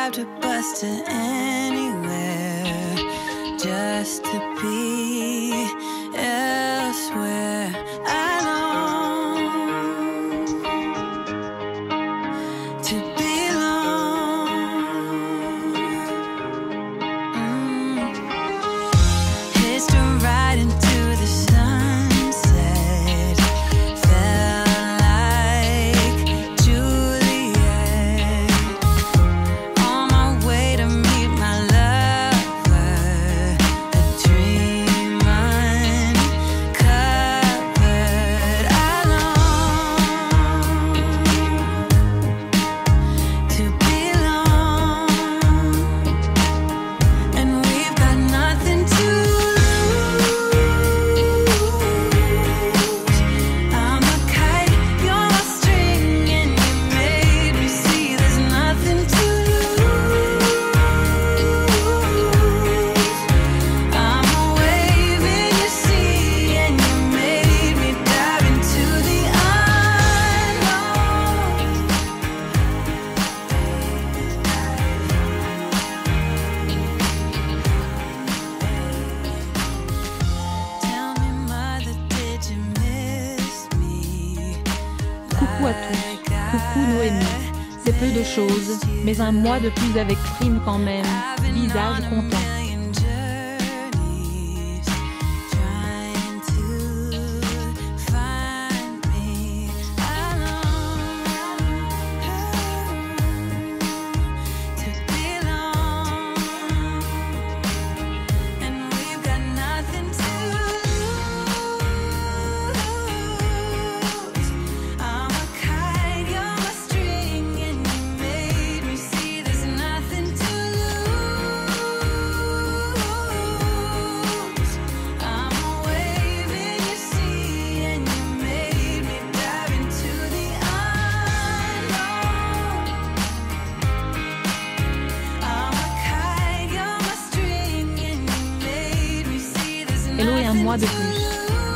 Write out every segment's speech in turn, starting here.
drive to bus to anywhere just to be elsewhere. I long to belong. Hitched a ride into the sunset, felt like Juliet. On my way to meet my lover, a dream uncovered. I long to belong, and we've got nothing to lose. I'm a kite, you're a string, and you made me see there's nothing to lose. I'm a wave in your sea, and you made me dive into the Tell me, mother, did you miss me? Coucou à tous, coucou Noémie. C'est peu de choses, mais un mois de plus avec prime quand même. Visage content. Journeys trying to find me. I long to belong, and we've got nothing to lose. I'm a kite, you're a string, and you made me see there's nothing to lose. I'm a wave in your sea, and you made me dive into the unknown. I'm a kite, you're my string, and you made me see there's nothing Hello et un mois de plus. to lose.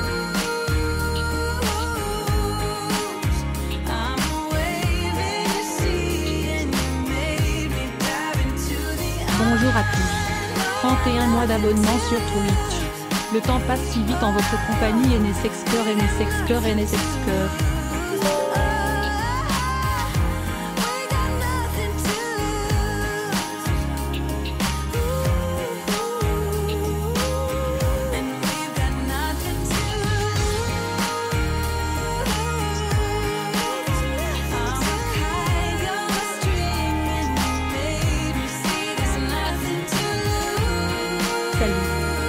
I'm a wave in your sea, and you made me dive into the Bonjour à tous. 31 mois d'abonnement sur Twitch. Le temps passe si vite en votre compagnie, NSXcœur. Salut.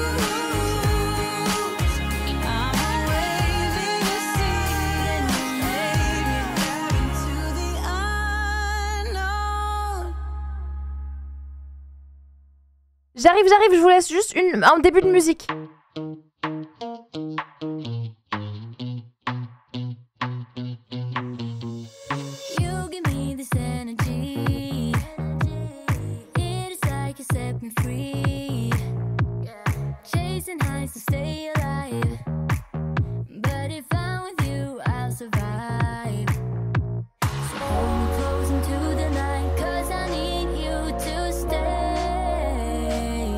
J'arrive, je vous laisse juste un début de musique. You give me this energy. It is like you set me free. Chasing highs to stay alive. But if I'm with you, I'll survive. So hold me close into the night, 'cause I need you to stay.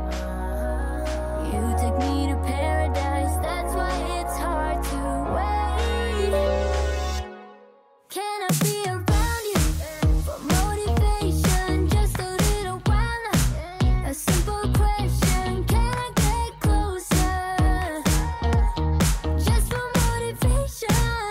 You take me to paradise, that's why it's hard to wait. Can I be around you for motivation? Just a little while now. A simple question, can I get closer? Just for motivation.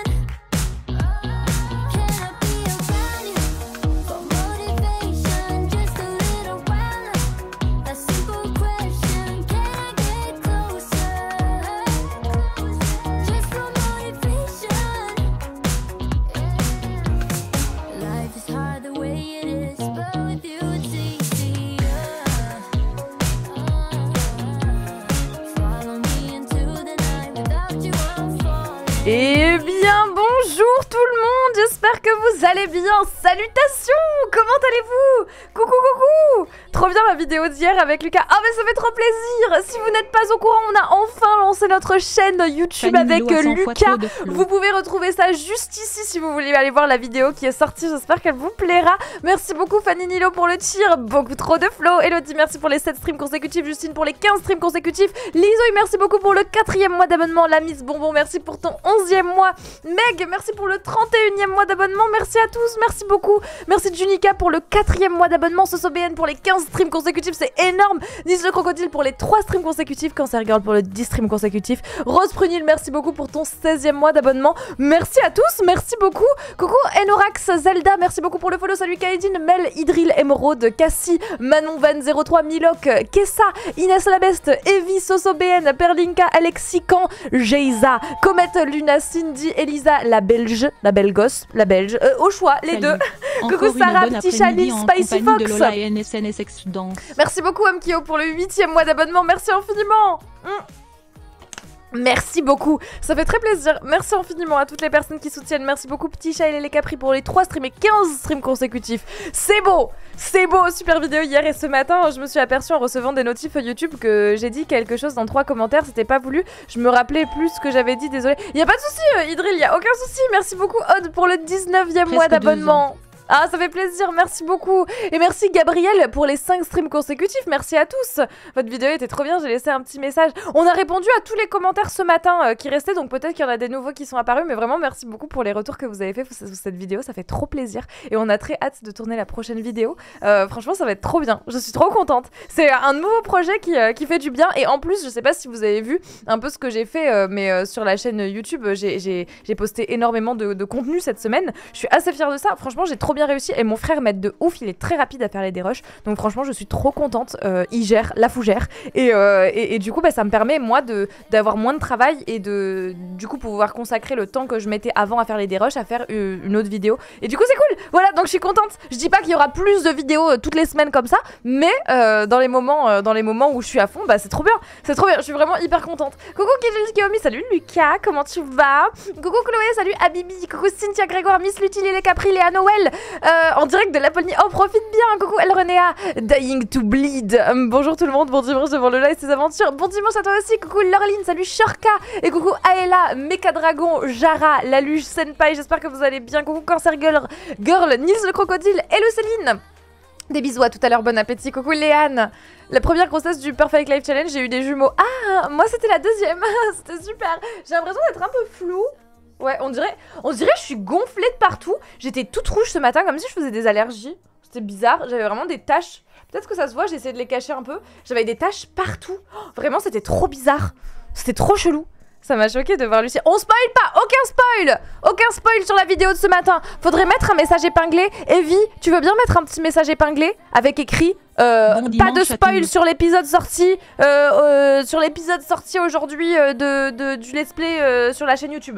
Can I be around you for motivation? Just a little while now. A simple question, can I get closer? Just for motivation. Life is hard the way it is, but with you it's easier. Follow me into the night, without you I'm falling. Eh bien, bonjour tout le monde, j'espère j'espère que vous allez bien. Salutations, comment allez-vous? Coucou, coucou. Trop bien la vidéo d'hier avec Lucas. Ah mais ça fait trop plaisir. Si vous n'êtes pas au courant, on a enfin lancé notre chaîne YouTube Fanny avec Milo a 100 fois Lucas. trop de flow. Vous pouvez retrouver ça juste ici si vous voulez aller voir la vidéo qui est sortie. J'espère qu'elle vous plaira. Merci beaucoup Fanny Nilo pour le tir. Beaucoup trop de flow. Elodie, merci pour les 7 streams consécutifs. Justine pour les 15 streams consécutifs. Lizoï, merci beaucoup pour le 4e mois d'abonnement. La Miss Bonbon, merci pour ton 11e mois. Meg, merci pour le 31e mois d'abonnement. Merci à tous, merci beaucoup. Merci Junica pour le 4e mois d'abonnement. SosoBN pour les 15 streams consécutifs, c'est énorme. Nice le Crocodile pour les 3 streams consécutifs. Cancer Girl pour le 10 streams consécutifs. Rose Prunil, merci beaucoup pour ton 16e mois d'abonnement. Merci à tous, merci beaucoup. Coucou Enorax, Zelda, merci beaucoup pour le follow. Salut Kaedine, Mel, Idril, Emeraude, Cassie, Manon Van 03, Milok, Kessa, Inès Labeste, Evie, SosoBN, Perlinka, Alexis Can, Jeiza, Comet, Luna, Cindy, Elisa, la Belge, la Belgos, la Belge, au choix, les Salut. deux. Encore Coucou une Sarah, bonne Petit après-midi Chalice, en Spicy compagnie de Fox. Lola et NSNSX Dance. Merci beaucoup Amkio pour le 8e mois d'abonnement, merci infiniment. Merci beaucoup, ça fait très plaisir. Merci infiniment à toutes les personnes qui soutiennent. Merci beaucoup Petit Chat et les Capri pour les 3 streams et 15 streams consécutifs. C'est beau, super vidéo hier. Et ce matin je me suis aperçue en recevant des notifs YouTube que j'ai dit quelque chose dans 3 commentaires. C'était pas voulu, je me rappelais plus ce que j'avais dit, désolé. Y a pas de souci Idril, y a aucun souci. Merci beaucoup Odd pour le 19e mois Presque 2 d'abonnement. Ah, ça fait plaisir, merci beaucoup. Et merci Gabriel pour les 5 streams consécutifs, merci à tous. Votre vidéo était trop bien, j'ai laissé un petit message. On a répondu à tous les commentaires ce matin qui restaient, donc peut-être qu'il y en a des nouveaux qui sont apparus, mais vraiment merci beaucoup pour les retours que vous avez fait sur cette vidéo, ça fait trop plaisir. Et on a très hâte de tourner la prochaine vidéo. Franchement, ça va être trop bien, je suis trop contente. C'est un nouveau projet qui fait du bien, et en plus, je sais pas si vous avez vu un peu ce que j'ai fait, mais sur la chaîne YouTube, j'ai posté énormément de contenu cette semaine. Je suis assez fière de ça, franchement, j'ai trop bien réussi et mon frère m'aide de ouf, il est très rapide à faire les dérushs, donc franchement je suis trop contente. Il gère la fougère et du coup bah, ça me permet moi d'avoir moins de travail et de du coup pouvoir consacrer le temps que je mettais avant à faire les dérushs à faire une autre vidéo, et du coup c'est cool, voilà, donc je suis contente. Je dis pas qu'il y aura plus de vidéos toutes les semaines comme ça, mais dans les moments où je suis à fond, bah c'est trop bien, je suis vraiment hyper contente. Coucou Kiyomi, salut Lucas, comment tu vas? Coucou Chloé, salut Habibi, coucou Cynthia Grégoire, Miss Lutil et les Capri, Léa Noël, en direct de Laponie. Oh, profite bien. Coucou Elrenea, Dying to Bleed. Bonjour tout le monde, bon dimanche devant Lola et ses aventures. Bon dimanche à toi aussi. Coucou Laureline, salut Shorka. Et coucou Aela, Mecha Dragon, Jara, Laluche, Senpai. J'espère que vous allez bien. Coucou Cancer Girl, Nils le Crocodile, hello Céline. Des bisous à tout à l'heure, bon appétit. Coucou Léane. La première grossesse du Perfect Life Challenge, j'ai eu des jumeaux. Ah, moi c'était la deuxième. C'était super. J'ai l'impression d'être un peu floue. Ouais, on dirait je suis gonflée de partout. J'étais toute rouge ce matin, comme si je faisais des allergies. C'était bizarre, j'avais vraiment des taches. Peut-être que ça se voit, j'ai essayé de les cacher un peu. J'avais des taches partout. Oh, vraiment, c'était trop bizarre. C'était trop chelou. Ça m'a choqué de voir Lucie. On spoil pas, aucun spoil sur la vidéo de ce matin. Faudrait mettre un message épinglé. Evie, tu veux bien mettre un petit message épinglé avec écrit pas de spoil sur l'épisode sorti aujourd'hui du let's play sur la chaîne YouTube.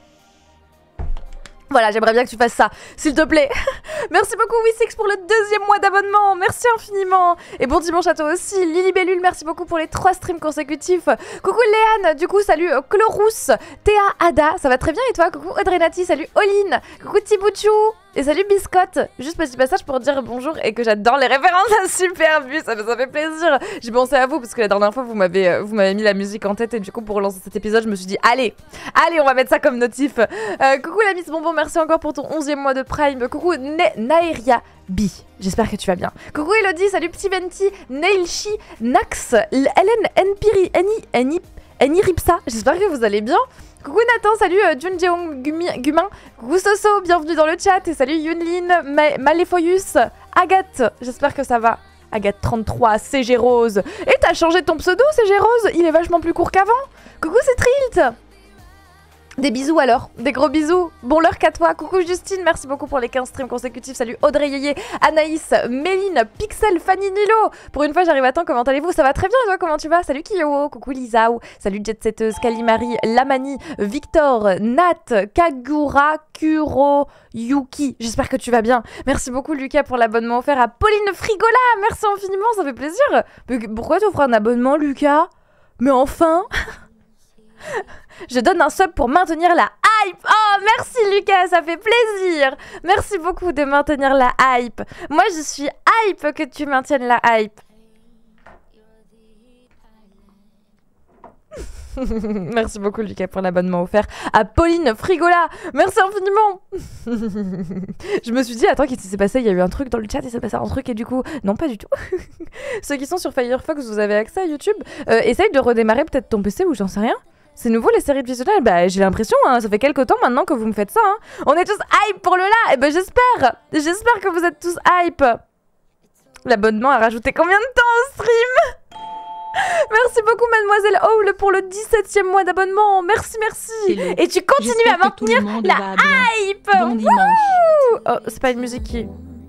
Voilà, j'aimerais bien que tu fasses ça, s'il te plaît. Merci beaucoup Wissix pour le 2e mois d'abonnement, merci infiniment. Et bon dimanche à toi aussi, Lily Bellule, merci beaucoup pour les 3 streams consécutifs. Coucou Léane, du coup salut Chlorous, Théa Ada, ça va très bien et toi? Coucou Audrey Nati, salut Oline, coucou Thibouchou. Et salut Biscotte, juste petit passage pour dire bonjour et que j'adore les références à Super Bus, ça fait plaisir. J'ai pensé à vous parce que la dernière fois vous m'avez mis la musique en tête et du coup pour lancer cet épisode je me suis dit allez on va mettre ça comme notif. Coucou la Miss Bonbon, merci encore pour ton 11e mois de Prime. Coucou Naeria B, j'espère que tu vas bien. Coucou Elodie, salut Petit Venti, Nailchi, Nax, Hélène Eni Ripsa, j'espère que vous allez bien. Coucou Nathan, salut Junjeong Gumin, coucou Soso, bienvenue dans le chat, et salut Yunlin, Maléfoyus, Agathe, j'espère que ça va. Agathe 33, CG Rose. Et t'as changé ton pseudo CG Rose, il est vachement plus court qu'avant. Coucou c'est Trilt. Des bisous alors, des gros bisous. Bon l'heure qu'à toi. Coucou Justine, merci beaucoup pour les 15 streams consécutifs. Salut Audrey Yeye, Anaïs, Méline, Pixel, Fanny Nilo. Pour une fois j'arrive à temps, comment allez-vous? Ça va très bien et toi, comment tu vas? Salut Kiyo, coucou Lisao, salut Jetsetteuse, Kalimari, Lamani, Victor, Nat, Kagura, Kuro, Yuki. J'espère que tu vas bien. Merci beaucoup Lucas pour l'abonnement offert à Pauline Frigola. Merci infiniment, ça fait plaisir. Mais pourquoi tu offres un abonnement Lucas? Mais enfin. Je donne un sub pour maintenir la hype. Oh, merci Lucas, ça fait plaisir. Merci beaucoup de maintenir la hype. Moi, je suis hype que tu maintiennes la hype. Merci beaucoup Lucas pour l'abonnement offert à Pauline Frigola. Merci infiniment. Je me suis dit, attends, qu'est-ce qui s'est passé? Il y a eu un truc dans le chat, il s'est passé un truc et du coup... Non, pas du tout. Ceux qui sont sur Firefox, vous avez accès à YouTube. Essaye de redémarrer peut-être ton PC ou j'en sais rien. C'est nouveau les séries de visionnage? Bah j'ai l'impression, hein, ça fait quelques temps maintenant que vous me faites ça. Hein. On est tous hype pour le là. Et ben j'espère que vous êtes tous hype. L'abonnement a rajouté combien de temps au stream? Merci beaucoup Mademoiselle Owl pour le 17e mois d'abonnement. Merci, merci. Hello. Et tu continues J'espère à que tout le maintenir monde la va bien. hype. Bon dimanche. Oh, c'est pas une musique qui...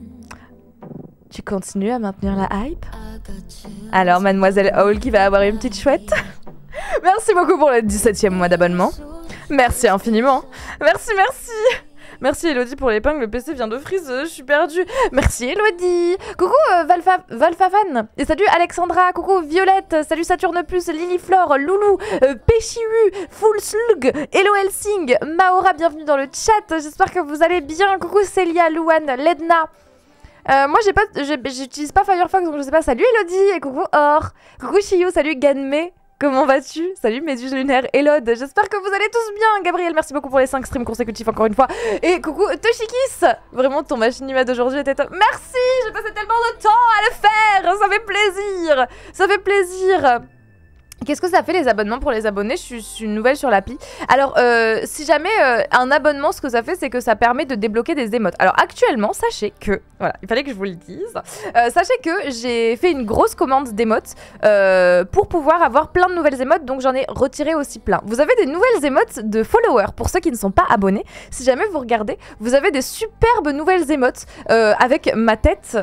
Tu continues à maintenir la hype? Alors Mademoiselle Owl qui va avoir une petite chouette. Merci beaucoup pour le 17e mois d'abonnement. Merci infiniment. Merci, merci. Merci Elodie pour l'épingle, le PC vient de freeze, je suis perdue. Merci Elodie. Coucou Valfafan. Et salut Alexandra, coucou Violette, salut Saturne Plus, Liliflore, Loulou, Péchiu, Full Slug, Hello Helsing, Maora, bienvenue dans le chat, j'espère que vous allez bien. Coucou Célia, Louane, Ledna. Moi j'utilise pas Firefox donc je sais pas. Salut Elodie et coucou Or. Coucou Chiyu, salut Ganmei. Comment vas-tu? Salut Méduse Lunaire, Elod, j'espère que vous allez tous bien. Gabriel, merci beaucoup pour les 5 streams consécutifs encore une fois. Et coucou Toshikis. Vraiment ton machinima d'aujourd'hui était top. Merci, j'ai passé tellement de temps à le faire. Ça fait plaisir. Ça fait plaisir. Qu'est-ce que ça fait les abonnements pour les abonnés? Je suis nouvelle sur l'appli. Alors, si jamais un abonnement, ce que ça fait, c'est que ça permet de débloquer des émotes. Alors actuellement, sachez que... Voilà, il fallait que je vous le dise. Sachez que j'ai fait une grosse commande d'émotes pour pouvoir avoir plein de nouvelles émotes. Donc j'en ai retiré aussi plein. Vous avez des nouvelles émotes de followers. Pour ceux qui ne sont pas abonnés, si jamais vous regardez, vous avez des superbes nouvelles émotes avec ma tête.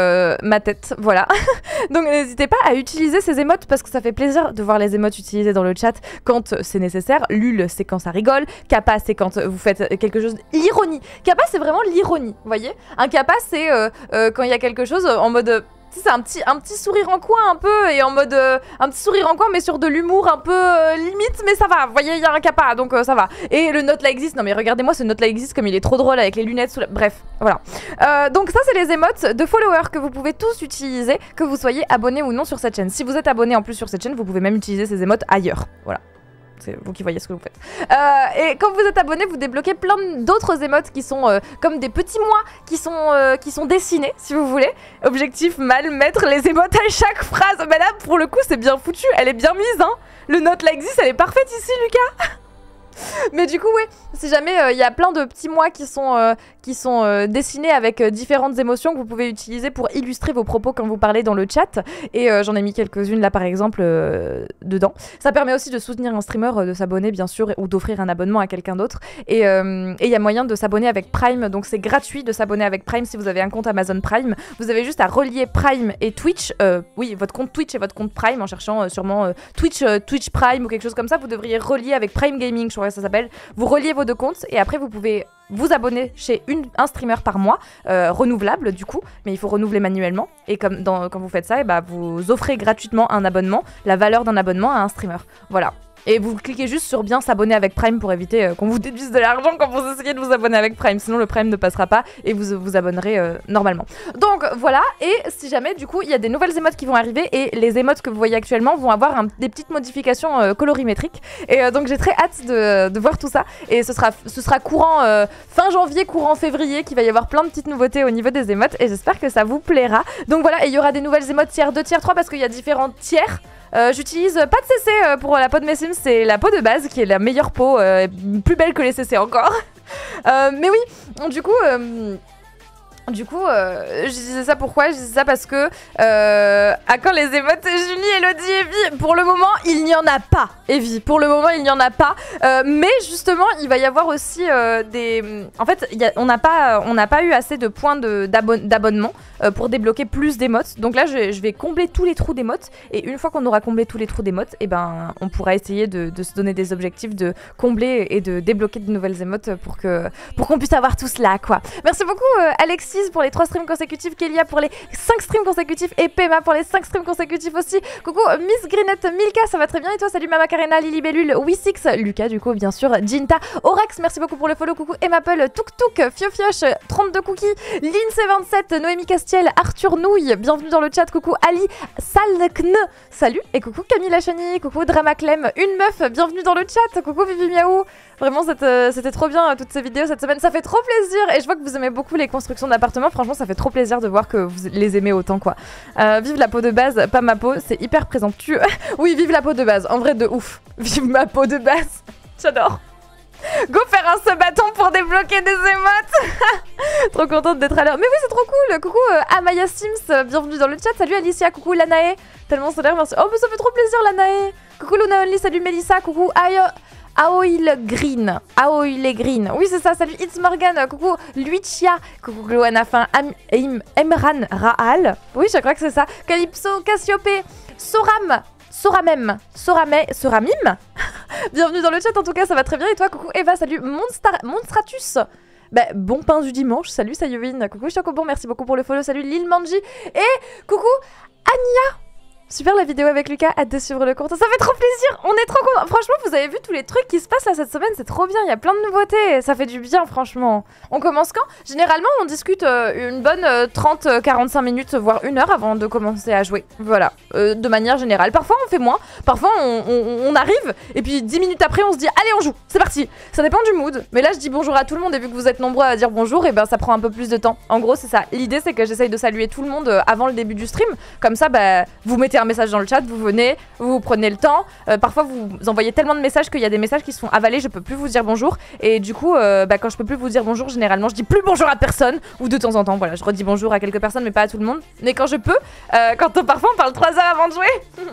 Voilà. Donc n'hésitez pas à utiliser ces émotes parce que ça fait plaisir de voir les émotes utilisées dans le chat quand c'est nécessaire. Lul, c'est quand ça rigole. Kappa, c'est quand vous faites quelque chose. L'ironie. Kappa, c'est vraiment l'ironie, vous voyez. Un kappa, c'est quand il y a quelque chose en mode... c'est un petit sourire en coin un peu, et en mode un petit sourire en coin mais sur de l'humour un peu limite, mais ça va, vous voyez, il y a un kappa donc ça va. Et le note là existe, non mais regardez-moi ce note là existe comme il est trop drôle avec les lunettes sous la... Bref, voilà. Donc ça c'est les émotes de followers que vous pouvez tous utiliser, que vous soyez abonné ou non sur cette chaîne. Si vous êtes abonné en plus sur cette chaîne, vous pouvez même utiliser ces émotes ailleurs, voilà. C'est vous qui voyez ce que vous faites. Et quand vous êtes abonné, vous débloquez plein d'autres émotes qui sont comme des petits mois qui sont dessinés, si vous voulez. Objectif mal, mettre les émotes à chaque phrase. Mais là, pour le coup, c'est bien foutu. Elle est bien mise, hein. Le note là existe, elle est parfaite ici, Lucas. Mais du coup, ouais, si jamais il y a plein de petits mots qui sont dessinés avec différentes émotions que vous pouvez utiliser pour illustrer vos propos quand vous parlez dans le chat. Et j'en ai mis quelques-unes là, par exemple, dedans. Ça permet aussi de soutenir un streamer, de s'abonner, bien sûr, ou d'offrir un abonnement à quelqu'un d'autre. Et il y a moyen de s'abonner avec Prime. Donc, c'est gratuit de s'abonner avec Prime si vous avez un compte Amazon Prime. Vous avez juste à relier Prime et Twitch. Oui, votre compte Twitch et votre compte Prime en cherchant sûrement Twitch Prime ou quelque chose comme ça. Vous devriez relier avec Prime Gaming, je crois que ça s'appelle. Vous reliez vos deux comptes et après vous pouvez vous abonner chez un streamer par mois, renouvelable du coup, mais il faut renouveler manuellement. Et quand vous faites ça, et bah, vous offrez gratuitement un abonnement, la valeur d'un abonnement à un streamer. Voilà. Et vous cliquez juste sur bien s'abonner avec Prime pour éviter qu'on vous déduise de l'argent quand vous essayez de vous abonner avec Prime. Sinon le Prime ne passera pas et vous vous abonnerez normalement. Donc voilà, et si jamais du coup il y a des nouvelles émotes qui vont arriver, et les émotes que vous voyez actuellement vont avoir des petites modifications colorimétriques. Et donc j'ai très hâte de voir tout ça. Et ce sera courant fin janvier, courant février, qu'il va y avoir plein de petites nouveautés au niveau des émotes. Et j'espère que ça vous plaira. Donc voilà, et il y aura des nouvelles émotes tiers 2, tiers 3 parce qu'il y a différents tiers. J'utilise pas de CC pour la peau de mes Sims, c'est la peau de base qui est la meilleure peau, plus belle que les CC encore. Mais oui, du coup, je disais ça pourquoi? Je disais ça parce que à quand les émotes Julie, Elodie, Evie? Pour le moment, il n'y en a pas, Evie. Pour le moment, il n'y en a pas. Mais justement, il va y avoir aussi des... En fait, on n'a pas eu assez de points d'abonnement pour débloquer plus d'émotes. Donc là, je vais combler tous les trous d'émotes. Et une fois qu'on aura comblé tous les trous d'émotes, et ben, on pourra essayer de se donner des objectifs, de combler et de débloquer de nouvelles émotes pour qu'on puisse avoir tout cela, quoi. Merci beaucoup, Alexis. Alexis pour les 3 streams consécutifs, Kélia pour les 5 streams consécutifs et Pema pour les 5 streams consécutifs aussi. Coucou Miss Greenette, Milka, ça va très bien et toi? Salut Mama Karena, Lily Bellule, Wissix, Lucas du coup bien sûr, Jinta, Orax, merci beaucoup pour le follow, coucou Emapple, Tuk Tuk, Fiofioche, 32 cookies, Lince27, Noémie Castiel, Arthur Nouille, bienvenue dans le chat, coucou Ali, Salkne, salut, et coucou Camille Lachani, coucou Drama Clem, une meuf, bienvenue dans le chat, coucou Vivi Miaou. Vraiment c'était trop bien toutes ces vidéos cette semaine, ça fait trop plaisir et je vois que vous aimez beaucoup les constructions d'appartements, franchement ça fait trop plaisir de voir que vous les aimez autant quoi. Vive la peau de base, pas ma peau, c'est hyper présomptueux. Oui, vive la peau de base, en vrai de ouf. Vive ma peau de base, j'adore. Go faire un ce-bâton pour débloquer des émotes. Trop contente d'être à l'heure. Mais oui, c'est trop cool. Coucou Amaya Sims, bienvenue dans le chat. Salut Alicia, coucou Lanae. Tellement solaire, merci. Oh, mais ça fait trop plaisir Lanae. Coucou Luna Only, salut Melissa, coucou Aoil Green. Aoil Green. Oui, c'est ça, salut It's Morgan. Coucou Luicia. Coucou Gloanafin. Emran Raal. Oui, je crois que c'est ça. Calypso, Cassiope, Soramim. Bienvenue dans le chat, en tout cas, ça va très bien. Et toi, coucou Eva, salut Monstratus. Bah, bon pain du dimanche, salut Sayovin. Coucou Chocobon, merci beaucoup pour le follow. Salut Lil Manji. Et coucou Ania. Super la vidéo avec Lucas, hâte de suivre le compte. Ça fait trop plaisir, on est trop contents. Franchement, vous avez vu tous les trucs qui se passent là cette semaine, c'est trop bien, il y a plein de nouveautés, ça fait du bien franchement. On commence quand? Généralement, on discute une bonne 30-45 minutes, voire 1 heure avant de commencer à jouer. Voilà, de manière générale. Parfois, on fait moins, parfois, on arrive, et puis 10 minutes après, on se dit, allez, on joue, c'est parti. Ça dépend du mood, mais là, je dis bonjour à tout le monde, et vu que vous êtes nombreux à dire bonjour, et ben ça prend un peu plus de temps. En gros, c'est ça. L'idée, c'est que j'essaye de saluer tout le monde avant le début du stream, comme ça, bah, vous mettez un message dans le chat, vous venez, vous prenez le temps. Parfois vous envoyez tellement de messages qu'il y a des messages qui se font avaler, je peux plus vous dire bonjour. Et du coup, quand je peux plus vous dire bonjour, généralement je dis plus bonjour à personne. Ou de temps en temps, voilà, je redis bonjour à quelques personnes, mais pas à tout le monde. Mais quand je peux, parfois on parle 3 heures avant de jouer.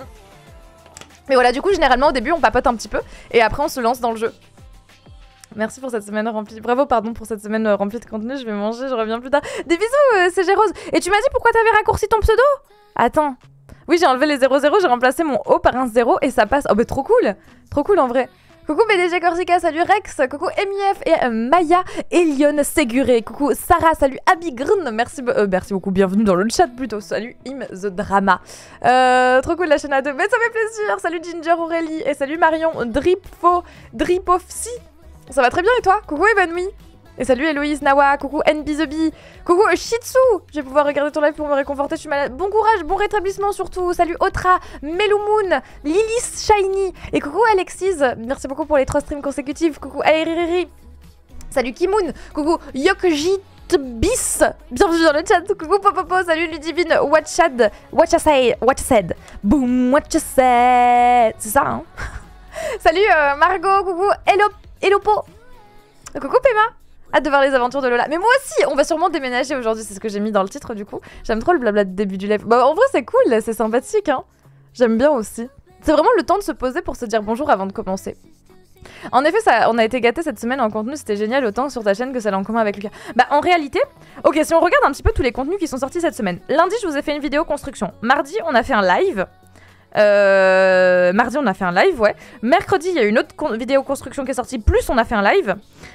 Mais voilà, du coup, généralement au début on papote un petit peu et après on se lance dans le jeu. Merci pour cette semaine remplie. Bravo, pardon pour cette semaine remplie de contenu. Je vais manger, je reviens plus tard. Des bisous, c'est Gérose. Et tu m'as dit pourquoi t'avais raccourci ton pseudo? Attends. Oui, j'ai enlevé les 00, j'ai remplacé mon O par un 0 et ça passe. Oh, bah trop cool en vrai. Coucou BDG Corsica, salut Rex, coucou MIF et Maya, Elion Séguré, coucou Sarah, salut Abigrun, merci beaucoup, bienvenue dans le chat plutôt, salut Im The Drama. Trop cool la chaîne à deux, mais ça fait plaisir, salut Ginger Aurélie et salut Marion Dripofsi. Ça va très bien et toi? Coucou Evanouie. Et salut Héloïse, Nawa, coucou NBZB, coucou Shitsu. Je vais pouvoir regarder ton live pour me réconforter, je suis malade. Bon courage, bon rétablissement surtout. Salut Otra, Melumoon, Lilis Shiny. Et coucou Alexis, merci beaucoup pour les 3 streams consécutifs. Coucou Aeririri. Salut Kimoon, coucou Yokjit Bis. Bienvenue dans le chat. Coucou Popopo, salut Ludivine, Watchad, Watchsaid. Boom, Watchsaid. C'est ça, hein. Salut Margot, coucou Elopo. Coucou Pema. Hâte de voir les aventures de Lola. Mais moi aussi, on va sûrement déménager aujourd'hui, c'est ce que j'ai mis dans le titre du coup. J'aime trop le blabla de début du live. Bah en vrai c'est cool, c'est sympathique hein. J'aime bien aussi. C'est vraiment le temps de se poser pour se dire bonjour avant de commencer. En effet, on a été gâtés cette semaine en contenu, c'était génial autant sur ta chaîne que celle en commun avec Lucas. Bah en réalité, ok, si on regarde un petit peu tous les contenus qui sont sortis cette semaine. Lundi, je vous ai fait une vidéo construction. Mardi, on a fait un live. Mardi, on a fait un live, ouais. Mercredi, il y a une autre vidéo construction qui est sortie, plus on a fait un live.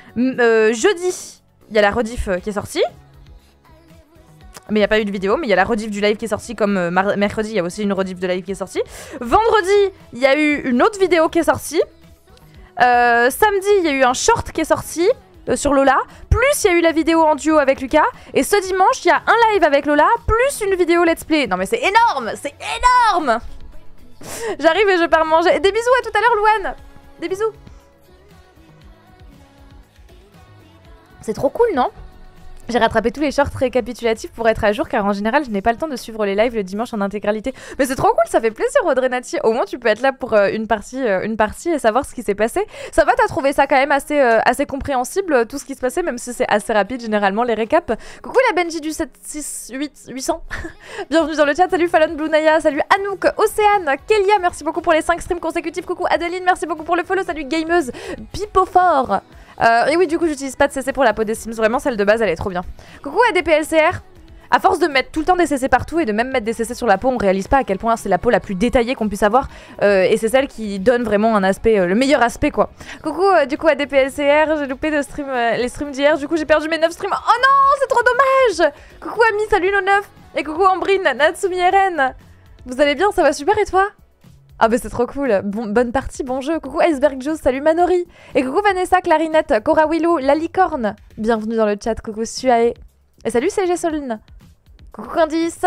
Jeudi, il y a la rediff qui est sortie. Mais il n'y a pas eu de vidéo, mais il y a la rediff du live qui est sortie, comme mercredi, il y a aussi une rediff de live qui est sortie. Vendredi, il y a eu une autre vidéo qui est sortie. Samedi, il y a eu un short qui est sorti sur Lola. Plus, il y a eu la vidéo en duo avec Lucas. Et ce dimanche, il y a un live avec Lola, plus une vidéo let's play. Non mais c'est énorme, c'est énorme. J'arrive et je pars manger. Des bisous à tout à l'heure, Louane. Des bisous. C'est trop cool, non? J'ai rattrapé tous les shorts récapitulatifs pour être à jour car en général je n'ai pas le temps de suivre les lives le dimanche en intégralité. Mais c'est trop cool, ça fait plaisir Audrey Nati. Au moins tu peux être là pour une partie et savoir ce qui s'est passé. Ça va, t'as trouvé ça quand même assez compréhensible tout ce qui se passait, même si c'est assez rapide généralement les récaps. Coucou la Benji du 768 Bienvenue dans le chat, salut Fallon Blue Naya, salut Anouk, Océane, Kélia, merci beaucoup pour les 5 streams consécutifs. Coucou Adeline, merci beaucoup pour le follow, salut Gameuse, Pipofort. Et oui, du coup, j'utilise pas de CC pour la peau des Sims. Vraiment, celle de base, elle est trop bien. Coucou ADPLCR. À force de mettre tout le temps des CC partout et de même mettre des CC sur la peau, on réalise pas à quel point c'est la peau la plus détaillée qu'on puisse avoir. Et c'est celle qui donne vraiment un aspect, le meilleur aspect quoi. Coucou du coup à DPLCR, j'ai loupé de stream, les streams d'hier, du coup j'ai perdu mes 9 streams. Oh non, c'est trop dommage. Coucou Ami, salut nos 9. Et coucou Ambrine, Natsumi RN. Vous allez bien, ça va super et toi? Ah bah c'est trop cool, bonne partie, bon jeu. Coucou Iceberg Juice, salut Manori. Et coucou Vanessa, Clarinette, Cora Willow, la licorne. Bienvenue dans le chat, coucou Suae. Et salut CG Solne. Coucou Candice.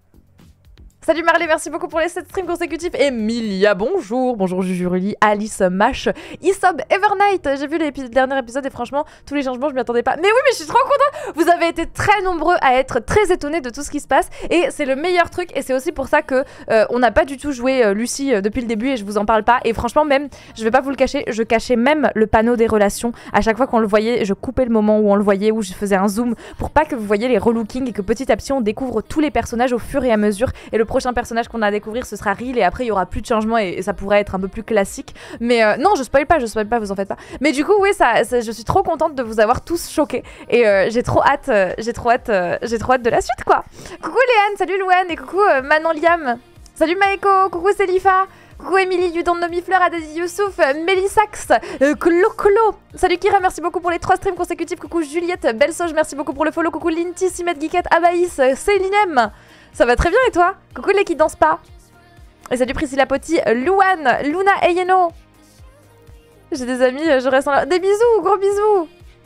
Salut Marley, merci beaucoup pour les 7 streams consécutifs. Emilia, bonjour. Bonjour Jujuruli, Alice, Mash, Isob, Evernight. J'ai vu le dernier épisode et franchement, tous les changements, je m'y attendais pas. Mais oui, mais je suis trop contente. Vous avez été très nombreux à être très étonnés de tout ce qui se passe. Et c'est le meilleur truc. Et c'est aussi pour ça que on n'a pas du tout joué Lucie depuis le début et je vous en parle pas. Et franchement, même, je vais pas vous le cacher, je cachais même le panneau des relations. À chaque fois qu'on le voyait, je coupais le moment où on le voyait, où je faisais un zoom pour pas que vous voyez les relookings et que petit à petit on découvre tous les personnages au fur et à mesure. Et le prochain personnage qu'on a à découvrir ce sera Ril et après il y aura plus de changements et ça pourrait être un peu plus classique. Mais non, je spoil pas, vous en faites pas. Mais du coup, oui, je suis trop contente de vous avoir tous choqués et j'ai trop hâte de la suite quoi. Coucou Léane, salut Louane et coucou Manon Liam. Salut Maeko, coucou Célifa. Coucou Emily, You Don't Know Me Fleur, Adadi Youssouf, Mélissax, Clo. Salut Kira, merci beaucoup pour les 3 streams consécutifs. Coucou Juliette, Belsoge, merci beaucoup pour le follow. Coucou Linty, Simet Geekette, Abaïs, Célinem. Ça va très bien et toi? Coucou les qui dansent pas. Et salut Priscilla Potti, Louane, Luna Eyeno. J'ai des amis, je reste en là. Des bisous, gros bisous.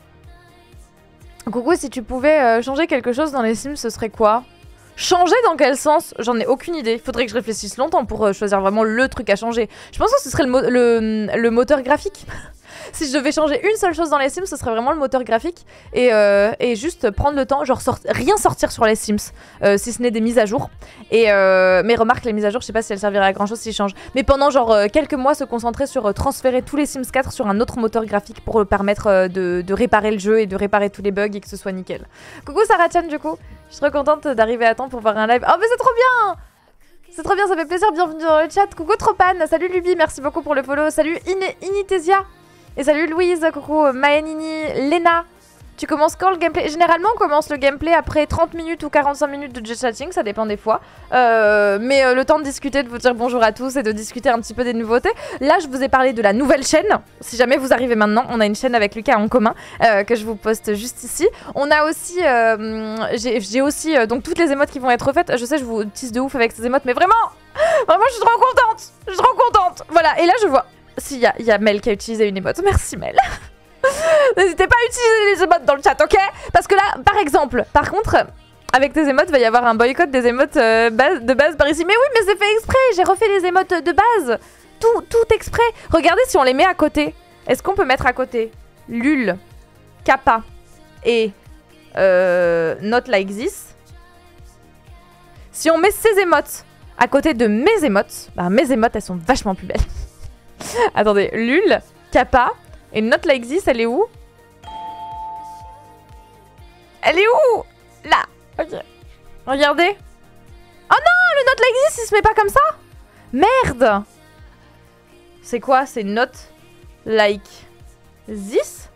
Coucou, si tu pouvais changer quelque chose dans les Sims, ce serait quoi? Changer dans quel sens? J'en ai aucune idée. Faudrait que je réfléchisse longtemps pour choisir vraiment le truc à changer. Je pense que ce serait le moteur graphique. Si je devais changer une seule chose dans les Sims, ce serait vraiment le moteur graphique et juste prendre le temps, genre rien sortir sur les Sims, si ce n'est des mises à jour. Mais remarque, les mises à jour, je sais pas si elles serviraient à grand chose s'ils changent. Mais pendant genre quelques mois, se concentrer sur transférer tous les Sims 4 sur un autre moteur graphique pour permettre de réparer le jeu et de réparer tous les bugs et que ce soit nickel. Coucou Sarah Chan du coup, je suis trop contente d'arriver à temps pour faire un live. Oh mais c'est trop bien! C'est trop bien, ça fait plaisir, bienvenue dans le chat. Coucou Tropan, salut Luby, merci beaucoup pour le follow. Salut Initesia. Et salut Louise, coucou Maenini, Lena. Tu commences quand le gameplay? Généralement on commence le gameplay après 30 minutes ou 45 minutes de jet chatting, ça dépend des fois. Mais le temps de discuter, de vous dire bonjour à tous et de discuter un petit peu des nouveautés. Là je vous ai parlé de la nouvelle chaîne. Si jamais vous arrivez maintenant, on a une chaîne avec Lucas en commun que je vous poste juste ici. On a aussi, j'ai aussi donc toutes les émotes qui vont être refaites. Je sais, je vous tease de ouf avec ces émotes, mais vraiment je suis trop contente. Je suis trop contente. Voilà, et là je vois, si y a Mel qui a utilisé une émote. Merci Mel. N'hésitez pas à utiliser les émotes dans le chat, ok? Parce que là, par contre, avec tes émotes, il va y avoir un boycott des émotes de base par ici. Mais oui, mais c'est fait exprès, j'ai refait les émotes de base. Tout exprès. Regardez si on les met à côté. Est-ce qu'on peut mettre à côté Lul, Kappa et Not Like This? Si on met ces émotes à côté de mes émotes, bah mes émotes, elles sont vachement plus belles. Attendez, Lul, Kappa... Et Not Like This, elle est où? Elle est où? Là. Ok. Regardez. Oh non, le Not Like This, il se met pas comme ça? Merde. C'est quoi? C'est Not Like This?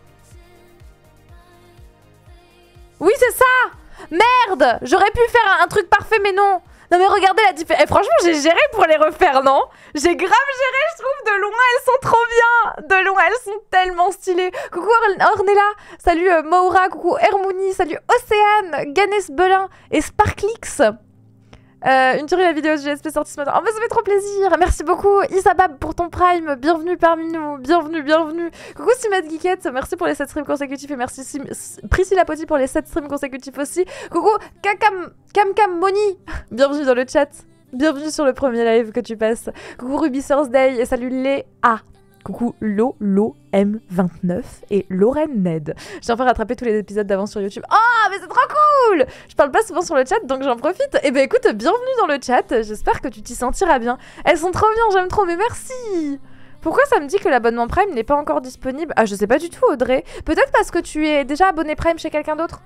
Oui, c'est ça. Merde. J'aurais pu faire un truc parfait, mais non. Non mais regardez la différence. Franchement, j'ai géré pour les refaire, non? J'ai grave géré, je trouve. De loin, elles sont trop bien. De loin, elles sont tellement stylées. Coucou Ornella. Salut Maura. Coucou Hermonie. Salut Océane, Ganes Belin et Sparklix. Une tuerie la vidéo de GSP sortie ce matin. Oh bah ça fait trop plaisir. Merci beaucoup Isabab pour ton prime. Bienvenue parmi nous. Bienvenue. Coucou Simet Geekette. Merci pour les 7 streams consécutifs et merci Priscilla Potti pour les 7 streams consécutifs aussi. Coucou Cam Moni. Bienvenue dans le chat. Bienvenue sur le premier live que tu passes. Coucou Ruby Thursday et salut Léa. Coucou Lolo M29 et Lorraine Ned. J'ai enfin rattrapé tous les épisodes d'avant sur YouTube. Oh, mais c'est trop cool! Je parle pas souvent sur le chat, donc j'en profite. Et ben écoute, bienvenue dans le chat. J'espère que tu t'y sentiras bien. Elles sont trop bien, j'aime trop, mais merci! Pourquoi ça me dit que l'abonnement Prime n'est pas encore disponible? Ah, je sais pas du tout, Audrey. Peut-être parce que tu es déjà abonné Prime chez quelqu'un d'autre?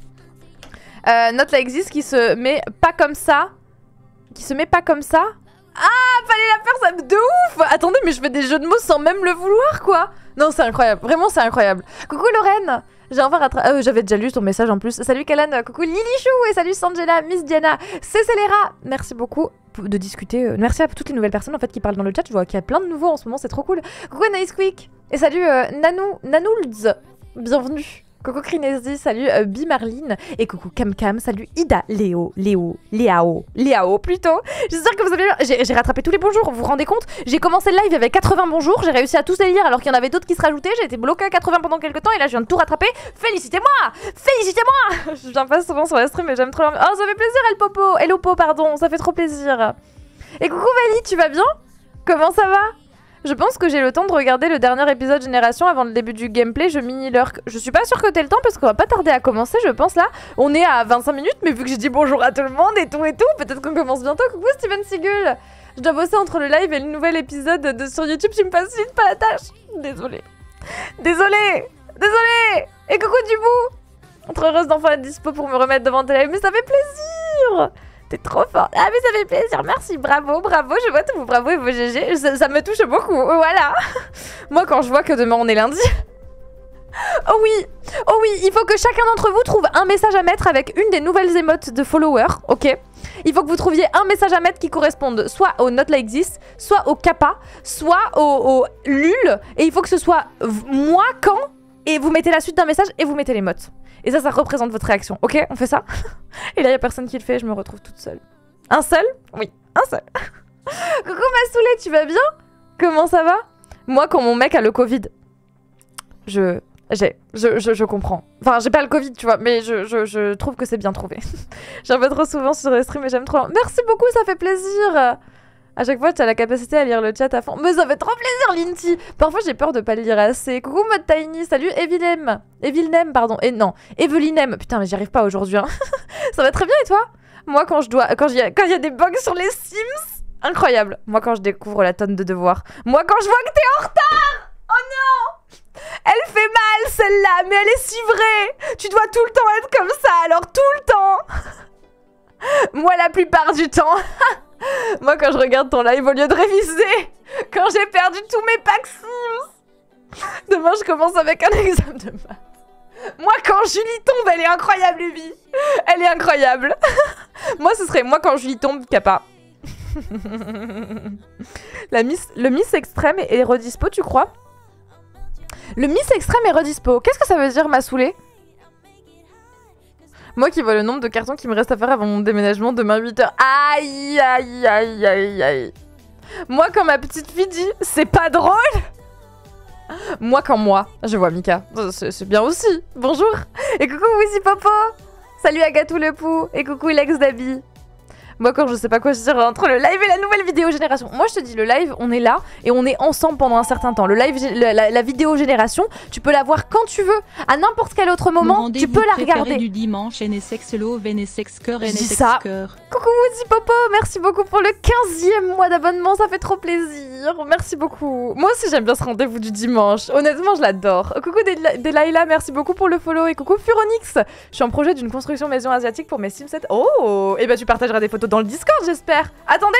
Not Like This qui se met pas comme ça. Qui se met pas comme ça. fallait la faire ça de ouf. Attendez, mais je fais des jeux de mots sans même le vouloir, quoi. Non, c'est incroyable. Vraiment, c'est incroyable. Coucou Lorraine. J'ai enfin rattrapé. J'avais déjà lu ton message en plus. Salut Kalan. Coucou Lilichou. Et salut Sangela, Miss Diana, Cécélera. Merci beaucoup de discuter. Merci à toutes les nouvelles personnes en fait qui parlent dans le chat. Je vois qu'il y a plein de nouveaux en ce moment. C'est trop cool. Coucou Nice Quick. Et salut Nanoulz. Bienvenue. Coucou Crinesi, salut Bimarline. Et coucou Cam Cam, salut Ida, Léo plutôt. J'espère que vous avez bien. J'ai rattrapé tous les bonjours, vous vous rendez compte? J'ai commencé le live, il y avait 80 bonjours, j'ai réussi à tous les lire alors qu'il y en avait d'autres qui se rajoutaient. J'ai été bloquée à 80 pendant quelques temps et là je viens de tout rattraper. Félicitez-moi. Je viens pas souvent sur la stream mais j'aime trop. Oh, ça fait plaisir, Hello Po, pardon, ça fait trop plaisir. Et coucou Vali, tu vas bien? Comment ça va? Je pense que j'ai le temps de regarder le dernier épisode Génération avant le début du gameplay. Je mini l'heure. Je suis pas sûre que t'aies le temps parce qu'on va pas tarder à commencer, je pense là. On est à 25 minutes, mais vu que j'ai dit bonjour à tout le monde et tout, peut-être qu'on commence bientôt. Coucou Steven Seagull. Je dois bosser entre le live et le nouvel épisode de sur YouTube. Tu me facilites pas la tâche. Désolée. Et coucou Dubou. Trop heureuse d'enfin être dispo pour me remettre devant tes lives. Mais ça fait plaisir. T'es trop fort. Ah mais ça fait plaisir, merci, bravo, je vois tous vos bravos et vos GG, ça me touche beaucoup, voilà. Moi quand je vois que demain on est lundi... Oh oui, il faut que chacun d'entre vous trouve un message à mettre avec une des nouvelles émotes de followers, ok? Il faut que vous trouviez un message à mettre qui corresponde soit au Not Like This, soit au Kappa, soit au LUL, et il faut que ce soit moi quand, et vous mettez la suite d'un message et vous mettez l'émote. Et ça représente votre réaction, ok? On fait ça? Et là, il n'y a personne qui le fait, je me retrouve toute seule. Un seul? Oui, un seul. Coucou Massoulé, tu vas bien? Comment ça va? Moi, quand mon mec a le Covid, je comprends. Enfin, j'ai pas le Covid, tu vois, mais je trouve que c'est bien trouvé. J'en vais trop souvent sur le stream et j'aime trop. Merci beaucoup, ça fait plaisir. À chaque fois, tu as la capacité à lire le chat à fond. Mais ça fait trop plaisir, Linty. Parfois, j'ai peur de pas le lire assez. Coucou, Mode Tiny. Salut, Evilnem, pardon. Et non, Evelinem. Putain, mais j'y arrive pas aujourd'hui. Hein. Ça va très bien, et toi? Moi, quand il y a des bugs sur les Sims, incroyable. Moi, quand je découvre la tonne de devoirs. Moi, quand je vois que t'es en retard. Oh non. Elle fait mal, celle-là. Mais elle est si vraie. Tu dois tout le temps être comme ça, alors tout le temps. Moi, la plupart du temps. Moi, quand je regarde ton live, au lieu de réviser, quand j'ai perdu tous mes packs Sims, demain, je commence avec un examen de maths. Moi, quand Julie tombe, elle est incroyable, Evie. Elle est incroyable. Moi, ce serait moi quand Julie tombe, Kappa. Le Miss Extrême est redispo, tu crois? Le Miss Extrême est redispo. Qu'est-ce que ça veut dire, Massoulé? Moi qui vois le nombre de cartons qui me reste à faire avant mon déménagement demain 8h. Aïe. Moi quand ma petite fille dit c'est pas drôle. Moi quand je vois Mika. C'est bien aussi. Bonjour. Et coucou Wizzy Popo. Salut Agatou le Pou. Et coucou Lex Dabi. Moi, quand je sais pas quoi dire entre le live et la nouvelle vidéo génération. Moi, je te dis, le live, on est là et on est ensemble pendant un certain temps. Le live, la vidéo génération, tu peux la voir quand tu veux. À n'importe quel autre moment, tu peux la regarder. Du dimanche, NSX Love, NSX Cœur, NSX ça. Cœur. Coucou Woody Popo, merci beaucoup pour le 15e mois d'abonnement, ça fait trop plaisir. Merci beaucoup. Moi aussi, j'aime bien ce rendez-vous du dimanche. Honnêtement, je l'adore. Coucou Delaila, merci beaucoup pour le follow. Et coucou Furonix. Je suis en projet d'une construction maison asiatique pour mes Sims 7. Oh, et bah tu partageras des photos dans le Discord, j'espère. Attendez.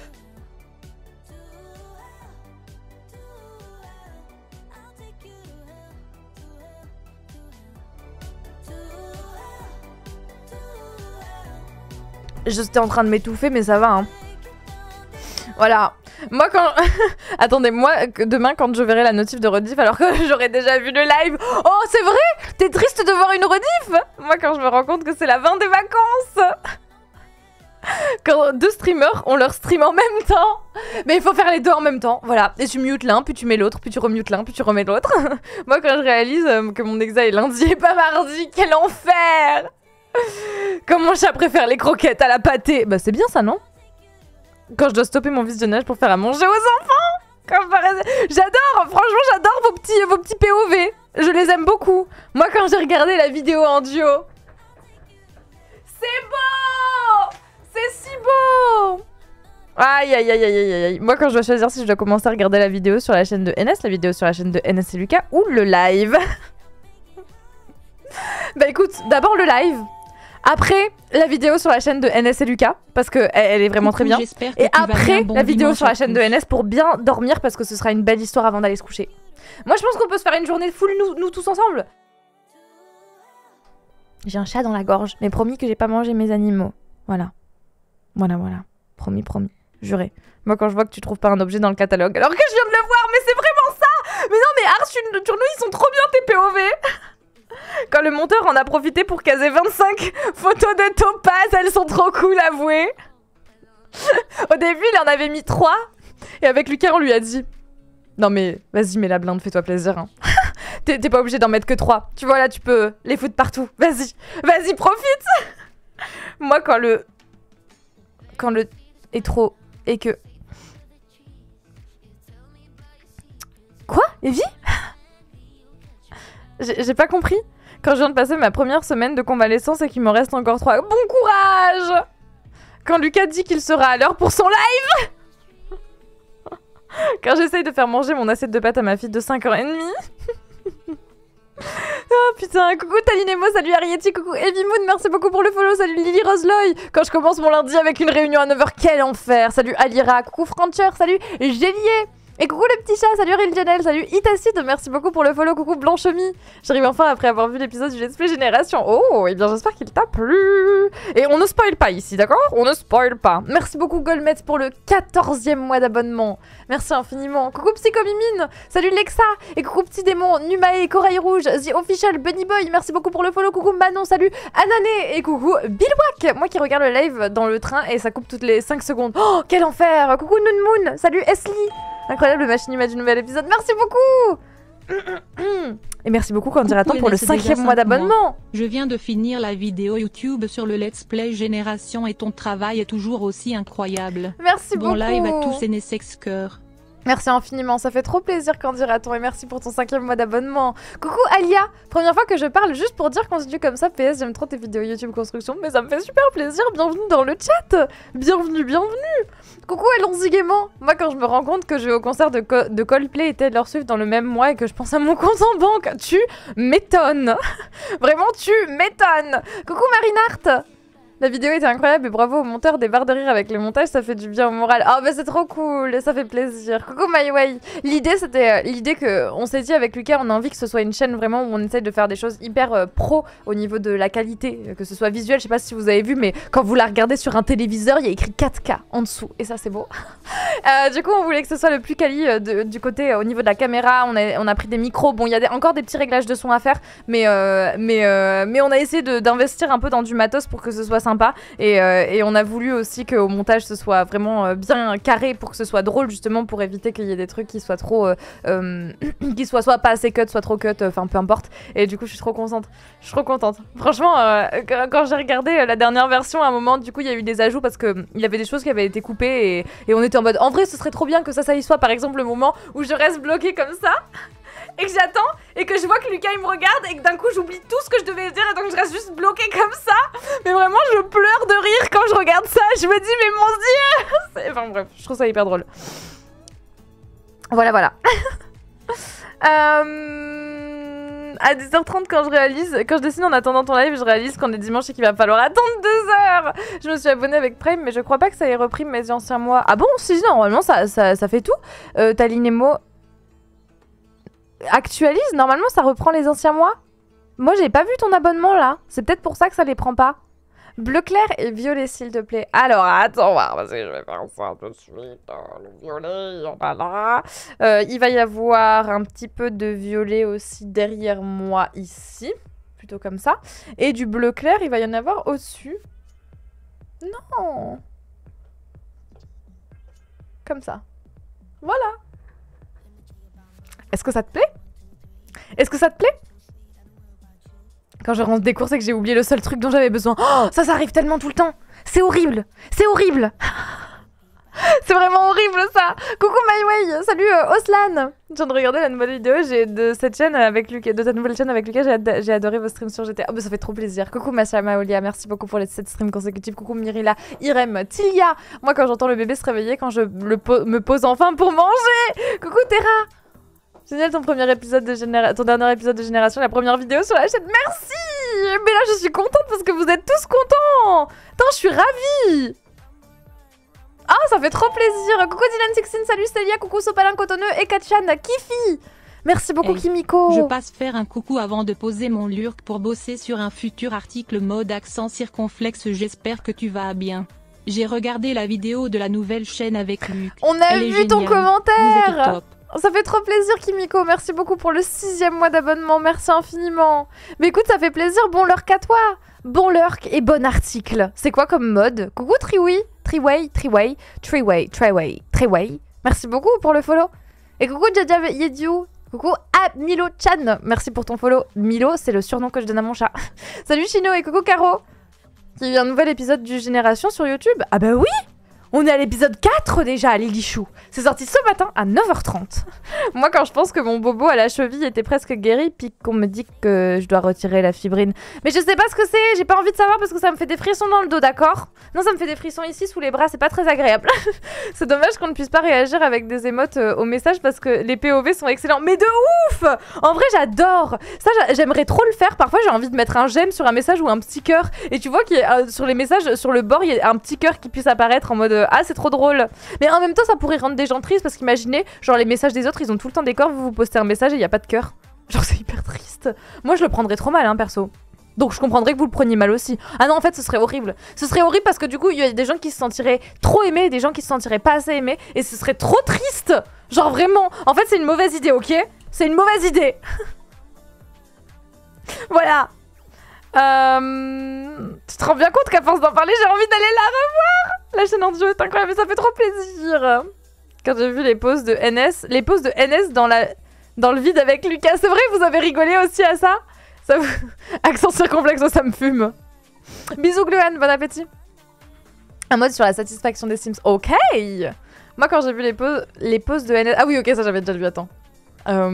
J'étais en train de m'étouffer, mais ça va, hein. Voilà. Moi, quand... Attendez, moi, demain, quand je verrai la notif de rediff, alors que j'aurais déjà vu le live... Oh, c'est vrai? T'es triste de voir une rediff? Moi, quand je me rends compte que c'est la fin des vacances. Quand deux streamers ont leur stream en même temps. Mais il faut faire les deux en même temps, voilà. Et tu mutes l'un, puis tu mets l'autre, puis tu remutes l'un, puis tu remets l'autre. Moi, quand je réalise que mon exa est lundi et pas mardi, quel enfer! Comme mon chat préfère les croquettes à la pâtée. Bah c'est bien ça, non? Quand je dois stopper mon visionnage pour faire à manger aux enfants. J'adore, franchement j'adore vos petits POV. Je les aime beaucoup. Moi quand j'ai regardé la vidéo en duo. C'est beau! C'est si beau! Aïe aïe aïe aïe aïe aïe. Moi quand je dois choisir si je dois commencer à regarder la vidéo sur la chaîne de NS, la vidéo sur la chaîne de NS et Lucas ou le live. Bah écoute, d'abord le live. Après, la vidéo sur la chaîne de NS et Lucas, parce que elle est vraiment très bien. J'espère que Et tu vas après, bien. Bon la vidéo dimanche sur la à chaîne de tous. NS pour bien dormir, parce que ce sera une belle histoire avant d'aller se coucher. Moi, je pense qu'on peut se faire une journée full, nous tous ensemble. J'ai un chat dans la gorge, mais promis que j'ai pas mangé mes animaux. Voilà. Voilà. Promis. Juré. Moi, quand je vois que tu trouves pas un objet dans le catalogue, alors que je viens de le voir, mais c'est vraiment ça. Mais non, mais Ars, sur nous, ils sont trop bien tes POV. Quand le monteur en a profité pour caser 25 photos de Topaz, elles sont trop cool, avouez. Au début, il en avait mis 3. Et avec Lucas, on lui a dit: non mais, vas-y, mets la blinde, fais-toi plaisir. Hein. T'es pas obligé d'en mettre que 3. Tu vois, là, tu peux les foutre partout. Vas-y, profite. Moi, quand le est trop et que... Quoi, Evie? J'ai pas compris. Quand je viens de passer ma première semaine de convalescence et qu'il me reste encore 3. Bon courage! Quand Lucas dit qu'il sera à l'heure pour son live. Quand j'essaye de faire manger mon assiette de pâtes à ma fille de 5 ans et demi. Oh putain, coucou Talinemo, salut Arietti, coucou Evie Moon, merci beaucoup pour le follow, salut Lily Roseloy. Quand je commence mon lundi avec une réunion à 9h, quel enfer. Salut Alira, coucou Francher, salut Gélier. Et coucou le petit chat, salut Riljanel, salut Itacide, merci beaucoup pour le follow, coucou Blanchemi. J'arrive enfin après avoir vu l'épisode du Let's Play Génération. Oh, et bien j'espère qu'il t'a plu. Et on ne spoil pas ici, d'accord? On ne spoil pas. Merci beaucoup Golmet pour le 14e mois d'abonnement. Merci infiniment. Coucou Psychomimine, salut Lexa. Et coucou Petit Démon, Numae, Corail Rouge, The Official, Bunny Boy, merci beaucoup pour le follow. Coucou Manon, salut Anané. Et coucou Billwack, moi qui regarde le live dans le train et ça coupe toutes les 5 secondes. Oh, quel enfer. Coucou Noon Moon, salut Esli. Incroyable machinima du nouvel épisode, merci beaucoup. Et merci beaucoup Candidaton pour le 5e mois d'abonnement. Je viens de finir la vidéo YouTube sur le Let's Play Génération et ton travail est toujours aussi incroyable. Merci Bon beaucoup. live à tous et Nessex cœur. Merci infiniment, ça fait trop plaisir Candidaton et merci pour ton 5e mois d'abonnement. Coucou Alia, première fois que je parle juste pour dire continue comme ça, PS j'aime trop tes vidéos YouTube construction, mais ça me fait super plaisir, bienvenue dans le chat. Bienvenue. Coucou allons-y gaiement. Moi quand je me rends compte que je vais au concert de Coldplay et Taylor Swift dans le même mois et que je pense à mon compte en banque, tu m'étonnes. Vraiment tu m'étonnes. Coucou Marinart. La vidéo était incroyable et bravo au monteur, des barres de rire avec les montages, ça fait du bien au moral. Oh bah c'est trop cool, ça fait plaisir. Coucou My Way. L'idée c'était l'idée que on s'est dit avec Lucas, on a envie que ce soit une chaîne vraiment où on essaye de faire des choses hyper pro au niveau de la qualité, que ce soit visuel, je sais pas si vous avez vu, mais quand vous la regardez sur un téléviseur, il y a écrit 4K en dessous et ça c'est beau. Du coup on voulait que ce soit le plus quali du côté au niveau de la caméra, on a pris des micros, bon il y a encore des petits réglages de son à faire, mais on a essayé d'investir un peu dans du matos pour que ce soit sympa et on a voulu aussi qu'au montage ce soit vraiment bien carré pour que ce soit drôle justement pour éviter qu'il y ait des trucs qui soient trop qui soient soit pas assez cut soit trop cut, enfin peu importe, et du coup je suis trop contente franchement. Quand j'ai regardé la dernière version à un moment, du coup il y a eu des ajouts parce que il y avait des choses qui avaient été coupées et on était en mode en vrai ce serait trop bien que ça y soit, par exemple le moment où je reste bloquée comme ça et que j'attends et que je vois que Lucas il me regarde et que d'un coup j'oublie tout ce que je devais dire et donc je reste juste bloquée comme ça, mais vraiment je pleure de rire quand je regarde ça, je me dis mais mon dieu. Enfin bref, je trouve ça hyper drôle. Voilà. À 10h30 quand je dessine en attendant ton live, je réalise qu'on est dimanche et qu'il va falloir attendre 2 heures. Je me suis abonnée avec Prime mais je crois pas que ça ait repris mes anciens mois. Ah bon, si normalement ça fait tout. Talinemo actualise, normalement ça reprend les anciens mois. Moi j'ai pas vu ton abonnement là, c'est peut-être pour ça que ça les prend pas. Bleu clair et violet s'il te plaît. Alors attends, parce que je vais faire ça tout de suite. Le violet, voilà. Il va y avoir un petit peu de violet aussi derrière moi ici, plutôt comme ça. Et du bleu clair, il va y en avoir au-dessus. Non. Comme ça. Voilà. Est-ce que ça te plaît? Est-ce que ça te plaît? Quand je rentre des courses et que j'ai oublié le seul truc dont j'avais besoin. Oh, ça arrive tellement tout le temps. C'est horrible. C'est horrible. C'est vraiment horrible ça. Coucou My Way. Salut Oslan. Je viens de regarder la nouvelle vidéo de cette chaîne avec Lucas, de ta nouvelle chaîne avec Lucas. J'ai adoré vos streams sur GTA. Oh, bah, ça fait trop plaisir. Coucou Masha Maolia. Merci beaucoup pour les 7 streams consécutifs. Coucou Myrila, Irem, Tilia. Moi quand j'entends le bébé se réveiller, quand je me pose enfin pour manger. Coucou Terra. Génial ton premier épisode de ton dernier épisode de Génération, la première vidéo sur la chaîne. Merci. Mais là je suis contente parce que vous êtes tous contents. Attends, je suis ravie. Ah, ça fait trop plaisir. Coucou Dylan16, salut Célia, coucou Sopalin Cotonneux et Katchan, Kifi. Merci beaucoup Hey, Kimiko. Je passe faire un coucou avant de poser mon lurk pour bosser sur un futur article mode accent circonflexe. J'espère que tu vas bien. J'ai regardé la vidéo de la nouvelle chaîne avec Luc. On a Elle est vu ton géniale. Vous êtes commentaire. top. Ça fait trop plaisir Kimiko, merci beaucoup pour le 6e mois d'abonnement, merci infiniment. Mais écoute, ça fait plaisir, bon lurk à toi. Bon lurk et bon article. C'est quoi comme mode? Coucou Triway. Merci beaucoup pour le follow. Et coucou Jaja Yediu. Coucou Milo Chan, merci pour ton follow. Milo, c'est le surnom que je donne à mon chat. Salut Chino et coucou Caro. Qui a un nouvel épisode du Génération sur YouTube. Ah bah oui, on est à l'épisode 4 déjà, Lilichou. C'est sorti ce matin à 9h30. Moi, quand je pense que mon bobo à la cheville était presque guéri, puis qu'on me dit que je dois retirer la fibrine. Mais je sais pas ce que c'est, j'ai pas envie de savoir parce que ça me fait des frissons dans le dos, d'accord? Non, ça me fait des frissons ici sous les bras, c'est pas très agréable. C'est dommage qu'on ne puisse pas réagir avec des émotes aux messages parce que les POV sont excellents. Mais de ouf! En vrai, j'adore. Ça, j'aimerais trop le faire. Parfois, j'ai envie de mettre un j'aime sur un message ou un petit cœur. Et tu vois qu'il y a, sur les messages, sur le bord, il y a un petit cœur qui puisse apparaître en mode ah, c'est trop drôle. Mais en même temps, ça pourrait rendre des gens tristes parce qu'imaginez, genre les messages des autres, ils ont tout le temps des cœurs, vous postez un message et il n'y a pas de cœur. Genre, c'est hyper triste. Moi, je le prendrais trop mal, hein, perso. Donc je comprendrais que vous le preniez mal aussi. Ah non, en fait, ce serait horrible. Ce serait horrible parce que du coup, il y a des gens qui se sentiraient trop aimés, des gens qui se sentiraient pas assez aimés, et ce serait trop triste. Genre vraiment. En fait, c'est une mauvaise idée, ok? C'est une mauvaise idée. Voilà. Tu te rends bien compte qu'à force d'en parler, j'ai envie d'aller la revoir. La chaîne en duo est incroyable, ça fait trop plaisir. Quand j'ai vu les poses de NS dans le vide avec Lucas, c'est vrai, vous avez rigolé aussi à ça? Ça vous... Accent circonflexe, ça me fume. Bisous Gluan, bon appétit. Un mode sur la satisfaction des Sims. Ok. Moi quand j'ai vu les poses de NS... Ah oui, ok, ça j'avais déjà vu, attends. En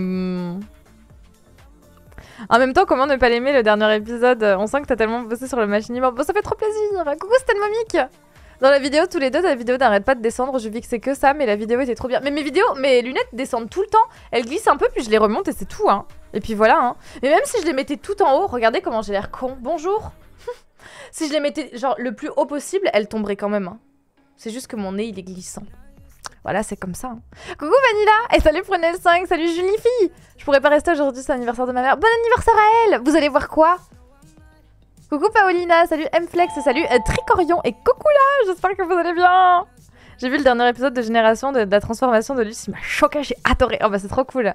même temps, comment ne pas l'aimer le dernier épisode? On sent que t'as tellement bossé sur le machiniment. Bon, ça fait trop plaisir. Coucou Stelmomic. Dans la vidéo, tous les deux, ta vidéo n'arrête pas de descendre. Je vis que c'est que ça, mais la vidéo était trop bien. Mais mes lunettes descendent tout le temps. Elles glissent un peu, puis je les remonte et c'est tout, hein. Et puis voilà, hein. Mais même si je les mettais tout en haut, regardez comment j'ai l'air con. Bonjour. Si je les mettais genre le plus haut possible, elles tomberaient quand même, hein. C'est juste que mon nez, il est glissant. Voilà, c'est comme ça. Hein. Coucou Vanilla. Et salut Prunel5, salut Julie-Fille. Je pourrais pas rester aujourd'hui, c'est l'anniversaire de ma mère. Bon anniversaire à elle. Vous allez voir quoi? Coucou Paolina, salut Mflex, salut Tricorion et Cocoula, j'espère que vous allez bien. J'ai vu le dernier épisode de Génération de la transformation de Luce, il m'a choqué, j'ai adoré. Oh bah c'est trop cool.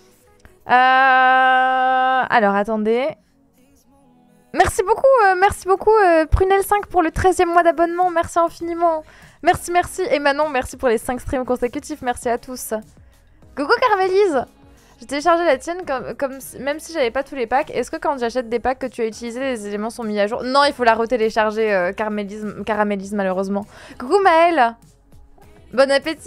Alors attendez. Merci beaucoup Prunel5 pour le 13e mois d'abonnement, merci infiniment. Merci. Et Manon, merci pour les 5 streams consécutifs, merci à tous. Coucou Caramélise. J'ai téléchargé la tienne même si j'avais pas tous les packs. Est-ce que quand j'achète des packs que tu as utilisés, les éléments sont mis à jour? Non, il faut la retélécharger, Caramélisme malheureusement. Coucou Maëlle. Bon appétit.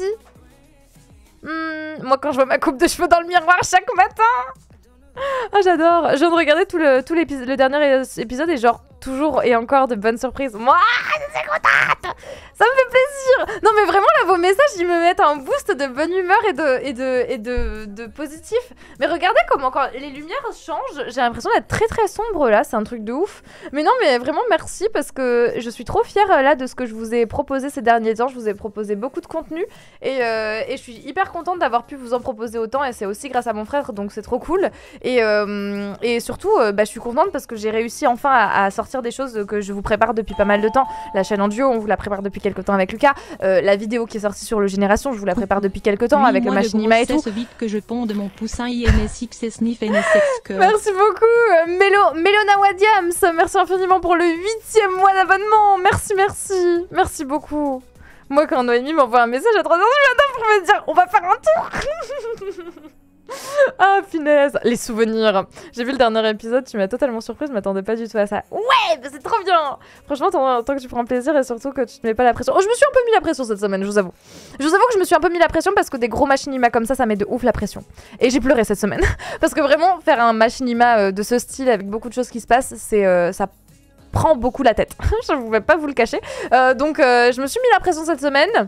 Moi quand je vois ma coupe de cheveux dans le miroir chaque matin. Ah j'adore. Je viens de regarder le dernier épisode et genre toujours et encore de bonnes surprises. Moi, je suis contente. Ça me fait plaisir. Non mais vraiment là vos messages ils me mettent un boost de bonne humeur et de positif. Mais regardez comment quand les lumières changent, j'ai l'impression d'être très très sombre là, c'est un truc de ouf. Mais non mais vraiment merci parce que je suis trop fière là de ce que je vous ai proposé ces derniers temps. Je vous ai proposé beaucoup de contenu et je suis hyper contente d'avoir pu vous en proposer autant et c'est aussi grâce à mon frère donc c'est trop cool. Et surtout je suis contente parce que j'ai réussi enfin à sortir des choses que je vous prépare depuis pas mal de temps. La chaîne en duo, on vous la prépare depuis quelques temps avec Lucas. La vidéo qui est sortie sur le Génération, je vous la prépare depuis quelques temps avec le machinima et tout. Vite que je ponde mon poussin INSX et Sniff NSX que... Merci beaucoup Mélona Wadiams, merci infiniment pour le 8e mois d'abonnement. Merci beaucoup. Moi quand Noémie m'envoie un message à 3h du matin pour me dire on va faire un tour. Ah punaise, les souvenirs. J'ai vu le dernier épisode, tu m'as totalement surprise, je m'attendais pas du tout à ça. Ouais, mais c'est trop bien. Franchement, tant que tu prends plaisir et surtout que tu te mets pas la pression. Oh, je me suis un peu mis la pression cette semaine, je vous avoue. Je vous avoue que je me suis un peu mis la pression parce que des gros machinima comme ça met de ouf la pression. Et j'ai pleuré cette semaine. Parce que vraiment, faire un machinima de ce style avec beaucoup de choses qui se passent, ça prend beaucoup la tête. Je ne vais pas vous le cacher. Donc je me suis mis la pression cette semaine.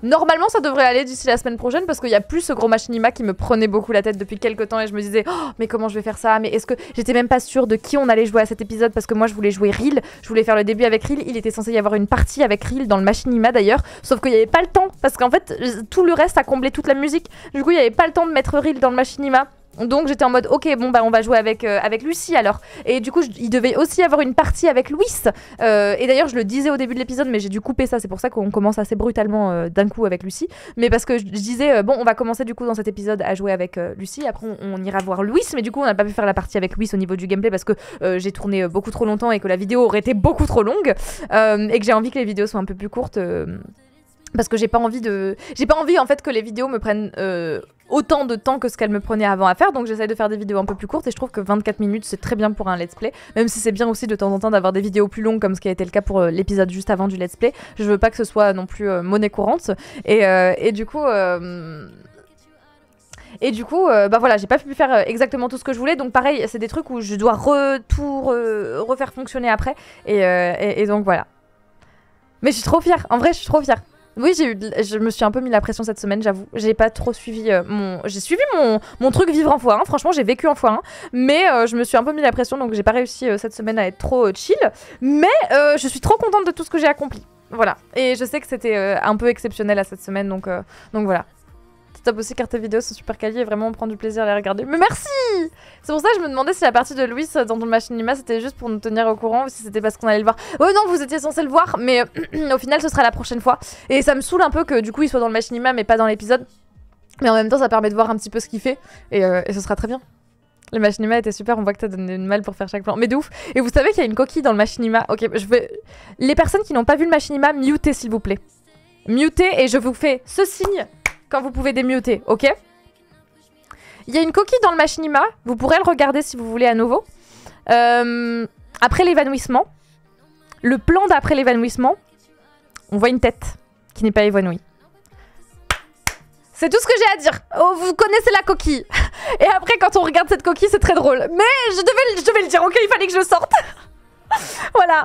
Normalement, ça devrait aller d'ici la semaine prochaine parce qu'il y a plus ce gros machinima qui me prenait beaucoup la tête depuis quelques temps et je me disais oh, mais comment je vais faire ça? Mais est-ce que j'étais même pas sûre de qui on allait jouer à cet épisode parce que moi je voulais jouer Ril, je voulais faire le début avec Ril, il était censé y avoir une partie avec Ril dans le machinima d'ailleurs, sauf qu'il y avait pas le temps parce qu'en fait tout le reste a comblé toute la musique. Du coup, il y avait pas le temps de mettre Ril dans le machinima. Donc j'étais en mode ok bon bah on va jouer avec Lucie alors et du coup il devait aussi y avoir une partie avec Louis et d'ailleurs je le disais au début de l'épisode mais j'ai dû couper ça, c'est pour ça qu'on commence assez brutalement d'un coup avec Lucie, mais parce que je disais bon on va commencer du coup dans cet épisode à jouer avec Lucie, après on ira voir Louis, mais du coup on n'a pas pu faire la partie avec Louis au niveau du gameplay parce que j'ai tourné beaucoup trop longtemps et que la vidéo aurait été beaucoup trop longue et que j'ai envie que les vidéos soient un peu plus courtes parce que j'ai pas envie en fait que les vidéos me prennent autant de temps que ce qu'elles me prenaient avant à faire, donc j'essaie de faire des vidéos un peu plus courtes et je trouve que 24 minutes c'est très bien pour un let's play, même si c'est bien aussi de temps en temps d'avoir des vidéos plus longues comme ce qui a été le cas pour l'épisode juste avant du let's play. Je veux pas que ce soit non plus monnaie courante et du coup bah voilà, j'ai pas pu faire exactement tout ce que je voulais, donc pareil, c'est des trucs où je dois refaire fonctionner après et donc voilà. Mais je suis trop fière, en vrai je suis trop fière. Oui, je me suis un peu mis la pression cette semaine, j'avoue. J'ai pas trop suivi j'ai suivi mon truc vivre en x1. Franchement, j'ai vécu en x1, mais je me suis un peu mis la pression, donc j'ai pas réussi cette semaine à être trop chill. Mais je suis trop contente de tout ce que j'ai accompli. Voilà. Et je sais que c'était un peu exceptionnel à cette semaine, donc voilà. Top aussi car tes vidéos sont super quali et vraiment on prend du plaisir à les regarder. Mais merci! C'est pour ça que je me demandais si la partie de Louis dans ton machinima c'était juste pour nous tenir au courant ou si c'était parce qu'on allait le voir. Oh non, vous étiez censé le voir, mais au final ce sera la prochaine fois. Et ça me saoule un peu que du coup il soit dans le machinima mais pas dans l'épisode. Mais en même temps ça permet de voir un petit peu ce qu'il fait et ce sera très bien. Le machinima était super, on voit que t'as donné une malle pour faire chaque plan. Mais de ouf! Et vous savez qu'il y a une coquille dans le machinima. Ok, je vais... Les personnes qui n'ont pas vu le machinima, mutez s'il vous plaît. Mutez et je vous fais ce signe quand vous pouvez démuter, ok? Il y a une coquille dans le machinima, vous pourrez le regarder si vous voulez à nouveau. Après l'évanouissement, le plan d'après l'évanouissement, on voit une tête qui n'est pas évanouie. C'est tout ce que j'ai à dire. Oh, vous connaissez la coquille. Et après, quand on regarde cette coquille, c'est très drôle. Mais je devais le dire, ok? Il fallait que je le sorte. Voilà.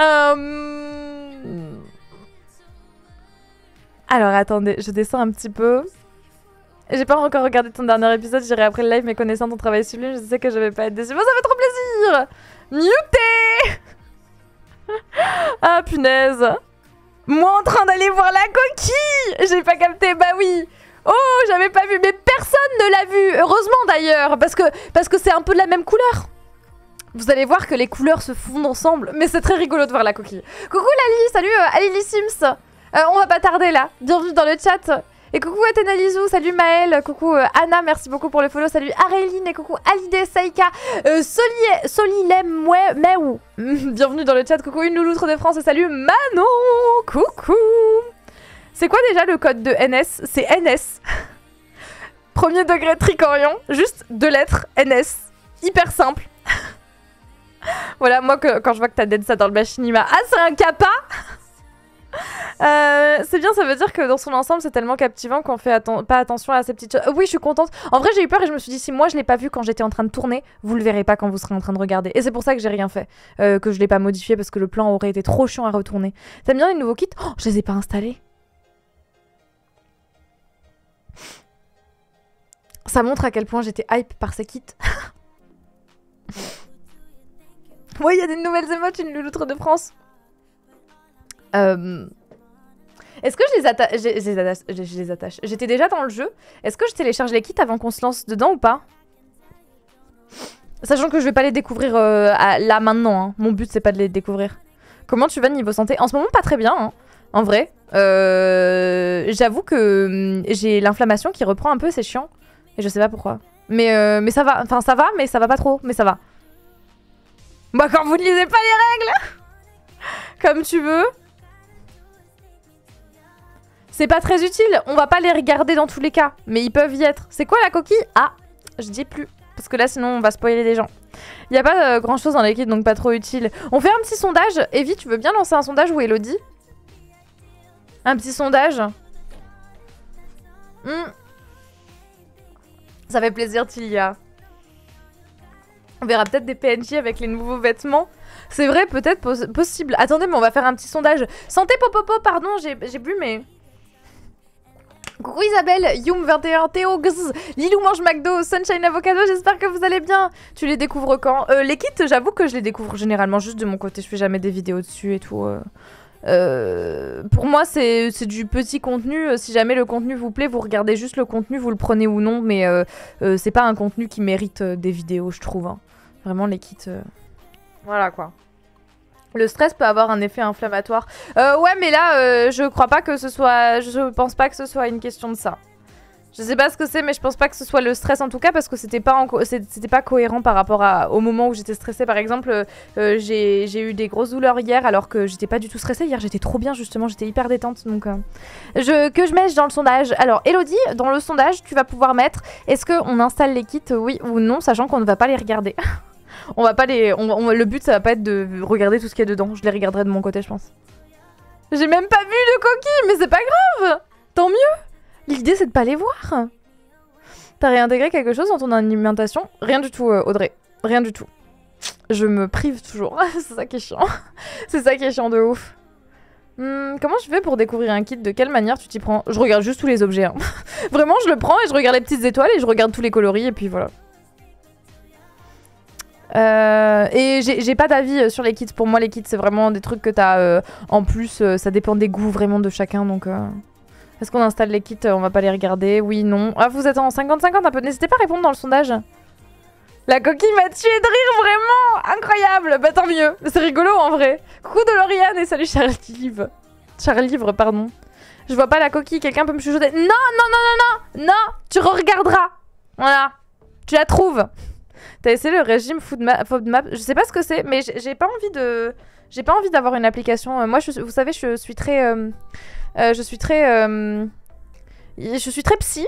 Alors attendez, je descends un petit peu. J'ai pas encore regardé ton dernier épisode, j'irai après le live, mais connaissant ton travail sublime, je sais que je vais pas être déçue. Bon, ça fait trop plaisir! Muté! Ah punaise! Moi en train d'aller voir la coquille! J'ai pas capté, bah oui! Oh, j'avais pas vu, mais personne ne l'a vu! Heureusement d'ailleurs, parce que c'est un peu de la même couleur. Vous allez voir que les couleurs se fondent ensemble, mais c'est très rigolo de voir la coquille. Coucou Lali, salut Alili Sims! On va pas tarder là, bienvenue dans le chat. Et coucou Athéna Lizou, salut Maëlle, coucou Anna, merci beaucoup pour le follow, salut Aréline et coucou Alidé, Saïka, Solilem, Meou. Bienvenue dans le chat, coucou une louloutre de France et salut Manon, coucou. C'est quoi déjà le code de NS? C'est NS. Premier degré Tricorion, juste 2 lettres, NS. Hyper simple. Voilà, moi quand je vois que t'as dead ça dans le machinima, ah c'est un kappa. C'est bien, ça veut dire que dans son ensemble c'est tellement captivant qu'on fait pas attention à ces petites choses. Oui, je suis contente. En vrai j'ai eu peur et je me suis dit si moi je l'ai pas vu quand j'étais en train de tourner, vous le verrez pas quand vous serez en train de regarder. Et c'est pour ça que j'ai rien fait, que je l'ai pas modifié parce que le plan aurait été trop chiant à retourner. T'aimes bien les nouveaux kits? Oh, je les ai pas installés. Ça montre à quel point j'étais hype par ces kits. Ouais, il y a des nouvelles émotes, une louloutre de France. Est-ce que je les attache? J'étais déjà dans le jeu. Est-ce que je télécharge les kits avant qu'on se lance dedans ou pas? Sachant que je vais pas les découvrir là maintenant. Hein. Mon but c'est pas de les découvrir. Comment tu vas niveau santé? En ce moment pas très bien. Hein. En vrai. J'avoue que j'ai l'inflammation qui reprend un peu, c'est chiant. Et je sais pas pourquoi. Mais ça va. Enfin ça va, mais ça va pas trop. Mais ça va. Bah quand vous ne lisez pas les règles. Comme tu veux. C'est pas très utile, on va pas les regarder dans tous les cas, mais ils peuvent y être. C'est quoi la coquille? Ah, je dis plus, parce que là sinon on va spoiler les gens. Il y a pas grand chose dans les kits, donc pas trop utile. On fait un petit sondage. Evie, tu veux bien lancer un sondage ou Elodie? Un petit sondage. Ça fait plaisir, Tilia. On verra peut-être des PNJ avec les nouveaux vêtements. C'est vrai, peut-être possible. Attendez, mais on va faire un petit sondage. Santé Popopo, pardon, j'ai bu, mais... Coucou Isabelle, Youm21, Théo, Gz, Lilou mange McDo, Sunshine Avocado, j'espère que vous allez bien. Tu les découvres quand? Les kits, j'avoue que je les découvre généralement juste de mon côté, je fais jamais des vidéos dessus et tout. Pour moi, c'est du petit contenu. Si jamais le contenu vous plaît, vous regardez juste le contenu, vous le prenez ou non, mais c'est pas un contenu qui mérite des vidéos, je trouve. Hein. Vraiment, les kits... Voilà quoi. Le stress peut avoir un effet inflammatoire. Ouais, mais là, je crois pas que ce soit... Je pense pas que ce soit une question de ça. Je sais pas ce que c'est, mais je pense pas que ce soit le stress en tout cas, parce que c'était pas, c'était pas cohérent par rapport au moment où j'étais stressée. Par exemple, j'ai eu des grosses douleurs hier, alors que j'étais pas du tout stressée. Hier, j'étais trop bien, justement, j'étais hyper détente. Donc, que je mette dans le sondage. Alors, Elodie, dans le sondage, tu vas pouvoir mettre est-ce qu'on installe les kits, oui ou non, sachant qu'on ne va pas les regarder. On va pas les... le but, ça va pas être de regarder tout ce qu'il y a dedans. Je les regarderai de mon côté, je pense. J'ai même pas vu de coquilles, mais c'est pas grave. Tant mieux. L'idée, c'est de pas les voir. T'as réintégré quelque chose dans ton alimentation? Rien du tout, Audrey. Rien du tout. Je me prive toujours. C'est ça qui est chiant. C'est ça qui est chiant de ouf. Comment je fais pour découvrir un kit? De quelle manière tu t'y prends? Je regarde juste tous les objets. Hein. Vraiment, je le prends et je regarde les petites étoiles et je regarde tous les coloris et puis voilà. Et j'ai pas d'avis sur les kits. Pour moi, les kits, c'est vraiment des trucs que t'as en plus. Ça dépend des goûts vraiment de chacun. Donc, est-ce qu'on installe les kits? On va pas les regarder. Oui, non. Ah, vous êtes en 50-50 un peu. N'hésitez pas à répondre dans le sondage. La coquille m'a tué de rire, vraiment. Incroyable. Bah, tant mieux. C'est rigolo en vrai. Coucou de Lauriane et salut Charles-Livre. Charles-Livre, pardon. Je vois pas la coquille. Quelqu'un peut me chuchoter? Non, non, non, non, non. Non, tu regarderas. Voilà. Tu la trouves. T'as essayé le régime FODMAP? Je sais pas ce que c'est, mais j'ai pas envie de... J'ai pas envie d'avoir une application. Moi, vous savez, je suis très... je suis très psy.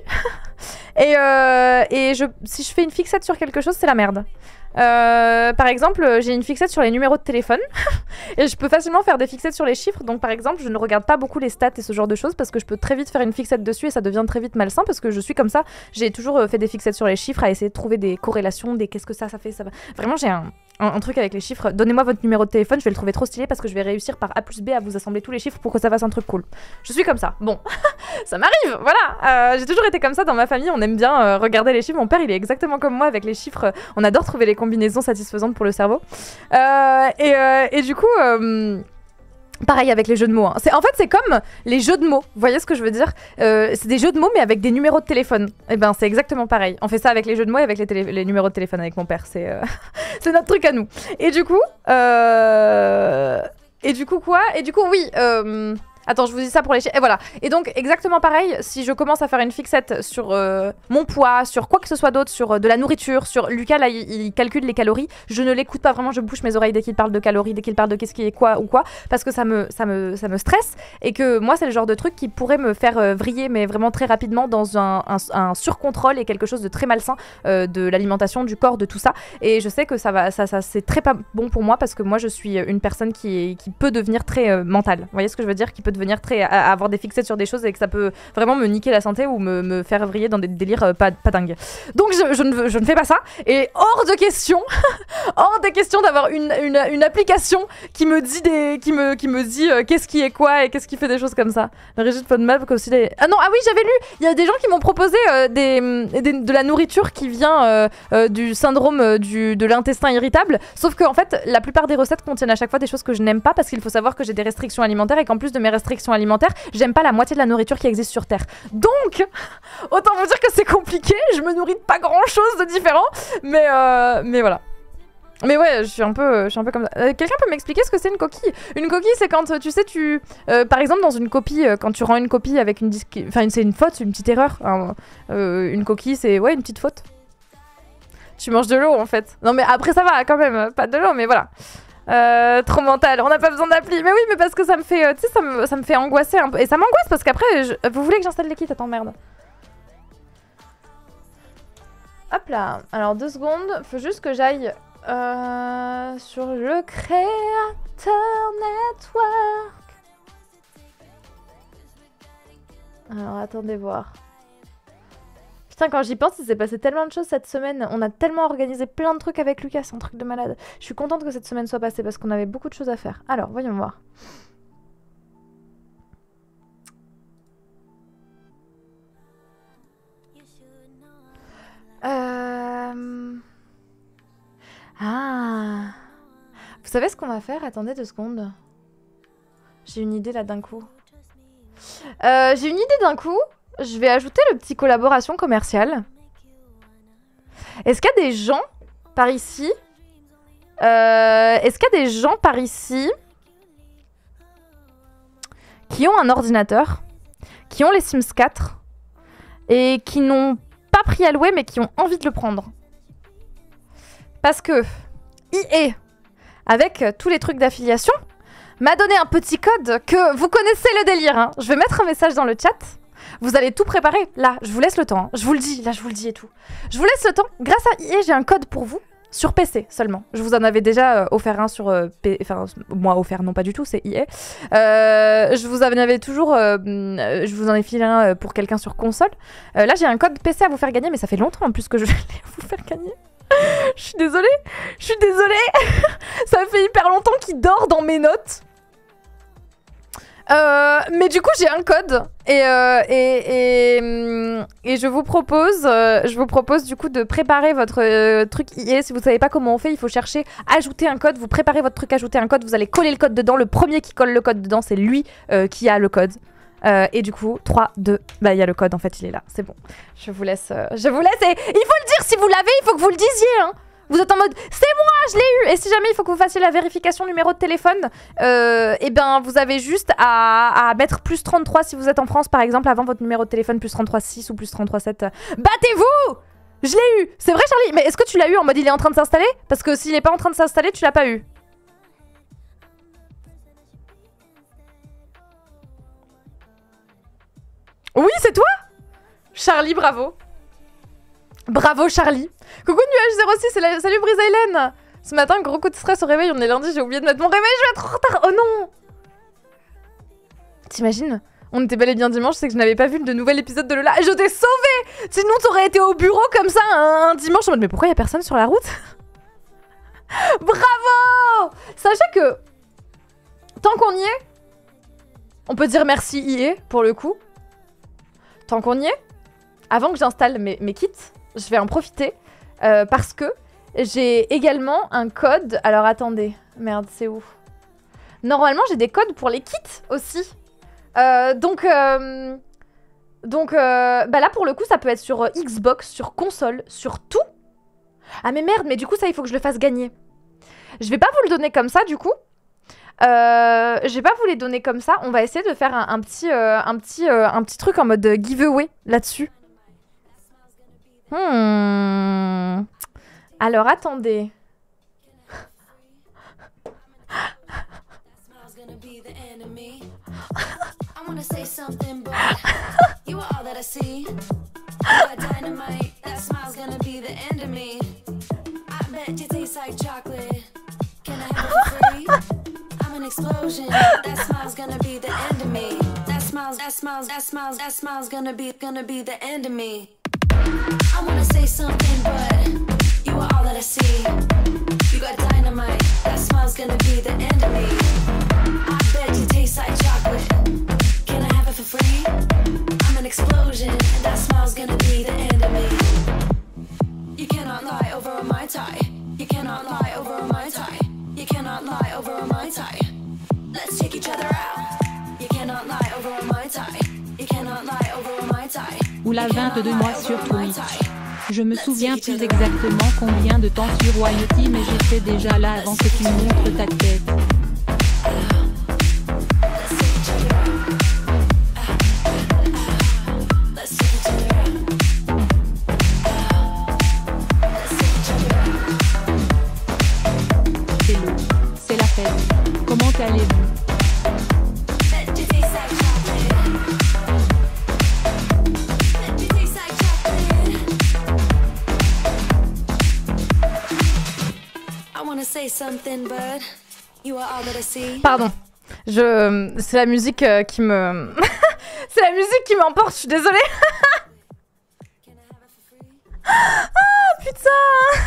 et si je fais une fixette sur quelque chose, c'est la merde. Par exemple, j'ai une fixette sur les numéros de téléphone. Et je peux facilement faire des fixettes sur les chiffres. Donc par exemple, je ne regarde pas beaucoup les stats et ce genre de choses parce que je peux très vite faire une fixette dessus et ça devient très vite malsain parce que je suis comme ça. J'ai toujours fait des fixettes sur les chiffres à essayer de trouver des corrélations, des qu'est-ce que ça fait, ça va. Vraiment, j'ai un truc avec les chiffres. Donnez-moi votre numéro de téléphone, je vais le trouver trop stylé parce que je vais réussir par A plus B à vous assembler tous les chiffres pour que ça fasse un truc cool. Je suis comme ça. Bon, ça m'arrive, voilà. J'ai toujours été comme ça dans ma famille, on aime bien regarder les chiffres. Mon père, il est exactement comme moi avec les chiffres. On adore trouver les combinaisons satisfaisantes pour le cerveau. Et du coup... pareil avec les jeux de mots. Hein. En fait, c'est comme les jeux de mots. Vous voyez ce que je veux dire? C'est des jeux de mots, mais avec des numéros de téléphone. Et ben, c'est exactement pareil. On fait ça avec les jeux de mots et avec les numéros de téléphone avec mon père. C'est c'est notre truc à nous. Et du coup... oui... Attends, je vous dis ça pour les chiffres. Et voilà. Et donc, exactement pareil, si je commence à faire une fixette sur mon poids, sur quoi que ce soit d'autre, sur de la nourriture, sur Lucas, là, il calcule les calories, je ne l'écoute pas vraiment, je bouche mes oreilles dès qu'il parle de calories, dès qu'il parle de qu'est-ce qui est quoi ou quoi, parce que ça me stresse, et que moi, c'est le genre de truc qui pourrait me faire vriller, mais vraiment très rapidement, dans un surcontrôle et quelque chose de très malsain de l'alimentation, du corps, de tout ça. Et je sais que ça c'est très pas bon pour moi, parce que moi, je suis une personne qui peut devenir très mentale. Vous voyez ce que je veux dire? Qui peut devenir très à avoir des fixettes sur des choses et que ça peut vraiment me niquer la santé ou me faire vriller dans des délires pas dingues. Donc je ne fais pas ça et hors de question d'avoir une application qui me dit qu'est-ce qui est quoi et qu'est-ce qui fait des choses comme ça. Le régime FODMAP comme aussi des... Ah non, ah oui, j'avais lu, il y a des gens qui m'ont proposé de la nourriture qui vient du syndrome de l'intestin irritable, sauf que en fait la plupart des recettes contiennent à chaque fois des choses que je n'aime pas parce qu'il faut savoir que j'ai des restrictions alimentaires et qu'en plus de mes restrictions alimentaires, j'aime pas la moitié de la nourriture qui existe sur Terre. Donc, autant vous dire que c'est compliqué, je me nourris de pas grand chose de différent, mais voilà. Mais ouais, je suis un peu comme ça. Quelqu'un peut m'expliquer ce que c'est une coquille? Une coquille, c'est quand, tu sais, par exemple, dans une copie, quand tu rends une copie avec une enfin, c'est une faute, une petite erreur. Alors, une coquille, c'est, ouais, une petite faute. Tu manges de l'eau, en fait. Non, mais après, ça va, quand même. Pas de l'eau, mais voilà. Trop mental, on n'a pas besoin d'appli. Mais oui, mais parce que ça me fait, tu sais, ça me fait angoisser un peu. Et ça m'angoisse parce qu'après, vous voulez que j'installe les kits? Attends, merde. Hop là. Alors, 2 secondes. Faut juste que j'aille sur le Creator Network. Alors, attendez voir. Putain, quand j'y pense, il s'est passé tellement de choses cette semaine. On a tellement organisé plein de trucs avec Lucas, c'est un truc de malade. Je suis contente que cette semaine soit passée parce qu'on avait beaucoup de choses à faire. Alors, voyons voir. Ah. Vous savez ce qu'on va faire? Attendez 2 secondes. J'ai une idée là d'un coup. Je vais ajouter le petit collaboration commerciale. Est-ce qu'il y a des gens par ici qui ont un ordinateur, qui ont les Sims 4 et qui n'ont pas pris à louer mais qui ont envie de le prendre? Parce que EA, avec tous les trucs d'affiliation, m'a donné un petit code que vous connaissez le délire. Hein. Je vais mettre un message dans le chat. Vous allez tout préparer. Là, je vous laisse le temps. Hein. Je vous le dis. Là, je vous le dis et tout. Je vous laisse le temps. Grâce à EA, j'ai un code pour vous. Sur PC seulement. Je vous en avais déjà offert un sur... Enfin, moi offert, non pas du tout, c'est EA. Je vous en avais toujours... je vous en ai filé un pour quelqu'un sur console. Là, j'ai un code PC à vous faire gagner, mais ça fait longtemps en plus que je vais vous faire gagner. Je suis désolée. Ça fait hyper longtemps qu'il dort dans mes notes. Mais du coup j'ai un code et je vous propose du coup de préparer votre truc EA. Si vous savez pas comment on fait, il faut chercher ajouter un code. Vous préparez votre truc ajouter un code, vous allez coller le code dedans. Le premier qui colle le code dedans, c'est lui qui a le code. Et du coup 3, 2, bah il y a le code en fait, il est là, c'est bon. Je vous laisse et il faut le dire si vous l'avez, il faut que vous le disiez hein. Vous êtes en mode c'est moi, je l'ai eu. Et si jamais il faut que vous fassiez la vérification numéro de téléphone, et ben vous avez juste à mettre plus 33 si vous êtes en France par exemple avant votre numéro de téléphone, plus 33,6 ou plus 33,7. Battez-vous! Je l'ai eu. C'est vrai Charlie, mais est-ce que tu l'as eu en mode il est en train de s'installer? Parce que s'il est pas en train de s'installer, tu l'as pas eu. Oui, c'est toi? Charlie, bravo. Bravo Charlie. Coucou Nuage06, salut Brisa Hélène. Ce matin, gros coup de stress au réveil, on est lundi, j'ai oublié de mettre mon réveil, je vais être en retard. Oh non. T'imagines? On était bel et bien dimanche, c'est que je n'avais pas vu de nouvel épisode de Lola. Je t'ai sauvé. Sinon t'aurais été au bureau comme ça un dimanche en mode mais pourquoi y a personne sur la route? Bravo. Sachez que tant qu'on y est, on peut dire merci EA pour le coup. Tant qu'on y est, avant que j'installe mes kits, je vais en profiter parce que j'ai également un code. Alors attendez, merde, c'est où? Normalement, j'ai des codes pour les kits aussi. Donc bah là pour le coup, ça peut être sur Xbox, sur console, sur tout. Ah mais merde, mais du coup ça, il faut que je le fasse gagner. Je vais pas vous le donner comme ça du coup. Je vais pas vous les donner comme ça. On va essayer de faire un petit truc en mode giveaway là-dessus. Alors attendez. I'm an explosion. That smile's gonna be the end of me. That smile's gonna be the end of me. I wanna say something, but you are all that I see. You got dynamite. That smile's gonna be the end of me. I bet you taste like chocolate. Can I have it for free? I'm an explosion, and that smile's gonna be the end of me. You cannot lie over a Mai Tai. You cannot lie over a Mai Tai. You cannot lie over a Mai Tai. Let's take each other out. You cannot lie over a Mai Tai. You cannot lie over a Mai Tai. Ou la 22 mois sur Twitch. Je me souviens plus exactement combien de temps sur Royalty, mais j'étais déjà là avant que tu montres ta tête. Hello, c'est la fête. Comment allez-vous? Pardon, c'est la musique qui me... c'est la musique qui m'emporte, je suis désolée. Ah putain.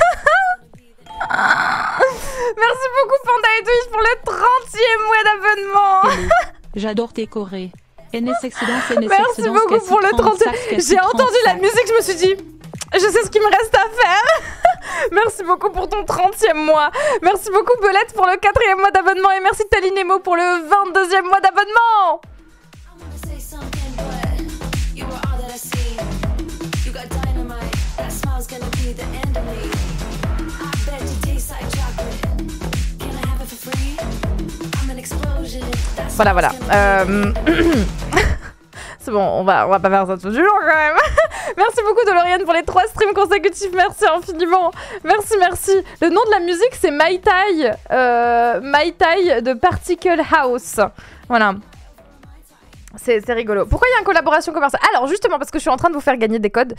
Merci beaucoup Panda et Twitch pour le 30e mois d'abonnement. J'adore tes chorés. Merci beaucoup pour le 30e. J'ai entendu la musique, je me suis dit... Je sais ce qu'il me reste à faire. Merci beaucoup pour ton 30e mois. Merci beaucoup Belette pour le 4e mois d'abonnement. Et merci Talinemo pour le 22e mois d'abonnement. I wanna say something, but you were all that I see. You got dynamite, that smile's gonna be the end of me. I bet you taste like chocolate. Can I have it for free? I'm an explosion. That Voilà, smile's voilà. gonna be C'est bon, on va pas faire ça tout du long quand même. Merci beaucoup Dolorean pour les 3 streams consécutifs. Merci infiniment. Merci, merci. Le nom de la musique c'est My Tai. My Tai de Particle House. Voilà. C'est rigolo. Pourquoi il y a une collaboration commerciale? Alors justement parce que je suis en train de vous faire gagner des codes.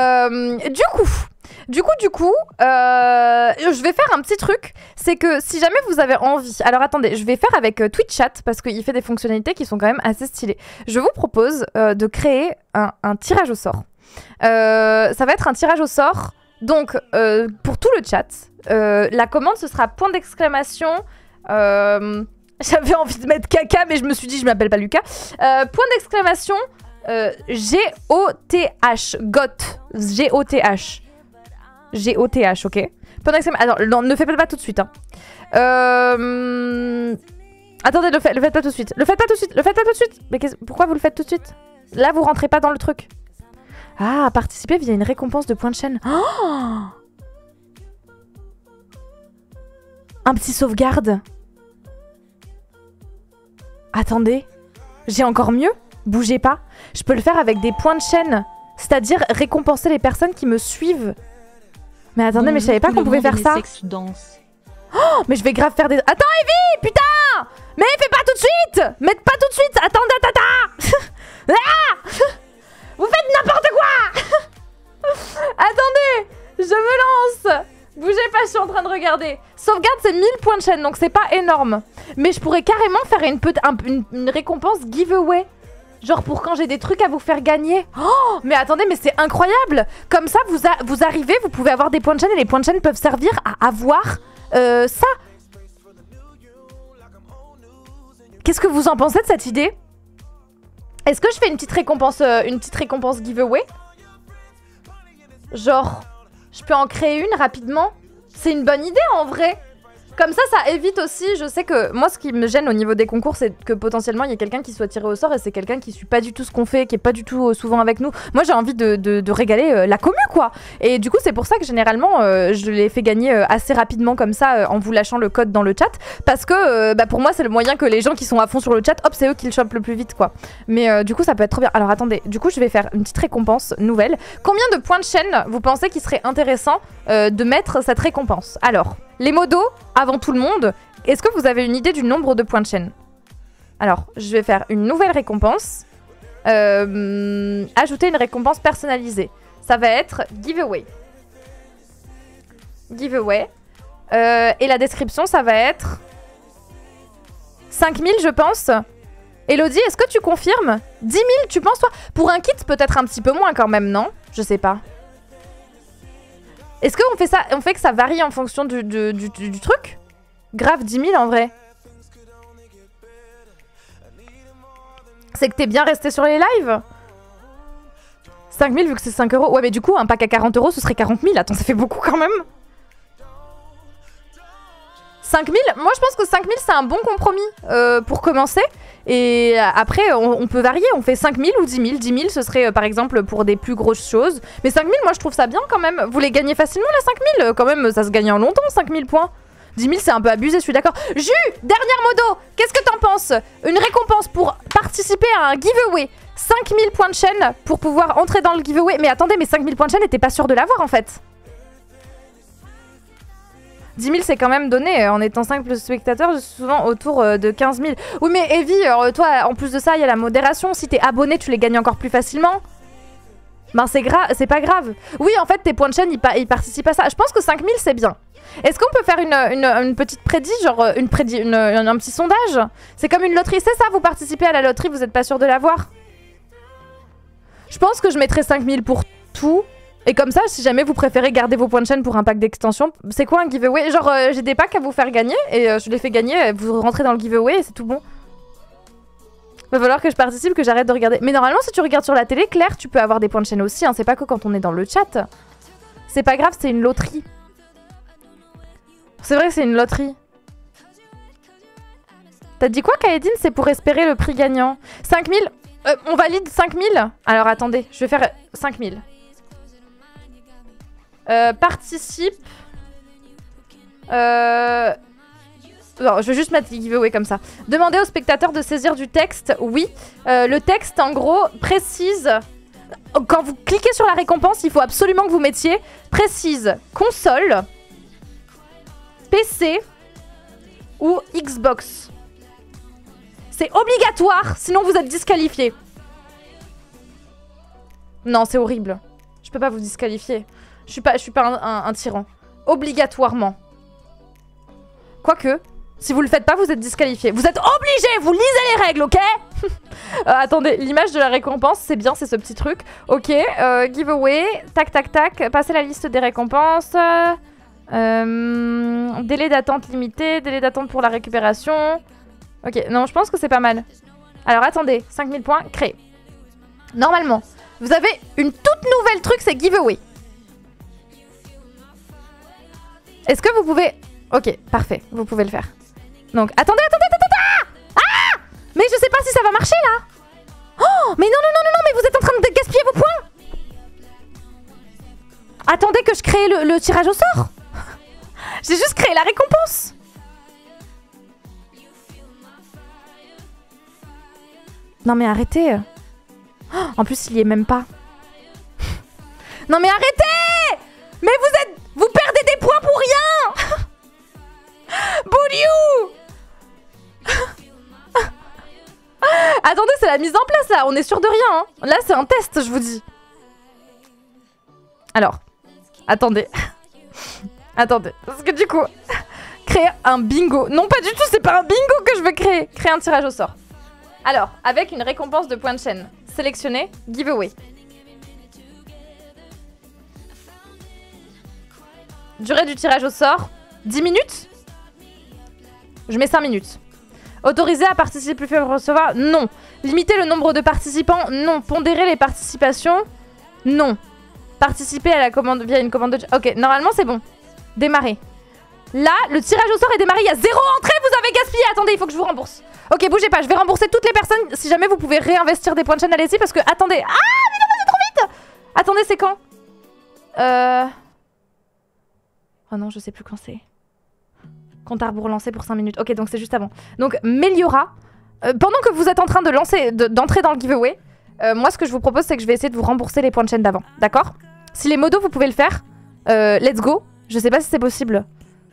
Du coup, je vais faire un petit truc. C'est que si jamais vous avez envie... Alors attendez, je vais faire avec Twitch Chat parce qu'il fait des fonctionnalités qui sont quand même assez stylées. Je vous propose de créer un tirage au sort. Ça va être un tirage au sort. Donc pour tout le chat, la commande ce sera point d'exclamation... J'avais envie de mettre caca, mais je me suis dit, je m'appelle pas Lucas. Point d'exclamation, G-O-T-H. GOT. G-O-T-H. G-O-T-H, ok. Point d'exclamation. Alors, non, ne faites pas tout de suite. Hein. Attendez, le faites pas tout de suite. Le faites pas tout de suite. Le faites pas tout de suite. Mais pourquoi vous le faites tout de suite? Là, vous rentrez pas dans le truc. Ah, participer via une récompense de points de chaîne. Oh, un petit sauvegarde. Attendez, j'ai encore mieux. Bougez pas. Je peux le faire avec des points de chaîne. C'est-à-dire récompenser les personnes qui me suivent. Mais attendez, mais je savais pas qu'on pouvait faire ça. Oh, mais je vais grave faire des... Attends, Evie, putain. Mais fais pas tout de suite. Mette pas tout de suite. Attendez, ah. Vous faites n'importe quoi. Attendez, je me lance. Bougez pas, je suis en train de regarder. Sauvegarde, c'est 1000 points de chaîne, donc c'est pas énorme. Mais je pourrais carrément faire une récompense giveaway. Genre pour quand j'ai des trucs à vous faire gagner. Oh, mais attendez, mais c'est incroyable. Comme ça, vous arrivez, vous pouvez avoir des points de chaîne et les points de chaîne peuvent servir à avoir ça. Qu'est-ce que vous en pensez de cette idée? Est-ce que je fais une petite récompense giveaway? Genre... Je peux en créer une rapidement. C'est une bonne idée en vrai. Comme ça évite aussi, je sais que moi ce qui me gêne au niveau des concours c'est que potentiellement il y a quelqu'un qui soit tiré au sort et c'est quelqu'un qui suit pas du tout ce qu'on fait, qui est pas du tout souvent avec nous. Moi j'ai envie de régaler la commu quoi. Et du coup c'est pour ça que généralement je les fais gagner assez rapidement comme ça en vous lâchant le code dans le chat. Parce que pour moi c'est le moyen que les gens qui sont à fond sur le chat, hop c'est eux qui le chopent le plus vite quoi. Mais du coup ça peut être trop bien. Alors attendez, du coup je vais faire une petite récompense nouvelle. Combien de points de chaîne vous pensez qu'il serait intéressant de mettre cette récompense? Alors... Les modos, avant tout le monde, est-ce que vous avez une idée du nombre de points de chaîne? Alors, je vais faire une nouvelle récompense. Ajouter une récompense personnalisée. Ça va être giveaway. Giveaway. Et la description, ça va être 5000, je pense. Elodie, est-ce que tu confirmes? 10 000, tu penses, toi? Pour un kit, peut-être un petit peu moins quand même, non? Je sais pas. Est-ce qu'on fait ça, on fait que ça varie en fonction du truc? Grave 10 000 en vrai. C'est que t'es bien resté sur les lives. 5 000 vu que c'est 5 euros. Ouais mais du coup un pack à 40 euros ce serait 40 000. Attends ça fait beaucoup quand même. 5 000, moi je pense que 5 000 c'est un bon compromis pour commencer. Et après on peut varier, on fait 5 000 ou 10 000. 10 000 ce serait par exemple pour des plus grosses choses. Mais 5 000 moi je trouve ça bien quand même. Vous les gagnez facilement la 5 000 quand même, ça se gagne en longtemps 5 000 points. 10 000 c'est un peu abusé, je suis d'accord. Jus, dernière modo, qu'est-ce que t'en penses? Une récompense pour participer à un giveaway. 5 000 points de chaîne pour pouvoir entrer dans le giveaway. Mais attendez, mais 5 000 points de chaîne, t'es pas sûr de l'avoir en fait. 10 000 c'est quand même donné, en étant 5 plus spectateurs, je suis souvent autour de 15 000. Oui mais Evie, toi en plus de ça il y a la modération, si t'es abonné tu les gagnes encore plus facilement. Ben c'est pas grave. Oui en fait tes points de chaîne ils participent à ça, je pense que 5 000 c'est bien. Est-ce qu'on peut faire une petite prédit, genre un petit sondage? C'est comme une loterie, c'est ça, vous participez à la loterie, vous êtes pas sûr de l'avoir. Je pense que je mettrais 5 000 pour tout. Et comme ça, si jamais vous préférez garder vos points de chaîne pour un pack d'extension, c'est quoi un giveaway? Genre, j'ai des packs à vous faire gagner et je les fais gagner, vous rentrez dans le giveaway et c'est tout bon. Va falloir que je participe, que j'arrête de regarder. Mais normalement, si tu regardes sur la télé, Claire, tu peux avoir des points de chaîne aussi, hein, c'est pas que quand on est dans le chat. C'est pas grave, c'est une loterie. C'est vrai que c'est une loterie. T'as dit quoi, Kaedine? C'est pour espérer le prix gagnant. 5000 on valide 5000. Alors attendez, je vais faire 5000. Participe. Non, je vais juste mettre giveaway comme ça. Demandez aux spectateurs de saisir du texte. Oui. Le texte, en gros, précise... Quand vous cliquez sur la récompense, il faut absolument que vous mettiez précise console, PC ou Xbox. C'est obligatoire, sinon vous êtes disqualifié. Non, c'est horrible. Je peux pas vous disqualifier. Je suis pas un tyran. Obligatoirement. Quoique, si vous le faites pas, vous êtes disqualifié. Vous êtes obligé, vous lisez les règles, ok? Attendez, l'image de la récompense, c'est bien, c'est ce petit truc. Ok, giveaway, tac, tac, tac. Passez la liste des récompenses. Délai d'attente limité, délai d'attente pour la récupération. Ok, non, je pense que c'est pas mal. Alors attendez, 5000 points, créé. Normalement, vous avez une toute nouvelle truc, c'est giveaway. Est-ce que vous pouvez... Ok, parfait, vous pouvez le faire. Donc, attendez. Ah! Mais je sais pas si ça va marcher, là. Oh, mais non, mais vous êtes en train de gaspiller vos points. Attendez que je crée le tirage au sort. J'ai juste créé la récompense. Non, mais arrêtez. Oh, en plus, il y est même pas. Non, mais arrêtez. Mais vous perdez des points pour rien. Bouliou. Attendez, c'est la mise en place là, on est sûr de rien. Hein. Là, c'est un test, je vous dis. Alors, attendez. Attendez, parce que du coup, créer un bingo. Non, pas du tout, c'est pas un bingo que je veux créer. Créer un tirage au sort. Alors, avec une récompense de points de chaîne. Sélectionnez, giveaway. Durée du tirage au sort, 10 minutes. Je mets 5 minutes. Autorisé à participer plus faible recevoir? Non. Limiter le nombre de participants? Non. Pondérer les participations? Non. Participer à la commande via une commande de... Ok, normalement c'est bon. Démarrer. Là, le tirage au sort est démarré. Il y a 0 entrée, vous avez gaspillé. Attendez, il faut que je vous rembourse. Ok, bougez pas, je vais rembourser toutes les personnes. Si jamais vous pouvez réinvestir des points de chaîne, allez-y. Parce que, attendez. Ah, mais non, mais c'est trop vite. Attendez, c'est quand? Oh non, je sais plus quand c'est. Compte à rebours lancé pour 5 minutes. Ok, donc c'est juste avant. Donc, Meliora, pendant que vous êtes en train de lancer, d'entrer dans le giveaway, moi, ce que je vous propose, c'est que je vais essayer de vous rembourser les points de chaîne d'avant. D'accord? Si les modos, vous pouvez le faire, let's go. Je sais pas si c'est possible.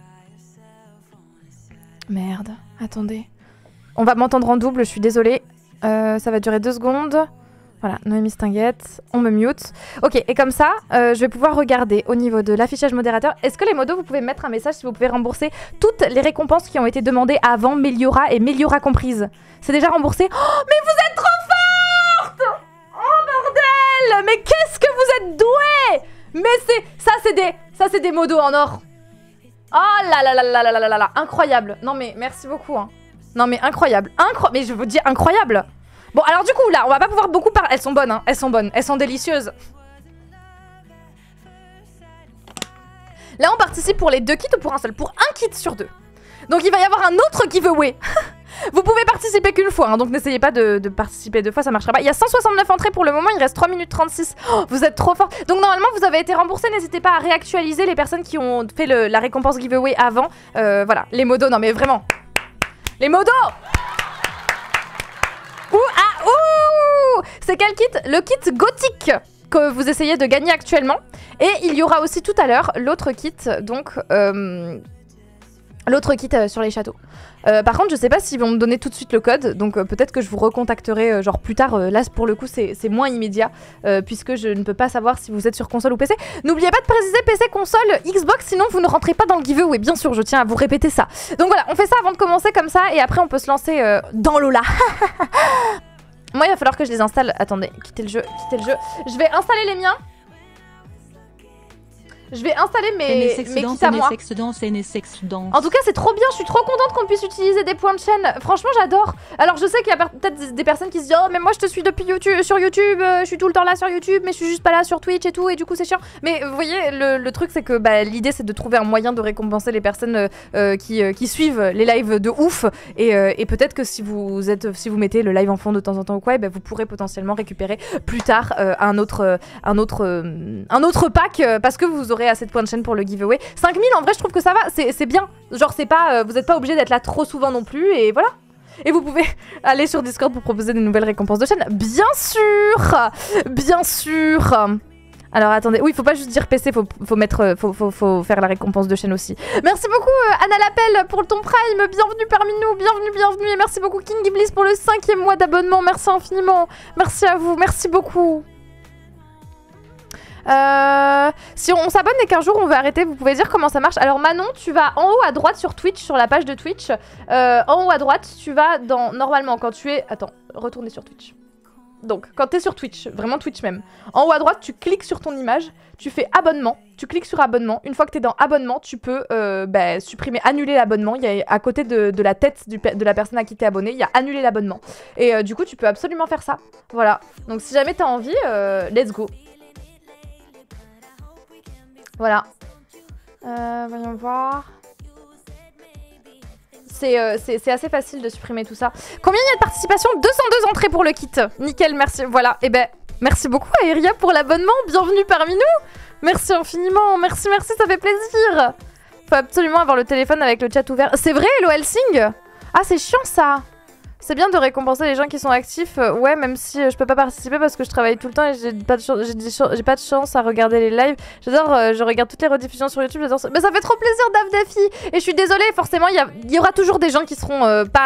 Merde, attendez. On va m'entendre en double, je suis désolée. Ça va durer 2 secondes. Voilà, Noémie Stinguette, on me mute. Ok, et comme ça, je vais pouvoir regarder au niveau de l'affichage modérateur. Est-ce que les modos, vous pouvez mettre un message si vous pouvez rembourser toutes les récompenses qui ont été demandées avant Meliora et Meliora comprise? C'est déjà remboursé? Oh, mais vous êtes trop forte! Oh, bordel! Mais qu'est-ce que vous êtes doués! Mais ça, c'est des modos en or. Oh là là là là là là là là, incroyable. Non mais, merci beaucoup. Hein. Non mais, incroyable. Mais je vous dis incroyable. Bon, alors du coup, là, on va pas pouvoir beaucoup parler. Elles sont bonnes, hein. Elles sont bonnes. Elles sont délicieuses. Là, on participe pour les 2 kits ou pour un seul? Pour un kit sur 2. Donc, il va y avoir un autre giveaway. Vous pouvez participer qu'une fois, hein, donc n'essayez pas de participer 2 fois, ça marchera pas. Il y a 169 entrées pour le moment, il reste 3 minutes 36. Oh, vous êtes trop fort. Donc, normalement, vous avez été remboursé. N'hésitez pas à réactualiser les personnes qui ont fait la récompense giveaway avant. Voilà, les modos, non mais vraiment. Les modos! C'est quel kit? Le kit gothique que vous essayez de gagner actuellement. Et il y aura aussi tout à l'heure l'autre kit, donc l'autre kit sur les châteaux. Par contre, je sais pas s'ils vont me donner tout de suite le code, donc peut-être que je vous recontacterai genre plus tard. Là, pour le coup, c'est moins immédiat, puisque je ne peux pas savoir si vous êtes sur console ou PC. N'oubliez pas de préciser PC, console, Xbox, sinon vous ne rentrez pas dans le giveaway. Bien sûr, je tiens à vous répéter ça. Donc voilà, on fait ça avant de commencer comme ça, et après on peut se lancer dans Lola. Moi, il va falloir que je les installe. Attendez, quittez le jeu, quittez le jeu. Je vais installer les miens. Je vais installer mes kits à moi. Danse. En tout cas, c'est trop bien. Je suis trop contente qu'on puisse utiliser des points de chaîne. Franchement, j'adore. Alors, je sais qu'il y a peut-être des personnes qui se disent oh, mais moi, je te suis depuis YouTube, sur YouTube. Je suis tout le temps là sur YouTube, mais je suis juste pas là sur Twitch et tout. Et du coup, c'est chiant. Mais vous voyez, le truc, c'est que bah, l'idée, c'est de trouver un moyen de récompenser les personnes qui suivent les lives de ouf. Et peut-être que si vous mettez le live en fond de temps en temps ou quoi, et bah, vous pourrez potentiellement récupérer plus tard un autre pack parce que vous aurez assez de points de chaîne pour le giveaway. 5000 en vrai je trouve que ça va, c'est bien. Genre c'est pas, vous êtes pas obligé d'être là trop souvent non plus et voilà. Et vous pouvez aller sur Discord pour proposer des nouvelles récompenses de chaîne. Bien sûr. Bien sûr. Alors attendez, oui, faut pas juste dire PC, faut faire la récompense de chaîne aussi. Merci beaucoup Anna Lapelle pour ton prime, bienvenue parmi nous, bienvenue et merci beaucoup King Bliss pour le 5e mois d'abonnement, merci infiniment, merci à vous, merci beaucoup. Si on s'abonne et qu'un jour on veut arrêter, vous pouvez dire comment ça marche. Alors Manon, tu vas en haut à droite sur Twitch, sur la page de Twitch. En haut à droite, tu vas dans... Normalement, quand tu es... Attends, retournez sur Twitch. Donc, quand t'es sur Twitch, vraiment Twitch même. En haut à droite, tu cliques sur ton image, tu fais abonnement, tu cliques sur abonnement. Une fois que t'es dans abonnement, tu peux supprimer, annuler l'abonnement. Il y a à côté de la tête de la personne à qui t'es abonné, il y a annuler l'abonnement. Et du coup, tu peux absolument faire ça. Voilà. Donc si jamais t'as envie, let's go. Voilà. Voyons voir. C'est assez facile de supprimer tout ça. Combien il y a de participation? 202 entrées pour le kit. Nickel, merci. Voilà. Et ben, merci beaucoup Aeria pour l'abonnement. Bienvenue parmi nous. Merci infiniment. Merci, ça fait plaisir. Faut absolument avoir le téléphone avec le chat ouvert. C'est vrai, Hello Helsing? Ah, c'est chiant ça. C'est bien de récompenser les gens qui sont actifs. Ouais, même si je peux pas participer parce que je travaille tout le temps et j'ai pas de chance à regarder les lives. J'adore, je regarde toutes les rediffusions sur YouTube. J'adore ça. Mais ça fait trop plaisir, Dafdafi. Et je suis désolée, forcément, il y aura toujours des gens qui seront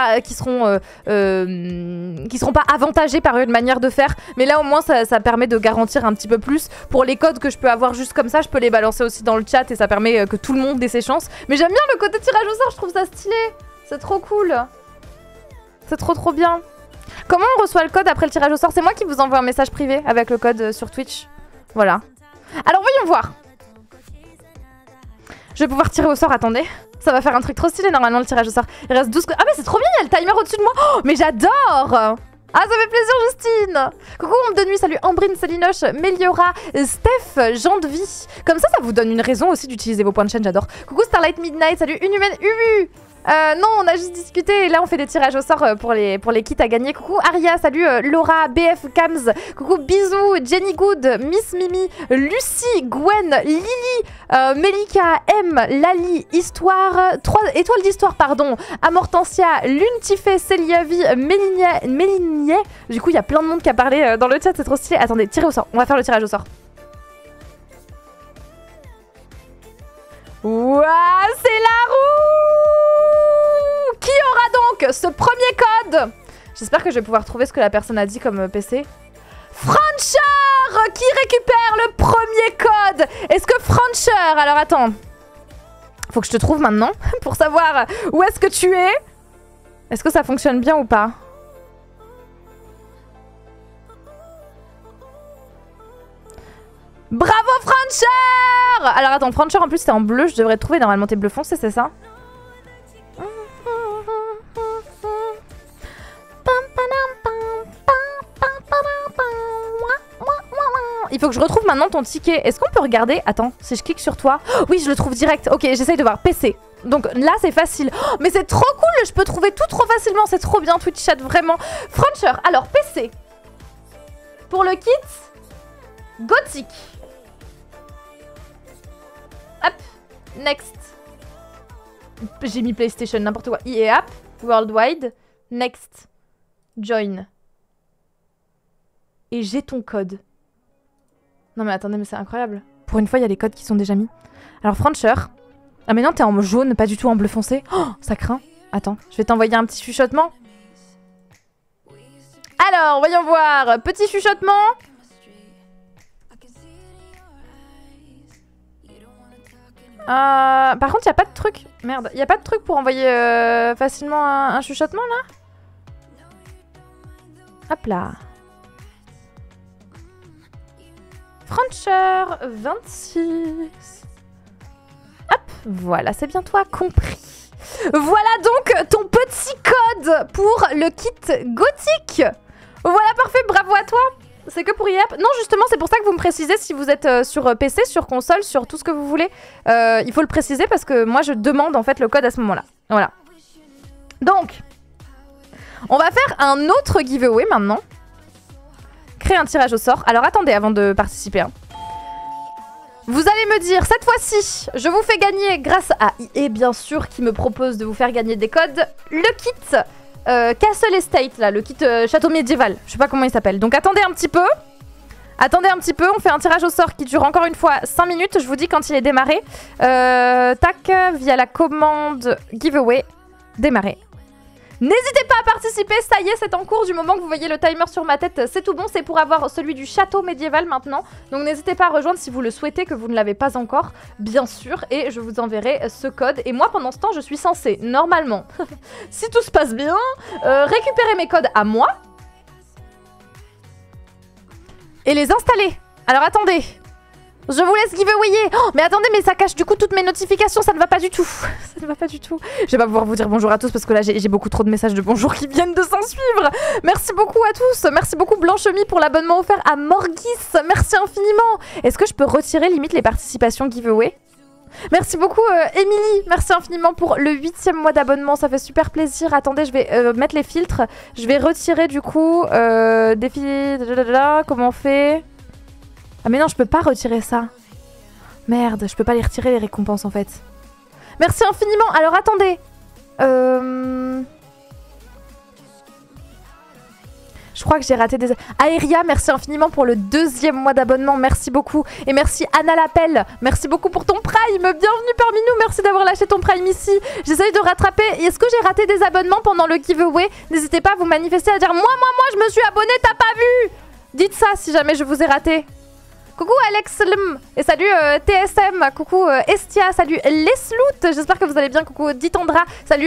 pas avantagés par une manière de faire. Mais là, au moins, ça permet de garantir un petit peu plus. Pour les codes que je peux avoir juste comme ça, je peux les balancer aussi dans le chat et ça permet que tout le monde ait ses chances. Mais j'aime bien le côté tirage au sort. Je trouve ça stylé. C'est trop cool. C'est trop bien. Comment on reçoit le code après le tirage au sort? C'est moi qui vous envoie un message privé avec le code sur Twitch. Voilà. Alors voyons voir. Je vais pouvoir tirer au sort, attendez. Ça va faire un truc trop stylé normalement le tirage au sort. Il reste 12... Ah mais c'est trop bien, il y a le timer au-dessus de moi. Oh, mais j'adore. Ah ça fait plaisir Justine. Coucou Ombre de nuit, salut Ambrine, Salinoche, Meliora, Steph, Jean de vie. Comme ça vous donne une raison aussi d'utiliser vos points de chaîne, j'adore. Coucou Starlight Midnight, salut Inhumaine Ubu. Non, on a juste discuté et là on fait des tirages au sort pour les kits à gagner. Coucou Aria, salut Laura, BF Cams, coucou Bisous, Jenny Good, Miss Mimi, Lucie, Gwen, Lily, Melika, M, Lali, Histoire, 3 étoiles d'histoire, pardon, Amortensia, Luntifé, Céliavi, Méligné. Du coup, il y a plein de monde qui a parlé dans le chat, c'est trop stylé. Attendez, tirez au sort, on va faire le tirage au sort. Ouah, c'est la roue! Qui aura donc ce premier code? J'espère que je vais pouvoir trouver ce que la personne a dit comme PC. Francher! Qui récupère le premier code? Est-ce que Francher... Alors attends. Faut que je te trouve maintenant pour savoir où est-ce que tu es. Est-ce que ça fonctionne bien ou pas? Bravo Francher! Alors attends, Francher en plus c'est en bleu, je devrais te trouver, normalement t'es bleu foncé, c'est ça? Il faut que je retrouve maintenant ton ticket. Est-ce qu'on peut regarder? Attends, si je clique sur toi... Oh, oui, je le trouve direct. Ok, j'essaye de voir. PC. Donc là, c'est facile. Oh, mais c'est trop cool, je peux trouver tout trop facilement. C'est trop bien, Twitch chat, vraiment. Francher, alors PC. Pour le kit... Gothic. Hop, next. J'ai mis PlayStation, n'importe quoi. EA App, Worldwide, next, join. Et j'ai ton code. Non mais attendez, mais c'est incroyable. Pour une fois, il y a les codes qui sont déjà mis. Alors Francher. Ah mais non, t'es en jaune, pas du tout en bleu foncé. Oh, ça craint. Attends, je vais t'envoyer un petit chuchotement. Alors, voyons voir. Petit chuchotement. Par contre, il n'y a pas de truc. Merde, il n'y a pas de truc pour envoyer facilement un chuchotement là? Hop là. Francher 26. Voilà, c'est bien toi, compris. Voilà donc ton petit code pour le kit gothique. Voilà, parfait, bravo à toi. C'est que pour IAP. Non, justement, c'est pour ça que vous me précisez si vous êtes sur PC, sur console, sur tout ce que vous voulez. Il faut le préciser parce que moi, je demande en fait le code à ce moment-là. Voilà. Donc, on va faire un autre giveaway maintenant. Créer un tirage au sort. Alors, attendez avant de participer. Hein. Vous allez me dire, cette fois-ci, je vous fais gagner grâce à IE, bien sûr, qui me propose de vous faire gagner des codes, le kit Castle Estate, là, le kit château médiéval. Je sais pas comment il s'appelle. Donc attendez un petit peu. Attendez un petit peu, on fait un tirage au sort qui dure encore une fois 5 minutes. Je vous dis quand il est démarré. Tac, via la commande giveaway, démarrer. N'hésitez pas à participer, ça y est, c'est en cours. Du moment que vous voyez le timer sur ma tête, c'est tout bon. C'est pour avoir celui du château médiéval maintenant. Donc n'hésitez pas à rejoindre si vous le souhaitez, que vous ne l'avez pas encore, bien sûr. Et je vous enverrai ce code. Et moi, pendant ce temps, je suis censée, normalement, si tout se passe bien, récupérer mes codes à moi et les installer. Alors attendez, je vous laisse giveawayer. Oh, mais attendez, mais ça cache du coup toutes mes notifications, ça ne va pas du tout. Ça ne va pas du tout. Je vais pas pouvoir vous dire bonjour à tous parce que là j'ai beaucoup trop de messages de bonjour qui viennent de s'en suivre. Merci beaucoup à tous. Merci beaucoup Blanchemi pour l'abonnement offert à Morgis. Merci infiniment. Est-ce que je peux retirer limite les participations giveaway? Merci beaucoup Émilie, merci infiniment pour le 8e mois d'abonnement, ça fait super plaisir. Attendez, je vais mettre les filtres. Je vais retirer du coup défi... Comment on fait? Ah mais non, je peux pas retirer ça. Merde, je peux pas les retirer les récompenses en fait. Merci infiniment. Alors attendez. Je crois que j'ai raté des... Aéria, merci infiniment pour le 2e mois d'abonnement. Merci beaucoup. Et merci Anna Lapelle. Merci beaucoup pour ton Prime. Bienvenue parmi nous. Merci d'avoir lâché ton Prime ici. J'essaye de rattraper. Est-ce que j'ai raté des abonnements pendant le giveaway? N'hésitez pas à vous manifester, à dire moi, je me suis abonné, t'as pas vu? Dites ça si jamais je vous ai raté. Coucou Alex Lm, et salut TSM, coucou Estia, salut Lesloot, j'espère que vous allez bien, coucou Ditandra, salut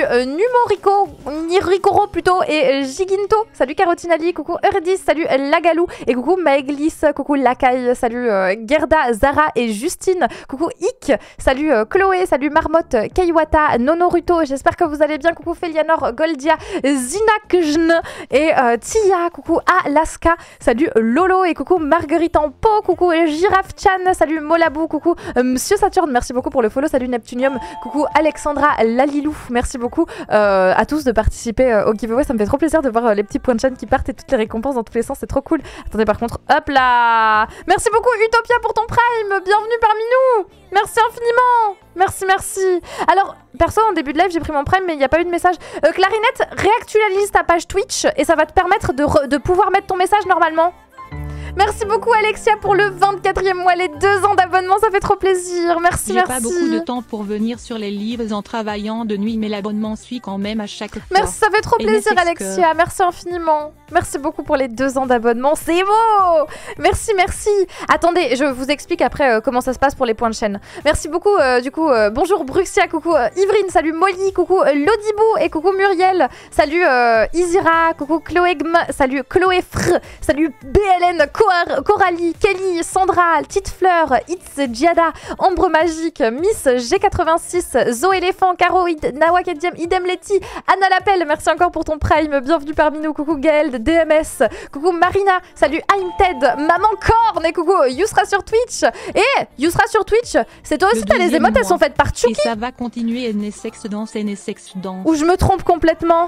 Niricoro plutôt, et Giginto, salut Carotinali, coucou Eurydice, salut Lagalou, et coucou Maeglis, coucou Lakai, salut Gerda, Zara et Justine, coucou Ik, salut Chloé, salut Marmotte, Keiwata, Nonoruto, j'espère que vous allez bien, coucou Felianor, Goldia, Zinakjn, et Tia, coucou Alaska, salut Lolo, et coucou Marguerite en pot, coucou Giraffe Chan, salut Molabou, coucou Monsieur Saturne, merci beaucoup pour le follow, salut Neptunium, coucou Alexandra Lalilou, merci beaucoup à tous de participer au giveaway, ça me fait trop plaisir de voir les petits points de chaîne qui partent et toutes les récompenses dans tous les sens, c'est trop cool. Attendez par contre, hop là, merci beaucoup Utopia pour ton Prime, bienvenue parmi nous, merci infiniment, merci. Alors perso en début de live j'ai pris mon Prime mais il n'y a pas eu de message. Clarinette, réactualise ta page Twitch et ça va te permettre de pouvoir mettre ton message normalement. Merci beaucoup Alexia pour le 24e mois, les 2 ans d'abonnement, ça fait trop plaisir. Merci. J'ai pas beaucoup de temps pour venir sur les livres en travaillant de nuit, mais l'abonnement suit quand même à chaque fois. Merci, ça fait trop plaisir Alexia, merci infiniment. Merci beaucoup pour les 2 ans d'abonnement, c'est beau. Merci. Attendez, je vous explique après comment ça se passe pour les points de chaîne. Merci beaucoup, du coup, bonjour Bruxia, coucou Ivrine, salut Molly, coucou Lodibou et coucou Muriel, salut Isira, coucou Chloégm, salut Chloé Fr, salut BLN, Coralie, Kelly, Sandra, Petite Fleur, It's Giada, Ombre Magique, Miss G86, Zoé Éléphant, Caro, Nawak Idem Letty, Anna Lapelle, merci encore pour ton Prime, bienvenue parmi nous, coucou Gaël, DMS, coucou Marina, salut I'm Ted, Maman Corne et coucou Yousra sur Twitch. Et Yousra sur Twitch, c'est toi aussi, t'as les émotes, elles sont faites par Tchouki. Et ça va continuer, Nessex danse. Ou je me trompe complètement.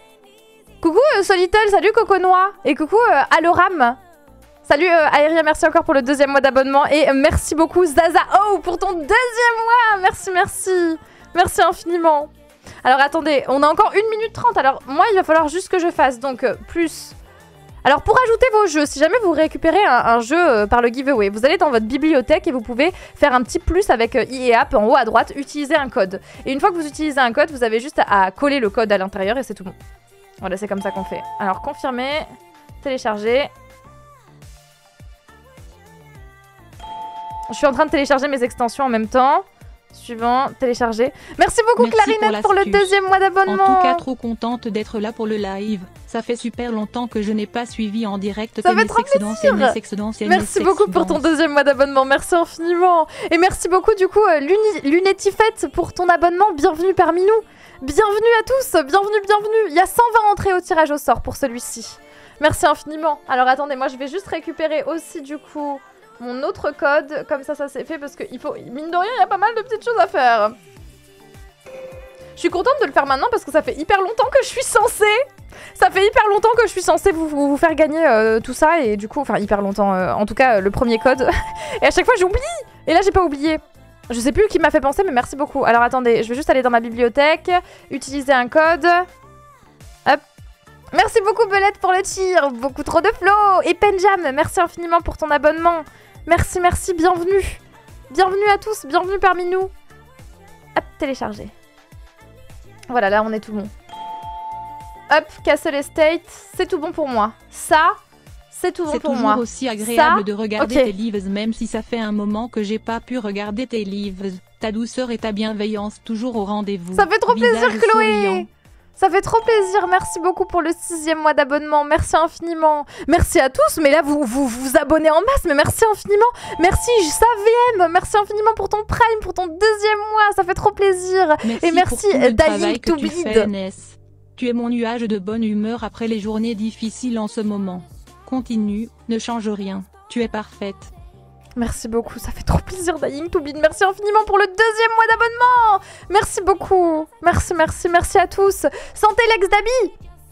Coucou Solitel, salut Coconois et coucou Aloram. Salut Aéria, merci encore pour le 2e mois d'abonnement et merci beaucoup Zaza Oh pour ton 2e mois. Merci infiniment. Alors attendez, on a encore 1 minute 30, alors moi il va falloir juste que je fasse donc plus. Alors pour ajouter vos jeux, si jamais vous récupérez un jeu par le giveaway, vous allez dans votre bibliothèque et vous pouvez faire un petit plus avec IEAP en haut à droite, utiliser un code. Et une fois que vous utilisez un code, vous avez juste à coller le code à l'intérieur et c'est tout bon. Voilà, c'est comme ça qu'on fait. Alors confirmer, télécharger. Je suis en train de télécharger mes extensions en même temps Suivant, télécharger. Merci beaucoup Merci Clarinette pour pour le l'astuce. 2e mois En d'abonnement. tout cas, trop contente d'être là pour le live. Ça fait super longtemps que je n'ai pas suivi en direct. Ça fait trop Merci beaucoup pour ton 2e mois d'abonnement, merci infiniment. Et merci beaucoup du coup Lunetifette pour ton abonnement, bienvenue parmi nous. Bienvenue à tous, bienvenue, bienvenue. Il y a 120 entrées au tirage au sort pour celui-ci. Merci infiniment. Alors attendez, moi je vais juste récupérer aussi du coup mon autre code, comme ça c'est fait parce que il faut, mine de rien, il y a pas mal de petites choses à faire. Je suis contente de le faire maintenant parce que ça fait hyper longtemps que je suis censée. Ça fait hyper longtemps que je suis censée vous faire gagner tout ça et du coup, enfin hyper longtemps, en tout cas le premier code. Et à chaque fois j'oublie. Et là j'ai pas oublié. Je sais plus qui m'a fait penser mais merci beaucoup. Alors attendez, je vais juste aller dans ma bibliothèque, utiliser un code. Hop. Merci beaucoup Belette pour le tir, beaucoup trop de flow. Et Penjam, merci infiniment pour ton abonnement. Merci, merci, bienvenue. Bienvenue à tous, bienvenue parmi nous. Hop, télécharger. Voilà, là on est tout bon. Hop, Castle Estate, c'est tout bon pour moi. Ça, c'est tout bon pour moi. C'est toujours aussi agréable Ça, de regarder ok. tes lives, même si ça fait un moment que j'ai pas pu regarder tes lives. Ta douceur et ta bienveillance toujours au rendez-vous. Ça fait trop plaisir Visage Chloé. souriant. Ça fait trop plaisir, merci beaucoup pour le 6e mois d'abonnement, merci infiniment. Merci à tous, mais là vous abonnez en masse, mais merci infiniment. Merci Saviem, merci infiniment pour ton Prime, pour ton 2e mois, ça fait trop plaisir. Et merci pour tout le Dying travail to que tu fais, Bleed. NS. Tu es mon nuage de bonne humeur après les journées difficiles en ce moment. Continue, ne change rien, tu es parfaite. Merci beaucoup, ça fait trop plaisir Dying to Bleed. Merci infiniment pour le 2e mois d'abonnement. Merci beaucoup. Merci, merci, merci à tous. Santé Lex Dabi.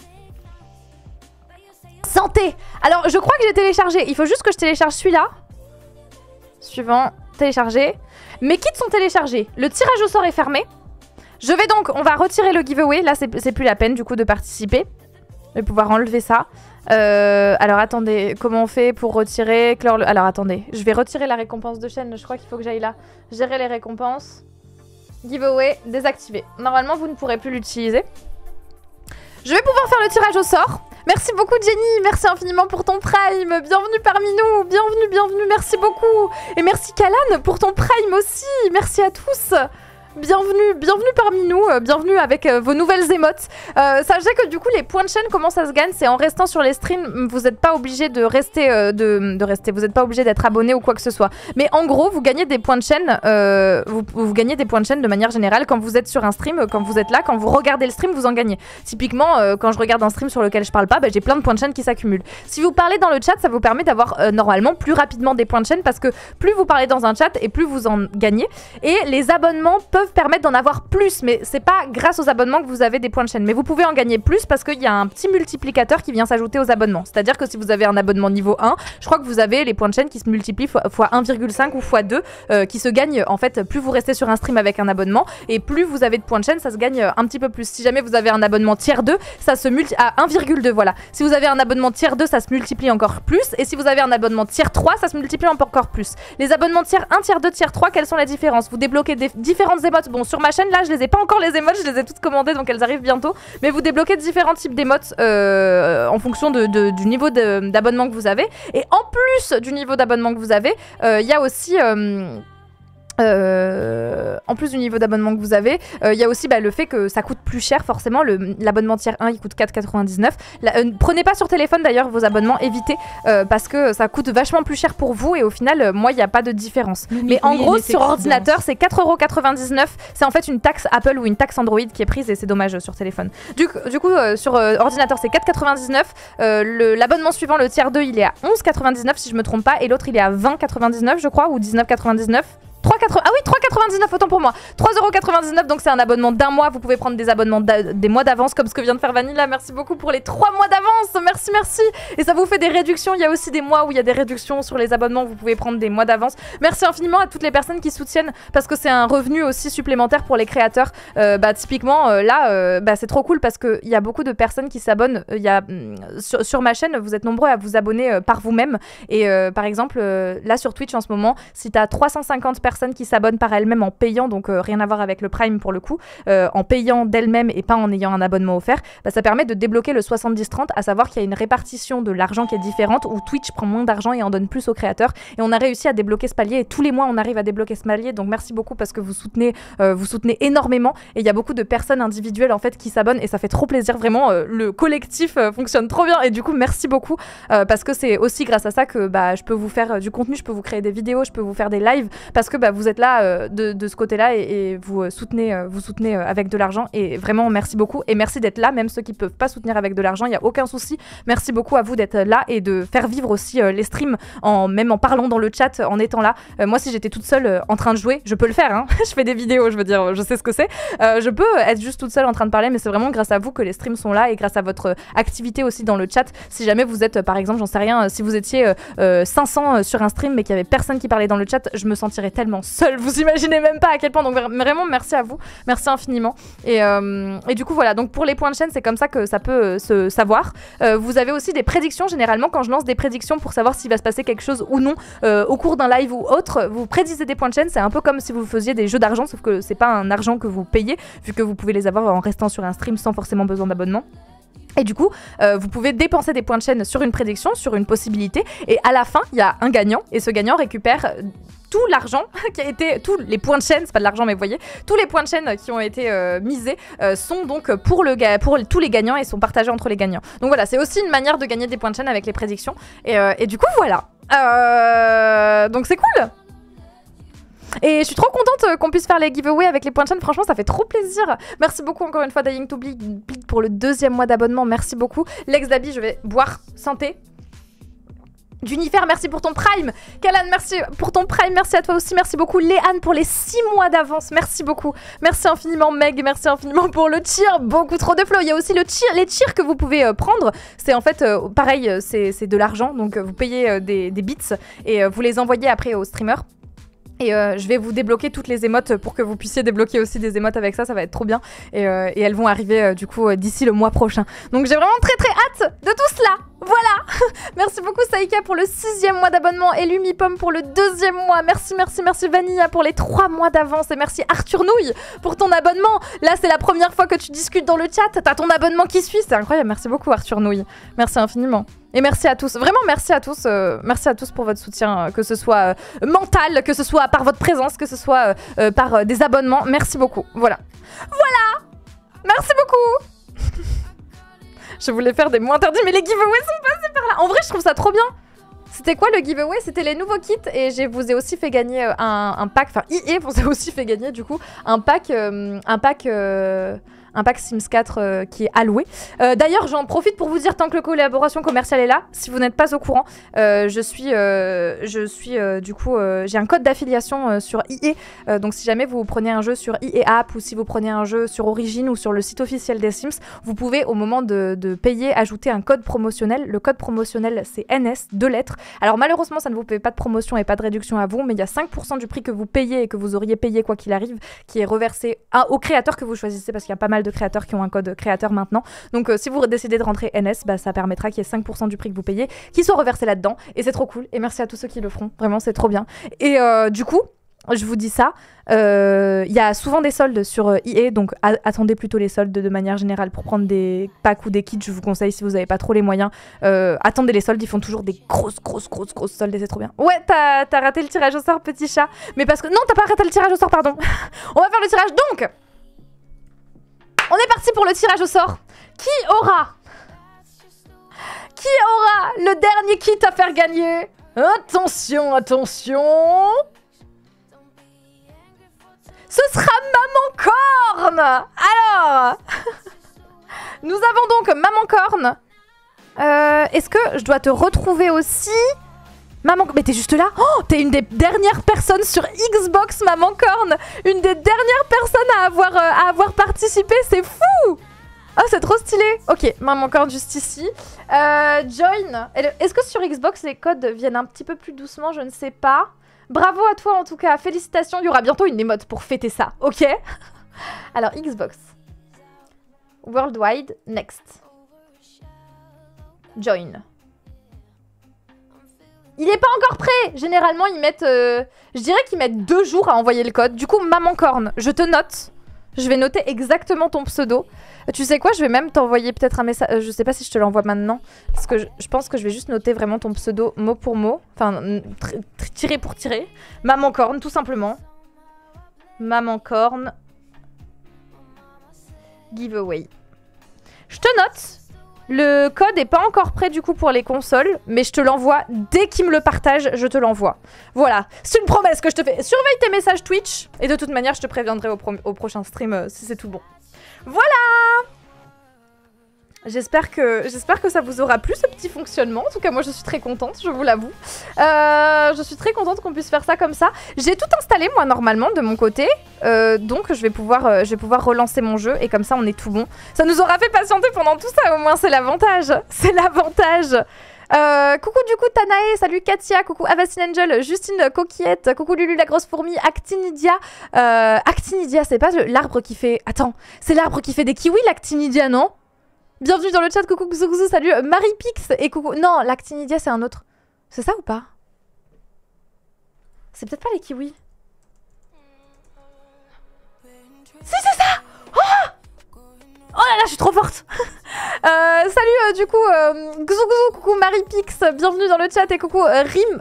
Santé. Alors, je crois que j'ai téléchargé. Il faut juste que je télécharge celui-là. Suivant, télécharger. Mes kits sont téléchargés. Le tirage au sort est fermé. Je vais donc, on va retirer le giveaway. Là, c'est plus la peine du coup de participer. Je vais pouvoir enlever ça. Alors attendez, comment on fait pour retirer clore le... Alors attendez, je vais retirer la récompense de chaîne. Je crois qu'il faut que j'aille là. Gérer les récompenses. Giveaway, désactivé. Normalement, vous ne pourrez plus l'utiliser. Je vais pouvoir faire le tirage au sort. Merci beaucoup Jenny, merci infiniment pour ton Prime. Bienvenue parmi nous, bienvenue, bienvenue, merci beaucoup. Et merci Kalan pour ton Prime aussi. Merci à tous. Bienvenue, bienvenue parmi nous, bienvenue avec vos nouvelles émotes. Sachez que du coup les points de chaîne, comment ça se gagne, c'est en restant sur les streams. Vous n'êtes pas obligé de rester, vous n'êtes pas obligé d'être abonné ou quoi que ce soit. Mais en gros, vous gagnez des points de chaîne, vous gagnez des points de chaîne de manière générale quand vous êtes sur un stream, quand vous êtes là, quand vous regardez le stream, vous en gagnez. Typiquement, quand je regarde un stream sur lequel je parle pas, bah, j'ai plein de points de chaîne qui s'accumulent. Si vous parlez dans le chat, ça vous permet d'avoir normalement plus rapidement des points de chaîne parce que plus vous parlez dans un chat et plus vous en gagnez. Et les abonnements peuvent permettre d'en avoir plus, mais c'est pas grâce aux abonnements que vous avez des points de chaîne, mais vous pouvez en gagner plus parce qu'il y a un petit multiplicateur qui vient s'ajouter aux abonnements. C'est-à-dire que si vous avez un abonnement niveau 1, je crois que vous avez les points de chaîne qui se multiplient fois 1,5 ou fois 2 qui se gagnent en fait plus vous restez sur un stream avec un abonnement et plus vous avez de points de chaîne, ça se gagne un petit peu plus. Si jamais vous avez un abonnement tiers 2, ça se multiplie à 1,2, voilà. Si vous avez un abonnement tiers 2, ça se multiplie encore plus, et si vous avez un abonnement tiers 3, ça se multiplie encore plus. Les abonnements tiers 1, tiers 2, tiers 3, quelles sont les différences? Vous débloquez des différentes émotes. Bon, sur ma chaîne là, je les ai pas encore les émotes, je les ai toutes commandées donc elles arrivent bientôt, mais vous débloquez différents types d'émotes en fonction du niveau d'abonnement que vous avez. Et en plus du niveau d'abonnement que vous avez, il y a aussi en plus du niveau d'abonnement que vous avez, il y a aussi le fait que ça coûte plus cher forcément. L'abonnement tiers 1 il coûte 4,99. Prenez pas sur téléphone d'ailleurs vos abonnements, évitez parce que ça coûte vachement plus cher pour vous et au final moi il n'y a pas de différence. Mais en gros sur ordinateur c'est 4,99€. C'est en fait une taxe Apple ou une taxe Android qui est prise et c'est dommage sur téléphone. Du coup sur ordinateur c'est 4,99€. L'abonnement suivant, le tiers 2, il est à 11,99€ si je me trompe pas, et l'autre il est à 20,99€ je crois, ou 19,99€. 3,99€, ah oui, 3,99€, autant pour moi. 3,99€, donc c'est un abonnement d'un mois. Vous pouvez prendre des abonnements des mois d'avance comme ce que vient de faire Vanilla. Merci beaucoup pour les 3 mois d'avance. Merci, merci. Et ça vous fait des réductions. Il y a aussi des mois où il y a des réductions sur les abonnements. Vous pouvez prendre des mois d'avance. Merci infiniment à toutes les personnes qui soutiennent parce que c'est un revenu aussi supplémentaire pour les créateurs. Typiquement, là, c'est trop cool parce qu'il y a beaucoup de personnes qui s'abonnent. Sur ma chaîne, vous êtes nombreux à vous abonner par vous-même. Et par exemple, là sur Twitch en ce moment, si tu as 350 personnes personnes qui s'abonnent par elles-mêmes en payant, donc rien à voir avec le Prime pour le coup, en payant d'elles-mêmes et pas en ayant un abonnement offert, bah, ça permet de débloquer le 70-30, à savoir qu'il y a une répartition de l'argent qui est différente, où Twitch prend moins d'argent et en donne plus aux créateurs. Et on a réussi à débloquer ce palier, et tous les mois on arrive à débloquer ce palier, donc merci beaucoup parce que vous soutenez énormément, et il y a beaucoup de personnes individuelles en fait qui s'abonnent, et ça fait trop plaisir, vraiment, le collectif fonctionne trop bien, et du coup merci beaucoup, parce que c'est aussi grâce à ça que bah, je peux vous faire du contenu, je peux vous créer des vidéos, je peux vous faire des lives, parce que bah, vous êtes là de ce côté-là, et vous soutenez avec de l'argent, et vraiment merci beaucoup, et merci d'être là, même ceux qui peuvent pas soutenir avec de l'argent, il y a aucun souci, merci beaucoup à vous d'être là et de faire vivre aussi les streams, même en parlant dans le chat, en étant là. Moi si j'étais toute seule en train de jouer, je peux le faire, hein. Je fais des vidéos, je veux dire, je sais ce que c'est, je peux être juste toute seule en train de parler, mais c'est vraiment grâce à vous que les streams sont là, et grâce à votre activité aussi dans le chat. Si jamais vous êtes par exemple, j'en sais rien, si vous étiez 500 sur un stream mais qu'il y avait personne qui parlait dans le chat, je me sentirais tellement seule, vous imaginez même pas à quel point. Donc vraiment merci à vous, merci infiniment, et du coup voilà, donc pour les points de chaîne c'est comme ça que ça peut se savoir. Vous avez aussi des prédictions, généralement quand je lance des prédictions pour savoir s'il va se passer quelque chose ou non au cours d'un live ou autre, vous prédisez des points de chaîne, c'est un peu comme si vous faisiez des jeux d'argent, sauf que c'est pas un argent que vous payez, vu que vous pouvez les avoir en restant sur un stream sans forcément besoin d'abonnement. Et du coup, vous pouvez dépenser des points de chaîne sur une prédiction, sur une possibilité, et à la fin, il y a un gagnant, et ce gagnant récupère tout l'argent qui a été, tous les points de chaîne, c'est pas de l'argent mais vous voyez, tous les points de chaîne qui ont été misés sont donc pour tous les gagnants et sont partagés entre les gagnants. Donc voilà, c'est aussi une manière de gagner des points de chaîne avec les prédictions, et du coup voilà. Donc c'est cool. Et je suis trop contente qu'on puisse faire les giveaways avec les points de chaîne, franchement ça fait trop plaisir. Merci beaucoup encore une fois Dying to Bleed pour le 2e mois d'abonnement, merci beaucoup. Lex Dabi, je vais boire, santé. Junifer, merci pour ton Prime. Kalan, merci pour ton Prime, merci à toi aussi, merci beaucoup. Léane pour les 6 mois d'avance, merci beaucoup. Merci infiniment Meg, merci infiniment pour le cheer, beaucoup trop de flow. Il y a aussi les cheers que vous pouvez prendre. C'est en fait pareil, c'est de l'argent, donc vous payez des bits et vous les envoyez après aux streamers. Et je vais vous débloquer toutes les émotes pour que vous puissiez débloquer aussi des émotes avec ça, ça va être trop bien. Et elles vont arriver du coup d'ici le mois prochain. Donc j'ai vraiment très hâte de tout cela. Voilà. Merci beaucoup Saïka pour le 6e mois d'abonnement et Lumipom pour le 2e mois. Merci Vanilla pour les 3 mois d'avance. Et merci Arthur Nouille pour ton abonnement. Là c'est la première fois que tu discutes dans le chat. T'as ton abonnement qui suit, c'est incroyable. Merci beaucoup Arthur Nouille. Merci infiniment. Et merci à tous, vraiment merci à tous pour votre soutien, que ce soit mental, que ce soit par votre présence, que ce soit par des abonnements, merci beaucoup, voilà. Merci beaucoup. Je voulais faire des mots interdits, mais les giveaways sont passés par là. En vrai, je trouve ça trop bien. C'était quoi le giveaway? C'était les nouveaux kits, et je vous ai aussi fait gagner un pack, enfin IE vous a aussi fait gagner du coup un pack Sims 4 qui est alloué. D'ailleurs, j'en profite pour vous dire, tant que la collaboration commerciale est là, si vous n'êtes pas au courant, j'ai un code d'affiliation sur IE. Donc si jamais vous prenez un jeu sur IE App, ou si vous prenez un jeu sur Origin ou sur le site officiel des Sims, vous pouvez au moment de payer ajouter un code promotionnel. Le code promotionnel c'est NS, 2 lettres. Alors malheureusement ça ne vous paye pas de promotion et pas de réduction à vous, mais il y a 5% du prix que vous payez et que vous auriez payé quoi qu'il arrive, qui est reversé au créateur que vous choisissez, parce qu'il y a pas mal de créateurs qui ont un code créateur maintenant. Donc si vous décidez de rentrer NS, bah, ça permettra qu'il y ait 5% du prix que vous payez qui soit reversé là-dedans, et c'est trop cool, et merci à tous ceux qui le feront, vraiment c'est trop bien. Et du coup je vous dis ça, il y a souvent des soldes sur IE, donc attendez plutôt les soldes de manière générale pour prendre des packs ou des kits. Je vous conseille, si vous n'avez pas trop les moyens, attendez les soldes, ils font toujours des grosses soldes et c'est trop bien. Ouais, t'as raté le tirage au sort, petit chat, mais parce que... Non, t'as pas raté le tirage au sort, pardon. On va faire le tirage, donc on est parti pour le tirage au sort. Qui aura le dernier kit à faire gagner? Attention, attention. Ce sera Maman Corne. Alors, nous avons donc Maman Corne. Est-ce que je dois te retrouver aussi? Maman... Mais t'es juste là? Oh, t'es une des dernières personnes sur Xbox, Maman Corne. Une des dernières personnes à avoir participé, c'est fou. Oh, c'est trop stylé. Ok, Maman Corne juste ici. Join. Est-ce que sur Xbox, les codes viennent un petit peu plus doucement? Je ne sais pas. Bravo à toi en tout cas, félicitations. Il y aura bientôt une émote pour fêter ça, ok? Alors, Xbox. Worldwide, next. Join. Il est pas encore prêt. Généralement, ils mettent... je dirais qu'ils mettent 2 jours à envoyer le code. Du coup, maman corne, je te note. Je vais noter exactement ton pseudo. Tu sais quoi, je vais même t'envoyer peut-être un message. Je sais pas si je te l'envoie maintenant. Parce que je pense que je vais juste noter vraiment ton pseudo mot pour mot. Enfin, tiré pour tirer. Maman corne, tout simplement. Maman corne. Giveaway. Je te note. Le code est pas encore prêt du coup pour les consoles, mais je te l'envoie dès qu'il me le partage, je te l'envoie. Voilà, c'est une promesse que je te fais. Surveille tes messages Twitch et de toute manière, je te préviendrai au prochain stream si c'est tout bon. Voilà. J'espère que ça vous aura plu ce petit fonctionnement. En tout cas, moi, je suis très contente, je vous l'avoue. Je suis très contente qu'on puisse faire ça comme ça. J'ai tout installé, moi, normalement, de mon côté. Donc, je vais pouvoir relancer mon jeu. Et comme ça, on est tout bon. Ça nous aura fait patienter pendant tout ça, au moins. C'est l'avantage. C'est l'avantage. Coucou du coup Tanae, salut Katia, coucou Avacine Angel, Justine Coquillette, coucou Lulu la grosse fourmi, Actinidia. Actinidia, c'est pas l'arbre qui fait... Attends, c'est l'arbre qui fait des kiwis, l'Actinidia, non? Bienvenue dans le chat, coucou Gzougzou, salut Marie-Pix et coucou... Non, l'Actinidia c'est un autre. C'est ça ou pas? C'est peut-être pas les kiwis. Si, c'est ça! Oh! Oh là là, je suis trop forte. Salut du coup Gzougzou, coucou Marie-Pix, bienvenue dans le chat et coucou Rim,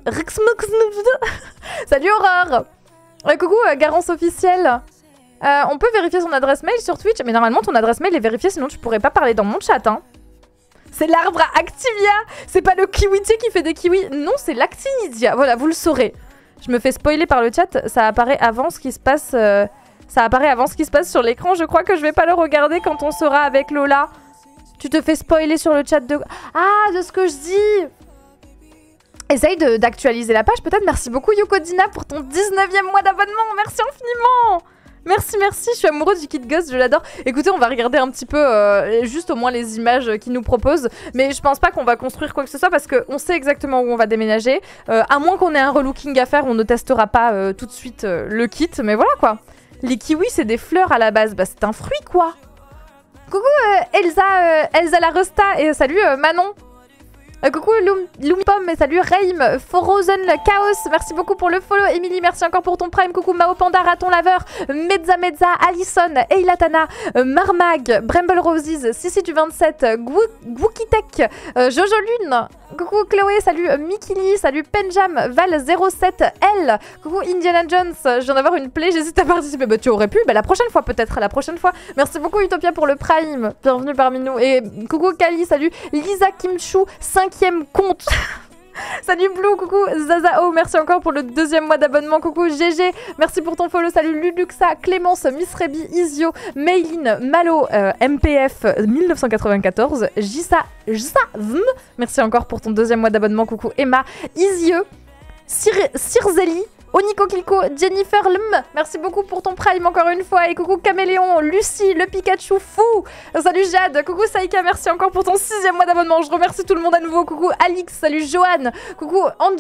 salut Aurore. Coucou Garance officielle. On peut vérifier son adresse mail sur Twitch, mais normalement ton adresse mail est vérifiée, sinon tu pourrais pas parler dans mon chat. Hein. C'est l'arbre à Activia. C'est pas le kiwitier qui fait des kiwis. Non, c'est l'Actinidia. Voilà, vous le saurez. Je me fais spoiler par le chat. Ça apparaît avant ce qui se passe. Ça apparaît avant ce qui se passe sur l'écran. Je crois que je vais pas le regarder quand on sera avec Lola. Tu te fais spoiler sur le chat de... Ah, de ce que je dis. Essaye d'actualiser la page peut-être. Merci beaucoup Yokodina pour ton 19e mois d'abonnement. Merci infiniment. Merci, merci, je suis amoureux du Kid Ghost, je l'adore. Écoutez, on va regarder un petit peu, juste au moins les images qu'il nous propose. Mais je pense pas qu'on va construire quoi que ce soit parce qu'on sait exactement où on va déménager. À moins qu'on ait un relooking à faire, on ne testera pas tout de suite le kit. Mais voilà quoi. Les kiwis, c'est des fleurs à la base. Bah, c'est un fruit quoi. Coucou Elsa la Resta et salut Manon. Coucou Lumipom et salut Reim, Frozen Chaos, merci beaucoup pour le follow. Emily, merci encore pour ton prime. Coucou Mao Panda, Raton Laveur, Mezza, Alison, Eilatana, Marmag, Bramble Roses, Sissi du 27, Gwookitek, Jojo Lune. Coucou Chloé, salut Mikili, salut Penjam, Val07L, coucou Indiana Jones, je viens d'avoir une plaie, j'hésite à participer. Bah tu aurais pu, bah la prochaine fois peut-être, la prochaine fois. Merci beaucoup Utopia pour le prime, bienvenue parmi nous. Et coucou Kali, salut Lisa Kimchu, 5e compte. Salut Blue, coucou Zazao, merci encore pour le 2e mois d'abonnement. Coucou GG, merci pour ton follow. Salut Luluxa, Clémence, Miss Rebi, Isio, Maylin, Malo, MPF 1994, Jisa, merci encore pour ton 2e mois d'abonnement. Coucou Emma, Isieux, Cirzeli, Oniko Kliko, Jennifer Lm, merci beaucoup pour ton prime encore une fois. Et coucou Caméléon, Lucie, le Pikachu fou. Salut Jade, coucou Saïka, merci encore pour ton 6e mois d'abonnement. Je remercie tout le monde à nouveau. Coucou Alix, salut Joanne, coucou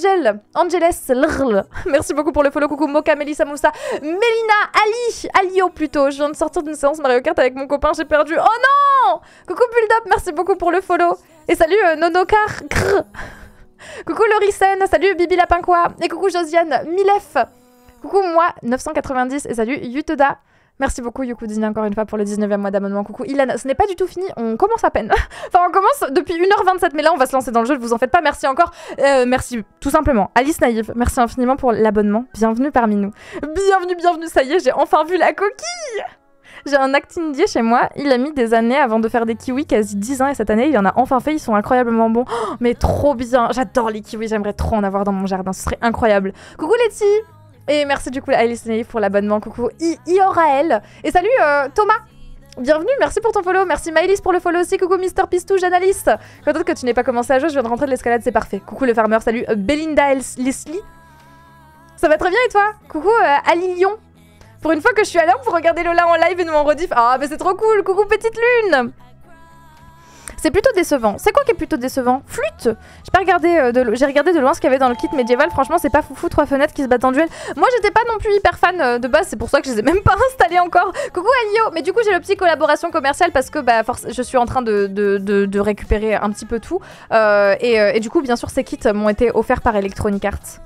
Angeles, merci beaucoup pour le follow. Coucou Moka, Melissa Moussa, Mélina, Alio plutôt. Je viens de sortir d'une séance Mario Kart avec mon copain, j'ai perdu. Oh non. Coucou Bulldop, merci beaucoup pour le follow. Et salut Nonokar. Coucou Lorisen, salut Bibi Lapin quoi. Et coucou Josiane, Milef. Coucou moi, 990. Et salut Yutoda. Merci beaucoup Yukudine encore une fois pour le 19e mois d'abonnement. Coucou Ilan, ce n'est pas du tout fini, on commence à peine. Enfin on commence depuis 1h27, mais là on va se lancer dans le jeu, ne vous en faites pas, merci encore. Merci tout simplement. Alice Naïve, merci infiniment pour l'abonnement. Bienvenue parmi nous. Bienvenue, ça y est, j'ai enfin vu la coquille. J'ai un actinidier chez moi, il a mis des années avant de faire des kiwis, quasi 10 ans, et cette année il en a enfin fait, ils sont incroyablement bons. Oh, mais trop bien, j'adore les kiwis, j'aimerais trop en avoir dans mon jardin, ce serait incroyable. Coucou Letty. Et merci du coup à Alice Naïve pour l'abonnement, coucou Ioraël. Et salut Thomas. Bienvenue, merci pour ton follow, merci Maëlys pour le follow aussi, coucou Mister Pistouche, Analyste. Quand que tu n'es pas commencé à jouer, je viens de rentrer de l'escalade, c'est parfait. Coucou le farmer, salut Belinda Leslie. Ça va très bien et toi? Coucou Ali Lyon. Pour une fois que je suis à l'heure pour regarder Lola en live et nous en rediff. Ah, mais c'est trop cool. Coucou Petite Lune. C'est plutôt décevant. C'est quoi qui est plutôt décevant? Flûte. J'ai pas regardé j'ai regardé de loin ce qu'il y avait dans le kit médiéval. Franchement, c'est pas foufou, 3 fenêtres qui se battent en duel. Moi, j'étais pas non plus hyper fan de base, c'est pour ça que je les ai même pas installés encore. Coucou Alio. Mais du coup, j'ai le petit collaboration commerciale parce que bah je suis en train de récupérer un petit peu tout. Et du coup, bien sûr, ces kits m'ont été offerts par Electronic Arts.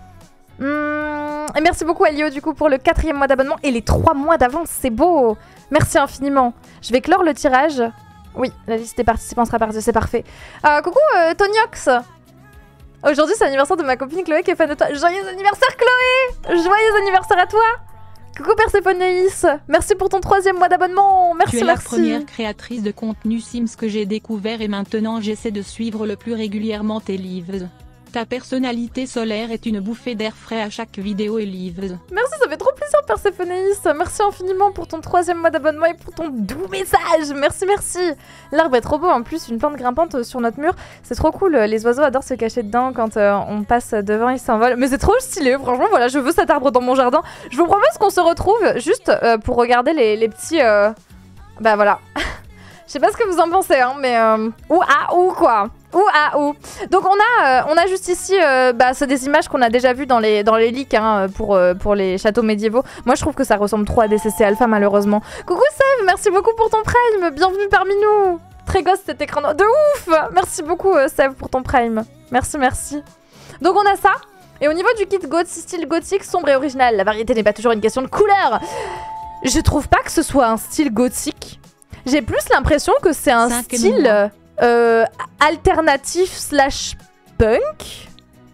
Et merci beaucoup Alio du coup pour le 4e mois d'abonnement et les 3 mois d'avance, c'est beau. Merci infiniment. Je vais clore le tirage. Oui, la liste des participants sera partie, c'est parfait. Coucou Tonyox. Aujourd'hui c'est l'anniversaire de ma copine Chloé qui est fan de toi. Joyeux anniversaire Chloé. Joyeux anniversaire à toi. Coucou Perséphonéis. Merci pour ton 3e mois d'abonnement. Merci, Tu es la merci. première créatrice de contenu Sims que j'ai découvert et maintenant j'essaie de suivre le plus régulièrement tes lives. Ta personnalité solaire est une bouffée d'air frais à chaque vidéo et lives. Merci, ça fait trop plaisir Perséphonéis. Merci infiniment pour ton 3e mois d'abonnement et pour ton doux message. Merci, merci. L'arbre est trop beau en plus, une plante grimpante sur notre mur. C'est trop cool, les oiseaux adorent se cacher dedans quand on passe devant, ils s'envolent. Mais c'est trop stylé, franchement, voilà, je veux cet arbre dans mon jardin. Je vous propose qu'on se retrouve juste pour regarder les petits... Bah voilà. Je sais pas ce que vous en pensez, hein, mais... ou quoi. Donc on a juste ici, c'est des images qu'on a déjà vues dans les leaks hein, pour les châteaux médiévaux. Moi je trouve que ça ressemble trop à des CC Alpha malheureusement. Coucou Sève, merci beaucoup pour ton prime, bienvenue parmi nous. Très gosse cet écran de ouf. Merci beaucoup Sève pour ton prime. Merci, merci. Donc on a ça. Et au niveau du kit style gothique, sombre et original, la variété n'est pas toujours une question de couleur. Je trouve pas que ce soit un style gothique. J'ai plus l'impression que c'est un style alternatif / punk.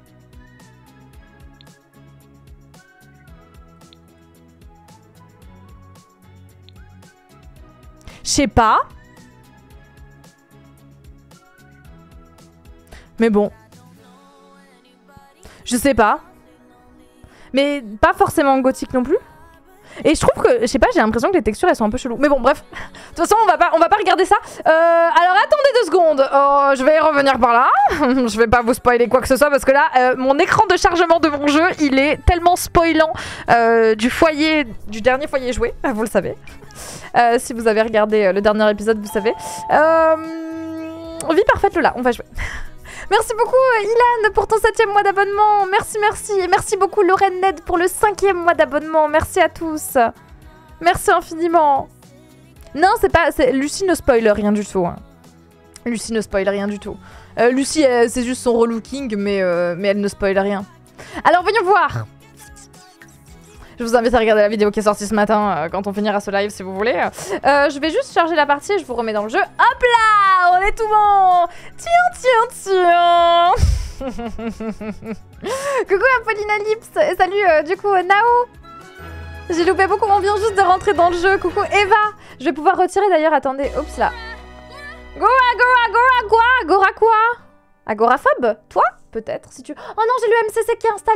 Je sais pas. Mais bon. Je sais pas. Mais pas forcément gothique non plus. Et je trouve que, je sais pas, j'ai l'impression que les textures elles sont un peu cheloues. Mais bon, bref. De toute façon, on va pas regarder ça. Alors attendez 2 secondes. Je vais y revenir par là. Je vais pas vous spoiler quoi que ce soit parce que là, mon écran de chargement de mon jeu, il est tellement spoilant du dernier foyer joué. Vous le savez. Si vous avez regardé le dernier épisode, vous savez. Vie parfaite, Lola. On va jouer. Merci beaucoup Ilan pour ton 7e mois d'abonnement. Merci, merci. Et merci beaucoup Lorraine Ned pour le 5e mois d'abonnement. Merci à tous. Merci infiniment. Non, Lucie ne spoil rien du tout. Hein. Lucie ne spoil rien du tout. Lucie, c'est juste son relooking, mais elle ne spoil rien. Alors, voyons voir. Je vous invite à regarder la vidéo qui est sortie ce matin quand on finira ce live si vous voulez. Je vais juste charger la partie et je vous remets dans le jeu. Hop là, on est tout bon. Tiens. Coucou Apollina Lips. Et salut du coup Nao. J'ai loupé beaucoup, on vient juste de rentrer dans le jeu. Coucou Eva. Je vais pouvoir retirer d'ailleurs, attendez. Oups là. Gora quoi? Agoraphobe? Toi? Peut-être si tu... Oh non, j'ai le MCC qui est installé.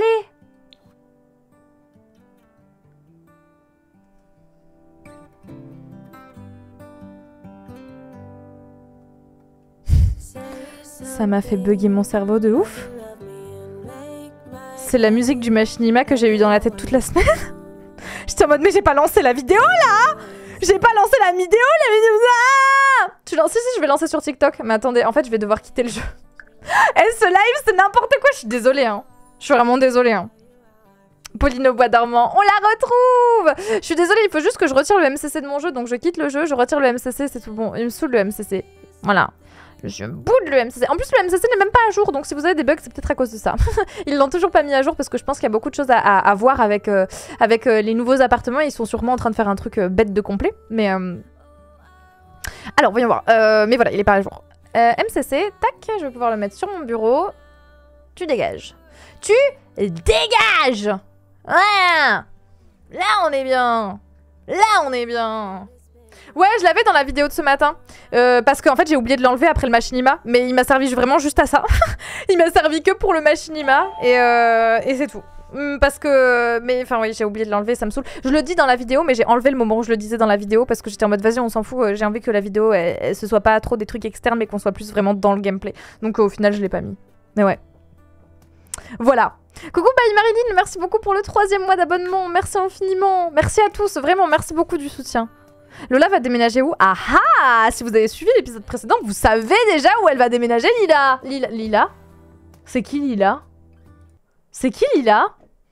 Ça m'a fait bugger mon cerveau de ouf. C'est la musique du machinima que j'ai eu dans la tête toute la semaine. J'étais en mode mais j'ai pas lancé la vidéo là. J'ai pas lancé la vidéo, Ah tu lances si je vais lancer sur TikTok. Mais attendez, en fait je vais devoir quitter le jeu. Et ce live c'est n'importe quoi, je suis désolée hein. Je suis vraiment désolée hein. Pauline au bois dormant, on la retrouve. Je suis désolée, il faut juste que je retire le MCC de mon jeu. Donc je quitte le jeu, je retire le MCC, c'est tout bon. Il me saoule le MCC. Voilà. Je boude le MCC. En plus, le MCC n'est même pas à jour, donc si vous avez des bugs, c'est peut-être à cause de ça. Ils l'ont toujours pas mis à jour parce que je pense qu'il y a beaucoup de choses à voir avec les nouveaux appartements. Ils sont sûrement en train de faire un truc bête de complet. Mais alors, voyons voir. Mais voilà, il est pas à jour. MCC, tac, je vais pouvoir le mettre sur mon bureau. Tu dégages. Tu dégages. Ouais. Là, on est bien. Là, on est bien. Ouais, je l'avais dans la vidéo de ce matin. Parce qu'en fait, j'ai oublié de l'enlever après le machinima. Mais il m'a servi vraiment juste à ça. Il m'a servi que pour le machinima. Et c'est tout. Parce que... Mais enfin, oui, j'ai oublié de l'enlever, ça me saoule. Je le dis dans la vidéo, mais j'ai enlevé le moment où je le disais dans la vidéo. Parce que j'étais en mode, vas-y, on s'en fout. J'ai envie que la vidéo, elle se soit pas trop des trucs externes, mais qu'on soit plus vraiment dans le gameplay. Donc au final, je l'ai pas mis. Mais ouais. Voilà. Coucou Bye Marilyn, merci beaucoup pour le 3e mois d'abonnement. Merci infiniment. Merci à tous, vraiment, merci beaucoup du soutien. Lola va déménager où? Ah ah! Si vous avez suivi l'épisode précédent, vous savez déjà où elle va déménager, Lila. Lila? C'est qui Lila? C'est qui Lila?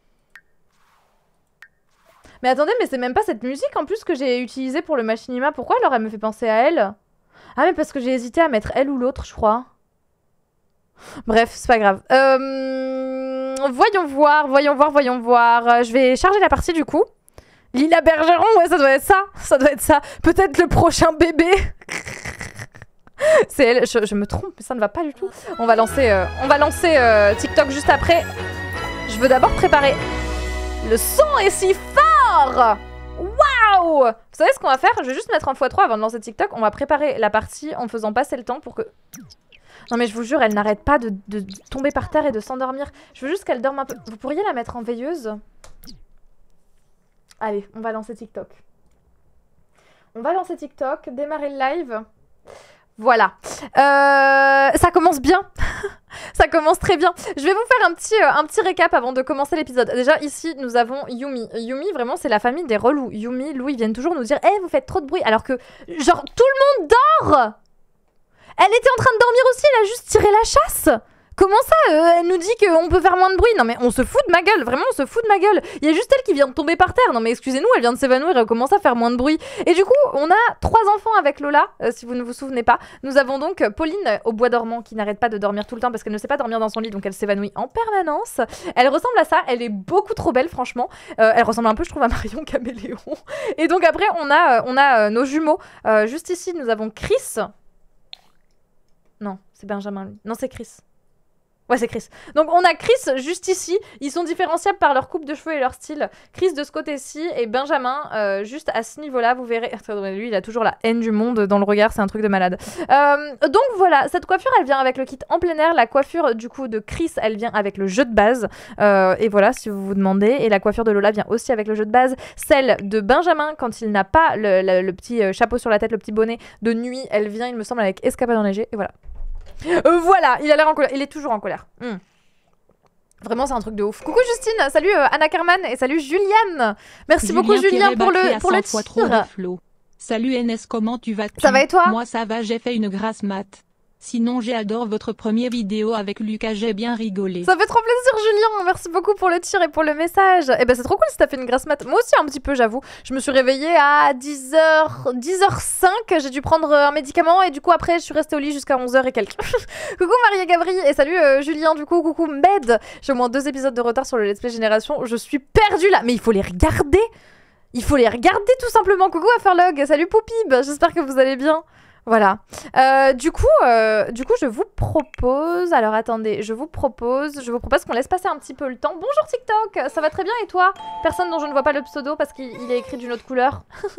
Mais attendez, mais c'est même pas cette musique en plus que j'ai utilisée pour le machinima. Pourquoi alors elle me fait penser à elle? Ah mais parce que j'ai hésité à mettre elle ou l'autre, je crois. Bref, c'est pas grave. Voyons voir. Je vais charger la partie du coup. Lila Bergeron, ouais, ça doit être ça. Ça doit être ça. Peut-être le prochain bébé. C'est elle. Je me trompe, ça ne va pas du tout. On va lancer TikTok juste après. Je veux d'abord préparer. Le son est si fort. Waouh! Vous savez ce qu'on va faire? Je vais juste mettre en x3 avant de lancer TikTok. On va préparer la partie en faisant passer le temps pour que... Non mais je vous jure, elle n'arrête pas de tomber par terre et de s'endormir. Je veux juste qu'elle dorme un peu. Vous pourriez la mettre en veilleuse? Allez, on va lancer TikTok. On va lancer TikTok, démarrer le live. Voilà. Ça commence bien. Ça commence très bien. Je vais vous faire un petit récap avant de commencer l'épisode. Déjà, ici, nous avons Yumi. Yumi, vraiment, c'est la famille des relous. Yumi, Lou, ils viennent toujours nous dire « Eh, vous faites trop de bruit !» Alors que, genre, tout le monde dort. Elle était en train de dormir aussi, elle a juste tiré la chasse. Comment ça, elle nous dit qu'on peut faire moins de bruit? Non mais on se fout de ma gueule, vraiment on se fout de ma gueule. Il y a juste elle qui vient de tomber par terre. Non mais excusez-nous, elle vient de s'évanouir et elle commence à faire moins de bruit. Et du coup, on a 3 enfants avec Lola, si vous ne vous souvenez pas. Nous avons donc Pauline au bois dormant qui n'arrête pas de dormir tout le temps parce qu'elle ne sait pas dormir dans son lit, donc elle s'évanouit en permanence. Elle ressemble à ça, elle est beaucoup trop belle franchement. Elle ressemble un peu je trouve à Marion Caméléon. Et donc après on a nos jumeaux. Juste ici nous avons Chris. Non, c'est Benjamin lui. Non c'est Chris. Ouais, c'est Chris. Donc, on a Chris juste ici. Ils sont différenciables par leur coupe de cheveux et leur style. Chris de ce côté-ci et Benjamin juste à ce niveau-là. Vous verrez. Attendez, lui, il a toujours la haine du monde dans le regard. C'est un truc de malade. Donc, voilà. Cette coiffure, elle vient avec le kit en plein air. La coiffure, du coup, de Chris, elle vient avec le jeu de base. Et voilà, si vous vous demandez. Et la coiffure de Lola vient aussi avec le jeu de base. Celle de Benjamin, quand il n'a pas le petit chapeau sur la tête, le petit bonnet de nuit, elle vient, il me semble, avec Escapade enneigée. Et voilà. Voilà, il a l'air en colère. Il est toujours en colère. Vraiment, c'est un truc de ouf. Coucou Justine, salut Anna Kerman et salut Juliane. Merci beaucoup Julien pour le tir. Salut NS, comment tu vas? Ça va et toi? Moi ça va, j'ai fait une grasse mat. Sinon j'adore votre première vidéo avec Lucas, j'ai bien rigolé. Ça fait trop plaisir Julien, merci beaucoup pour le tir et pour le message. Et ben c'est trop cool si t'as fait une grasse mat. Moi aussi un petit peu j'avoue. Je me suis réveillée à 10h05, j'ai dû prendre un médicament et du coup après je suis restée au lit jusqu'à 11h et quelques. Coucou Marie et Gabri et salut Julien du coup, coucou Med. J'ai au moins 2 épisodes de retard sur le Let's Play Génération, je suis perdue là. Mais il faut les regarder. Il faut les regarder tout simplement. Coucou Aferlog, salut Poupib, j'espère que vous allez bien. Voilà. Du coup, je vous propose... Alors, attendez, je vous propose qu'on laisse passer un petit peu le temps. Bonjour TikTok, ça va très bien et toi? Personne dont je ne vois pas le pseudo parce qu'il est écrit d'une autre couleur.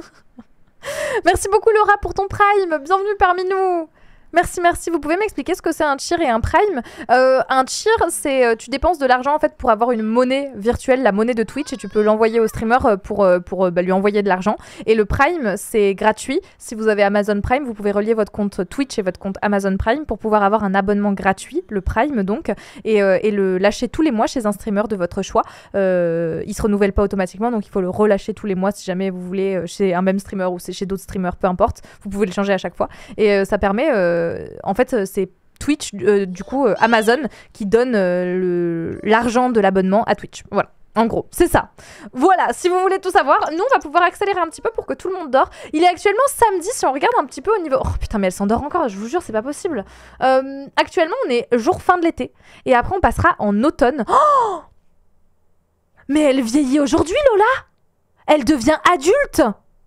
Merci beaucoup Laura pour ton prime, bienvenue parmi nous. Merci, merci. Vous pouvez m'expliquer ce que c'est un cheer et un prime? Un cheer, c'est tu dépenses de l'argent en fait pour avoir une monnaie virtuelle, la monnaie de Twitch, et tu peux l'envoyer au streamer pour lui envoyer de l'argent. Et le prime, c'est gratuit. Si vous avez Amazon Prime, vous pouvez relier votre compte Twitch et votre compte Amazon Prime pour pouvoir avoir un abonnement gratuit, le prime donc, et le lâcher tous les mois chez un streamer de votre choix. Il se renouvelle pas automatiquement, donc il faut le relâcher tous les mois si jamais vous voulez chez un même streamer ou c'est chez d'autres streamers, peu importe. Vous pouvez le changer à chaque fois. Et ça permet... en fait, c'est Twitch, du coup, Amazon, qui donne l'argent de l'abonnement à Twitch. Voilà. En gros, c'est ça. Voilà, si vous voulez tout savoir, nous, on va pouvoir accélérer un petit peu pour que tout le monde dort. Il est actuellement samedi, si on regarde un petit peu au niveau... Oh putain, mais elle s'endort encore, je vous jure, c'est pas possible. Actuellement, on est jour fin de l'été. Et après, on passera en automne. Oh, mais elle vieillit aujourd'hui, Lola. Elle devient adulte.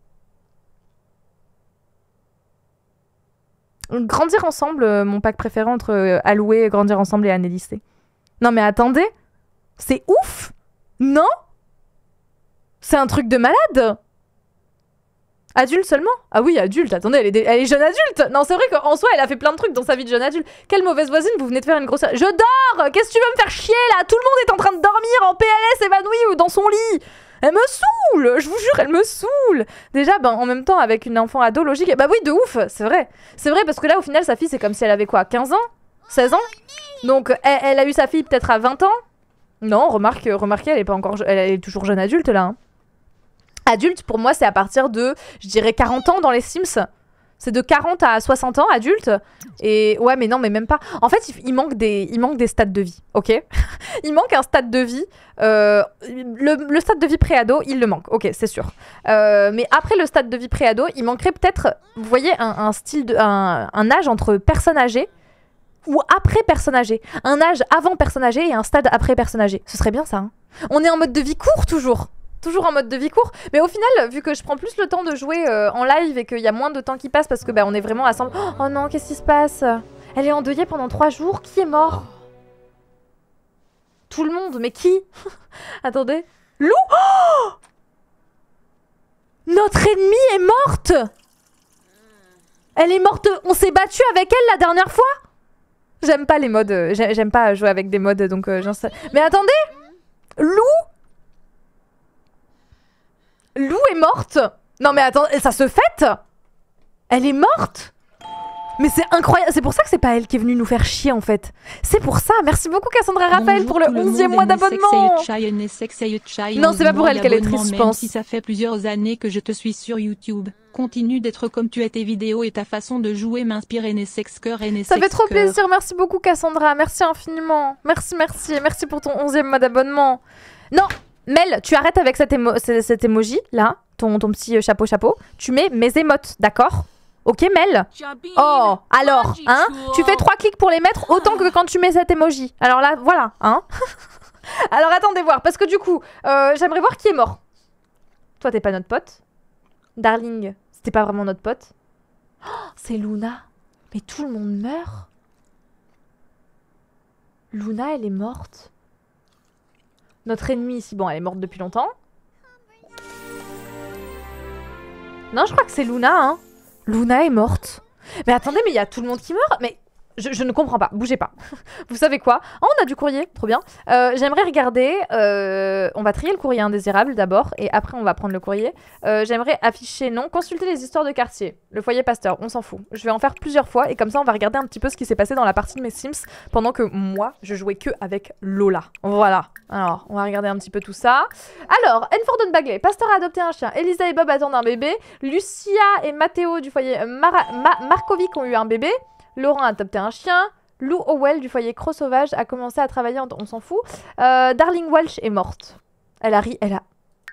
Grandir ensemble, mon pack préféré entre Aloué, Grandir ensemble et Année lycée. Non mais attendez, c'est ouf. Non? C'est un truc de malade. Adulte seulement? Ah oui, adulte, attendez, elle est jeune adulte. Non, c'est vrai qu'en soi, elle a fait plein de trucs dans sa vie de jeune adulte. Quelle mauvaise voisine, vous venez de faire une grosse... Je dors. Qu'est-ce que tu veux me faire chier là? Tout le monde est en train de dormir en PLS évanoui ou dans son lit. Elle me saoule, je vous jure, elle me saoule. Déjà, en même temps, avec une enfant ado, logique, bah oui, de ouf, c'est vrai. C'est vrai, parce que là, au final, sa fille, c'est comme si elle avait quoi, 15 ans? 16 ans? Donc, elle a eu sa fille peut-être à 20 ans? Non, remarquez, elle est pas encore... Elle est toujours jeune adulte, là. Adulte, pour moi, c'est à partir de, je dirais, 40 ans dans les Sims. C'est de 40 à 60 ans, adulte. Et ouais, mais non, mais même pas. En fait, il manque des stades de vie, ok. Il manque un stade de vie. Le stade de vie pré-ado, il le manque, ok, c'est sûr. Mais après le stade de vie pré-ado, il manquerait peut-être, vous voyez, un âge entre personnes âgées ou après personnes âgées. Un âge avant personnes âgées et un stade après personnes âgées. Ce serait bien ça, hein. On est en mode de vie court toujours. Toujours en mode de vie court. Mais au final, vu que je prends plus le temps de jouer en live et qu'il y a moins de temps qui passe parce que on est vraiment ensemble. Oh non, qu'est-ce qui se passe? Elle est endeuillée pendant 3 jours. Qui est mort? Tout le monde. Mais qui? Attendez. Lou? Oh, notre ennemie est morte. Elle est morte. On s'est battu avec elle la dernière fois. J'aime pas les modes. J'aime pas jouer avec des modes, donc j'en sais. Mais attendez. Lou? Lou est morte. Non mais attends, ça se fête? Elle est morte? Mais c'est incroyable, c'est pour ça que c'est pas elle qui est venue nous faire chier en fait. C'est pour ça, merci beaucoup Cassandra Raphaël pour le 11e mois d'abonnement. Non, c'est pas pour elle qu'elle est triste, je pense. Même si ça fait plusieurs années que je te suis sur YouTube, continue d'être comme tu es, tes vidéos et ta façon de jouer m'inspire. Nesexcœur. Ça fait trop plaisir, merci beaucoup Cassandra, merci infiniment. Merci pour ton 11e mois d'abonnement. Non, Mel, tu arrêtes avec cet emoji là, ton petit chapeau. Tu mets mes émotes, d'accord? Ok Mel? Oh, alors, hein? Tu fais 3 clics pour les mettre autant que quand tu mets cet emoji. Alors là, voilà, hein? Alors attendez voir, parce que du coup, j'aimerais voir qui est mort. Toi, t'es pas notre pote. Darling, c'était pas vraiment notre pote. Oh, c'est Luna. Mais tout le monde meurt. Luna, elle est morte. Notre ennemie ici, bon, elle est morte depuis longtemps. Non, je crois que c'est Luna, hein. Luna est morte. Mais attendez, mais il y a tout le monde qui meurt. Mais je ne comprends pas. Bougez pas. Vous savez quoi? Oh, on a du courrier. Trop bien. J'aimerais regarder... on va trier le courrier indésirable d'abord. Et après, on va prendre le courrier. J'aimerais afficher non. Consulter les histoires de quartier. Le foyer Pasteur. On s'en fout. Je vais en faire plusieurs fois. Et comme ça, on va regarder un petit peu ce qui s'est passé dans la partie de mes Sims. Pendant que moi, je jouais que avec Lola. Voilà. Alors, on va regarder un petit peu tout ça. Alors, Enforden Bagley. Pasteur a adopté un chien. Elisa et Bob attendent un bébé. Lucia et Matteo du foyer Markovic ont eu un bébé. Laurent a adopté un chien. Lou Howell du foyer Croc Sauvage a commencé à travailler, on s'en fout. Darling Walsh est morte. Elle a ri, elle a...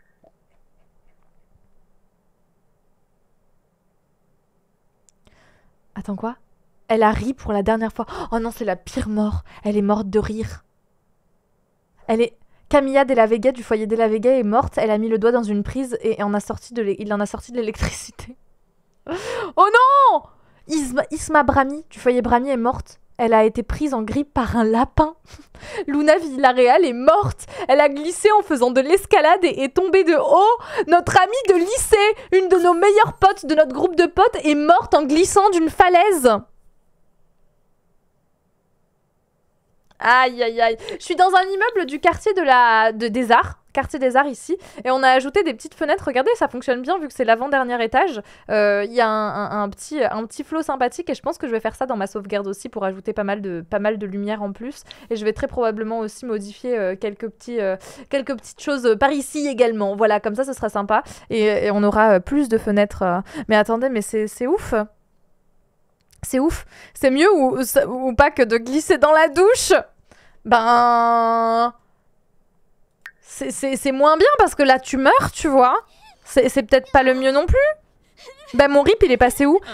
Attends quoi? Elle a ri pour la dernière fois. Oh non, c'est la pire mort. Elle est morte de rire. Elle est... Camilla de la Vega du foyer de la Vega est morte. Elle a mis le doigt dans une prise et il en a sorti de l'électricité. Oh non! Isma Brami du foyer Brami est morte. Elle a été prise en grippe par un lapin. Luna Villarreal est morte. Elle a glissé en faisant de l'escalade et est tombée de haut. Notre amie de lycée, une de nos meilleures potes de notre groupe de potes, est morte en glissant d'une falaise. Aïe aïe aïe. Je suis dans un immeuble du quartier des Arts. Quartier des Arts ici, et on a ajouté des petites fenêtres. Regardez, ça fonctionne bien vu que c'est l'avant-dernier étage. Il y a un petit flow sympathique et je pense que je vais faire ça dans ma sauvegarde aussi pour ajouter pas mal de lumière en plus. Et je vais très probablement aussi modifier quelques petites choses par ici également. Voilà, comme ça ce sera sympa et on aura plus de fenêtres. Mais attendez, mais c'est ouf. C'est ouf. C'est mieux ou pas que de glisser dans la douche. Ben... C'est moins bien parce que là tu meurs, tu vois. C'est peut-être pas le mieux non plus. Bah mon rip il est passé où?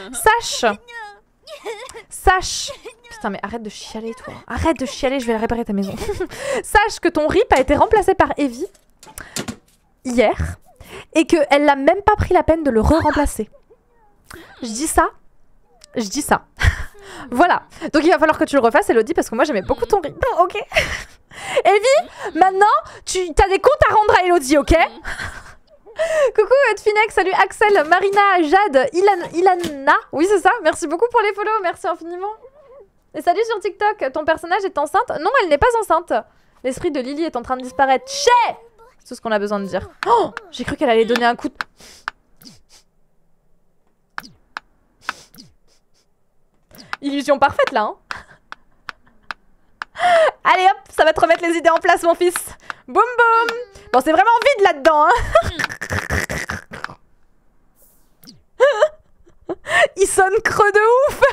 Sache. Putain mais arrête de chialer toi. Arrête de chialer, je vais réparer ta maison. Sache que ton rip a été remplacé par Evie hier et qu'elle n'a même pas pris la peine de le re-remplacer. Je dis ça. Voilà. Donc il va falloir que tu le refasses Elodie parce que moi j'aimais beaucoup ton rip. Ok. Evie, maintenant, tu as des comptes à rendre à Elodie, ok? Coucou Tfinex, salut Axel, Marina, Jade, Ilana. Oui, c'est ça, merci beaucoup pour les follow, merci infiniment. Et salut sur TikTok, ton personnage est enceinte? Non, elle n'est pas enceinte. L'esprit de Lily est en train de disparaître. C'est tout ce qu'on a besoin de dire. Oh, j'ai cru qu'elle allait donner un coup de... Illusion parfaite là, hein. Allez hop, ça va te remettre les idées en place mon fils. Boum boum. Bon c'est vraiment vide là-dedans hein. sonne creux de ouf.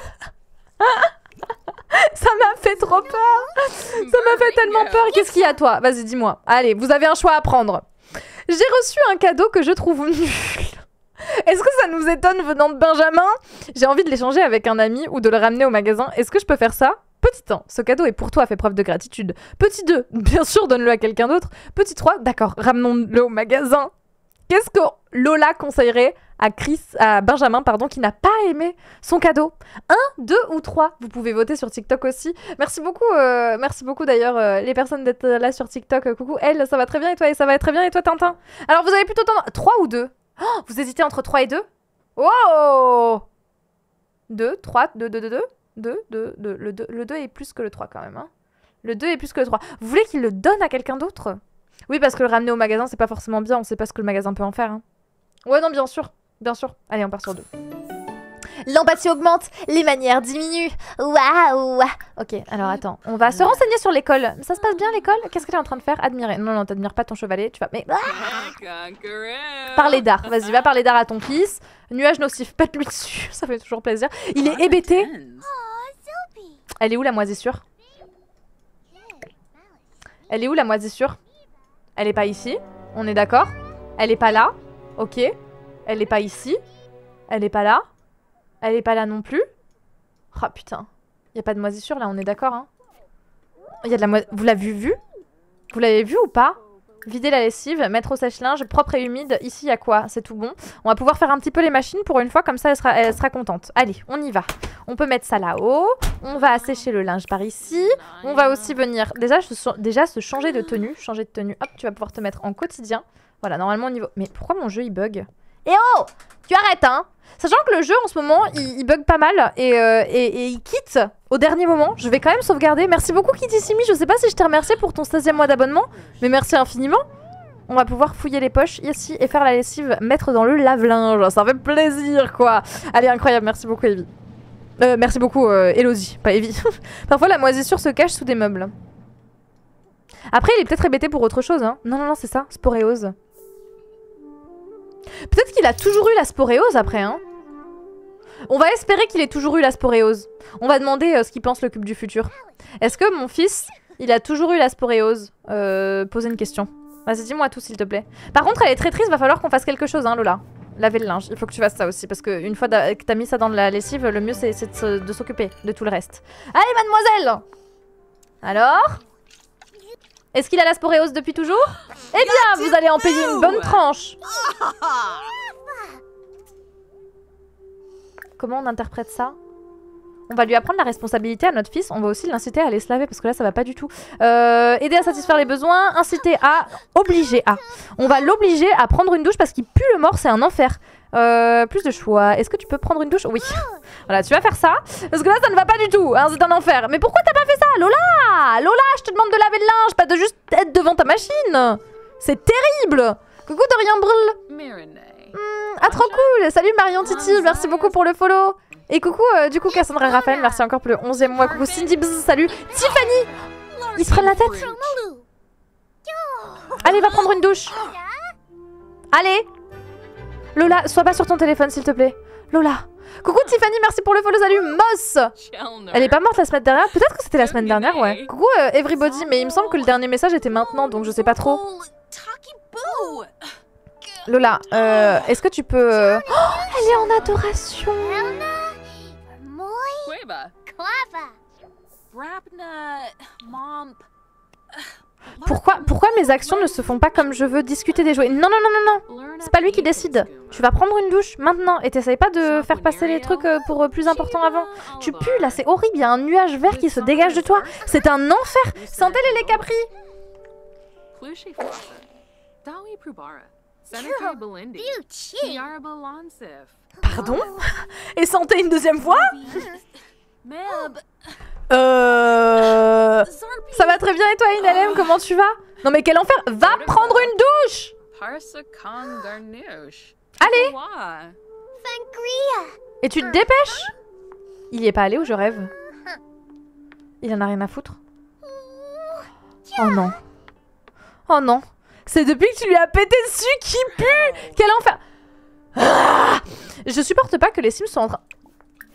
Ça m'a fait trop peur. Ça m'a fait tellement peur. Qu'est-ce qu'il y a toi? Vas-y, dis-moi. Allez, vous avez un choix à prendre. J'ai reçu un cadeau que je trouve nul. Est-ce que ça nous étonne venant de Benjamin? J'ai envie de l'échanger avec un ami ou de le ramener au magasin. Est-ce que je peux faire ça? Petit 1, ce cadeau est pour toi, fais preuve de gratitude. Petit 2, bien sûr, donne-le à quelqu'un d'autre. Petit 3, d'accord, ramenons-le au magasin. Qu'est-ce que Lola conseillerait à Benjamin, pardon, qui n'a pas aimé son cadeau? 1, 2 ou 3? Vous pouvez voter sur TikTok aussi. Merci beaucoup d'ailleurs les personnes d'être là sur TikTok. Coucou, elle, ça va très bien et toi? Et ça va très bien et toi, Tintin? Alors vous avez plutôt tendance... 3 ou 2? Oh, vous hésitez entre 3 et 2? Oh 2, 3, 2, 2, 2, 2. 2. Le 2 est plus que le 3 quand même. Hein. Le 2 est plus que le 3. Vous voulez qu'il le donne à quelqu'un d'autre? Oui, parce que le ramener au magasin, c'est pas forcément bien. On sait pas ce que le magasin peut en faire. Hein. Ouais, non, bien sûr. Bien sûr. Allez, on part sur 2. L'empathie augmente, les manières diminuent. Waouh. Ok, alors attends. On va se renseigner sur l'école. Ça se passe bien l'école? Qu'est-ce qu'elle est en train de faire? Admirer. Non, t'admires pas ton chevalet. Tu vas... Mais... Parler d'art. Vas-y, va parler d'art à ton fils. Nuage nocif. Pète-lui dessus. Ça fait toujours plaisir. Il est hébété. Elle est où la moisissure? Elle est où la moisissure? Elle est pas ici. On est d'accord? Elle est pas là. Ok. Elle est pas ici. Elle est pas là. Elle est pas là non plus. Oh putain. Y a pas de moisissure là, on est d'accord hein? Y a de la moisissure. Vous l'avez vu? Vous l'avez vu ou pas? Vider la lessive, mettre au sèche-linge, propre et humide. Ici, il y a quoi? C'est tout bon. On va pouvoir faire un petit peu les machines pour une fois, comme ça, elle sera contente. Allez, on y va. On peut mettre ça là-haut. On va assécher le linge par ici. On va aussi venir déjà se changer de tenue. Changer de tenue. Hop, tu vas pouvoir te mettre en quotidien. Voilà, normalement, au niveau... Mais pourquoi mon jeu, il bug? Eh oh! Tu arrêtes, hein? Sachant que le jeu, en ce moment, il bug pas mal et il quitte au dernier moment. Je vais quand même sauvegarder. Merci beaucoup, Kitty Simi. Je sais pas si je t'ai remercié pour ton 16e mois d'abonnement, mais merci infiniment. On va pouvoir fouiller les poches ici et faire la lessive, mettre dans le lave-linge. Ça fait plaisir, quoi. Allez, incroyable. Merci beaucoup, Evie. Merci beaucoup, Elodie, pas Evie. Parfois, la moisissure se cache sous des meubles. Après, il est peut-être hébété pour autre chose. Hein. Non, c'est ça. Sporéose. Peut-être qu'il a toujours eu la sporéose après, hein. On va espérer qu'il ait toujours eu la sporéose. On va demander ce qu'il pense le cube du futur. Est-ce que mon fils, il a toujours eu la sporéose? Posez une question. Vas-y, dis-moi tout, s'il te plaît. Par contre, elle est très triste, va falloir qu'on fasse quelque chose, hein, Lola. Laver le linge, il faut que tu fasses ça aussi. Parce qu'une fois que t'as mis ça dans la lessive, le mieux, c'est de s'occuper de tout le reste. Allez, mademoiselle! Alors? Est-ce qu'il a la sporéose depuis toujours? Eh bien, vous allez en payer une bonne tranche. Comment on interprète ça? On va lui apprendre la responsabilité à notre fils. On va aussi l'inciter à aller se laver parce que là, ça va pas du tout. Aider à satisfaire les besoins. Inciter à... Obliger à. On va l'obliger à prendre une douche parce qu'il pue le mort. C'est un enfer. Plus de choix. Est-ce que tu peux prendre une douche? Oui. Voilà, tu vas faire ça. Parce que là, ça ne va pas du tout. Hein, c'est un enfer. Mais pourquoi t'as pas fait ça, Lola? Lola, je te demande de laver le linge, pas de juste être devant ta machine. C'est terrible. Coucou Dorian Brûle. Ah, trop cool. Salut Marion Titi. Merci beaucoup pour le follow. Et coucou, du coup, Cassandra Raphaël. Merci encore pour le 11e mois. Coucou Cindy Bzz. Salut. Tiffany. Ils se prennent la tête. Allez, va prendre une douche. Allez. Lola, sois pas sur ton téléphone, s'il te plaît. Lola. Coucou Tiffany, merci pour le follow, salut Moss. Elle est pas morte la semaine dernière? Peut-être que c'était la semaine dernière, ouais. Coucou Everybody, mais il me semble que le dernier message était maintenant, donc je sais pas trop. Lola, est-ce que tu peux... Oh, elle est en adoration. Pourquoi mes actions ne se font pas comme je veux? Discuter des jouets. Non. C'est pas lui qui décide. Tu vas prendre une douche maintenant et t'essayes pas de faire passer les trucs pour plus important avant. Tu pues là, c'est horrible. Il y a un nuage vert qui se dégage de toi. C'est un enfer. Sentez les capris. Pardon? Et sentez une deuxième fois? Ça va très bien et toi, Inalem, comment tu vas? Non mais quel enfer! Va prendre une douche! Allez! Et tu te dépêches? Il y est pas allé ou je rêve? Il en a rien à foutre? Oh non. Oh non. C'est depuis que tu lui as pété dessus qu'il pue! Quel enfer! Ah, je supporte pas que les Sims soient en train...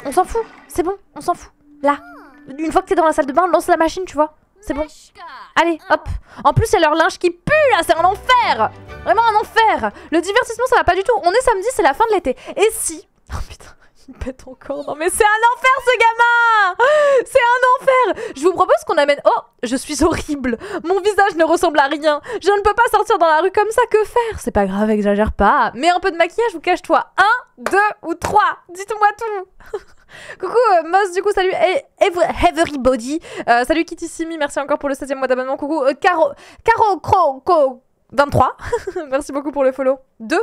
On s'en fout. C'est bon, on s'en fout. Là. Une fois que t'es dans la salle de bain, lance la machine, tu vois. C'est bon. Allez, hop. En plus, il y a leur linge qui pue là, c'est un enfer. Vraiment un enfer. Le divertissement, ça va pas du tout. On est samedi, c'est la fin de l'été. Et si... Oh putain, il pète encore. Non mais c'est un enfer ce gamin. C'est un enfer. Je vous propose qu'on amène... Oh, je suis horrible. Mon visage ne ressemble à rien. Je ne peux pas sortir dans la rue comme ça, que faire? C'est pas grave, exagère pas. Mets un peu de maquillage ou cache-toi. 1, 2 ou 3. Dites-moi tout. Coucou Moss, du coup salut everybody, salut Kitty Simi, merci encore pour le 16e mois d'abonnement. Coucou Caro Croco 23 merci beaucoup pour le follow. 2.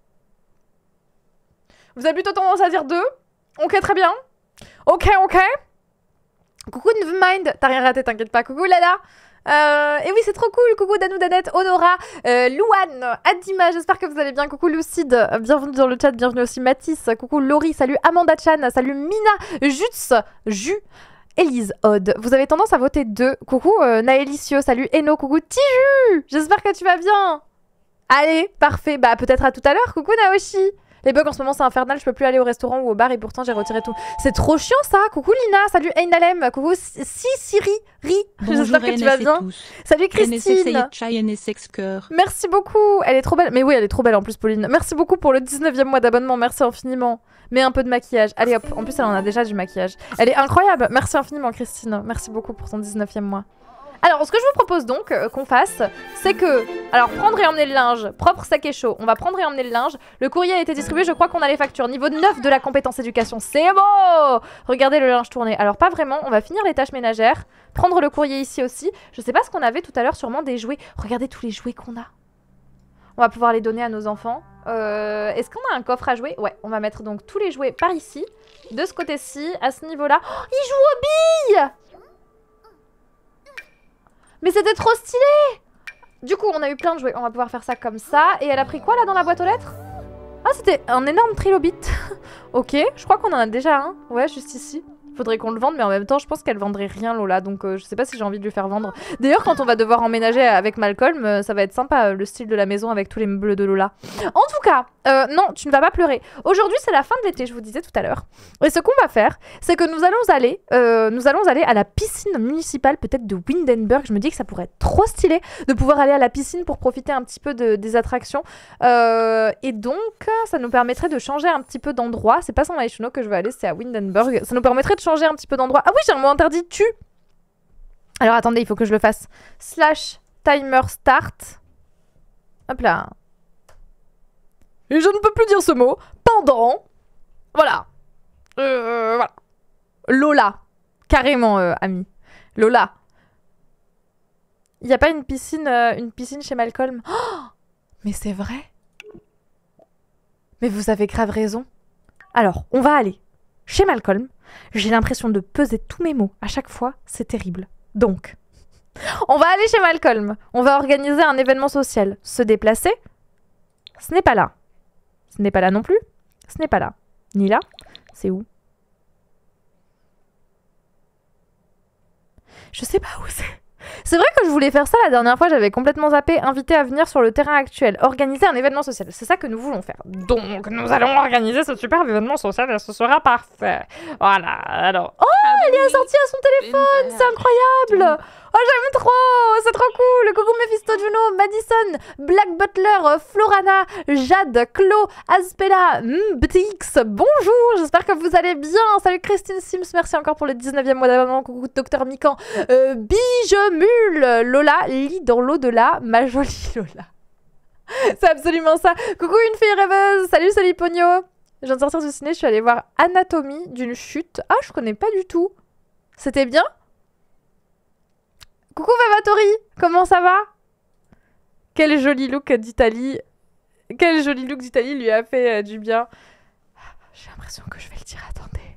Vous avez plutôt tendance à dire 2. Ok, très bien. Ok. Coucou Nevermind, t'as rien raté, t'inquiète pas. Coucou Lala. Et oui, c'est trop cool. Coucou Danou, Danette, Honora, Louane, Adima, j'espère que vous allez bien. Coucou Lucide, bienvenue dans le chat, bienvenue aussi Mathis. Coucou Laurie, salut Amanda Chan, salut Mina, Jus, Élise, Odd. Vous avez tendance à voter 2. Coucou Naëlicio, salut Eno, coucou Tiju, j'espère que tu vas bien. Allez, parfait, bah peut-être à tout à l'heure. Coucou Naoshi. Les bugs en ce moment c'est infernal, je peux plus aller au restaurant ou au bar et pourtant j'ai retiré tout. C'est trop chiant ça. Coucou Lina, salut Einalem, coucou Siri, j'espère que tu vas bien. Salut Christine. Merci beaucoup, elle est trop belle. Mais oui, elle est trop belle en plus Pauline. Merci beaucoup pour le 19e mois d'abonnement, merci infiniment. Mets un peu de maquillage. Allez hop, en plus elle en a déjà du maquillage. Elle est incroyable, merci infiniment Christine. Merci beaucoup pour ton 19e mois. Alors, ce que je vous propose donc qu'on fasse, c'est que... Alors, prendre et emmener le linge, propre, sec et chaud. On va prendre et emmener le linge. Le courrier a été distribué, je crois qu'on a les factures. Niveau 9 de la compétence éducation, c'est beau. Regardez le linge tourné. Alors, pas vraiment, on va finir les tâches ménagères. Prendre le courrier ici aussi. Je sais pas ce qu'on avait tout à l'heure, sûrement des jouets. Regardez tous les jouets qu'on a. On va pouvoir les donner à nos enfants. Est-ce qu'on a un coffre à jouer? Ouais, on va mettre donc tous les jouets par ici. De ce côté-ci, à ce niveau-là. Oh, ils jouent aux billes! Mais c'était trop stylé! Du coup, on a eu plein de jouets. On va pouvoir faire ça comme ça. Et elle a pris quoi là dans la boîte aux lettres? Ah, c'était un énorme trilobite. Ok, je crois qu'on en a déjà un. Ouais, juste ici. Faudrait qu'on le vende, mais en même temps, je pense qu'elle vendrait rien, Lola. Donc, je sais pas si j'ai envie de lui faire vendre. D'ailleurs, quand on va devoir emménager avec Malcolm, ça va être sympa, le style de la maison avec tous les meubles de Lola. En tout cas, non, tu ne vas pas pleurer. Aujourd'hui, c'est la fin de l'été, je vous disais tout à l'heure. Et ce qu'on va faire, c'est que nous allons aller à la piscine municipale, peut-être de Windenburg. Je me dis que ça pourrait être trop stylé de pouvoir aller à la piscine pour profiter un petit peu des attractions. Et donc, ça nous permettrait de changer un petit peu d'endroit. C'est pas sans Maïchuno que je veux aller, c'est à Windenburg. Ça nous permettrait de changer un petit peu d'endroit. Ah oui, j'ai un mot interdit, tu. Alors attendez, il faut que je le fasse. / timer start. Hop là. Et je ne peux plus dire ce mot. Pendant. Voilà. Voilà. Lola. Carrément, ami. Lola. Il n'y a pas une piscine chez Malcolm? Oh, mais c'est vrai. Mais vous avez grave raison. Alors, on va aller chez Malcolm. J'ai l'impression de peser tous mes mots à chaque fois, c'est terrible. Donc, on va aller chez Malcolm. On va organiser un événement social. Se déplacer, ce n'est pas là. Ce n'est pas là non plus. Ce n'est pas là. Ni là. C'est où? Je sais pas où c'est. C'est vrai que je voulais faire ça la dernière fois, j'avais complètement zappé. Inviter à venir sur le terrain actuel, organiser un événement social. C'est ça que nous voulons faire. Donc nous allons organiser ce superbe événement social et ce sera parfait. Voilà, alors... Oh, elle est assortie à son téléphone, c'est incroyable. Oh, j'aime trop, c'est trop cool. Coucou Mephisto, Juno, Madison, Black Butler, Florana, Jade, Chlo, Aspella, BTX, bonjour, j'espère que vous allez bien. Salut Christine Sims, merci encore pour le 19e mois d'abonnement. Coucou Docteur Mikan, Bijemule, Lola, lit dans l'au-delà, ma jolie Lola. C'est absolument ça. Coucou une fille rêveuse, salut Solipogno. Je viens de sortir du ciné, je suis allée voir Anatomie d'une chute. Ah, je connais pas du tout. C'était bien? Coucou Vavatori, comment ça va? Quel joli look d'Italie. Quel joli look d'Italie lui a fait du bien. J'ai l'impression que je vais le dire, attendez.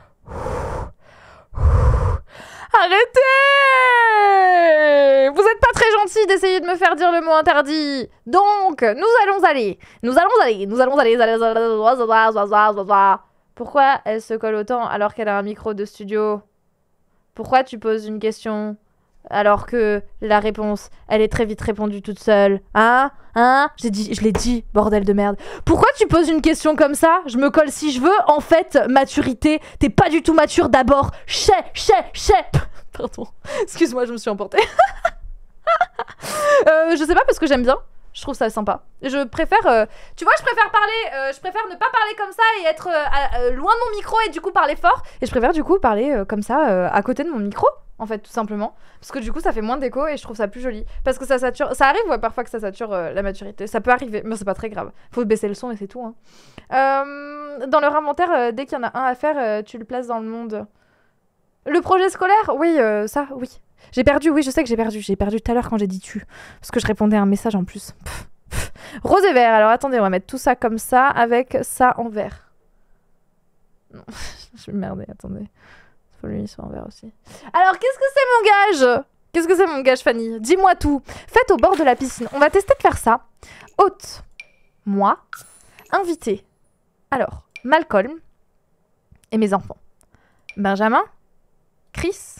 Arrêtez! Vous êtes pas très gentil d'essayer de me faire dire le mot interdit. Donc, nous allons aller. Pourquoi elle se colle autant alors qu'elle a un micro de studio? Pourquoi tu poses une question? Alors que la réponse, elle est très vite répondue toute seule. Hein? Je l'ai dit, bordel de merde. Pourquoi tu poses une question comme ça? Je me colle si je veux. En fait, maturité, t'es pas du tout mature d'abord. Pardon. Excuse-moi, je me suis emportée. Je sais pas parce que j'aime bien. Je trouve ça sympa. Je préfère, tu vois, je préfère ne pas parler comme ça et être loin de mon micro et du coup parler fort. Et je préfère du coup parler comme ça à côté de mon micro, en fait, tout simplement. Parce que du coup, ça fait moins d'écho et je trouve ça plus joli. Parce que ça sature, ça arrive, ouais, parfois que ça sature la maturité. Ça peut arriver, mais c'est pas très grave. Faut baisser le son et c'est tout. Hein. Dans leur inventaire, dès qu'il y en a un à faire, tu le places dans le monde. Le projet scolaire, oui, ça, oui. J'ai perdu, oui, je sais que j'ai perdu. J'ai perdu tout à l'heure quand j'ai dit tu. Parce que je répondais à un message en plus. Rose et vert. Alors attendez, on va mettre tout ça comme ça avec ça en vert. Non, je vais me merder, attendez. Faut lui soit en vert aussi. Alors, qu'est-ce que c'est mon gage? Qu'est-ce que c'est mon gage, Fanny? Dis-moi tout. Faites au bord de la piscine. On va tester de faire ça. Hôte. Moi. Invité. Alors, Malcolm. Et mes enfants. Benjamin. Chris.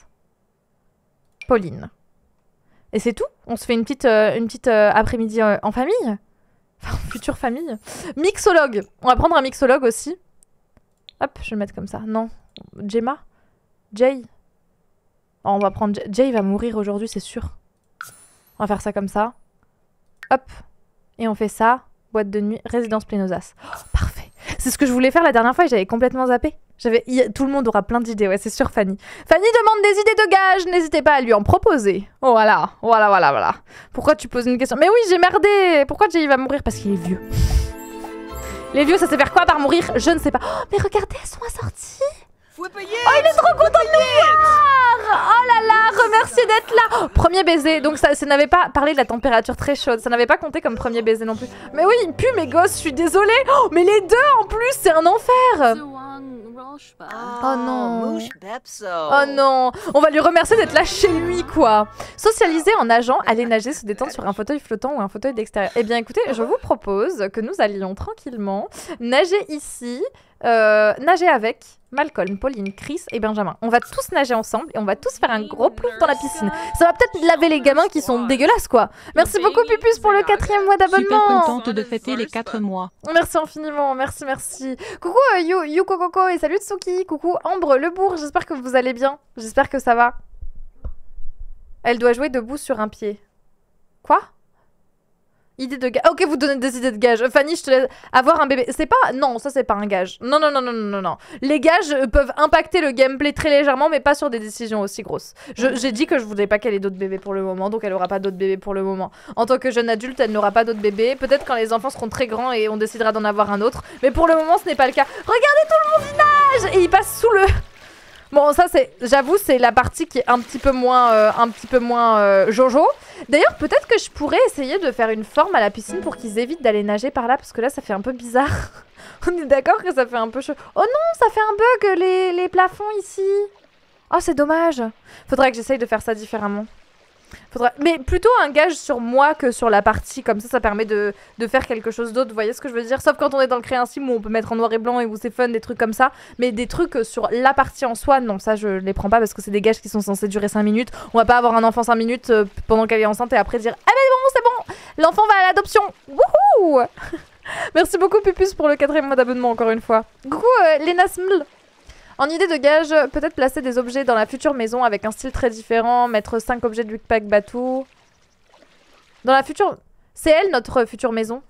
Pauline. Et c'est tout? On se fait une petite après-midi en famille? Enfin, future famille. Mixologue. On va prendre un mixologue aussi. Hop, je vais le mettre comme ça. Non. Gemma? Jay? Oh, on va prendre... Jay va mourir aujourd'hui, c'est sûr. On va faire ça comme ça. Hop. Et on fait ça. Boîte de nuit. Résidence Plénosas. Oh, parfait. C'est ce que je voulais faire la dernière fois et j'avais complètement zappé. Tout le monde aura plein d'idées, ouais, c'est sûr, Fanny. Fanny demande des idées de gages, n'hésitez pas à lui en proposer. Oh, voilà. Pourquoi tu poses une question? Mais oui, j'ai merdé. Pourquoi Jay va mourir? Parce qu'il est vieux. Les vieux, ça sait faire quoi par mourir? Je ne sais pas. Oh, mais regardez, elles sont assorties. Oh, il est trop content de nous voir. Oh là là, remerciez d'être là. Oh, premier baiser, donc ça n'avait pas parlé de la température très chaude. Ça n'avait pas compté comme premier baiser non plus. Mais oui, il pue mes gosses, je suis désolée. Oh, mais les deux en plus, c'est un enfer. Oh non. Oh non. On va lui remercier d'être là chez lui, quoi. Socialiser en nageant, aller nager, se détendre sur un fauteuil flottant ou un fauteuil d'extérieur. Eh bien écoutez, je vous propose que nous allions tranquillement nager ici, nager avec Malcolm, Pauline, Chris et Benjamin. On va tous nager ensemble et on va tous faire un gros plouf dans la piscine. Ça va peut-être laver les gamins qui sont dégueulasses, quoi. Merci beaucoup, Pupus, pour le 4e mois d'abonnement. Super contente de fêter les 4 mois. Merci infiniment, merci. Coucou Yuko Coco et salut Tsuki. Coucou Ambre Lebourg, j'espère que vous allez bien. J'espère que ça va. Elle doit jouer debout sur un pied. Quoi? Idée de gage. Ok, vous donnez des idées de gage. Fanny, je te laisse avoir un bébé. C'est pas... Non, ça c'est pas un gage. Non. Les gages peuvent impacter le gameplay très légèrement, mais pas sur des décisions aussi grosses. J'ai dit que je voulais pas qu'elle ait d'autres bébés pour le moment, donc elle aura pas d'autres bébés pour le moment. En tant que jeune adulte, elle n'aura pas d'autres bébés. Peut-être quand les enfants seront très grands et on décidera d'en avoir un autre. Mais pour le moment, ce n'est pas le cas. Regardez, tout le monde y nage. Et il passe sous le... Bon, ça c'est, j'avoue, c'est la partie qui est un petit peu moins Jojo. D'ailleurs, peut-être que je pourrais essayer de faire une forme à la piscine pour qu'ils évitent d'aller nager par là, parce que là, ça fait un peu bizarre. On est d'accord que ça fait un peu chaud. Oh non, ça fait un bug, les plafonds ici. Oh, c'est dommage. Faudrait que j'essaye de faire ça différemment. Mais plutôt un gage sur moi que sur la partie, comme ça permet de faire quelque chose d'autre, vous voyez ce que je veux dire? Sauf quand on est dans le créa sim où on peut mettre en noir et blanc et où c'est fun, des trucs comme ça. Mais des trucs sur la partie en soi, non, ça je les prends pas parce que c'est des gages qui sont censés durer 5 minutes. On va pas avoir un enfant 5 minutes pendant qu'elle est enceinte et après dire « Ah mais c'est bon, l'enfant va à l'adoption !» Wouhou. Merci beaucoup Pupus pour le 4e mois d'abonnement encore une fois. Coucou Lena Sml. En idée de gage, peut-être placer des objets dans la future maison avec un style très différent, mettre 5 objets de Wickpack Batou. Dans la future... C'est elle, notre future maison.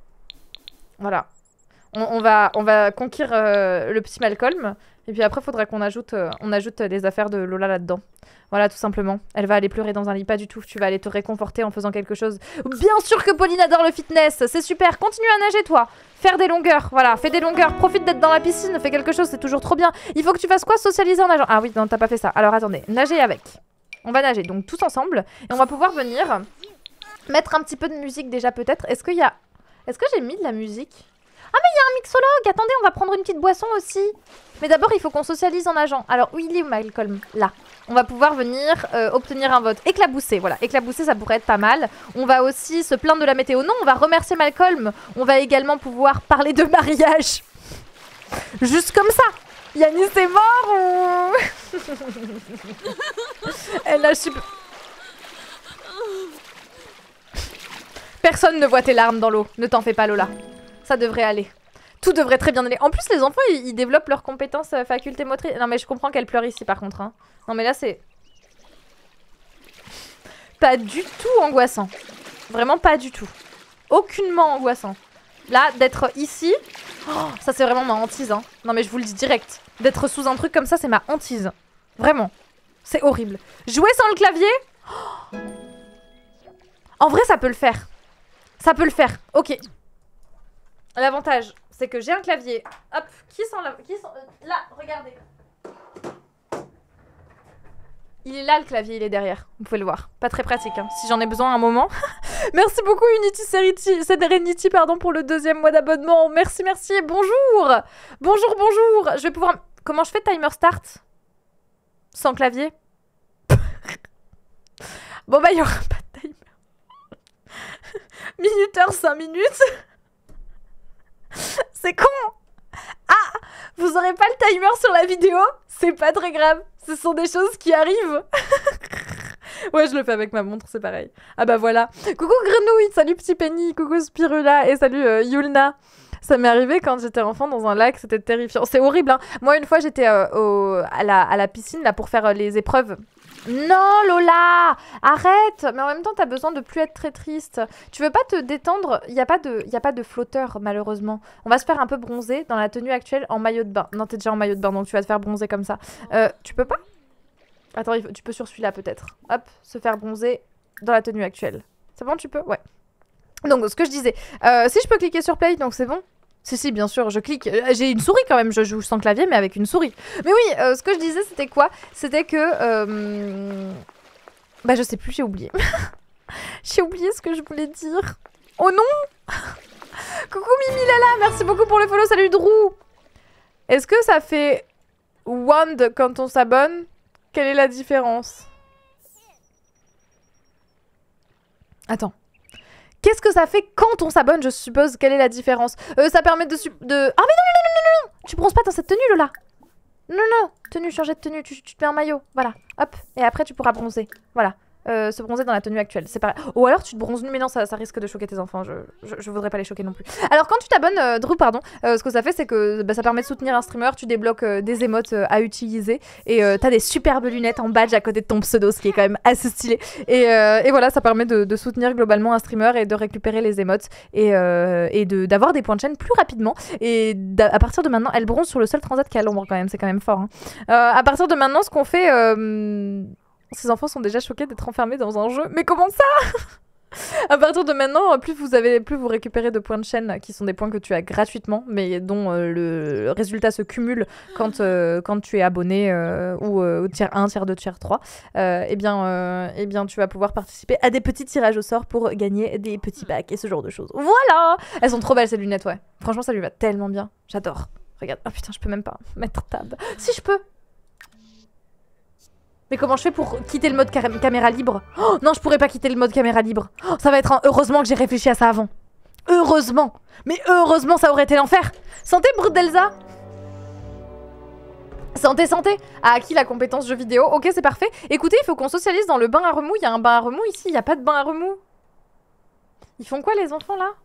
Voilà. On va conquérir le petit Malcolm. Et puis après, il faudra qu'on ajoute, les affaires de Lola là-dedans. Voilà, tout simplement. Elle va aller pleurer dans un lit, pas du tout. Tu vas aller te réconforter en faisant quelque chose. Bien sûr que Pauline adore le fitness. C'est super. Continue à nager, toi. Faire des longueurs. Voilà, fais des longueurs. Profite d'être dans la piscine. Fais quelque chose, c'est toujours trop bien. Il faut que tu fasses quoi? Socialiser en nageant. Ah oui, non, t'as pas fait ça. Alors attendez, nager avec. On va nager, donc tous ensemble. Et on va pouvoir venir mettre un petit peu de musique déjà peut-être. Est-ce que j'ai mis de la musique? Ah mais il y a un mixologue. Attendez, on va prendre une petite boisson aussi. Mais d'abord, il faut qu'on socialise en nageant. Alors, où il est Malcolm? Là. On va pouvoir venir obtenir un vote. Éclabousser, voilà. Éclabousser, ça pourrait être pas mal. On va aussi se plaindre de la météo. Non, on va remercier Malcolm. On va également pouvoir parler de mariage. Juste comme ça. Yanis est mort ou... Elle a super... Personne ne voit tes larmes dans l'eau. Ne t'en fais pas, Lola. Ça devrait aller. Tout devrait très bien aller. En plus, les enfants, ils développent leurs compétences facultés motrices. Non, mais je comprends qu'elle pleure ici, par contre. Hein. Non, mais là, c'est... Pas du tout angoissant. Vraiment pas du tout. Aucunement angoissant. Là, d'être ici... Oh, ça, c'est vraiment ma hantise. Hein. Non, mais je vous le dis direct. D'être sous un truc comme ça, c'est ma hantise. Vraiment. C'est horrible. Jouer sans le clavier oh. En vrai, ça peut le faire. Ça peut le faire. Ok. L'avantage, c'est que j'ai un clavier. Hop, là, regardez. Il est là le clavier, il est derrière. Vous pouvez le voir. Pas très pratique, hein. Si j'en ai besoin à un moment. Merci beaucoup Unity Serenity, pardon, pour le 2e mois d'abonnement. Merci, merci. Bonjour. Bonjour, bonjour. Je vais pouvoir... Comment je fais timer start? Sans clavier? Bon bah, il n'y aura pas de timer. Minuteur 5 minutes. C'est con. Ah, vous aurez pas le timer sur la vidéo? C'est pas très grave. Ce sont des choses qui arrivent. Ouais, je le fais avec ma montre, c'est pareil. Ah bah voilà. Coucou Grenouille, salut Petit Penny, coucou Spirula et salut Yulna. Ça m'est arrivé quand j'étais enfant dans un lac, c'était terrifiant. C'est horrible, hein. Moi, une fois, j'étais à la piscine là pour faire les épreuves. Non, Lola, arrête. Mais en même temps, t'as besoin de plus être très triste. Tu veux pas te détendre? Il y a pas de flotteur, malheureusement. On va se faire un peu bronzer dans la tenue actuelle en maillot de bain. Non, t'es déjà en maillot de bain, donc tu vas te faire bronzer comme ça. Tu peux pas? Attends, tu peux sur celui-là peut-être. Hop, se faire bronzer dans la tenue actuelle. C'est bon, tu peux? Ouais. Donc, ce que je disais, si je peux cliquer sur play, donc c'est bon? Si, bien sûr, je clique. J'ai une souris quand même, je joue sans clavier, mais avec une souris. Mais oui, ce que je disais, c'était quoi? C'était que... Bah, je sais plus, j'ai oublié. J'ai oublié ce que je voulais dire. Oh non. Coucou Mimi Lala, merci beaucoup pour le follow, salut Drew. Est-ce que ça fait wand quand on s'abonne? Quelle est la différence? Attends. Qu'est-ce que ça fait quand on s'abonne, je suppose? Quelle est la différence? Ça permet de... Ah mais non. Tu bronzes pas dans cette tenue, Lola. Non. Tenue, changer de tenue. Tu te mets en maillot. Voilà. Hop. Et après, tu pourras bronzer. Voilà. Se bronzer dans la tenue actuelle. C'est pareil. Ou alors, tu te bronzes... Mais non, ça risque de choquer tes enfants. Je voudrais pas les choquer non plus. Alors, quand tu t'abonnes, Drew, pardon, ce que ça fait, c'est que ça permet de soutenir un streamer. Tu débloques des émotes à utiliser. Et t'as des superbes lunettes en badge à côté de ton pseudo, ce qui est quand même assez stylé. Et voilà, ça permet de soutenir globalement un streamer et de récupérer les émotes. Et d'avoir des points de chaîne plus rapidement. Et à partir de maintenant, elle bronze sur le seul transat qui a l'ombre quand même. C'est quand même fort. Hein. À partir de maintenant, ce qu'on fait... Ces enfants sont déjà choqués d'être enfermés dans un jeu. Mais comment ça? À partir de maintenant, plus vous récupérez de points de chaîne, qui sont des points que tu as gratuitement, mais dont le résultat se cumule quand tu es abonné ou tiers 1, tiers 2, tiers 3, eh bien tu vas pouvoir participer à des petits tirages au sort pour gagner des petits packs et ce genre de choses. Voilà. Elles sont trop belles ces lunettes, ouais. Franchement, ça lui va tellement bien. J'adore. Regarde. Oh putain, je peux même pas mettre tab. Si, je peux. Mais comment je fais pour quitter le mode caméra libre? Oh, non, je pourrais pas quitter le mode caméra libre. Oh, ça va être heureusement que j'ai réfléchi à ça avant. Heureusement. Mais heureusement, ça aurait été l'enfer. Santé, Brut d'Elsa. Santé. A acquis la compétence jeu vidéo. Ok, c'est parfait. Écoutez, il faut qu'on socialise dans le bain à remous. Il y a un bain à remous ici. Il n'y a pas de bain à remous. Ils font quoi, les enfants, là?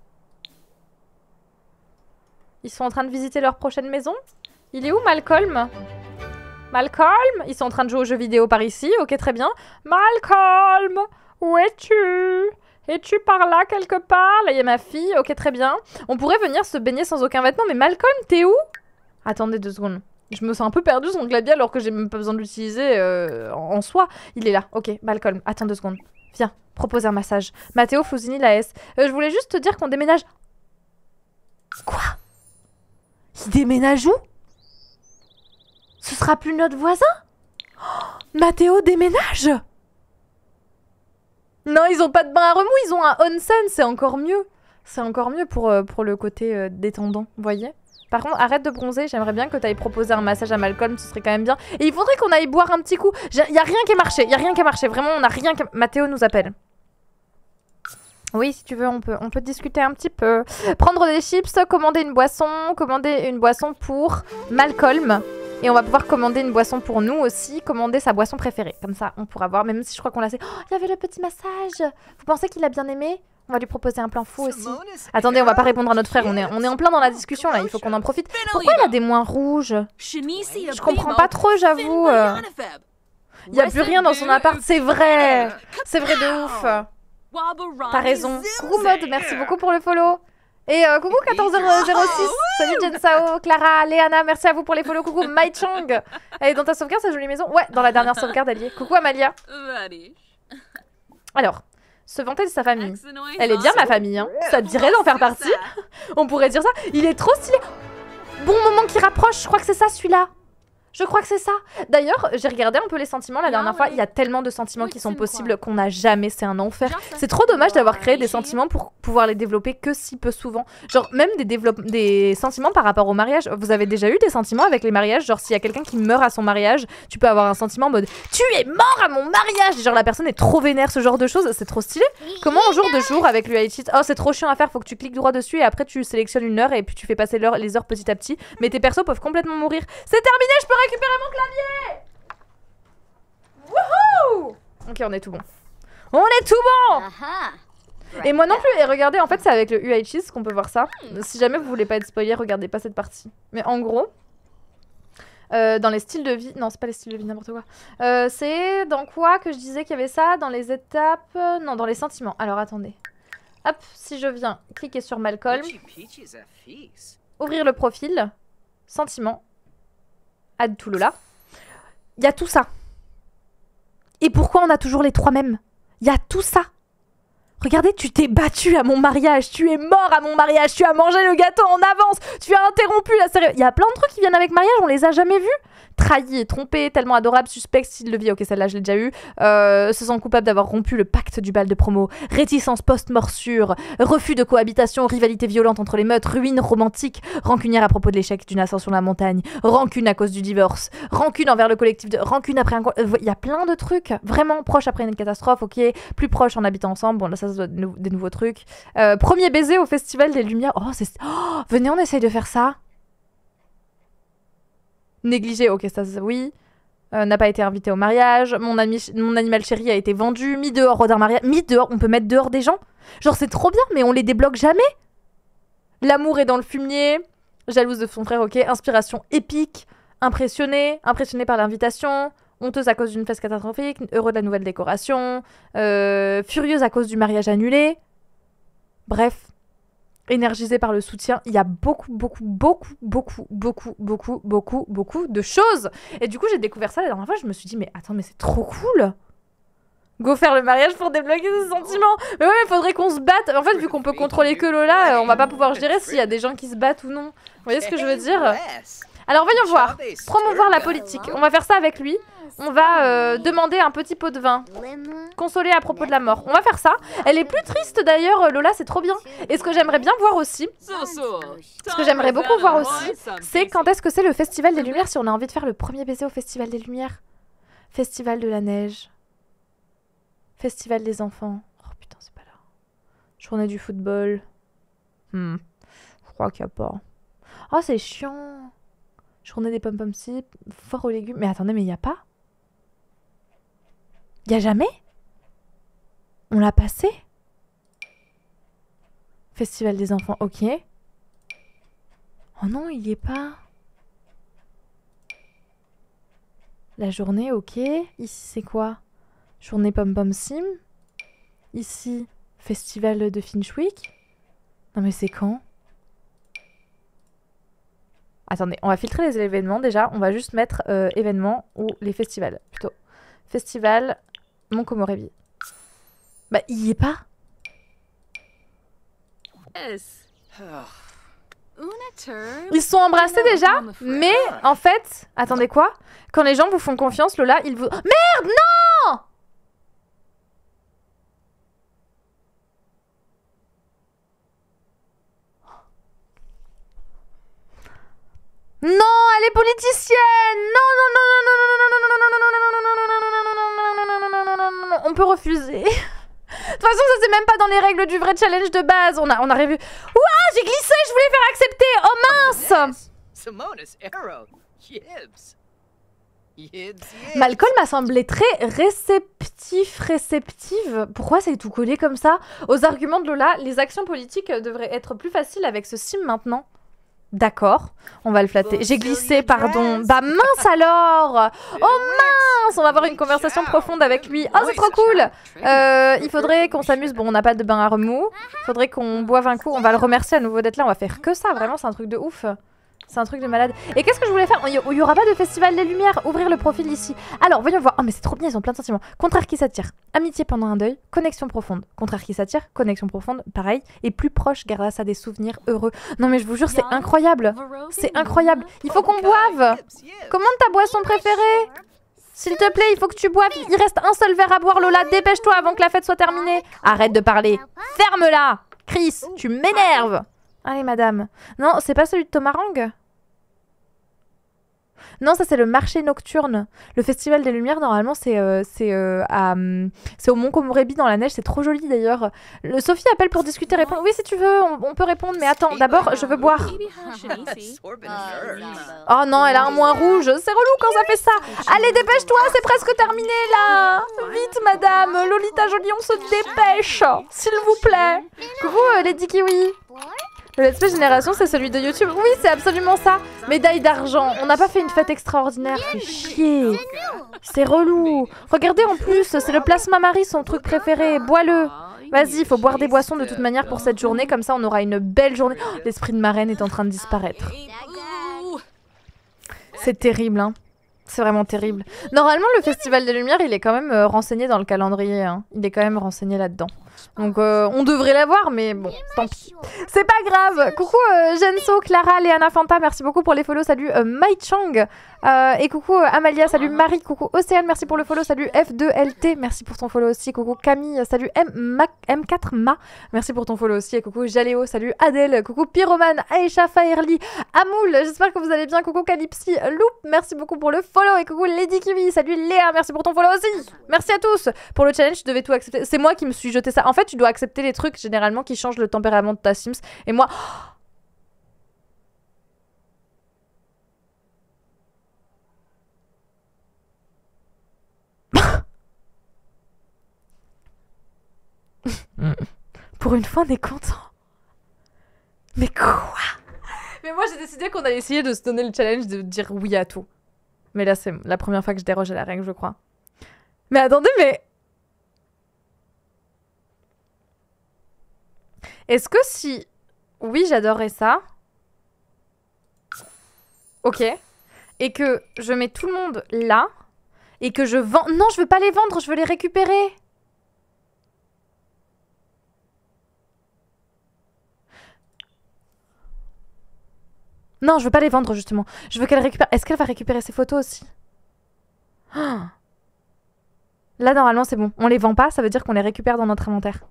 Ils sont en train de visiter leur prochaine maison? Il est où, Malcolm? Malcolm? Ils sont en train de jouer aux jeux vidéo par ici, ok, très bien. Malcolm, où es-tu? Es-tu par là quelque part? Là, il y a ma fille, ok, très bien. On pourrait venir se baigner sans aucun vêtement, mais Malcolm, t'es où? Attendez 2 secondes. Je me sens un peu perdue sans clavier alors que j'ai même pas besoin de l'utiliser en soi. Il est là, ok, Malcolm, attends 2 secondes. Viens, proposer un massage. Matteo Fusini, la S. Je voulais juste te dire qu'on déménage... Quoi? Il déménage où? Ce sera plus notre voisin? Oh, Matteo déménage? Non, ils ont pas de bain à remous, ils ont un onsen, c'est encore mieux. C'est encore mieux pour le côté détendant, vous voyez? Par contre, arrête de bronzer, j'aimerais bien que tu ailles proposer un massage à Malcolm, ce serait quand même bien. Et il faudrait qu'on aille boire un petit coup. Y a rien qui a marché, vraiment, on a rien qui... Matteo nous appelle. Oui, si tu veux, on peut discuter un petit peu. Prendre des chips, commander une boisson pour Malcolm. Et on va pouvoir commander une boisson pour nous aussi, commander sa boisson préférée. Comme ça, on pourra voir, même si je crois qu'on l'a fait. Oh, il y avait le petit massage. Vous pensez qu'il a bien aimé? On va lui proposer un plan fou aussi. Attendez, on va pas répondre à notre frère, on est en plein dans la discussion là, il faut qu'on en profite. Pourquoi il a des moins rouges? Je comprends pas trop, j'avoue. Il y a plus rien dans son appart, c'est vrai. C'est vrai de ouf. T'as raison. Coucou Mode, merci beaucoup pour le follow. Et coucou 1406. Salut Jensao, Clara, Léana, merci à vous pour les follow. Coucou Mai Chang. Elle est dans ta sauvegarde, sa jolie maison? Ouais, dans la dernière sauvegarde, elle y est. Coucou Amalia. Alors, se vanter de sa famille. Elle est bien ma famille, hein. Ça te dirait d'en faire partie? On pourrait dire ça. Il est trop stylé. Bon moment qui rapproche, je crois que c'est ça celui-là. Je crois que c'est ça. D'ailleurs, j'ai regardé un peu les sentiments la dernière fois. Il y a tellement de sentiments qui sont possibles qu'on n'a jamais. C'est un enfer. C'est trop dommage d'avoir créé des sentiments pour pouvoir les développer que si peu souvent. Genre, même des sentiments par rapport au mariage. Vous avez déjà eu des sentiments avec les mariages? Genre, s'il y a quelqu'un qui meurt à son mariage, tu peux avoir un sentiment en mode tu es mort à mon mariage! Genre, la personne est trop vénère, ce genre de choses. C'est trop stylé. Comment au jour de jour avec l'UIHit? Oh, c'est trop chiant à faire. Faut que tu cliques droit dessus et après tu sélectionnes une heure et puis tu fais passer les heures petit à petit. Mais tes persos peuvent complètement mourir. C'est terminé, je peux récupérer mon clavier. Wouhou! Ok, on est tout bon. On est tout bon! Et moi non plus. Et regardez, en fait, c'est avec le UIHis qu'on peut voir ça. Si jamais vous voulez pas être spoilé, regardez pas cette partie. Mais en gros, dans les styles de vie... Non, c'est pas les styles de vie, n'importe quoi. C'est dans quoi que je disais qu'il y avait ça? Dans les étapes... Non, dans les sentiments. Alors, attendez. Hop, si je viens cliquer sur Malcolm, ouvrir le profil, sentiments, add tout Lola. Il y a tout ça. Et pourquoi on a toujours les trois mêmes? Il y a tout ça. Regardez, tu t'es battu à mon mariage, tu es mort à mon mariage, tu as mangé le gâteau en avance, tu as interrompu la cérémonie. Il y a plein de trucs qui viennent avec mariage, on les a jamais vus. Trahi et trompé, tellement adorable, suspect, style de vie, ok celle-là je l'ai déjà eu. Se sent coupable d'avoir rompu le pacte du bal de promo, réticence post-morsure, refus de cohabitation, rivalité violente entre les meutes, ruine romantique, rancunière à propos de l'échec d'une ascension de la montagne, rancune à cause du divorce, rancune envers le collectif, rancune après un... Il y a plein de trucs, vraiment proche après une catastrophe, ok, plus proche en habitant ensemble, bon là ça doit être des nouveaux trucs. Premier baiser au Festival des Lumières, oh, venez on essaye de faire ça. Négligé, ok, ça oui. N'a pas été invité au mariage. Mon animal chéri a été vendu. Mis dehors d'un mariage. Mis dehors, on peut mettre dehors des gens. Genre, c'est trop bien, mais on les débloque jamais. L'amour est dans le fumier. Jalouse de son frère, ok. Inspiration épique. Impressionné par l'invitation. Honteuse à cause d'une fête catastrophique. Heureux de la nouvelle décoration. Furieuse à cause du mariage annulé. Bref. Énergisé par le soutien, il y a beaucoup de choses. Et du coup, j'ai découvert ça la dernière fois, je me suis dit, mais attends, mais c'est trop cool. Go faire le mariage pour débloquer ses sentiments. Mais ouais, il faudrait qu'on se batte. En fait, vu qu'on peut contrôler que Lola, on va pas pouvoir gérer s'il y a des gens qui se battent ou non. Vous voyez ce que je veux dire? Alors, voyons voir. Promouvoir la politique. On va faire ça avec lui. On va demander un petit pot de vin. Consoler à propos de la mort. On va faire ça. Elle est plus triste d'ailleurs, Lola, c'est trop bien. Et ce que j'aimerais bien voir aussi, ce que j'aimerais beaucoup voir aussi, c'est quand est-ce que c'est le Festival des Lumières, si on a envie de faire le premier baiser au Festival des Lumières. Festival de la neige. Festival des enfants. Oh putain, c'est pas là. Journée du football. Je crois qu'il n'y a pas. Oh, c'est chiant. Journée des pom-pom si, foire aux légumes. Mais attendez, mais il n'y a pas? Il n'y a jamais? On l'a passé? Festival des enfants, ok. Oh non, il n'y est pas. La journée, ok. Ici, c'est quoi? Journée pom-pom sim. Ici, festival de Finchwick. Non mais c'est quand? Attendez, on va filtrer les événements déjà. On va juste mettre événements ou les festivals. Plutôt. Festival Montkomorebi. Bah, il y est pas. Ils se sont embrassés déjà, mais en fait... Attendez, quoi? Quand les gens vous font confiance, Lola, ils vous... Merde, non! Non, elle est politicienne. Non, non, non, non, non, non, non, non, non, on peut refuser. De toute façon, ça c'est même pas dans les règles du vrai challenge de base. On a revu. Ouah, j'ai glissé, je voulais faire accepter. Oh mince. Malcolm m'a semblé très réceptive. Pourquoi c'est tout collé comme ça? Aux arguments de Lola, les actions politiques devraient être plus faciles avec ce sim maintenant. D'accord, on va le flatter. J'ai glissé, pardon. Bah mince alors! Oh mince! On va avoir une conversation profonde avec lui. Oh, c'est trop cool! Il faudrait qu'on s'amuse. Bon, on n'a pas de bain à remous. Il faudrait qu'on boive un coup. On va le remercier à nouveau d'être là. On va faire que ça. Vraiment, c'est un truc de ouf. C'est un truc de malade. Et qu'est-ce que je voulais faire? Il y aura pas de festival des Lumières. Ouvrir le profil ici. Alors, voyons voir. Oh, mais c'est trop bien, ils ont plein de sentiments. Contraire qui s'attire. Amitié pendant un deuil. Connexion profonde. Contraire qui s'attire. Connexion profonde. Pareil. Et plus proche grâce à des souvenirs heureux. Non, mais je vous jure, c'est incroyable. C'est incroyable. Il faut qu'on boive. Commande ta boisson préférée. S'il te plaît, il faut que tu boives. Il reste un seul verre à boire, Lola. Dépêche-toi avant que la fête soit terminée. Arrête de parler. Ferme-la. Chris, tu m'énerves. Allez, madame. Non, c'est pas celui de Tomarang? Non, ça c'est le marché nocturne. Le festival des Lumières, normalement, c'est au Mont Komorebi dans la neige. C'est trop joli d'ailleurs. Sophie appelle pour discuter, répondre. Oui, si tu veux, on peut répondre. Mais attends, d'abord, je veux boire. Oh non, elle a un moins rouge. C'est relou quand ça fait ça. Allez, dépêche-toi, c'est presque terminé là. Vite, madame. Lolita Jolie, on se dépêche. S'il vous plaît. Coucou, Lady Kiwi. Le Let's Play Génération, c'est celui de YouTube. Oui, c'est absolument ça. Médaille d'argent. On n'a pas fait une fête extraordinaire. Fais chier. C'est relou. Regardez en plus, c'est le Plasma Marie, son truc préféré. Bois-le. Vas-y, il faut boire des boissons de toute manière pour cette journée. Comme ça, on aura une belle journée. Oh, l'esprit de marraine est en train de disparaître. C'est terrible, hein. C'est vraiment terrible. Normalement, le Festival des Lumières, il est quand même renseigné dans le calendrier. Hein. Il est quand même renseigné là-dedans. Donc, on devrait l'avoir, mais bon, tant pis. C'est pas grave. Coucou Genso, Clara, Léana Fanta, merci beaucoup pour les follow. Salut Mai Chang. Et coucou Amalia, salut Marie. Coucou Océane, merci pour le follow. Salut F2LT, merci pour ton follow aussi. Coucou Camille, salut M4Ma, merci pour ton follow aussi. Et coucou Jaléo, salut Adèle. Coucou Pyromane, Aïcha Fairli, Amoul, j'espère que vous allez bien. Coucou Calypsy, Loup, merci beaucoup pour le follow. Et coucou Lady Kiwi, salut Léa, merci pour ton follow aussi. Merci à tous. Pour le challenge, tu devais tout accepter. C'est moi qui me suis jeté ça. En fait, tu dois accepter les trucs généralement qui changent le tempérament de ta Sims. Et moi... Pour une fois, on est content. Mais quoi? Mais moi, j'ai décidé qu'on allait essayer de se donner le challenge de dire oui à tout. Mais là, c'est la première fois que je déroge à la règle, je crois. Mais attendez, mais... Est-ce que si... Oui, j'adorerais ça. Ok. Et que je mets tout le monde là. Et que je vends... Non, je veux pas les vendre, je veux les récupérer. Non, je veux pas les vendre, justement. Je veux qu'elle récupère... Est-ce qu'elle va récupérer ses photos aussi? Oh. Là, normalement, c'est bon. On les vend pas, ça veut dire qu'on les récupère dans notre inventaire.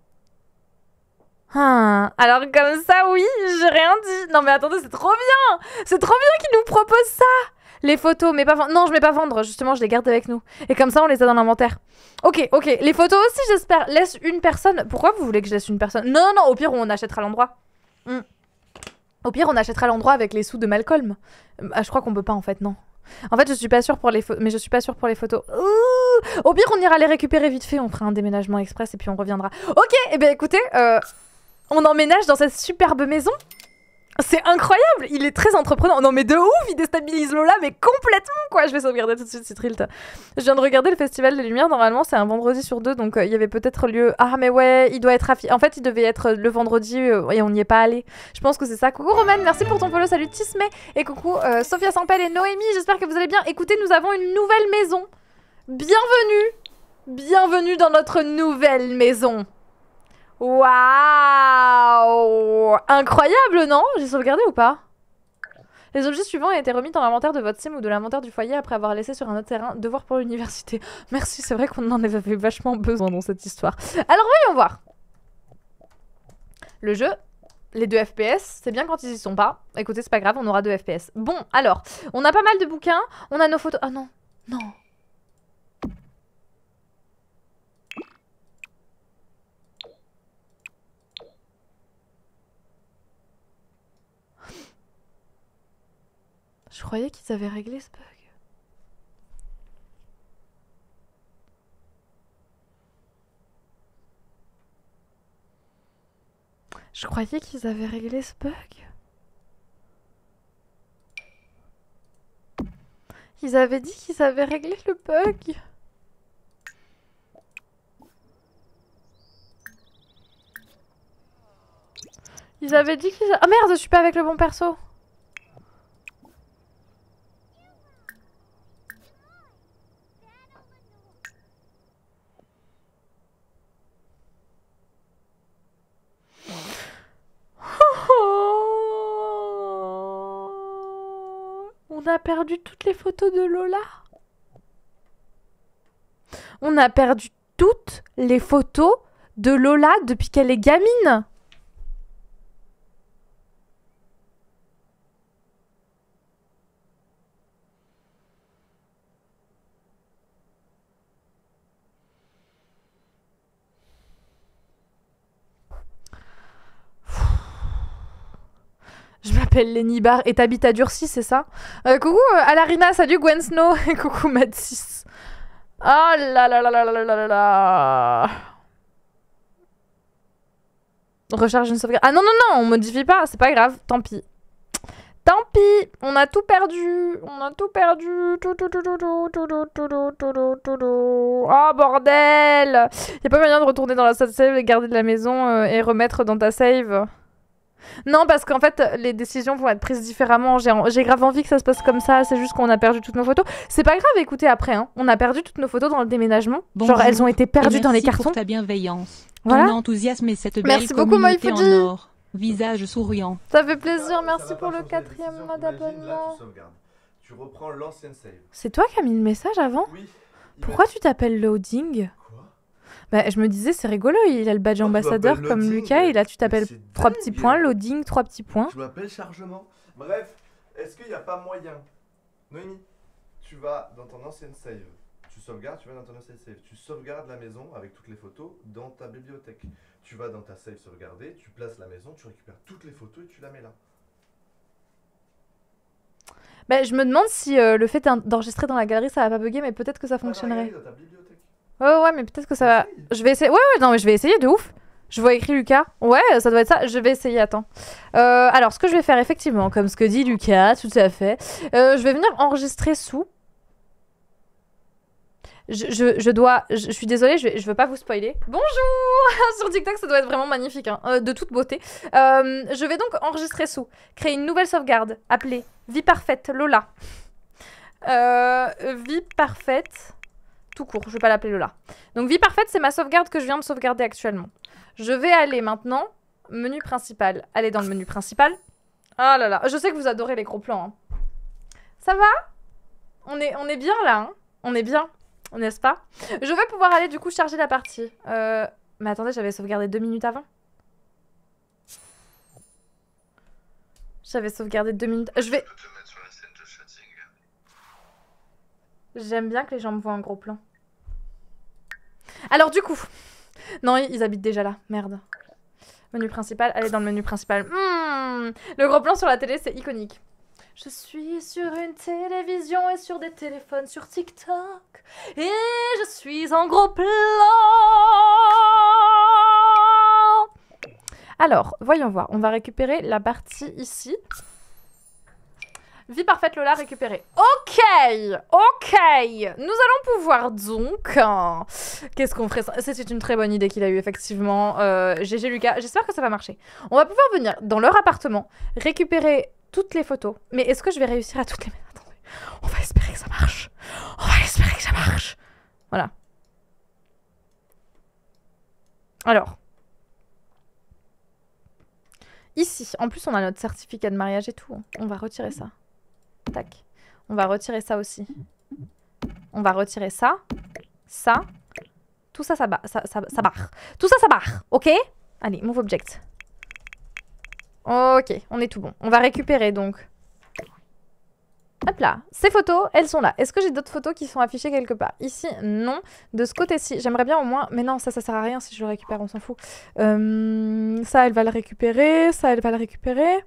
Ah. Alors, comme ça, oui, j'ai rien dit. Non, mais attendez, c'est trop bien. C'est trop bien qu'ils nous proposent ça. Les photos, mais pas vendre. Non, je mets pas vendre, justement, je les garde avec nous. Et comme ça, on les a dans l'inventaire. Ok, ok. Les photos aussi, j'espère. Laisse une personne. Pourquoi vous voulez que je laisse une personne? Non, non, au pire, on achètera l'endroit. Au pire, on achètera l'endroit avec les sous de Malcolm. Ah, je crois qu'on peut pas, en fait, non. En fait, je suis pas sûre pour les photos. Mais je suis pas sûre pour les photos. Ouh, au pire, on ira les récupérer vite fait. On fera un déménagement express et puis on reviendra. Ok, et ben écoutez, on emménage dans cette superbe maison. C'est incroyable, il est très entreprenant. Non mais de ouf, il déstabilise Lola, mais complètement quoi. Je vais sauvegarder tout de suite Citrilt. Je viens de regarder le Festival des Lumières, normalement c'est un vendredi sur 2, donc il y avait peut-être lieu... Ah mais ouais, il doit être... En fait, il devait être le vendredi et on n'y est pas allé. Je pense que c'est ça. Coucou Roman, merci pour ton follow, salut Tismé. Et coucou Sophia Sampel et Noémie, j'espère que vous allez bien. Écoutez, nous avons une nouvelle maison. Bienvenue. Bienvenue dans notre nouvelle maison. Waouh! Incroyable, non? J'ai sauvegardé ou pas? Les objets suivants ont été remis dans l'inventaire de votre sim ou de l'inventaire du foyer après avoir laissé sur un autre terrain. Devoir pour l'université. Merci, c'est vrai qu'on en avait vachement besoin dans cette histoire. Alors voyons voir. Le jeu, les 2 FPS, c'est bien quand ils y sont pas. Écoutez, c'est pas grave, on aura 2 FPS. Bon, alors, on a pas mal de bouquins, on a nos photos... Ah non, non. Je croyais qu'ils avaient réglé ce bug. Je croyais qu'ils avaient réglé ce bug. Ils avaient dit qu'ils avaient réglé le bug. Ils avaient dit qu'ils... Ah merde, je suis pas avec le bon perso. On a perdu toutes les photos de Lola. On a perdu toutes les photos de Lola depuis qu'elle est gamine. Je m'appelle Lenny Barr et t'habites à Durcy, c'est ça? Coucou Alarina, salut Gwen Snow et coucou Mathis. Oh là là là là là là là là. Recharge une sauvegarde. Ah non non non, on modifie pas, c'est pas grave, tant pis. Tant pis, on a tout perdu. On a tout perdu. Oh bordel. Y'a pas moyen de retourner dans la salle save et garder de la maison et remettre dans ta save? Non, parce qu'en fait, les décisions vont être prises différemment. J'ai grave envie que ça se passe comme ça. C'est juste qu'on a perdu toutes nos photos. C'est pas grave, écoutez, après, hein. On a perdu toutes nos photos dans le déménagement. Bonjour. Genre, elles ont été perdues dans les Merci cartons. pour ta bienveillance. Voilà. Ton enthousiasme et cette belle Merci beaucoup, communauté Moifuji. en or. Visage souriant. Ça fait plaisir, Ça merci va pour pas le changer la 4e décision. mois Imagine, là, d'abonnement. tu sauvegardes. Tu reprends l'ancienne save. C'est toi qui as mis le message avant? Oui. Pourquoi tu t'appelles Loading? Quoi? Bah, je me disais, c'est rigolo, il a le badge Non, je ambassadeur m'appelle comme Loading. Lucas, et là tu t'appelles Mais c'est 3 dingue. petits points, Loading, 3 petits points. Je m'appelle chargement. Bref, est-ce qu'il n'y a pas moyen? Noémie, tu vas dans ton ancienne save. Tu sauvegardes, tu vas dans ton ancienne save. Tu sauvegardes la maison avec toutes les photos dans ta bibliothèque. Tu vas dans ta save sauvegarder, tu places la maison, tu récupères toutes les photos et tu la mets là. Bah, je me demande si le fait d'enregistrer dans la galerie ça va pas bugger, mais peut-être que ça Pas dans la fonctionnerait. galerie, dans ta bibliothèque. Ouais, mais peut-être que ça va. Essaye. Je vais essayer. Ouais, non, mais je vais essayer de ouf. Je vois écrit Lucas. Ouais, ça doit être ça. Je vais essayer, attends. Alors, ce que je vais faire, effectivement, comme ce que dit Lucas, tout à fait, je vais venir enregistrer sous. Je suis désolée, je veux pas vous spoiler. Bonjour. Sur TikTok, ça doit être vraiment magnifique, hein, de toute beauté. Je vais donc enregistrer sous. Créer une nouvelle sauvegarde, appelée Vie Parfaite Lola. Vie Parfaite, tout court, je vais pas l'appeler Lola. Donc Vie Parfaite, c'est ma sauvegarde que je viens de sauvegarder actuellement. Je vais aller maintenant, menu principal. Aller dans le menu principal. Ah là là, je sais que vous adorez les gros plans. Hein. Ça va? On est bien là, hein. On est bien. N'est-ce pas? Je vais pouvoir aller du coup charger la partie. Mais attendez, j'avais sauvegardé 2 minutes avant. J'avais sauvegardé 2 minutes. Je vais... J'aime bien que les gens me voient en gros plan. Alors du coup... Non, ils habitent déjà là. Merde. Menu principal. Allez dans le menu principal. Le gros plan sur la télé, c'est iconique. Je suis sur une télévision et sur des téléphones sur TikTok. Et je suis en gros plan. Alors, voyons voir. On va récupérer la partie ici. Vie parfaite Lola récupérée. Ok. Nous allons pouvoir donc... Qu'est-ce qu'on ferait ça? C'est une très bonne idée qu'il a eue, effectivement. GG Lucas, j'espère que ça va marcher. On va pouvoir venir dans leur appartement, récupérer toutes les photos. Mais est-ce que je vais réussir à toutes les mettre? Attendez, on va espérer que ça marche. On va espérer que ça marche. Voilà. Alors. Ici, en plus on a notre certificat de mariage et tout. On va retirer ça. Tac. On va retirer ça aussi. On va retirer ça. Ça. Tout ça, ça barre. Tout ça, ça barre. Ok? Allez, move object. Ok, on est tout bon. On va récupérer donc. Hop là. Ces photos, elles sont là. Est-ce que j'ai d'autres photos qui sont affichées quelque part? Ici, non. De ce côté-ci, j'aimerais bien au moins... Mais non, ça sert à rien si je le récupère, on s'en fout. Ça, elle va le récupérer. Ça, elle va le récupérer.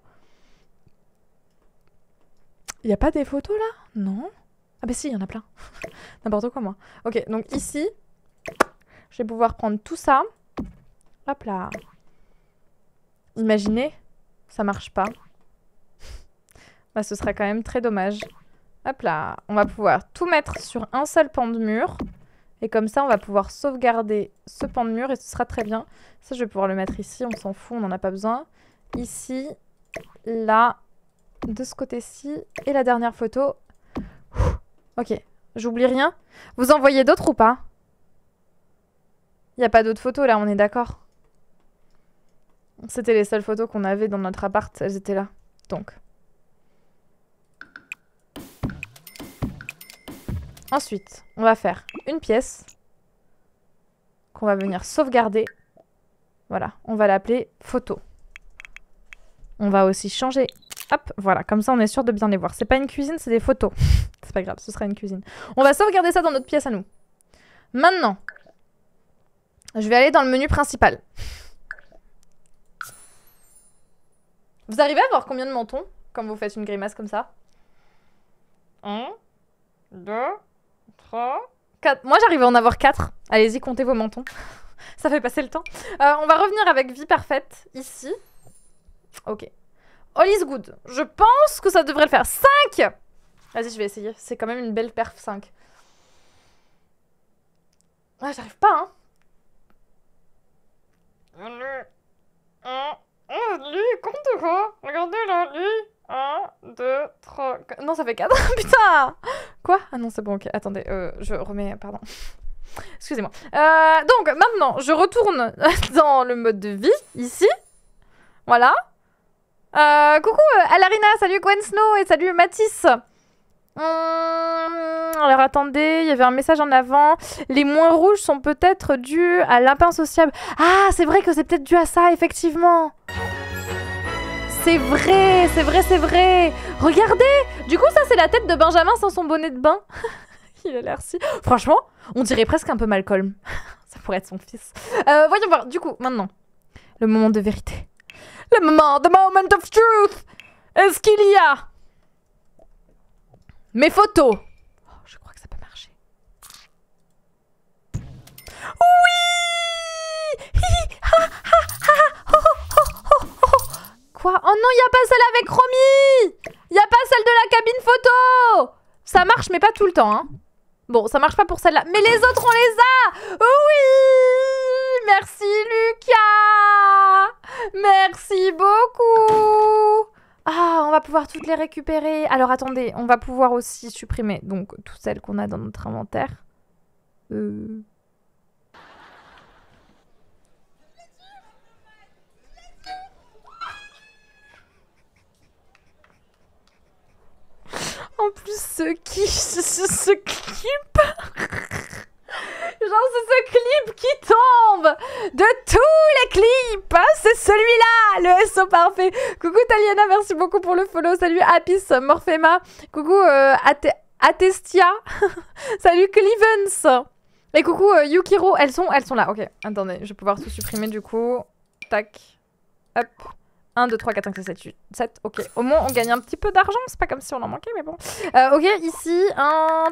Il n'y a pas des photos là? Non. Ah bah si, il y en a plein. N'importe quoi moi. Ok, donc ici, je vais pouvoir prendre tout ça. Hop là. Imaginez, ça marche pas. Bah, ce serait quand même très dommage. Hop là, on va pouvoir tout mettre sur un seul pan de mur. Et comme ça, on va pouvoir sauvegarder ce pan de mur et ce sera très bien. Ça, je vais pouvoir le mettre ici, on s'en fout, on n'en a pas besoin. Ici, là, de ce côté-ci. Et la dernière photo. Ok, j'oublie rien. Vous en voyez d'autres ou pas? Il n'y a pas d'autres photos là, on est d'accord? C'était les seules photos qu'on avait dans notre appart, elles étaient là. Donc. Ensuite, on va faire une pièce qu'on va venir sauvegarder. Voilà, on va l'appeler photo. On va aussi changer. Hop, voilà, comme ça on est sûr de bien les voir. C'est pas une cuisine, c'est des photos. C'est pas grave, ce sera une cuisine. On va sauvegarder ça dans notre pièce à nous. Maintenant, je vais aller dans le menu principal. Vous arrivez à voir combien de mentons quand vous faites une grimace comme ça? 1, 2, 3, 4. Moi j'arrive à en avoir 4. Allez-y, comptez vos mentons. Ça fait passer le temps. On va revenir avec vie parfaite ici. Ok. All is good. Je pense que ça devrait le faire. 5. Vas-y, je vais essayer. C'est quand même une belle perf 5. Ah, j'arrive pas, hein. Lui, compte quoi? Regardez là, lui. 1, 2, 3... Non, ça fait 4. Putain. Quoi? Ah non, c'est bon, ok. Attendez, je remets... Pardon. Excusez-moi. Donc, maintenant, je retourne dans le mode de vie, ici. Voilà. Coucou Alarina, salut Gwen Snow et salut Mathis. Alors attendez, il y avait un message en avant. Les moins rouges sont peut-être dus à lapin sociable. Ah, c'est vrai que c'est peut-être dû à ça, effectivement. C'est vrai, c'est vrai, c'est vrai. Regardez, du coup ça c'est la tête de Benjamin sans son bonnet de bain. Il a l'air si... Franchement, on dirait presque un peu Malcolm. Ça pourrait être son fils. Voyons voir, du coup, maintenant. Le moment de vérité. Le moment, the moment of truth. Est-ce qu'il y a mes photos? Oh, je crois que ça peut marcher. Oui. Quoi? Oh non, il n'y a pas celle avec Romy. Il n'y a pas celle de la cabine photo. Ça marche, mais pas tout le temps, hein. Bon, ça marche pas pour celle-là. Mais les autres, on les a. Oui. Merci, Lucas. Merci beaucoup. Ah, on va pouvoir toutes les récupérer. Alors, attendez, on va pouvoir aussi supprimer donc toutes celles qu'on a dans notre inventaire. En plus, ce clip... Genre, c'est ce clip qui tombe de tous les clips. C'est celui-là, le SO parfait. Coucou Taliana, merci beaucoup pour le follow. Salut Apis, Morphema. Coucou Atestia. Salut Clevens. Et coucou Yukiro. Elles sont là. Ok, attendez, je vais pouvoir tout supprimer du coup. Tac. Hop. 1, 2, 3, 4, 5, 6, 7, 8, 7. Ok, au moins on gagne un petit peu d'argent. C'est pas comme si on en manquait, mais bon. Ok, ici. 1...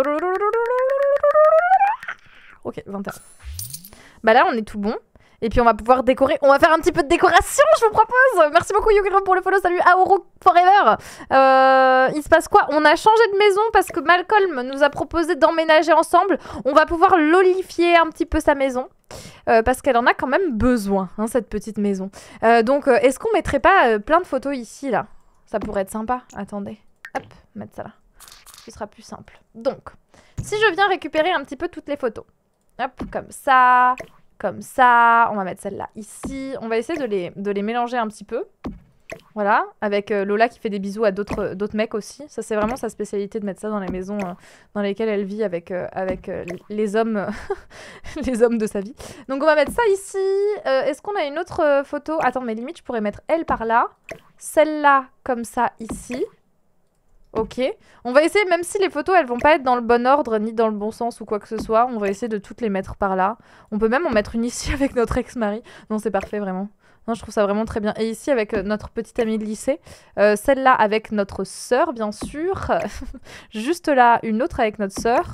Ok, 21. Bah là, on est tout bon. Et puis on va pouvoir décorer. On va faire un petit peu de décoration, je vous propose. Merci beaucoup Yukiro pour le follow. Salut Aoru Forever. Il se passe quoi? On a changé de maison parce que Malcolm nous a proposé d'emménager ensemble. On va pouvoir lolifier un petit peu sa maison. Parce qu'elle en a quand même besoin, hein, cette petite maison. Donc, est-ce qu'on mettrait pas plein de photos ici, là? Ça pourrait être sympa. Attendez. Hop, mettre ça là. Ce sera plus simple. Donc, si je viens récupérer un petit peu toutes les photos. Hop, comme ça. Comme ça. On va mettre celle-là ici. On va essayer de les mélanger un petit peu. Voilà, avec Lola qui fait des bisous à d'autres mecs aussi. Ça, c'est vraiment sa spécialité de mettre ça dans les maisons dans lesquelles elle vit avec les hommes les hommes de sa vie. Donc, on va mettre ça ici. Est-ce qu'on a une autre photo? Attends, mais limite, je pourrais mettre elle par là. Celle-là, comme ça, ici. Ok. On va essayer, même si les photos, elles vont pas être dans le bon ordre, ni dans le bon sens ou quoi que ce soit, on va essayer de toutes les mettre par là. On peut même en mettre une ici avec notre ex-mari. Non, c'est parfait, vraiment. Non, je trouve ça vraiment très bien. Et ici, avec notre petite amie de lycée. Celle-là avec notre sœur, bien sûr. Juste là, une autre avec notre sœur.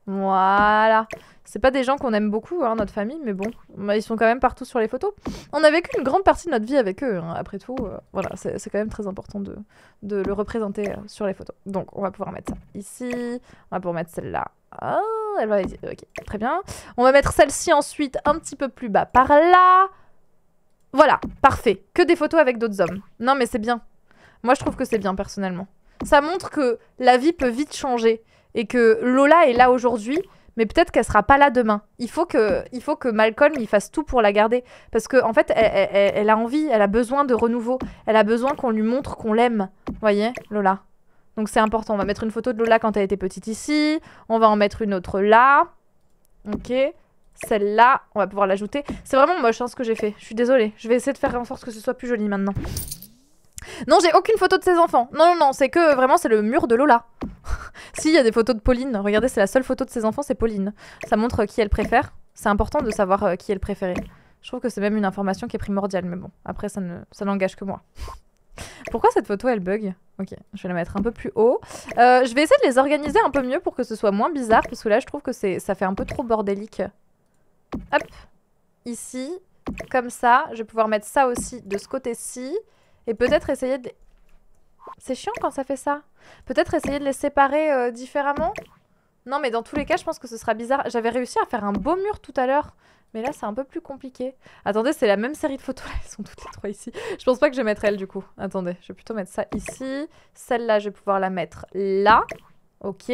Voilà. C'est pas des gens qu'on aime beaucoup, hein, notre famille, mais bon, bah, ils sont quand même partout sur les photos. On a vécu une grande partie de notre vie avec eux, hein, après tout. Voilà, c'est quand même très important de le représenter sur les photos. Donc, on va pouvoir mettre ça ici. On va pouvoir mettre celle-là. Oh, elle va ici. Ok, très bien. On va mettre celle-ci ensuite un petit peu plus bas par là. Voilà, parfait. Que des photos avec d'autres hommes. Non, mais c'est bien. Moi, je trouve que c'est bien, personnellement. Ça montre que la vie peut vite changer. Et que Lola est là aujourd'hui, mais peut-être qu'elle sera pas là demain. Il faut que Malcolm il fasse tout pour la garder. Parce qu'en fait, elle a envie, elle a besoin de renouveau. Elle a besoin qu'on lui montre qu'on l'aime. Vous voyez, Lola. Donc c'est important. On va mettre une photo de Lola quand elle était petite ici. On va en mettre une autre là. Ok. Celle-là, on va pouvoir l'ajouter. C'est vraiment moche hein, ce que j'ai fait. Je suis désolée. Je vais essayer de faire en sorte que ce soit plus joli maintenant. Non, j'ai aucune photo de ses enfants. Non, non, non, c'est que vraiment, c'est le mur de Lola. Si, il y a des photos de Pauline. Regardez, c'est la seule photo de ses enfants, c'est Pauline. Ça montre qui elle préfère. C'est important de savoir qui est le préféré. Je trouve que c'est même une information qui est primordiale, mais bon, après, ça n'engage que moi. Pourquoi cette photo, elle bug? Ok, je vais la mettre un peu plus haut. Je vais essayer de les organiser un peu mieux pour que ce soit moins bizarre, parce que là, je trouve que ça fait un peu trop bordélique. Hop, ici, comme ça. Je vais pouvoir mettre ça aussi de ce côté-ci. Et peut-être essayer de... C'est chiant quand ça fait ça. Peut-être essayer de les séparer différemment. Non, mais dans tous les cas, je pense que ce sera bizarre. J'avais réussi à faire un beau mur tout à l'heure. Mais là, c'est un peu plus compliqué. Attendez, c'est la même série de photos. Là, elles sont toutes les trois ici. Je pense pas que je vais mettre elle, du coup. Attendez, je vais plutôt mettre ça ici. Celle-là, je vais pouvoir la mettre là. Ok.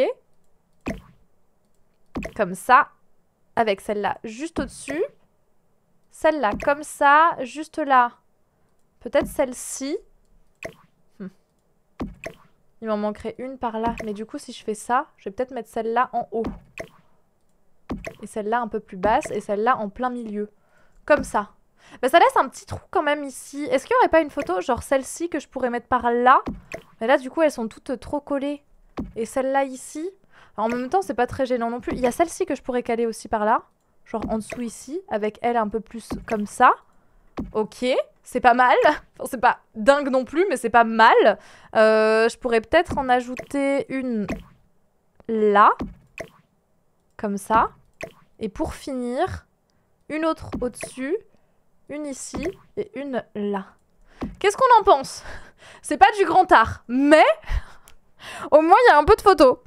Comme ça. Avec celle-là juste au-dessus. Celle-là, comme ça. Juste là. Peut-être celle-ci. Il m'en manquerait une par là. Mais du coup, si je fais ça, je vais peut-être mettre celle-là en haut. Et celle-là un peu plus basse. Et celle-là en plein milieu. Comme ça. Bah, ça laisse un petit trou quand même ici. Est-ce qu'il n'y aurait pas une photo, genre celle-ci, que je pourrais mettre par là? Mais là, du coup, elles sont toutes trop collées. Et celle-là ici. Alors, en même temps, c'est pas très gênant non plus. Il y a celle-ci que je pourrais caler aussi par là. Genre en dessous ici. Avec elle un peu plus comme ça. Ok, c'est pas mal. Enfin, c'est pas dingue non plus, mais c'est pas mal. Je pourrais peut-être en ajouter une là. Comme ça. Et pour finir, une autre au-dessus. Une ici et une là. Qu'est-ce qu'on en pense? C'est pas du grand art, mais au moins il y a un peu de photos.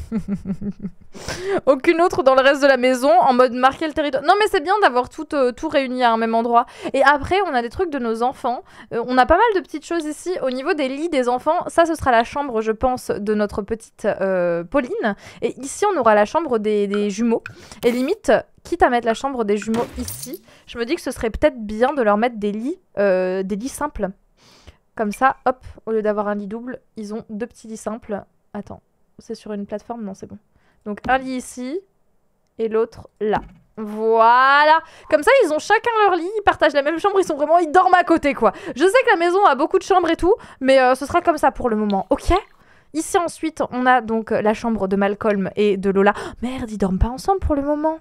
Aucune autre dans le reste de la maison en mode marquer le territoire. Non mais c'est bien d'avoir tout réuni à un même endroit. Et après on a des trucs de nos enfants. On a pas mal de petites choses ici au niveau des lits des enfants. Ça ce sera la chambre je pense de notre petite Pauline. Et ici on aura la chambre des jumeaux. Et limite quitte à mettre la chambre des jumeaux ici, je me dis que ce serait peut-être bien de leur mettre des lits simples. Comme ça hop, au lieu d'avoir un lit double, ils ont deux petits lits simples. Attends, c'est sur une plateforme? Non c'est bon. Donc un lit ici et l'autre là. Voilà. Comme ça, ils ont chacun leur lit, ils partagent la même chambre, ils dorment à côté quoi. Je sais que la maison a beaucoup de chambres et tout, mais ce sera comme ça pour le moment, ok? Ici ensuite, on a donc la chambre de Malcolm et de Lola. Oh, merde, ils dorment pas ensemble pour le moment.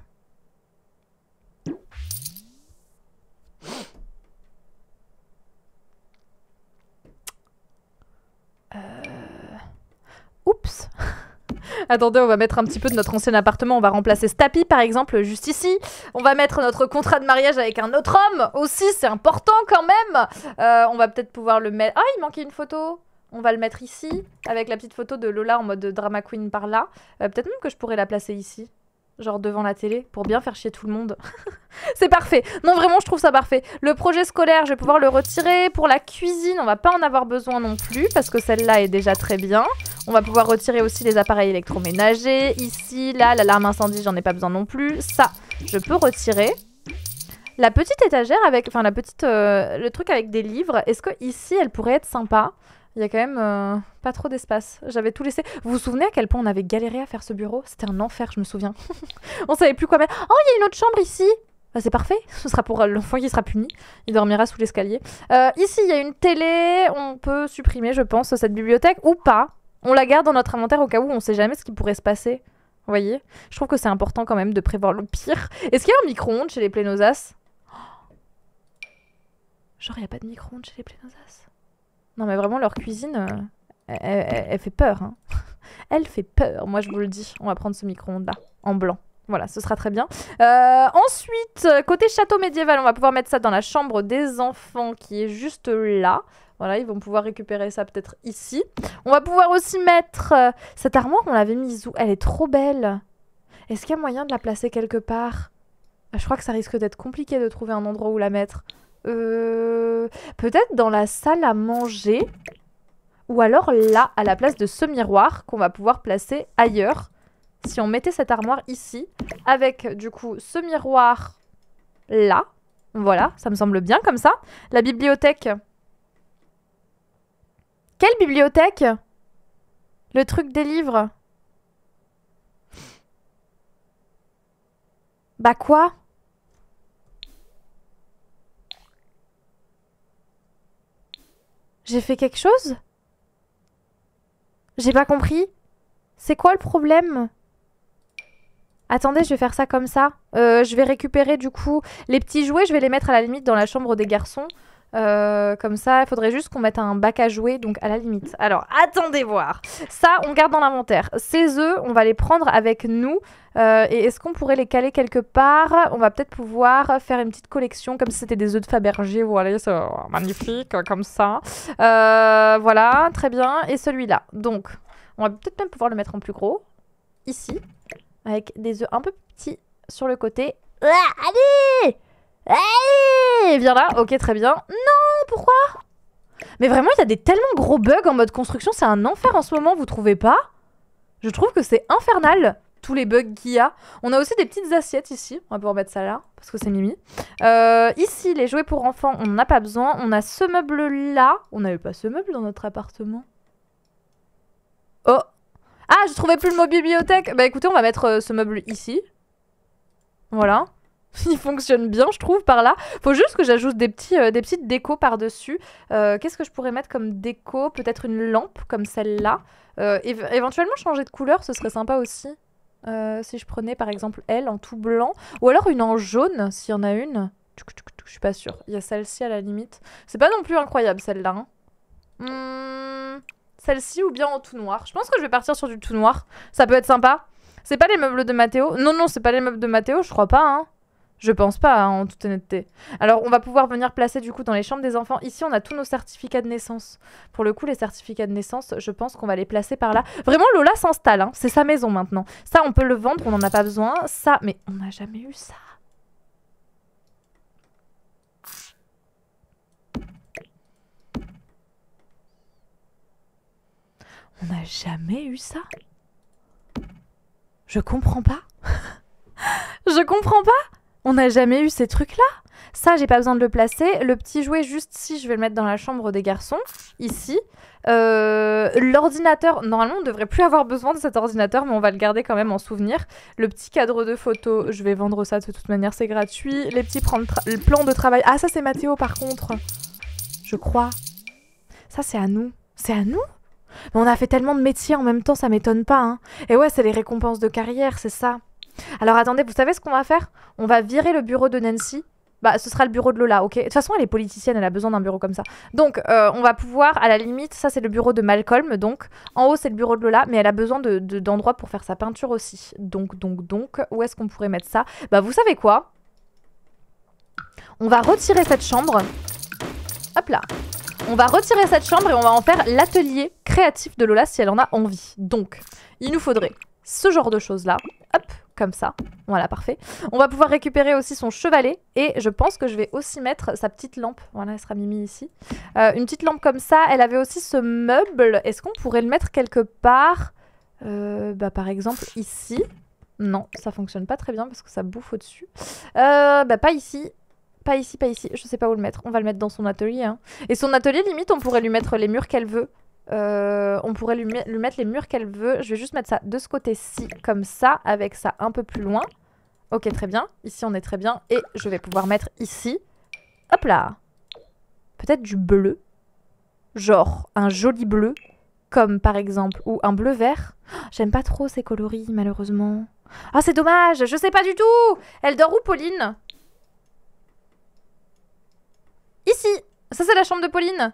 Oups. Attendez, on va mettre un petit peu de notre ancien appartement. On va remplacer ce tapis, par exemple, juste ici. On va mettre notre contrat de mariage avec un autre homme aussi. C'est important quand même. On va peut-être pouvoir le mettre... Ah, il manquait une photo. On va le mettre ici, avec la petite photo de Lola en mode drama queen par là. Peut-être même que je pourrais la placer ici. Genre devant la télé, pour bien faire chier tout le monde. C'est parfait. Non, vraiment, je trouve ça parfait. Le projet scolaire, je vais pouvoir le retirer. Pour la cuisine, on va pas en avoir besoin non plus, parce que celle-là est déjà très bien. On va pouvoir retirer aussi les appareils électroménagers. Ici, là, l'alarme incendie, j'en ai pas besoin non plus. Ça, je peux retirer. La petite étagère avec... Enfin, la petite... le truc avec des livres, est-ce que ici, elle pourrait être sympa? Il y a quand même pas trop d'espace. J'avais tout laissé. Vous vous souvenez à quel point on avait galéré à faire ce bureau? C'était un enfer, je me souviens. On savait plus quoi mettre. Oh, il y a une autre chambre ici. Bah, c'est parfait. Ce sera pour l'enfant qui sera puni. Il dormira sous l'escalier. Ici, il y a une télé. On peut supprimer, je pense, cette bibliothèque ou pas. On la garde dans notre inventaire au cas où on sait jamais ce qui pourrait se passer. Vous voyez? Je trouve que c'est important quand même de prévoir le pire. Est-ce qu'il y a un micro-ondes chez les Plénosas? Genre, il n'y a pas de micro-ondes chez les Plénosas? Non mais vraiment leur cuisine, Elle fait peur, hein. Elle fait peur, moi je vous le dis. On va prendre ce micro-ondes là, en blanc. Voilà, ce sera très bien. Ensuite, côté château médiéval, on va pouvoir mettre ça dans la chambre des enfants qui est juste là. Voilà, ils vont pouvoir récupérer ça peut-être ici. On va pouvoir aussi mettre cette armoire, on l'avait mise où? Elle est trop belle. Est-ce qu'il y a moyen de la placer quelque part? Je crois que ça risque d'être compliqué de trouver un endroit où la mettre. Peut-être dans la salle à manger. Ou alors là, à la place de ce miroir qu'on va pouvoir placer ailleurs. Si on mettait cette armoire ici, avec du coup ce miroir là. Voilà, ça me semble bien comme ça. La bibliothèque. Quelle bibliothèque? Le truc des livres. Bah quoi? J'ai fait quelque chose? J'ai pas compris. C'est quoi le problème? Attendez, je vais faire ça comme ça. Je vais récupérer du coup les petits jouets. Je vais les mettre à la limite dans la chambre des garçons. Comme ça, il faudrait juste qu'on mette un bac à jouets, donc à la limite. Alors, attendez voir. Ça, on garde dans l'inventaire. Ces œufs, on va les prendre avec nous. Et est-ce qu'on pourrait les caler quelque part? On va peut-être pouvoir faire une petite collection, comme si c'était des œufs de Fabergé. Voilà, c'est magnifique, comme ça. Voilà, très bien. Et celui-là. Donc, on va peut-être même pouvoir le mettre en plus gros. Ici. Avec des œufs un peu petits sur le côté. Allez! Hey, viens là, ok, très bien. Non, pourquoi? Mais vraiment, il y a des tellement gros bugs en mode construction, c'est un enfer en ce moment, vous trouvez pas? Je trouve que c'est infernal, tous les bugs qu'il y a. On a aussi des petites assiettes ici, on va pouvoir mettre ça là, parce que c'est Mimi. Ici, les jouets pour enfants, on n'en a pas besoin. On a ce meuble-là. On n'avait pas ce meuble dans notre appartement. Oh! Ah, je trouvais plus le mot bibliothèque. Bah écoutez, on va mettre ce meuble ici. Voilà. Il fonctionne bien, je trouve, par là. Faut juste que j'ajoute des petites décos par-dessus. Qu'est-ce que je pourrais mettre comme déco? Peut-être une lampe, comme celle-là. Éventuellement, changer de couleur, ce serait sympa aussi. Si je prenais, par exemple, elle en tout blanc. Ou alors une en jaune, s'il y en a une. Je suis pas sûre. Il y a celle-ci, à la limite. C'est pas non plus incroyable, celle-là. Hein. Celle-ci ou bien en tout noir. Je pense que je vais partir sur du tout noir. Ça peut être sympa. C'est pas les meubles de Mathéo? Non, non, c'est pas les meubles de Mathéo, je crois pas, hein. Je pense pas, hein, en toute honnêteté. Alors, on va pouvoir venir placer du coup dans les chambres des enfants. Ici, on a tous nos certificats de naissance. Pour le coup, les certificats de naissance, je pense qu'on va les placer par là. Vraiment, Lola s'installe, hein. C'est sa maison maintenant. Ça, on peut le vendre, on n'en a pas besoin. Ça, mais on n'a jamais eu ça. On n'a jamais eu ça. Je comprends pas. Je comprends pas. On n'a jamais eu ces trucs-là. Ça, j'ai pas besoin de le placer. Le petit jouet juste ici, je vais le mettre dans la chambre des garçons. Ici. L'ordinateur, normalement, on devrait plus avoir besoin de cet ordinateur, mais on va le garder quand même en souvenir. Le petit cadre de photo, je vais vendre ça de toute manière, c'est gratuit. Les petits plans de travail. Ah, ça, c'est Mathéo, par contre. Je crois. Ça, c'est à nous. C'est à nous? Mais on a fait tellement de métiers en même temps, ça m'étonne pas. Hein. Et ouais, c'est les récompenses de carrière, c'est ça. Alors attendez, vous savez ce qu'on va faire? On va virer le bureau de Nancy. Bah, ce sera le bureau de Lola, ok? De toute façon, elle est politicienne, elle a besoin d'un bureau comme ça. Donc, on va pouvoir, à la limite, ça c'est le bureau de Malcolm, donc. En haut, c'est le bureau de Lola, mais elle a besoin d'endroits pour faire sa peinture aussi. Donc, où est-ce qu'on pourrait mettre ça? Bah, vous savez quoi? On va retirer cette chambre. Hop là. On va retirer cette chambre et on va en faire l'atelier créatif de Lola si elle en a envie. Donc, il nous faudrait ce genre de choses-là. Hop, comme ça. Voilà, parfait. On va pouvoir récupérer aussi son chevalet. Et je pense que je vais aussi mettre sa petite lampe. Voilà, elle sera Mimi ici. Une petite lampe comme ça. Elle avait aussi ce meuble. Est-ce qu'on pourrait le mettre quelque part? Bah, par exemple, ici. Non, ça fonctionne pas très bien parce que ça bouffe au-dessus. Bah, pas ici. Pas ici, pas ici. Je sais pas où le mettre. On va le mettre dans son atelier. Hein. Et son atelier, limite, on pourrait lui mettre les murs qu'elle veut. On pourrait lui mettre les murs qu'elle veut. Je vais juste mettre ça de ce côté-ci, comme ça, avec ça un peu plus loin. Ok, très bien. Ici, on est très bien. Et je vais pouvoir mettre ici. Hop là. Peut-être du bleu. Genre un joli bleu. Comme par exemple. Ou un bleu vert. J'aime pas trop ces coloris, malheureusement. Ah, c'est dommage. Je sais pas du tout. Elle dort où, Pauline? Ici. Ça, c'est la chambre de Pauline.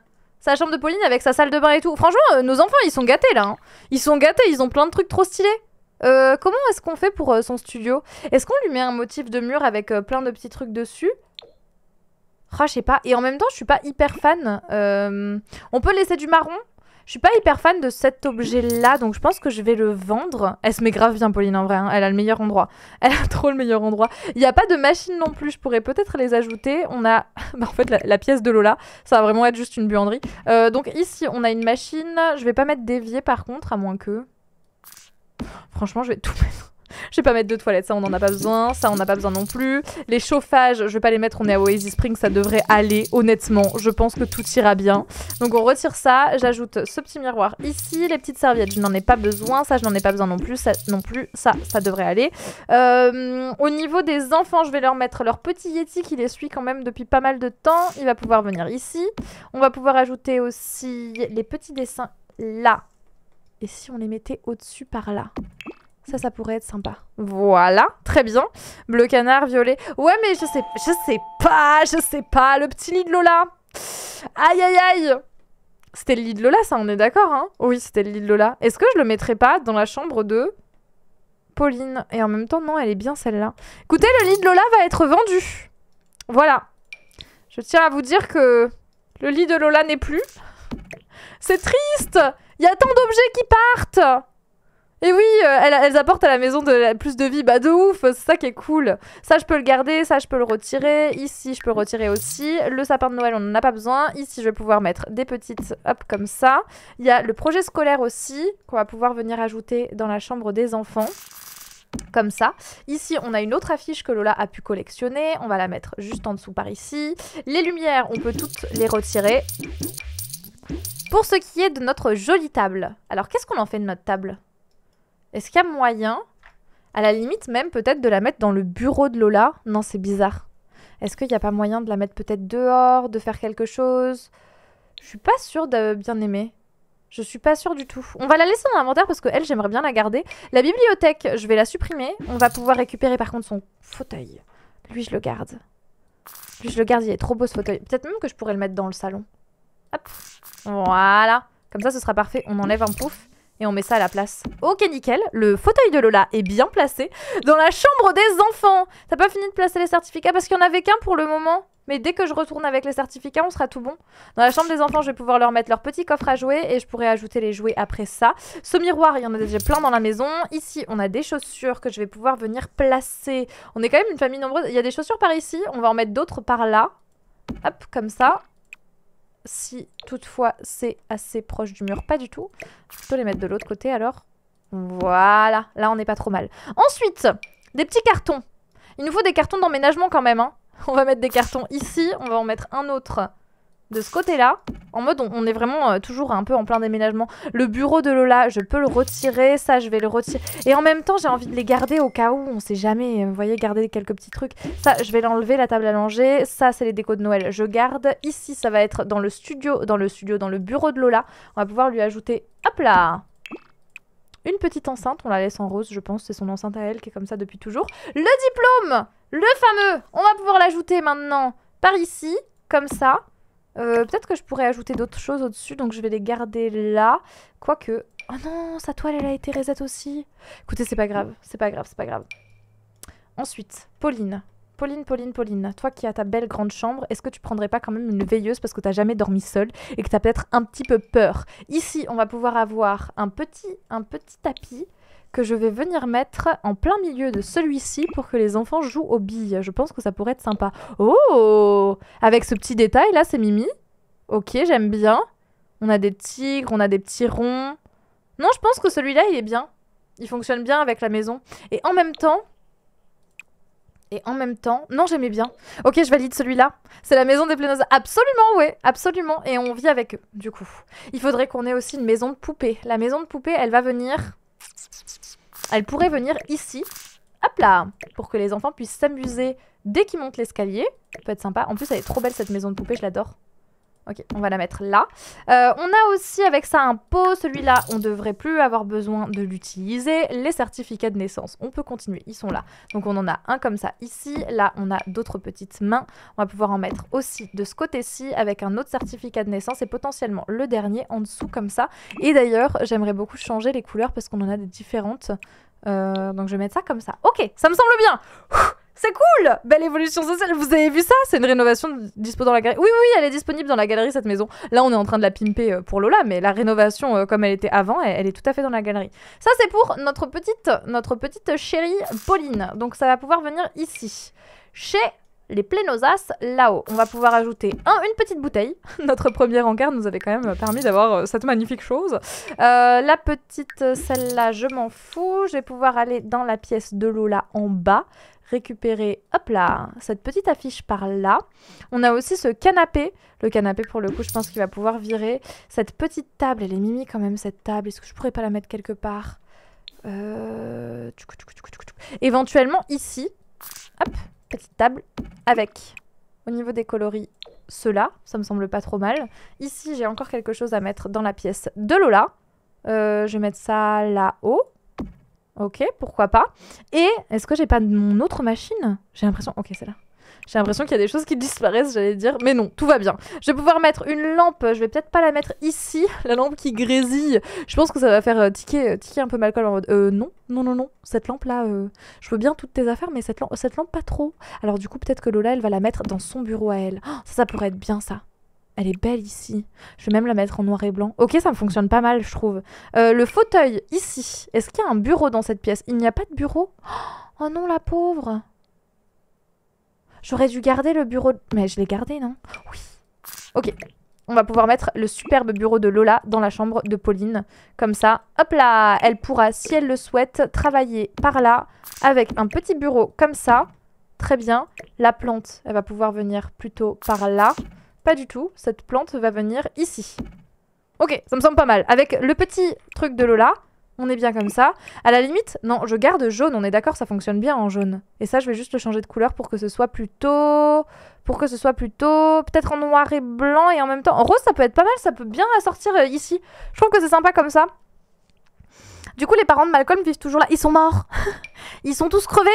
Sa chambre de Pauline avec sa salle de bain et tout. Franchement, nos enfants, ils sont gâtés là. Hein. Ils sont gâtés, ils ont plein de trucs trop stylés. Comment est-ce qu'on fait pour son studio? Est-ce qu'on lui met un motif de mur avec plein de petits trucs dessus? Ah, je sais pas. Et en même temps, je suis pas hyper fan. On peut laisser du marron. Je suis pas hyper fan de cet objet-là, donc je pense que je vais le vendre. Elle se met grave bien, Pauline, en vrai. Hein. Elle a le meilleur endroit. Elle a trop le meilleur endroit. Il n'y a pas de machine non plus. Je pourrais peut-être les ajouter. On a... bah, en fait, la pièce de Lola, ça va vraiment être juste une buanderie. Donc ici, on a une machine. Je vais pas mettre d'évier, par contre, à moins que... Franchement, je vais tout mettre. Je vais pas mettre de toilettes, ça on en a pas besoin, ça on n'a pas besoin non plus. Les chauffages, je vais pas les mettre, on est à Oasis Spring, ça devrait aller, honnêtement, je pense que tout ira bien. Donc on retire ça, j'ajoute ce petit miroir ici, les petites serviettes, je n'en ai pas besoin, ça je n'en ai pas besoin non plus, ça devrait aller. Au niveau des enfants, je vais leur mettre leur petit Yeti qui les suit quand même depuis pas mal de temps, il va pouvoir venir ici. On va pouvoir ajouter aussi les petits dessins là. Et si on les mettait au-dessus par là? Ça pourrait être sympa. Voilà, très bien. Bleu canard, violet. Ouais, mais je sais pas. Le petit lit de Lola. Aïe, aïe, aïe. C'était le lit de Lola, ça, on est d'accord, hein? Oui, c'était le lit de Lola. Est-ce que je le mettrais pas dans la chambre de Pauline? Et en même temps, non, elle est bien celle-là. Écoutez, le lit de Lola va être vendu. Voilà. Je tiens à vous dire que le lit de Lola n'est plus. C'est triste. Il y a tant d'objets qui partent. Et oui, elles apportent à la maison plus de vie. Bah de ouf, c'est ça qui est cool. Ça, je peux le garder, ça, je peux le retirer. Ici, je peux le retirer aussi. Le sapin de Noël, on n'en a pas besoin. Ici, je vais pouvoir mettre des petites, hop, comme ça. Il y a le projet scolaire aussi, qu'on va pouvoir venir ajouter dans la chambre des enfants. Comme ça. Ici, on a une autre affiche que Lola a pu collectionner. On va la mettre juste en dessous par ici. Les lumières, on peut toutes les retirer. Pour ce qui est de notre jolie table. Alors, qu'est-ce qu'on en fait de notre table ? Est-ce qu'il y a moyen, à la limite même peut-être de la mettre dans le bureau de Lola? Non, c'est bizarre. Est-ce qu'il n'y a pas moyen de la mettre peut-être dehors, de faire quelque chose? Je suis pas sûre de bien aimer. Je suis pas sûre du tout. On va la laisser dans l'inventaire parce que elle, j'aimerais bien la garder. La bibliothèque, je vais la supprimer. On va pouvoir récupérer par contre son fauteuil. Lui, je le garde. Lui, je le garde, il est trop beau ce fauteuil. Peut-être même que je pourrais le mettre dans le salon. Hop. Voilà. Comme ça, ce sera parfait. On enlève un pouf. Et on met ça à la place. Ok, nickel. Le fauteuil de Lola est bien placé dans la chambre des enfants. T'as pas fini de placer les certificats parce qu'il n'y en avait qu'un pour le moment. Mais dès que je retourne avec les certificats, on sera tout bon. Dans la chambre des enfants, je vais pouvoir leur mettre leur petit coffre à jouets et je pourrai ajouter les jouets après ça. Ce miroir, il y en a déjà plein dans la maison. Ici, on a des chaussures que je vais pouvoir venir placer. On est quand même une famille nombreuse. Il y a des chaussures par ici. On va en mettre d'autres par là. Hop, comme ça. Si toutefois c'est assez proche du mur, pas du tout. Je vais plutôt les mettre de l'autre côté alors. Voilà, là on n'est pas trop mal. Ensuite, des petits cartons. Il nous faut des cartons d'emménagement quand même. Hein. On va mettre des cartons ici, on va en mettre un autre de ce côté-là. En mode, on est vraiment toujours un peu en plein déménagement. Le bureau de Lola, je peux le retirer. Ça, je vais le retirer. Et en même temps, j'ai envie de les garder au cas où. On sait jamais. Vous voyez, garder quelques petits trucs. Ça, je vais l'enlever, la table à langer. Ça, c'est les décos de Noël. Je garde. Ici, ça va être dans le bureau de Lola. On va pouvoir lui ajouter, hop là, une petite enceinte. On la laisse en rose, je pense. C'est son enceinte à elle qui est comme ça depuis toujours. Le diplôme, le fameux. On va pouvoir l'ajouter maintenant par ici, comme ça. Peut-être que je pourrais ajouter d'autres choses au-dessus, donc je vais les garder là. Quoique... Oh non, sa toile, elle a été reset aussi. Écoutez, c'est pas grave, c'est pas grave, c'est pas grave. Ensuite, Pauline. Pauline, toi qui as ta belle grande chambre, est-ce que tu prendrais pas quand même une veilleuse parce que t'as jamais dormi seule et que t'as peut-être un petit peu peur? Ici, on va pouvoir avoir un petit tapis que je vais venir mettre en plein milieu de celui-ci pour que les enfants jouent aux billes. Je pense que ça pourrait être sympa. Oh! Avec ce petit détail là, c'est Mimi. Ok, j'aime bien. On a des tigres, on a des petits ronds. Non, je pense que celui-là, il est bien. Il fonctionne bien avec la maison. Et en même temps... Non, j'aimais bien. Ok, je valide celui-là. C'est la maison des Plainoses. Absolument, ouais, absolument. Et on vit avec eux, du coup. Il faudrait qu'on ait aussi une maison de poupée. La maison de poupée, elle va venir... Elle pourrait venir ici, hop là, pour que les enfants puissent s'amuser dès qu'ils montent l'escalier. Ça peut être sympa. En plus, elle est trop belle cette maison de poupée, je l'adore. Ok, on va la mettre là. On a aussi avec ça un pot. Celui-là, on devrait plus avoir besoin de l'utiliser. Les certificats de naissance, on peut continuer, ils sont là. Donc on en a un comme ça ici. Là, on a d'autres petites mains. On va pouvoir en mettre aussi de ce côté-ci avec un autre certificat de naissance et potentiellement le dernier en dessous comme ça. Et d'ailleurs, j'aimerais beaucoup changer les couleurs parce qu'on en a des différentes. Donc je vais mettre ça comme ça. Ok, ça me semble bien. C'est cool! Belle évolution sociale. Vous avez vu ça? C'est une rénovation dispo dans la galerie. Oui, oui, elle est disponible dans la galerie, cette maison. Là, on est en train de la pimper pour Lola, mais la rénovation, comme elle était avant, elle est tout à fait dans la galerie. Ça, c'est pour notre petite chérie Pauline. Donc, ça va pouvoir venir ici. Chez les Plénosas, là-haut. On va pouvoir ajouter une petite bouteille. Notre premier encart nous avait quand même permis d'avoir cette magnifique chose. La petite, celle-là, je m'en fous. Je vais pouvoir aller dans la pièce de Lola en bas. Récupérer, hop là, cette petite affiche par là. On a aussi ce canapé. Le canapé, pour le coup, je pense qu'il va pouvoir virer. Cette petite table, elle est mimi quand même, cette table. Est-ce que je pourrais pas la mettre quelque part? Éventuellement, ici, hop, petite table avec, au niveau des coloris, ceux-là. Ça me semble pas trop mal. Ici, j'ai encore quelque chose à mettre dans la pièce de Lola. Je vais mettre ça là-haut. Ok, pourquoi pas. Et est-ce que j'ai pas mon autre machine? J'ai l'impression... Ok, c'est là. J'ai l'impression qu'il y a des choses qui disparaissent, j'allais dire. Mais non, tout va bien. Je vais pouvoir mettre une lampe. Je vais peut-être pas la mettre ici. La lampe qui grésille. Je pense que ça va faire tiquer un peu Malcolm en mode... non, non, non, non. Cette lampe-là, je veux bien toutes tes affaires, mais cette lampe pas trop. Alors du coup, peut-être que Lola, elle va la mettre dans son bureau à elle. Oh, ça pourrait être bien, ça. Elle est belle ici. Je vais même la mettre en noir et blanc. Ok, ça me fonctionne pas mal, je trouve. Le fauteuil, ici. Est-ce qu'il y a un bureau dans cette pièce? Il n'y a pas de bureau? Oh non, la pauvre. J'aurais dû garder le bureau... Mais je l'ai gardé, non? Oui. Ok. On va pouvoir mettre le superbe bureau de Lola dans la chambre de Pauline. Comme ça, hop là. Elle pourra, si elle le souhaite, travailler par là avec un petit bureau comme ça. Très bien. La plante, elle va pouvoir venir plutôt par là. Pas du tout, cette plante va venir ici. Ok, ça me semble pas mal. Avec le petit truc de Lola, on est bien comme ça. À la limite, non, je garde jaune, on est d'accord, ça fonctionne bien en jaune. Et ça, je vais juste le changer de couleur pour que ce soit plutôt... peut-être en noir et blanc et en même temps... En rose, ça peut être pas mal, ça peut bien assortir ici. Je trouve que c'est sympa comme ça. Du coup, les parents de Malcolm vivent toujours là. Ils sont morts. Ils sont tous crevés.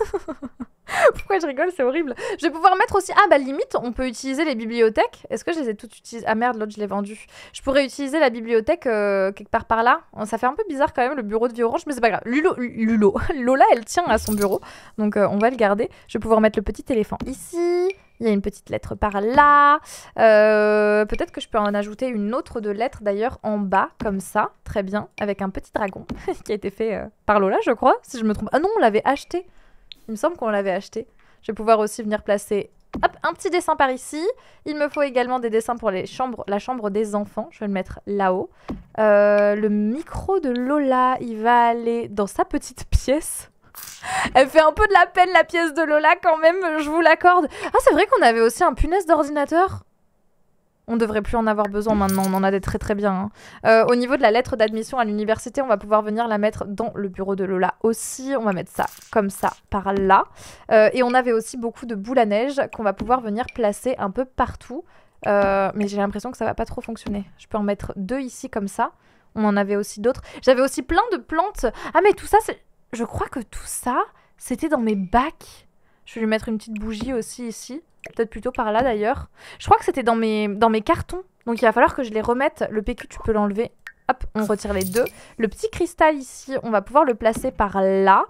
Pourquoi je rigole, c'est horrible. Je vais pouvoir mettre aussi... Ah bah limite, on peut utiliser les bibliothèques. Est-ce que je les ai toutes utilisées? Ah merde, l'autre je l'ai vendu. Je pourrais utiliser la bibliothèque quelque part par là. Ça fait un peu bizarre quand même, le bureau de vie orange, mais c'est pas grave. Lola, elle tient à son bureau. Donc on va le garder. Je vais pouvoir mettre le petit éléphant ici. Il y a une petite lettre par là. Peut-être que je peux en ajouter une autre de lettre d'ailleurs en bas, comme ça. Très bien. Avec un petit dragon qui a été fait par Lola, je crois, si je me trompe. Ah non, on l'avait acheté. Il me semble qu'on l'avait acheté. Je vais pouvoir aussi venir placer hop, un petit dessin par ici. Il me faut également des dessins pour la chambre des enfants. Je vais le mettre là-haut. Le micro de Lola, il va aller dans sa petite pièce. Elle fait un peu de la peine, la pièce de Lola, quand même, je vous l'accorde. Ah, c'est vrai qu'on avait aussi un punaise d'ordinateur. On devrait plus en avoir besoin maintenant, on en a des très très bien. Hein. Au niveau de la lettre d'admission à l'université, on va pouvoir venir la mettre dans le bureau de Lola aussi. On va mettre ça comme ça par là. Et on avait aussi beaucoup de boules à neige qu'on va pouvoir venir placer un peu partout. Mais j'ai l'impression que ça va pas trop fonctionner. Je peux en mettre 2 ici comme ça. On en avait aussi d'autres. J'avais aussi plein de plantes. Ah mais tout ça, je crois que tout ça, c'était dans mes bacs. Je vais lui mettre une petite bougie aussi ici. Peut-être plutôt par là d'ailleurs. Je crois que c'était dans mes cartons. Donc il va falloir que je les remette. Le PQ, tu peux l'enlever. Hop, on retire les 2. Le petit cristal ici, on va pouvoir le placer par là.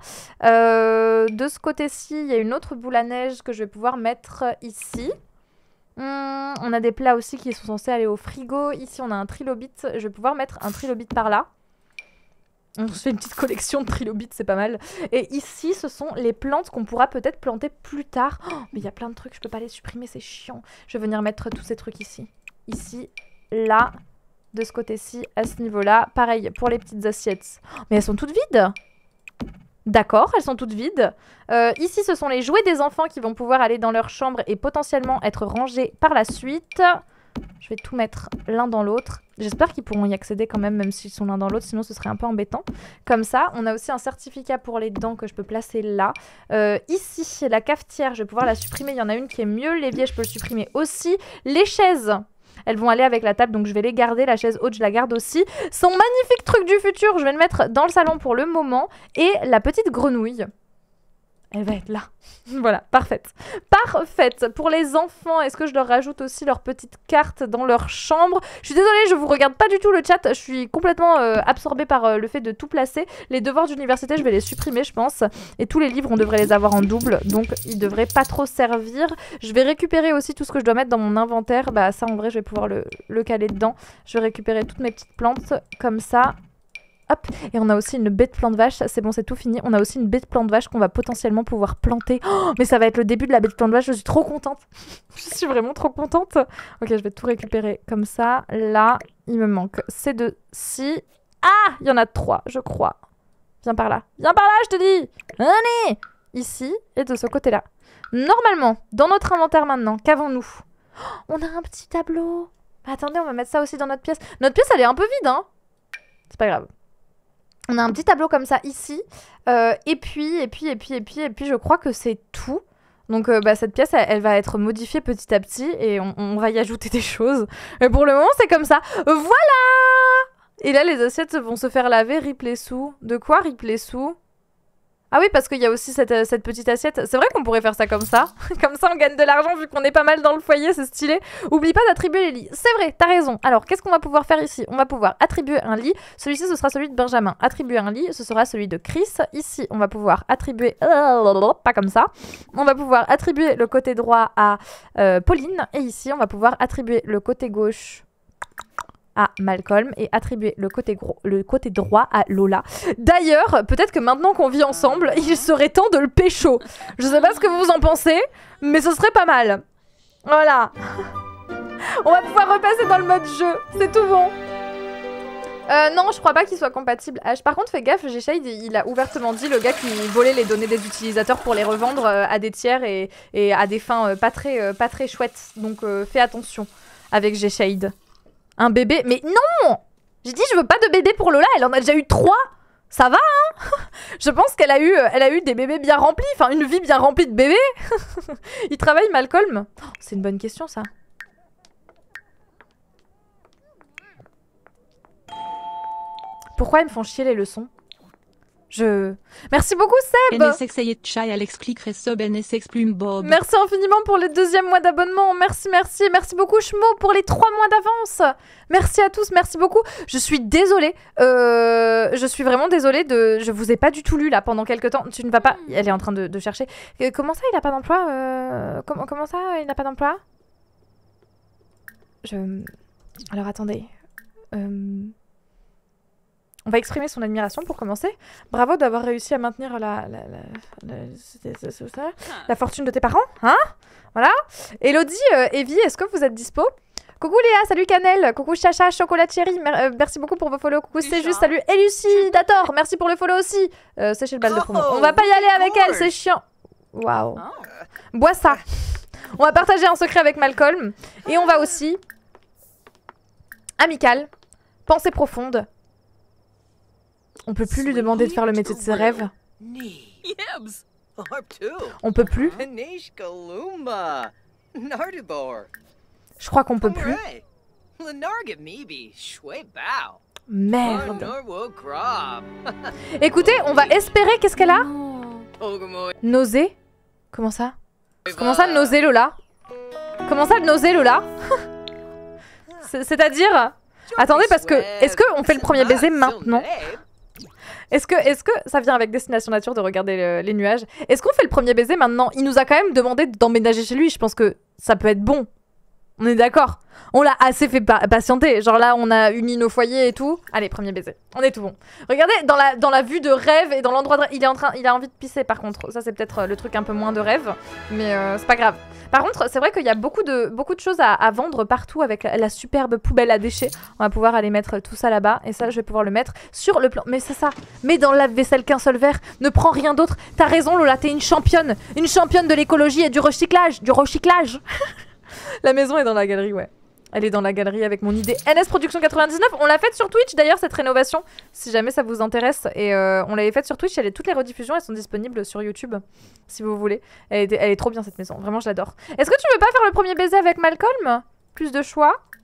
De ce côté-ci, il y a une autre boule à neige que je vais pouvoir mettre ici. On a des plats aussi qui sont censés aller au frigo. Ici, on a un trilobite. Je vais pouvoir mettre un trilobite par là. On se fait une petite collection de trilobites, c'est pas mal. Et ici, ce sont les plantes qu'on pourra peut-être planter plus tard. Oh, mais il y a plein de trucs, je peux pas les supprimer, c'est chiant. Je vais venir mettre tous ces trucs ici. Ici, là, de ce côté-ci, à ce niveau-là. Pareil, pour les petites assiettes. Oh, mais elles sont toutes vides. D'accord, elles sont toutes vides. Ici, ce sont les jouets des enfants qui vont pouvoir aller dans leur chambre et potentiellement être rangés par la suite. Je vais tout mettre l'un dans l'autre. J'espère qu'ils pourront y accéder quand même s'ils sont l'un dans l'autre, sinon ce serait un peu embêtant. Comme ça, on a aussi un certificat pour les dents que je peux placer là. Ici, la cafetière, je vais pouvoir la supprimer. Il y en a une qui est mieux. L'évier, je peux le supprimer aussi. Les chaises. Elles vont aller avec la table, donc je vais les garder. La chaise haute, je la garde aussi. Son magnifique truc du futur, je vais le mettre dans le salon pour le moment. Et la petite grenouille, elle va être là. Voilà, parfaite. Parfaite. Pour les enfants, est-ce que je leur rajoute aussi leur petite carte dans leur chambre? Je suis désolée, je vous regarde pas du tout le chat. Je suis complètement absorbée par le fait de tout placer. Les devoirs d'université, je vais les supprimer, je pense. Et tous les livres, on devrait les avoir en double. Donc, ils devraient pas trop servir. Je vais récupérer aussi tout ce que je dois mettre dans mon inventaire. Bah, ça, en vrai, je vais pouvoir le caler dedans. Je vais récupérer toutes mes petites plantes comme ça. Hop, et on a aussi une baie de plant de vache, c'est bon, c'est tout fini. On a aussi une baie de plant de vache qu'on va potentiellement pouvoir planter. Oh, mais ça va être le début de la baie de plant de vache, je suis trop contente. Je suis vraiment trop contente. Ok, je vais tout récupérer comme ça. Là, il me manque ces deux-ci. Ah, il y en a 3, je crois. Viens par là, je te dis. Allez, ici et de ce côté-là. Normalement, dans notre inventaire maintenant, qu'avons-nous? Oh, on a un petit tableau. Attendez, on va mettre ça aussi dans notre pièce. Notre pièce, elle est un peu vide, hein. C'est pas grave. On a un petit tableau comme ça ici, et puis, je crois que c'est tout. Donc cette pièce, elle va être modifiée petit à petit, et on va y ajouter des choses. Mais pour le moment, c'est comme ça. Voilà! Et là, les assiettes vont se faire laver, rip les sous. De quoi, rip les sous? Ah oui, parce qu'il y a aussi cette petite assiette. C'est vrai qu'on pourrait faire ça comme ça. Comme ça, on gagne de l'argent vu qu'on est pas mal dans le foyer, c'est stylé. Oublie pas d'attribuer les lits. C'est vrai, t'as raison. Alors, qu'est-ce qu'on va pouvoir faire ici? On va pouvoir attribuer un lit. Celui-ci, ce sera celui de Benjamin. Attribuer un lit, ce sera celui de Chris. Ici, on va pouvoir attribuer... pas comme ça. On va pouvoir attribuer le côté droit à Pauline. Et ici, on va pouvoir attribuer le côté gauche à Malcolm et attribuer le côté droit à Lola. D'ailleurs, peut-être que maintenant qu'on vit ensemble, il serait temps de le pécho. Je sais pas ce que vous en pensez, mais ce serait pas mal. Voilà. On va pouvoir repasser dans le mode jeu. C'est tout bon. Non, je crois pas qu'il soit compatible H. Par contre, fais gaffe, G-Shade, il a ouvertement dit, le gars qui volait les données des utilisateurs pour les revendre à des tiers et à des fins pas très chouettes. Donc fais attention avec G-Shade. Un bébé? Mais non! J'ai dit je veux pas de bébé pour Lola, elle en a déjà eu 3. Ça va, hein? Je pense qu'elle a eu des bébés bien remplis, enfin une vie bien remplie de bébés. Il travaille Malcolm? Oh, c'est une bonne question ça. Pourquoi ils me font chier les leçons? Merci beaucoup Seb. Merci infiniment pour les 2e mois d'abonnement. Merci. Merci beaucoup Schmo pour les 3 mois d'avance. Merci à tous, merci beaucoup. Je suis désolée. Je suis vraiment désolée je vous ai pas du tout lu là pendant quelques temps. Tu ne vas pas... Elle est en train de chercher. Comment ça il a pas d'emploi comment ça il n'a pas d'emploi Alors attendez. On va exprimer son admiration pour commencer. Bravo d'avoir réussi à maintenir la fortune de tes parents, hein? Voilà. Elodie, Evie, est-ce que vous êtes dispo? Coucou Léa, salut Cannelle, coucou Chacha, Chocolatieri, merci beaucoup pour vos follow. Coucou C'est juste, salut Elucidator, merci pour le follow aussi. C'est chez le bal de promo. On va pas y aller avec elle, c'est chiant. Waouh. Bois ça. On va partager un secret avec Malcolm. Et on va aussi... Amical, pensée profonde. On peut plus lui demander de faire le métier de ses rêves. On peut plus. Je crois qu'on peut plus. Merde. Écoutez, on va espérer. Qu'est-ce qu'elle a? Nausée? Comment ça? Comment ça, nausée, Lola? Comment ça, nausée, Lola? C'est-à-dire... Attendez, parce que... Est-ce qu'on fait le premier baiser maintenant? Est-ce que ça vient avec Destination Nature de regarder les nuages? Est-ce qu'on fait le premier baiser maintenant? Il nous a quand même demandé d'emménager chez lui. Je pense que ça peut être bon. On est d'accord? On l'a assez fait patienter. Genre là, on a uni nos foyers et tout. Allez, premier baiser. On est tout bon. Regardez, dans la vue de rêve et dans l'endroit de rêve, il a envie de pisser par contre. Ça, c'est peut-être le truc un peu moins de rêve. Mais c'est pas grave. Par contre, c'est vrai qu'il y a beaucoup de choses à vendre partout avec la superbe poubelle à déchets. On va pouvoir aller mettre tout ça là-bas. Et ça, je vais pouvoir le mettre sur le plan. Mais c'est ça. Mets dans le lave-vaisselle qu'un seul verre. Ne prends rien d'autre. T'as raison, Lola. T'es une championne. Une championne de l'écologie et du recyclage. Du recyclage. La maison est dans la galerie, ouais. Elle est dans la galerie avec mon idée NS Production 99. On l'a faite sur Twitch d'ailleurs, cette rénovation. Si jamais ça vous intéresse. Et on l'avait faite sur Twitch. Toutes les rediffusions, elles sont disponibles sur YouTube. Si vous voulez. Elle est trop bien cette maison. Vraiment, je l'adore. Est-ce que tu veux pas faire le premier baiser avec Malcolm? Plus de choix.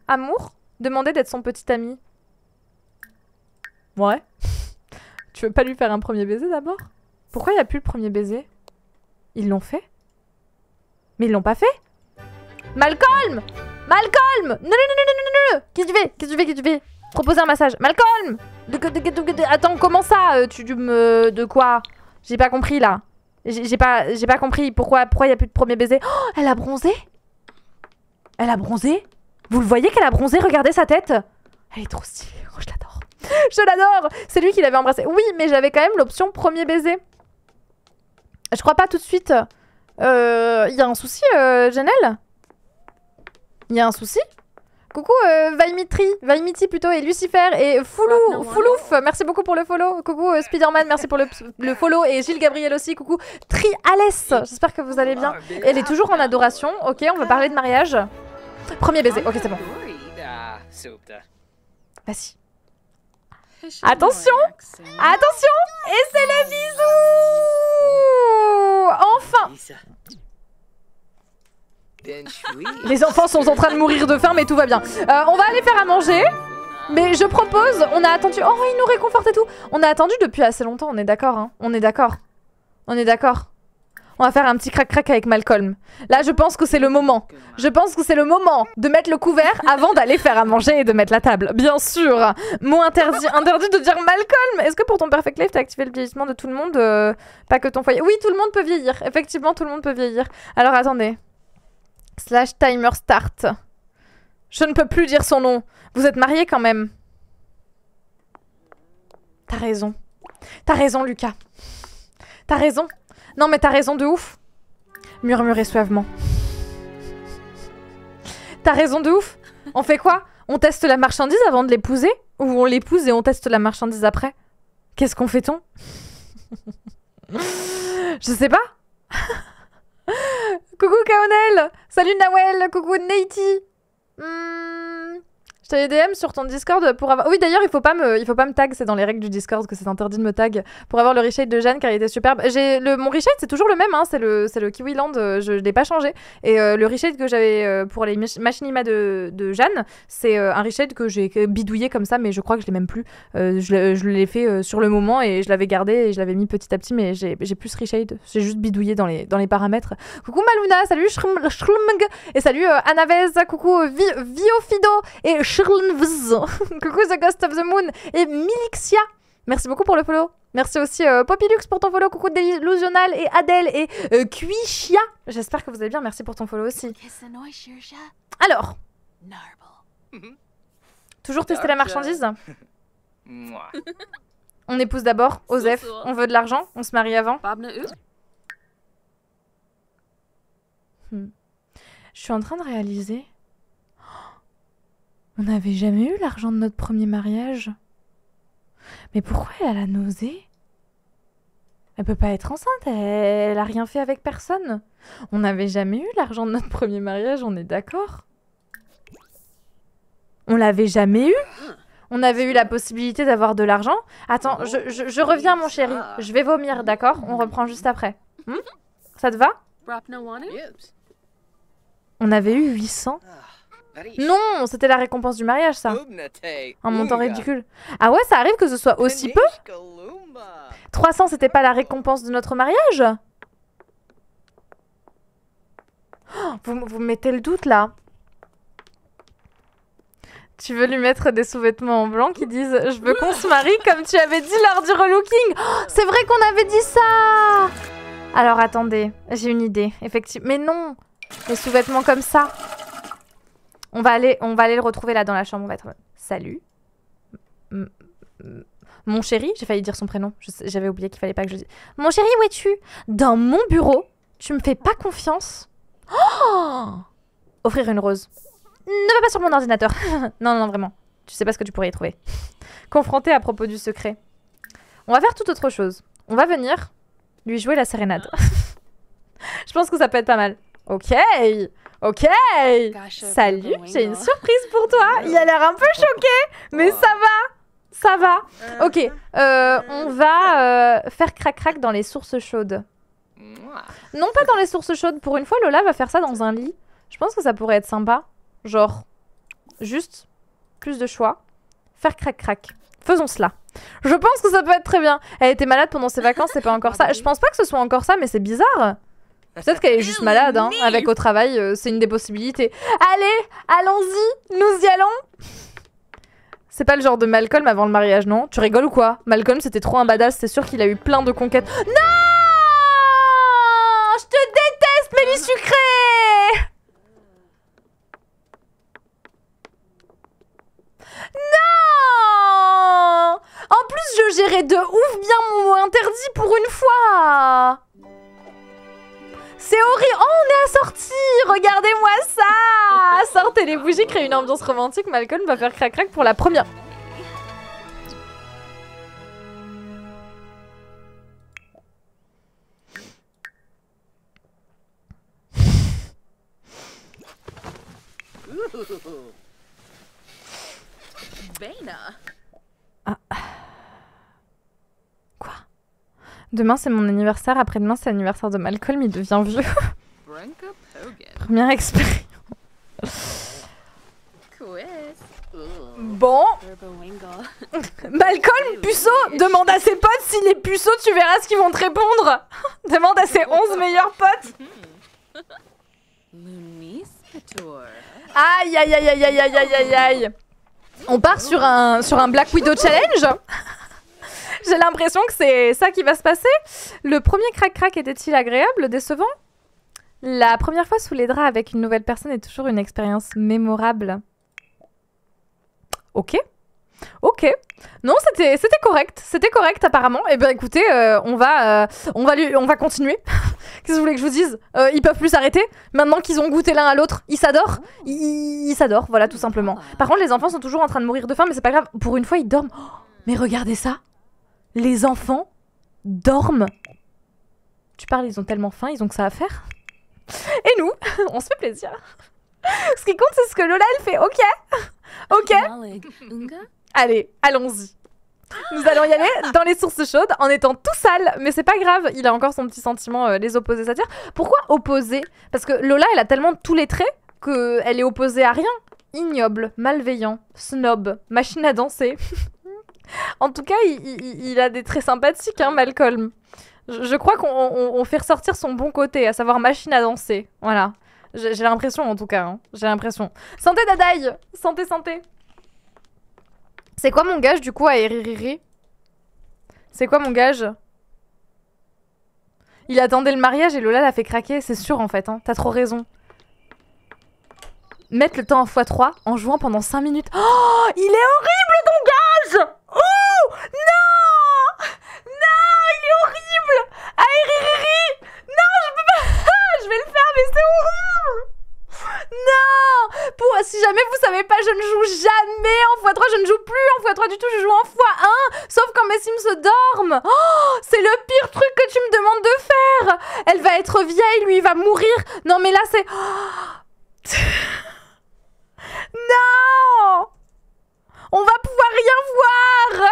Amour? Demander d'être son petit ami. Ouais. Tu veux pas lui faire un premier baiser d'abord? Pourquoi il n'y a plus le premier baiser? Ils l'ont fait? Mais ils l'ont pas fait? Malcolm! Malcolm! Non, non, non, non, non, non, non! Qu'est-ce que tu fais? Qu'est-ce que tu fais? Qu'est-ce que tu fais? Proposer un massage. Malcolm! Attends, comment ça? Tu me... De quoi? J'ai pas compris, là. J'ai pas compris. Pourquoi il n'y a plus de premier baiser? Oh, elle a bronzé? Elle a bronzé? Vous le voyez qu'elle a bronzé? Regardez sa tête. Elle est trop stylée. Oh, je l'adore. Je l'adore. C'est lui qui l'avait embrassé. Oui, mais j'avais quand même l'option premier baiser. Je crois pas tout de suite. Y a un souci, Janelle? Y a un souci? Coucou Vaimiti plutôt, et Lucifer, et Foulouf, merci beaucoup pour le follow. Coucou Spiderman, merci pour le follow, et Gilles Gabriel aussi, coucou Trialès, j'espère que vous allez bien. Elle est toujours en adoration, ok, on va parler de mariage. Premier baiser, ok c'est bon. Vas-y. Attention, attention, et c'est le bisou. Enfin. Les enfants sont en train de mourir de faim, mais tout va bien. On va aller faire à manger. Mais je propose, on a attendu... Oh, il nous réconforte et tout. On a attendu depuis assez longtemps, on est d'accord, hein. On est d'accord. On est d'accord. On va faire un petit crac-crac avec Malcolm. Là, je pense que c'est le moment. Je pense que c'est le moment de mettre le couvert avant d'aller faire à manger et de mettre la table. Bien sûr. Mot interdit. Interdit de dire Malcolm. Est-ce que pour ton Perfect Life, t'as activé le vieillissement de tout le monde? Pas que ton foyer. Oui, tout le monde peut vieillir. Effectivement, tout le monde peut vieillir. Alors, attendez. / timer start. Je ne peux plus dire son nom. Vous êtes mariés quand même. T'as raison. T'as raison, Lucas. T'as raison. Non, mais t'as raison de ouf. Murmurez suavement. T'as raison de ouf. On fait quoi? On teste la marchandise avant de l'épouser? Ou on l'épouse et on teste la marchandise après? Qu'est-ce qu'on fait-on? Je sais pas. Coucou Kaonel. Salut Nawel. Coucou Neiti. Je t'avais DM sur ton Discord pour avoir... Oui d'ailleurs il faut pas me tag, c'est dans les règles du Discord que c'est interdit de me tag pour avoir le reshade de Jeanne car il était superbe. Mon reshade c'est toujours le même, hein, c'est le Kiwiland, je l'ai pas changé. Et le reshade que j'avais pour les machinima de Jeanne, c'est un reshade que j'ai bidouillé comme ça mais je crois que je l'ai même plus. Je l'ai fait sur le moment et je l'avais gardé et je l'avais mis petit à petit mais j'ai plus ce reshade, j'ai juste bidouillé dans les paramètres. Coucou Maluna, salut Shrmg et salut Anavez, coucou Viofido et coucou The Ghost of the Moon et Milixia. Merci beaucoup pour le follow. Merci aussi Poppylux pour ton follow. Coucou Delusional et Adèle et Kuishia. J'espère que vous allez bien. Merci pour ton follow aussi. Alors. Toujours tester la marchandise. On épouse d'abord. Osef. On veut de l'argent. On se marie avant. Je suis en train de réaliser. On n'avait jamais eu l'argent de notre premier mariage. Mais pourquoi elle a la nausée? Elle peut pas être enceinte, elle a rien fait avec personne. On n'avait jamais eu l'argent de notre premier mariage, on est d'accord? On l'avait jamais eu? On avait eu la possibilité d'avoir de l'argent? Attends, je reviens mon chéri. Je vais vomir, d'accord? On reprend juste après. Ça te va? On avait eu 800. Non, c'était la récompense du mariage, ça. Un montant ridicule. Ah ouais, ça arrive que ce soit aussi peu? 300, c'était pas la récompense de notre mariage? Oh, vous mettez le doute, là. Tu veux lui mettre des sous-vêtements en blanc qui disent « Je veux qu'on se marie comme tu avais dit lors du relooking. Oh, » C'est vrai qu'on avait dit ça. Alors, attendez, j'ai une idée, effectivement. Mais non, les sous-vêtements comme ça. On va aller le retrouver là dans la chambre. On va être... Salut. Mon chéri, j'ai failli dire son prénom. J'avais oublié qu'il fallait pas que je dise. Mon chéri, où es-tu? Dans mon bureau. Tu me fais pas confiance? Oh! Offrir une rose. Ne va pas sur mon ordinateur. Non, vraiment. Tu sais pas ce que tu pourrais y trouver. Confronté à propos du secret. On va faire toute autre chose. On va venir lui jouer la sérénade. Je pense que ça peut être pas mal. Ok. Ok. Salut, j'ai une surprise pour toi. Il a l'air un peu choqué, mais ça va. Ça va. Ok, on va faire crac-crac dans les sources chaudes. Non, pas dans les sources chaudes. Pour une fois, Lola va faire ça dans un lit. Je pense que ça pourrait être sympa. Genre, Juste, plus de choix. Faire crac-crac. Faisons cela. Je pense que ça peut être très bien. Elle était malade pendant ses vacances, c'est pas encore ça. Je pense pas que ce soit encore ça, mais c'est bizarre. Peut-être qu'elle est juste malade, hein, avec au travail, c'est une des possibilités. Allez, allons-y, nous y allons. C'est pas le genre de Malcolm avant le mariage, non? Tu rigoles ou quoi? Malcolm, c'était trop un badass, c'est sûr qu'il a eu plein de conquêtes. Non! Je te déteste, Mélie sucrée! Non! En plus, je gérais de ouf bien mon mot interdit pour une fois! C'est horrible! Oh, on est assortis! Regardez-moi ça! Sortez les bougies, créez une ambiance romantique. Malcolm va faire crac-crac pour la première. Ah. Quoi? Demain c'est mon anniversaire, après-demain c'est l'anniversaire de Malcolm, il devient vieux. Première expérience. Bon. Malcolm, puceau, demande à ses potes s'il est puceau, tu verras ce qu'ils vont te répondre. Demande à ses 11 meilleurs potes. Aïe aïe aïe aïe aïe aïe aïe aïe aïe. On part sur un Black Widow Challenge. J'ai l'impression que c'est ça qui va se passer. Le premier crac-crac était-il agréable, décevant? La première fois sous les draps avec une nouvelle personne est toujours une expérience mémorable. Ok. Ok. Non, c'était correct. C'était correct apparemment. Eh bien écoutez, on va continuer. Qu'est-ce que vous voulez que je vous dise? Ils peuvent plus s'arrêter. Maintenant qu'ils ont goûté l'un à l'autre, ils s'adorent. Ils s'adorent, voilà, tout simplement. Par contre, les enfants sont toujours en train de mourir de faim, mais c'est pas grave. Pour une fois, ils dorment. Oh, mais regardez ça. Les enfants dorment. Tu parles, ils ont tellement faim, ils ont que ça à faire. Et nous, on se fait plaisir. Ce qui compte, c'est ce que Lola, elle fait. Ok. Ok. Allez, allons-y. Nous allons y aller dans les sources chaudes en étant tout sale, mais c'est pas grave, il a encore son petit sentiment, les opposés s'attirent. Pourquoi opposé? Parce que Lola, elle a tellement tous les traits qu'elle est opposée à rien. Ignoble, malveillant, snob, machine à danser. En tout cas, il a des traits sympathiques, hein, Malcolm. Je crois qu'on fait ressortir son bon côté, à savoir machine à danser. Voilà. J'ai l'impression, en tout cas. Hein. J'ai l'impression. Santé, Dadaï! Santé, santé! C'est quoi mon gage, du coup, à Eririri? C'est quoi mon gage? Il attendait le mariage et Lola l'a fait craquer. C'est sûr, en fait. Hein. T'as trop raison. Mettre le temps en x3 en jouant pendant 5 minutes. Oh! Il est horrible, ton gage! Oh! Non! Non! Il est horrible! À Eririri! Non, je peux pas! Je vais le faire, mais c'est horrible! Non! Si jamais vous savez pas, je ne joue jamais en x3, je ne joue plus en x3 du tout, je joue en x1, sauf quand mes Sims se dorment. Oh, c'est le pire truc que tu me demandes de faire. Elle va être vieille, lui il va mourir. Non mais là c'est... Oh. Non! On va pouvoir rien voir.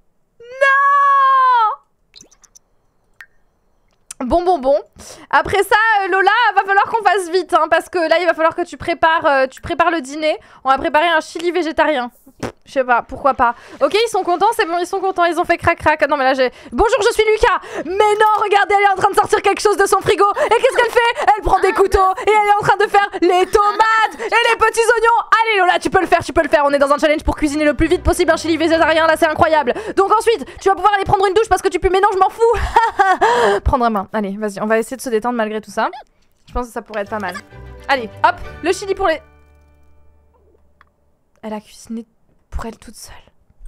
Non! Bon. Après ça, Lola, va falloir qu'on fasse vite, hein, parce que là, il va falloir que tu prépares le dîner. On va préparer un chili végétarien. Je sais pas, pourquoi pas. Ok, ils sont contents, c'est bon, ils sont contents, ils ont fait crac-crac. Non, mais là, j'ai... Bonjour, je suis Lucas. Mais non, regardez, elle est en train de sortir quelque chose de son frigo. Et qu'est-ce qu'elle fait? Elle prend des couteaux et elle est en train de faire les tomates et les petits oignons. Allez, Lola, tu peux le faire. On est dans un challenge pour cuisiner le plus vite possible un chili végétarien, là, c'est incroyable. Donc ensuite, tu vas pouvoir aller prendre une douche parce que tu pues. Mais non, je m'en fous. Prendre un bain. Allez, vas-y, on va essayer de se détendre malgré tout ça. Je pense que ça pourrait être pas mal. Allez, hop, le chili pour les... Elle a cuisiné pour elle toute seule.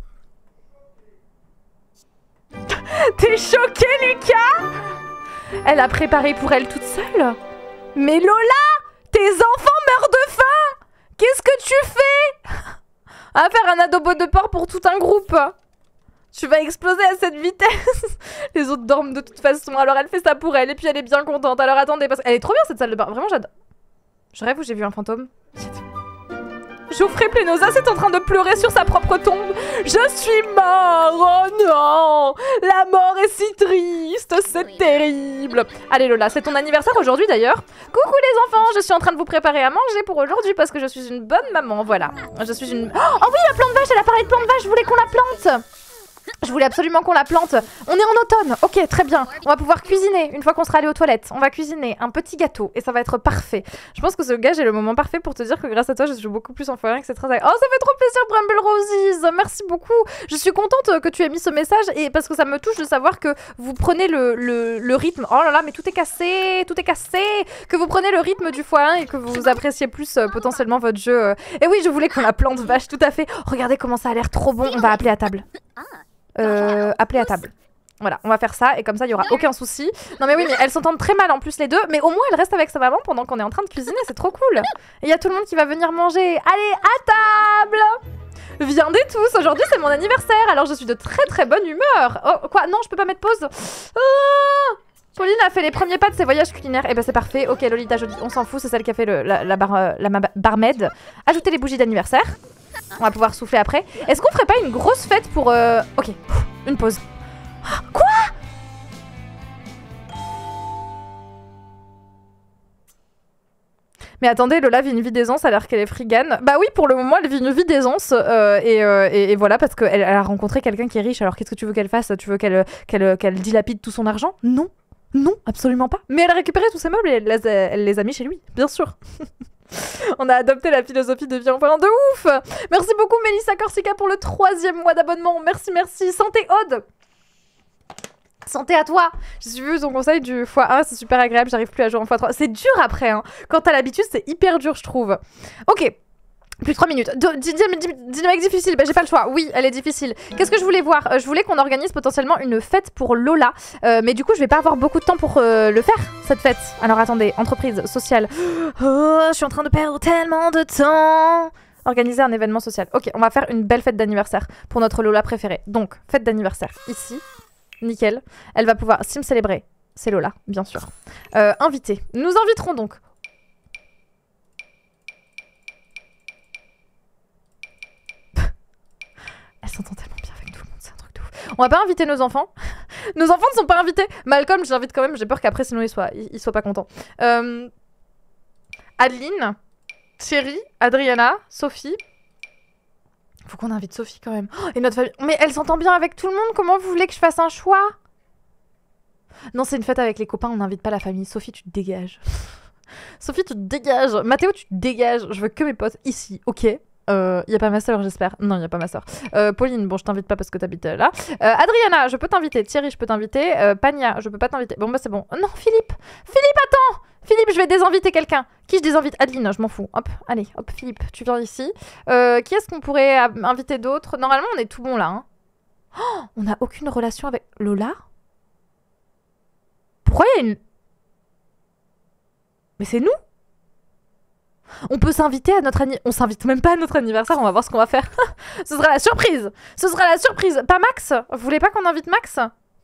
T'es choquée, Lucas? Elle a préparé pour elle toute seule? Mais Lola, tes enfants meurent de faim. Qu'est-ce que tu fais? On va faire un adobo de porc pour tout un groupe. Tu vas exploser à cette vitesse. Les autres dorment de toute façon. Alors elle fait ça pour elle et puis elle est bien contente. Alors attendez, parce qu'elle est trop bien cette salle de bain. Vraiment, j'adore. Je rêve ou j'ai vu un fantôme? Geoffrey Plenosa est en train de pleurer sur sa propre tombe. Je suis mort, oh non. La mort est si triste, c'est terrible. Allez Lola, c'est ton anniversaire aujourd'hui d'ailleurs. Coucou les enfants, je suis en train de vous préparer à manger pour aujourd'hui parce que je suis une bonne maman, voilà. Je suis une... Oh oui, la plante vache, elle a parlé de plante vache, je voulais qu'on la plante. Je voulais absolument qu'on la plante. On est en automne. Ok, très bien. On va pouvoir cuisiner une fois qu'on sera allé aux toilettes. On va cuisiner un petit gâteau et ça va être parfait. Je pense que ce gage est le moment parfait pour te dire que grâce à toi, je suis beaucoup plus en forêt, que c'est très... Oh, ça fait trop plaisir, Bramble Roses. Merci beaucoup. Je suis contente que tu aies mis ce message et parce que ça me touche de savoir que vous prenez le rythme. Oh là là, mais tout est cassé. Tout est cassé. Que vous prenez le rythme du x1 et que vous appréciez plus potentiellement votre jeu. Et oui, je voulais qu'on la plante vache, tout à fait. Oh, regardez comment ça a l'air trop bon. On va appeler à table. Appeler à table. Voilà, on va faire ça et comme ça il y aura aucun souci. Non mais oui, mais elles s'entendent très mal en plus les deux, mais au moins elle reste avec sa maman pendant qu'on est en train de cuisiner, c'est trop cool. Et il y a tout le monde qui va venir manger. Allez, à table. Viendez tous, aujourd'hui c'est mon anniversaire, alors je suis de très très bonne humeur. Oh quoi, non je peux pas mettre pause. Pauline a fait les premiers pas de ses voyages culinaires. Et ben c'est parfait, ok Lolita Jolie, on s'en fout, c'est celle qui a fait la barmaid. Ajoutez les bougies d'anniversaire. On va pouvoir souffler après. Est-ce qu'on ferait pas une grosse fête pour... Ok, une pause. Quoi? Mais attendez, Lola vit une vie d'aisance, ça a l'air qu'elle est frigane. Bah oui, pour le moment, elle vit une vie d'aisance. Et voilà, parce qu'elle a rencontré quelqu'un qui est riche. Alors qu'est-ce que tu veux qu'elle fasse? Tu veux qu'elle dilapide tout son argent? Non. Non, absolument pas. Mais elle a récupéré tous ses meubles et elle les a mis chez lui, bien sûr. On a adopté la philosophie de vie en volant de ouf. Merci beaucoup Mélissa Corsica pour le 3e mois d'abonnement. Merci, merci. Santé Aude. Santé à toi. J'ai suivi ton conseil du x1, c'est super agréable, j'arrive plus à jouer en x3. C'est dur après, hein. Quand t'as l'habitude, c'est hyper dur, je trouve. Ok. Plus de 3 minutes. Dynamique difficile, bah j'ai pas le choix. Oui, elle est difficile. Qu'est-ce que je voulais voir? Je voulais qu'on organise potentiellement une fête pour Lola. Mais du coup, je vais pas avoir beaucoup de temps pour le faire, cette fête. Alors attendez, entreprise, sociale. Oh, je suis en train de perdre tellement de temps. Organiser un événement social. Ok, on va faire une belle fête d'anniversaire pour notre Lola préférée. Donc, fête d'anniversaire, ici. Nickel. Elle va pouvoir sim célébrer. C'est Lola, bien sûr. Invité. Nous inviterons donc... Elle s'entend tellement bien avec tout le monde, c'est un truc de ouf. On va pas inviter nos enfants. Nos enfants ne sont pas invités. Malcolm, je l'invite quand même, j'ai peur qu'après sinon il soit pas content. Adeline, Thierry, Adriana, Sophie. Faut qu'on invite Sophie quand même. Oh, et notre famille. Mais elle s'entend bien avec tout le monde, comment vous voulez que je fasse un choix? Non, c'est une fête avec les copains, on n'invite pas la famille. Sophie, tu te dégages. Sophie, tu te dégages. Mathéo, tu te dégages. Je veux que mes potes ici, ok? Y a pas ma soeur, j'espère. Non, y a pas ma soeur. Pauline, bon, je t'invite pas parce que t'habites là. Adriana, je peux t'inviter. Thierry, je peux t'inviter. Pania, je peux pas t'inviter. Bon, bah c'est bon. Non, Philippe. Philippe, attends. Philippe, je vais désinviter quelqu'un. Qui je désinvite? Adeline, je m'en fous. Hop, allez, hop, Philippe, tu viens ici. Qui est-ce qu'on pourrait inviter d'autres? Normalement, on est tout bon là. Hein. Oh, on n'a aucune relation avec Lola? Pourquoi il y a une... Mais c'est nous? On peut s'inviter à notre anniversaire. On s'invite même pas à notre anniversaire, on va voir ce qu'on va faire. Ce sera la surprise. Ce sera la surprise. Pas Max? Vous voulez pas qu'on invite Max?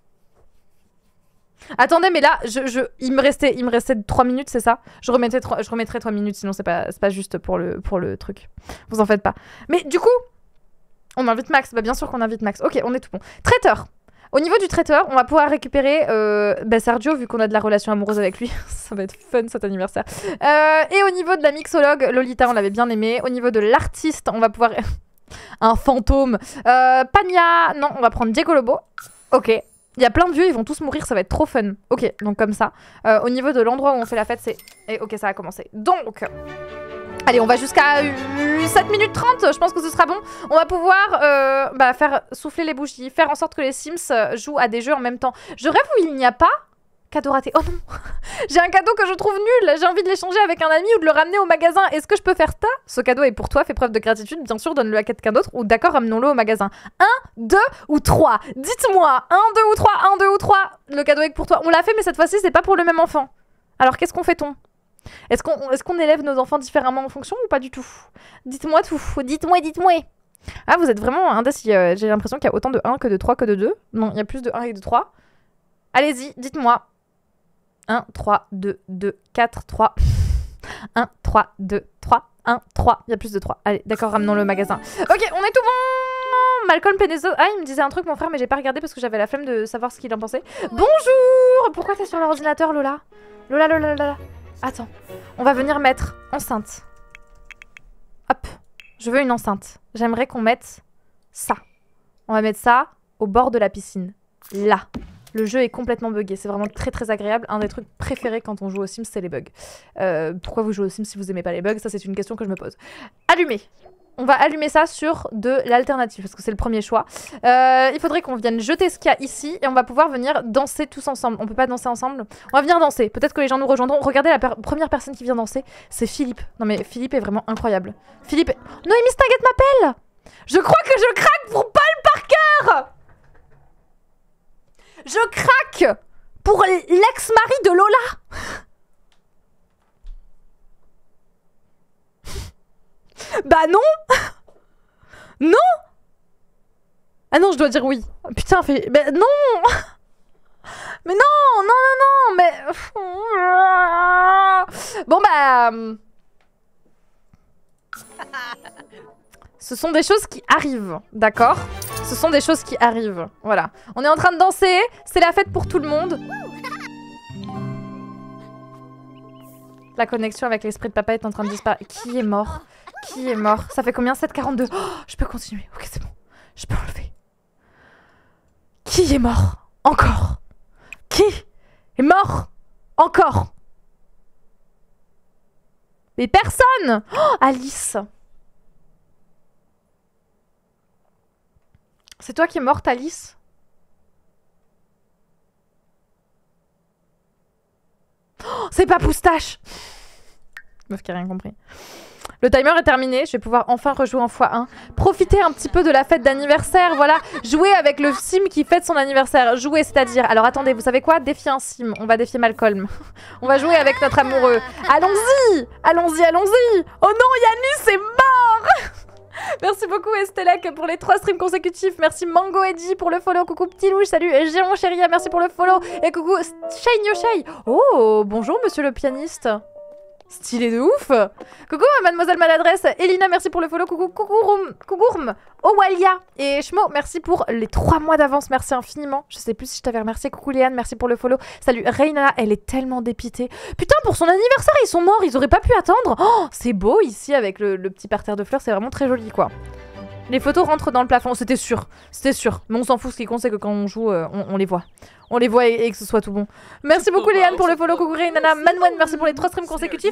Attendez, mais là, il me restait 3 minutes, c'est ça? Je remettrai 3 minutes, sinon c'est pas juste pour le truc. Vous en faites pas. Mais du coup, on invite Max. Bah bien sûr qu'on invite Max. Ok, on est tout bon. Traiteur. Au niveau du traiteur, on va pouvoir récupérer Sergio, vu qu'on a de la relation amoureuse avec lui. Ça va être fun cet anniversaire. Et au niveau de la mixologue, Lolita, on l'avait bien aimé. Au niveau de l'artiste, on va pouvoir... un fantôme. Pania, non, on va prendre Diego Lobo. Ok. Il y a plein de vieux, ils vont tous mourir, ça va être trop fun. Ok, donc comme ça. Au niveau de l'endroit où on fait la fête, c'est... Et ok, ça a commencé. Donc... Allez, on va jusqu'à 7 minutes 30, je pense que ce sera bon. On va pouvoir faire souffler les bougies, faire en sorte que les Sims jouent à des jeux en même temps. Je rêve où il n'y a pas cadeau raté. Oh non. J'ai un cadeau que je trouve nul. J'ai envie de l'échanger avec un ami ou de le ramener au magasin. Est-ce que je peux faire ça? Ce cadeau est pour toi, fais preuve de gratitude. Bien sûr, donne-le à quelqu'un d'autre. Ou d'accord, ramenons-le au magasin. 1, 2 ou 3. Dites-moi. 1, 2 ou 3. 1, 2 ou 3. Le cadeau est pour toi. On l'a fait, mais cette fois-ci, c'est pas pour le même enfant. Alors, qu'est-ce qu'on fait-on? Est-ce qu'on élève nos enfants différemment en fonction ou pas du tout? Dites-moi tout. Dites-moi. Ah, vous êtes vraiment indécis. J'ai l'impression qu'il y a autant de 1 que de 3 que de 2. Non, il y a plus de 1 et de 3. Allez-y, dites-moi. 1, 3, 2, 2, 4, 3. 1, 3, 2, 3. 1, 3. Il y a plus de 3. Allez, d'accord, ramenons le magasin. Ok, on est tout bon. Malcolm Penezo. Ah, il me disait un truc, mon frère, mais j'ai pas regardé parce que j'avais la flemme de savoir ce qu'il en pensait. Bonjour. Pourquoi t'es sur l'ordinateur, Lola? Lola. Attends, on va venir mettre enceinte. Hop, je veux une enceinte. J'aimerais qu'on mette ça. On va mettre ça au bord de la piscine. Là. Le jeu est complètement buggé. C'est vraiment très très agréable. Un des trucs préférés quand on joue aux Sims, c'est les bugs. Pourquoi vous jouez aux Sims si vous aimez pas les bugs? Ça, c'est une question que je me pose. Allumer. On va allumer ça sur de l'alternative parce que c'est le premier choix. Il faudrait qu'on vienne jeter ce qu'il y a ici et on va pouvoir venir danser tous ensemble. On peut pas danser ensemble. On va venir danser. Peut-être que les gens nous rejoindront. Regardez, la première personne qui vient danser, c'est Philippe. Non mais Philippe est vraiment incroyable. Philippe... Noémie Staguette m'appelle. Je crois que je craque pour Paul Parker. Je craque pour l'ex-mari de Lola. Bah non. Non. Ah non, je dois dire oui. Putain, fait... Mais non. Mais non, mais... Bon bah... Ce sont des choses qui arrivent, d'accord? Ce sont des choses qui arrivent, voilà. On est en train de danser, c'est la fête pour tout le monde. La connexion avec l'esprit de papa est en train de disparaître. Qui est mort? Qui est mort? Ça fait combien? 7h42. Oh, je peux continuer. Ok, c'est bon. Je peux enlever. Qui est mort? Encore? Qui est mort? Encore? Mais personne! Oh, Alice! C'est toi qui es morte, Alice? Oh, c'est pas Poustache! Meuf qui a rien compris. Le timer est terminé, je vais pouvoir enfin rejouer en x1. Profiter un petit peu de la fête d'anniversaire, voilà. Jouer avec le sim qui fête son anniversaire. Jouer, c'est-à-dire... Alors attendez, vous savez quoi? Défier un sim. On va défier Malcolm. On va jouer avec notre amoureux. Allons-y! Allons-y, allons-y! Oh non, Yannis est mort! Merci beaucoup Estelec pour les 3 streams consécutifs. Merci Mango Edgy pour le follow. Coucou Petit Louche, salut Géron Chéria, merci pour le follow. Et coucou Shane Yoshai. Oh, bonjour monsieur le pianiste. Stylé de ouf. Coucou Mademoiselle Maladresse. Elina, merci pour le follow. Coucou Cougourm, Owalia et Shmo, merci pour les 3 mois d'avance. Merci infiniment. Je sais plus si je t'avais remercié. Coucou Léane, merci pour le follow. Salut Reina, elle est tellement dépitée. Putain, pour son anniversaire, ils sont morts. Ils auraient pas pu attendre. Oh, c'est beau ici avec le petit parterre de fleurs. C'est vraiment très joli quoi. Les photos rentrent dans le plafond. C'était sûr. C'était sûr. Mais on s'en fout. Ce qui compte, c'est que quand on joue, on les voit. On les voit et que ce soit tout bon. Merci beaucoup Léane pour le follow. Coucou Reina, Manwen, merci pour les 3 streams consécutifs.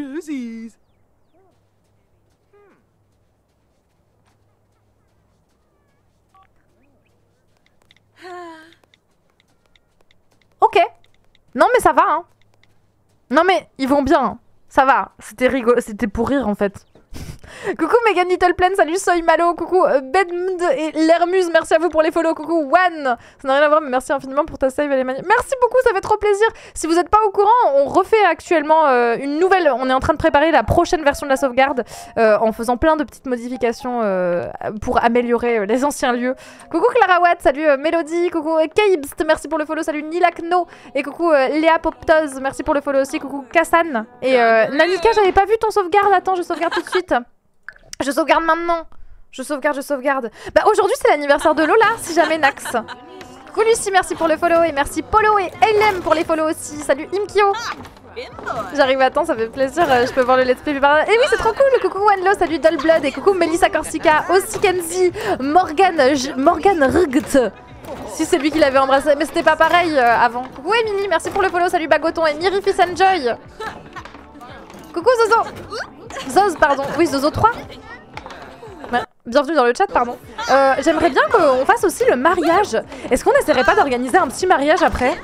Ok. Non mais ça va hein. Non mais ils vont bien hein. Ça va. C'était rigolo. C'était pour rire en fait. Coucou Megan Littleplan, salut Soy Malo, coucou Bedmund et Lermuse, merci à vous pour les follow, coucou One, ça n'a rien à voir mais merci infiniment pour ta save, elle est magnifique. Merci beaucoup, ça fait trop plaisir. Si vous n'êtes pas au courant, on refait actuellement une nouvelle, on est en train de préparer la prochaine version de la sauvegarde en faisant plein de petites modifications pour améliorer les anciens lieux. Coucou Clara Watt, salut Mélodie, coucou Kaibst, merci pour le follow, salut Nilakno et coucou Léa Poptoz, merci pour le follow aussi, coucou Kassan et Nanika, j'avais pas vu ton sauvegarde, attends je sauvegarde tout de suite. Je sauvegarde maintenant. Je sauvegarde. Bah aujourd'hui c'est l'anniversaire de Lola, si jamais Nax. Coucou Lucie, merci pour le follow. Et merci Polo et LM pour les follow aussi. Salut Imkio. J'arrive à temps, ça fait plaisir. Je peux voir le let's play plus par... Et oui, c'est trop cool. Coucou Wanlo, salut Dollblood. Et coucou Melissa Corsica, aussi Kenzie, Morgan Rugt. Si c'est lui qui l'avait embrassé. Mais c'était pas pareil avant. Coucou Emily, merci pour le follow. Salut Bagoton et Mirifis Enjoy. Coucou Zozo. Zoz, pardon. Oui, Zozo 3. Bienvenue dans le chat, pardon. J'aimerais bien qu'on fasse aussi le mariage. Est-ce qu'on essaierait pas d'organiser un petit mariage après?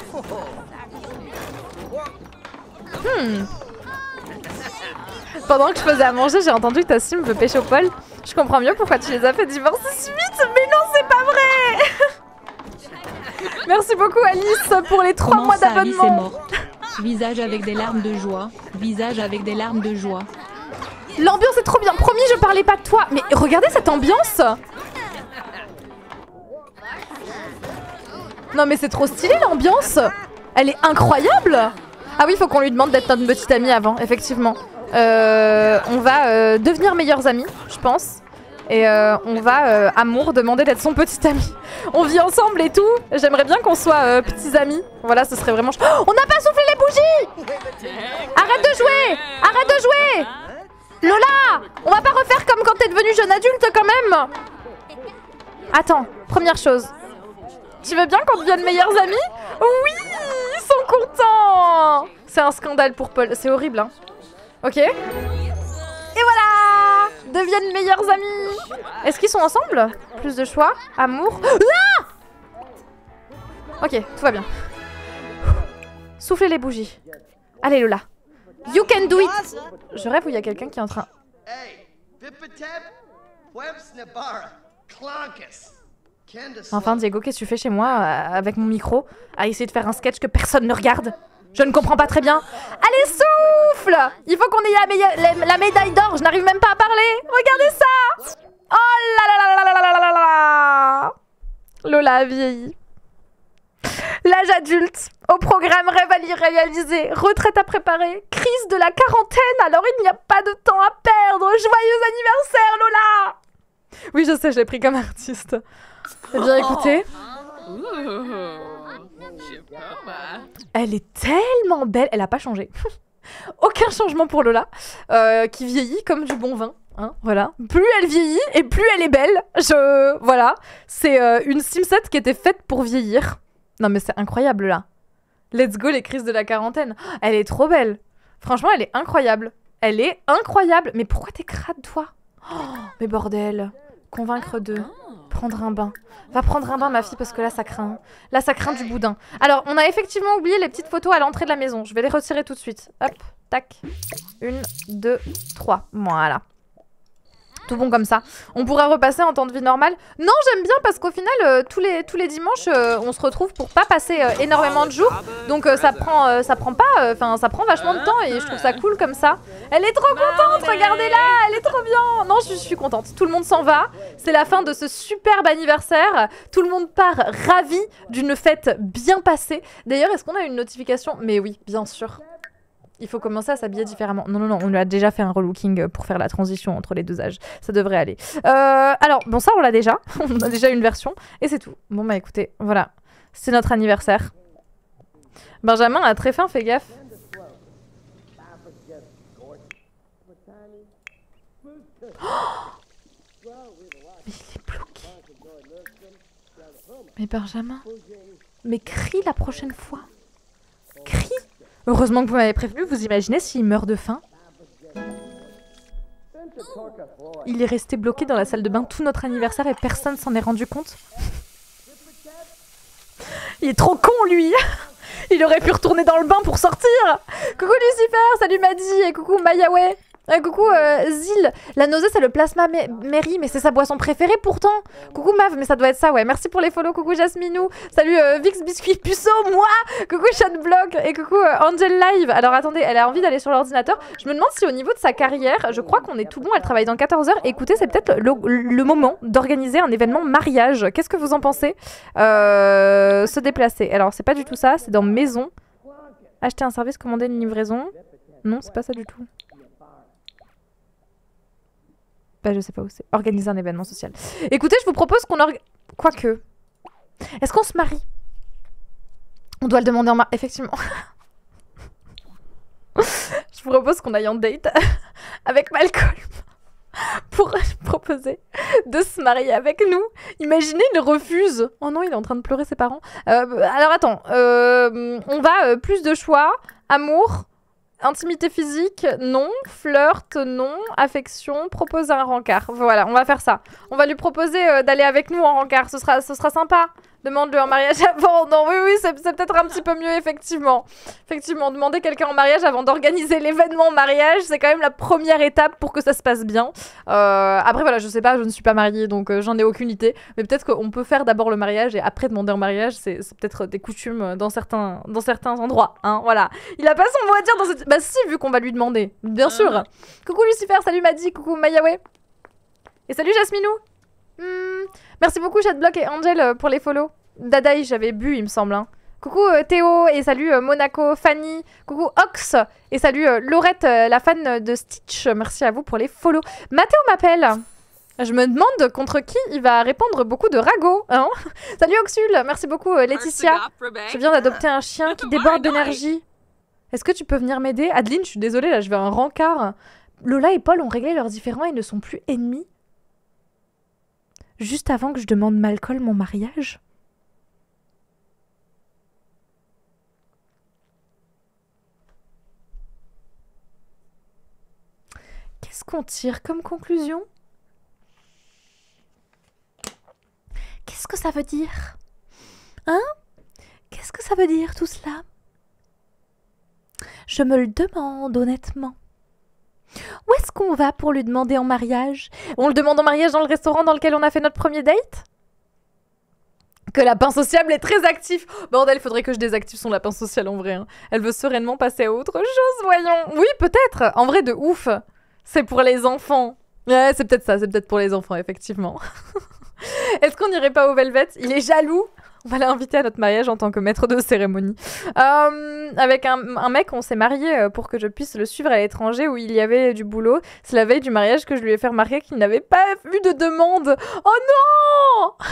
Pendant que je faisais à manger, j'ai entendu que ta sim veut pêcher au Paul. Je comprends mieux pourquoi tu les as fait divorcer si vite. Mais non, c'est pas vrai. Merci beaucoup Alice pour les 3 mois d'abonnement. Alice est morte. Visage avec des larmes de joie. Visage avec des larmes de joie. L'ambiance est trop bien. Promis, je parlais pas de toi. Mais regardez cette ambiance. Non mais c'est trop stylé l'ambiance. Elle est incroyable. Ah oui, faut qu'on lui demande d'être notre petite amie avant, effectivement. On va devenir meilleurs amis, je pense. Et on va, Amour, demander d'être son petit ami. On vit ensemble et tout. J'aimerais bien qu'on soit petits amis. Voilà, ce serait vraiment... Oh, on n'a pas soufflé les bougies! Arrête de jouer! Arrête de jouer! Lola! On va pas refaire comme quand t'es devenue jeune adulte quand même! Attends, première chose. Tu veux bien qu'on devienne meilleurs amis? Oui! Ils sont contents! C'est un scandale pour Paul. C'est horrible, hein. Ok. Et voilà! Deviennent meilleurs amis! Est-ce qu'ils sont ensemble? Plus de choix? Amour? Ah! Ok, tout va bien. Soufflez les bougies. Allez Lola. You can do it! Je rêve où il y a quelqu'un qui est en train... Enfin Diego, qu'est-ce que tu fais chez moi avec mon micro à essayer de faire un sketch que personne ne regarde? Je ne comprends pas très bien. Allez, souffle! Il faut qu'on ait la médaille d'or. Je n'arrive même pas à parler. Regardez ça! Oh là là là là là là là là! Lola a vieilli. L'âge adulte. Au programme rêve à réaliser. Retraite à préparer. Crise de la quarantaine. Alors il n'y a pas de temps à perdre. Joyeux anniversaire, Lola! Oui, je sais, je l'ai pris comme artiste. Eh bien, écoutez. Elle est tellement belle. Elle a pas changé. Aucun changement pour Lola. Qui vieillit comme du bon vin. Hein, voilà. Plus elle vieillit et plus elle est belle. Voilà. C'est une Simset qui était faite pour vieillir. Non mais c'est incroyable là. Let's go les crises de la quarantaine. Elle est trop belle. Franchement, elle est incroyable. Elle est incroyable. Mais pourquoi t'es crade, toi? Oh, mais bordel. Convaincre d'eux. Prendre un bain. Va prendre un bain, ma fille, parce que là, ça craint. Là, ça craint du boudin. Alors, on a effectivement oublié les petites photos à l'entrée de la maison. Je vais les retirer tout de suite. Hop, tac. 1, 2, 3. Voilà. Tout bon comme ça. On pourra repasser en temps de vie normale. Non, j'aime bien parce qu'au final, tous les dimanches, on se retrouve pour pas passer énormément de jours. Donc ça prend pas, enfin ça prend vachement de temps et je trouve ça cool comme ça. Elle est trop contente, regardez-la, elle est trop bien. Non, je suis contente. Tout le monde s'en va. C'est la fin de ce superbe anniversaire. Tout le monde part ravi d'une fête bien passée. D'ailleurs, est-ce qu'on a une notification? Mais oui, bien sûr. Il faut commencer à s'habiller différemment. Non, non, non, on lui a déjà fait un relooking pour faire la transition entre les deux âges. Ça devrait aller. Alors, bon, ça, on l'a déjà. On a déjà une version. Et c'est tout. Bon, bah écoutez, voilà. C'est notre anniversaire. Benjamin a très faim, fais gaffe. Oh, mais il est bloqué. Mais Benjamin, mais crie la prochaine fois. Crie. Heureusement que vous m'avez prévenu, vous imaginez s'il meurt de faim? Il est resté bloqué dans la salle de bain tout notre anniversaire et personne s'en est rendu compte. Il est trop con, lui. Il aurait pu retourner dans le bain pour sortir. Coucou Lucifer, salut Maddy et coucou Mayawe. Coucou Zil, la nausée c'est le plasma Mary, mais c'est sa boisson préférée pourtant. Coucou Mav, mais ça doit être ça, ouais. Merci pour les follow, coucou Jasminou. Salut Vix Biscuit Puceau, moi. Coucou Shotblock et coucou Angel Live. Alors attendez, elle a envie d'aller sur l'ordinateur. Je me demande si au niveau de sa carrière, je crois qu'on est tout bon, elle travaille dans 14 heures. Écoutez, c'est peut-être le moment d'organiser un événement mariage. Qu'est-ce que vous en pensez? Se déplacer. Alors c'est pas du tout ça, c'est dans maison. Acheter un service, commander une livraison. Non, c'est pas ça du tout. Bah, je sais pas où c'est. Organiser un événement social. Écoutez, je vous propose qu'on Quoique. Est-ce qu'on se marie? On doit le demander en mariage. Effectivement. Je vous propose qu'on aille en date avec Malcolm pour proposer de se marier avec nous. Imaginez, il refuse. Oh non, il est en train de pleurer ses parents. Alors attends. On va plus de choix. Amour. Intimité physique, non. Flirt, non. Affection, proposer un rencard. Voilà, on va faire ça. On va lui proposer d'aller avec nous en rencard. Ce sera sympa. Demande-le en mariage avant. Non, oui, c'est peut-être un petit peu mieux, effectivement. Effectivement, demander quelqu'un en mariage avant d'organiser l'événement mariage, c'est quand même la première étape pour que ça se passe bien. Après, voilà, je sais pas, je ne suis pas mariée, donc j'en ai aucune idée. Mais peut-être qu'on peut faire d'abord le mariage et après demander en mariage. C'est peut-être des coutumes dans certains endroits. Hein, voilà. Il a pas son mot à dire dans cette... Bah si, vu qu'on va lui demander. Bien sûr. Coucou Lucifer, salut Maddy, coucou Mayawe. Et salut Jasminou. Merci beaucoup Chatblock et Angel pour les follow. Dadaï, j'avais bu il me semble. Hein. Coucou Théo et salut Monaco, Fanny. Coucou Ox et salut Laurette, la fan de Stitch. Merci à vous pour les follow. Mathéo m'appelle. Je me demande contre qui il va répondre beaucoup de ragots. Hein. Salut Oxul, merci beaucoup Laetitia. Je viens d'adopter un chien qui déborde d'énergie. Est-ce que tu peux venir m'aider? Adeline, je suis désolée, là je vais à un rencard. Lola et Paul ont réglé leurs différends et ne sont plus ennemis. Juste avant que je demande Malcolm mon mariage. Qu'est-ce qu'on tire comme conclusion? Qu'est-ce que ça veut dire? Hein? Qu'est-ce que ça veut dire tout cela? Je me le demande honnêtement. Où est-ce qu'on va pour lui demander en mariage? On le demande en mariage dans le restaurant dans lequel on a fait notre premier date? Que lapin sociable est très actif. Bordel, faudrait que je désactive son lapin social en vrai. Hein. Elle veut sereinement passer à autre chose, voyons. Oui, peut-être. En vrai, de ouf. C'est pour les enfants. Ouais, c'est peut-être ça. C'est peut-être pour les enfants, effectivement. Est-ce qu'on n'irait pas au Velvet? Il est jaloux. On va l'inviter à notre mariage en tant que maître de cérémonie. Avec un mec, on s'est marié pour que je puisse le suivre à l'étranger où il y avait du boulot. C'est la veille du mariage que je lui ai fait remarquer qu'il n'avait pas eu de demande. Oh non!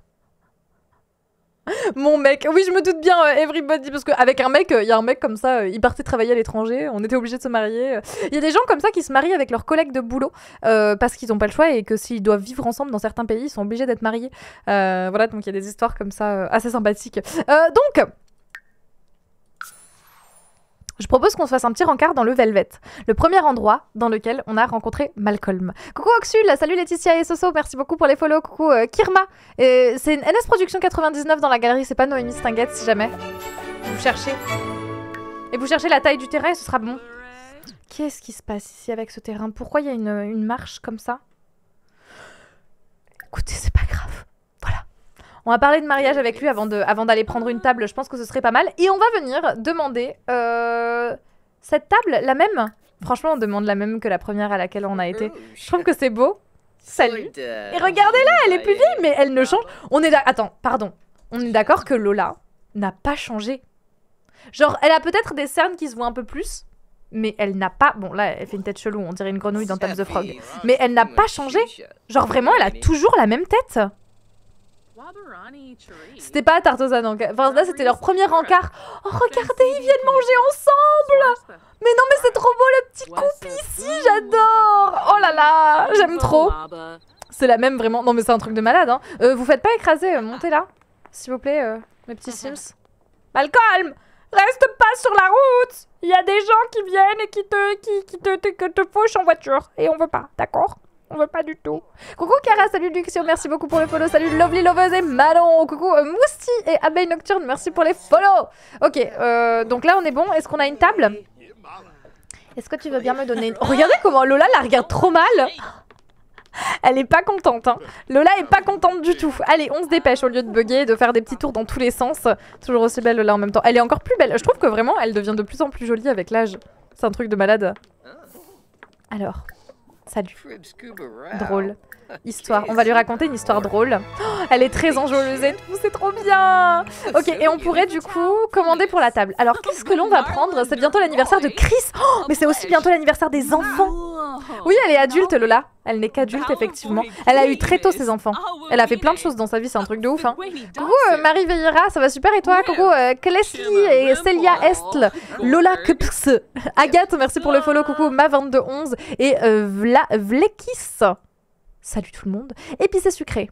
Mon mec, oui je me doute bien everybody, parce qu'avec un mec, il y a un mec comme ça, il partait travailler à l'étranger, on était obligé de se marier. Il y a des gens comme ça qui se marient avec leurs collègues de boulot parce qu'ils n'ont pas le choix et que s'ils doivent vivre ensemble dans certains pays, ils sont obligés d'être mariés. Voilà, donc il y a des histoires comme ça assez sympathiques. Donc, je propose qu'on se fasse un petit rencard dans le Velvet, le premier endroit dans lequel on a rencontré Malcolm. Coucou Oxul, salut Laetitia et Soso, merci beaucoup pour les follow. Coucou Kirma, c'est une NS Production 99 dans la galerie, c'est pas Noémie Stinguette si jamais vous cherchez. Et vous cherchez la taille du terrain et ce sera bon. Qu'est-ce qui se passe ici avec ce terrain? Pourquoi il y a une marche comme ça? Écoutez, c'est pas grave, voilà. On va parler de mariage avec lui avant d'aller prendre une table, je pense que ce serait pas mal. Et on va venir demander cette table, la même. Franchement, on demande la même que la première à laquelle on a été. Je trouve que c'est beau. Salut. Et regardez-la, elle est plus vieille, mais elle ne change. Attends, pardon. On est d'accord que Lola n'a pas changé. Genre, elle a peut-être des cernes qui se voient un peu plus, mais elle n'a pas... Bon, là, elle fait une tête chelou, on dirait une grenouille dans Tap the Frog. Mais elle n'a pas changé. Genre, vraiment, elle a toujours la même tête. C'était pas à Tartosa, donc. Enfin, là, c'était leur premier encart. Oh, regardez, ils viennent manger ensemble. Mais non, mais c'est trop beau, le petit couple ici, j'adore. Oh là là, j'aime trop. C'est la même, vraiment. Non, mais c'est un truc de malade, hein. Vous faites pas écraser, montez là. S'il vous plaît, mes petits Sims. Malcolm, reste pas sur la route. Il y a des gens qui viennent et qui te fauchent en voiture. Et on veut pas, d'accord? On veut pas du tout. Coucou Cara, salut Luxio, merci beaucoup pour le follow. Salut Lovely Loveuse et Manon. Coucou Mousti et Abeille Nocturne, merci pour les follow. Ok, donc là on est bon. Est-ce qu'on a une table? Est-ce que tu veux bien me donner une... Oh, regardez comment Lola la regarde trop mal. Elle est pas contente, hein. Lola est pas contente du tout. Allez, on se dépêche au lieu de bugger, de faire des petits tours dans tous les sens. Toujours aussi belle Lola en même temps. Elle est encore plus belle. Je trouve que vraiment elle devient de plus en plus jolie avec l'âge. C'est un truc de malade. Alors... Salut. Drôle. Histoire. On va lui raconter une histoire drôle. Oh, elle est très enjôleuse et tout, c'est trop bien. Ok, et on pourrait du coup commander pour la table. Alors, qu'est-ce que l'on va prendre? C'est bientôt l'anniversaire de Chris. Oh, mais c'est aussi bientôt l'anniversaire des enfants. Oui, elle est adulte, Lola. Elle n'est qu'adulte, effectivement. Elle a eu très tôt ses enfants. Elle a fait plein de choses dans sa vie, c'est un truc de ouf. Hein. Coucou Marie Veillera, ça va super et toi? Coucou Klesli et Celia Estl, Lola Kups, Agathe, merci pour le follow. Coucou Ma2211 et Vlekis. Salut tout le monde. Épicé sucré.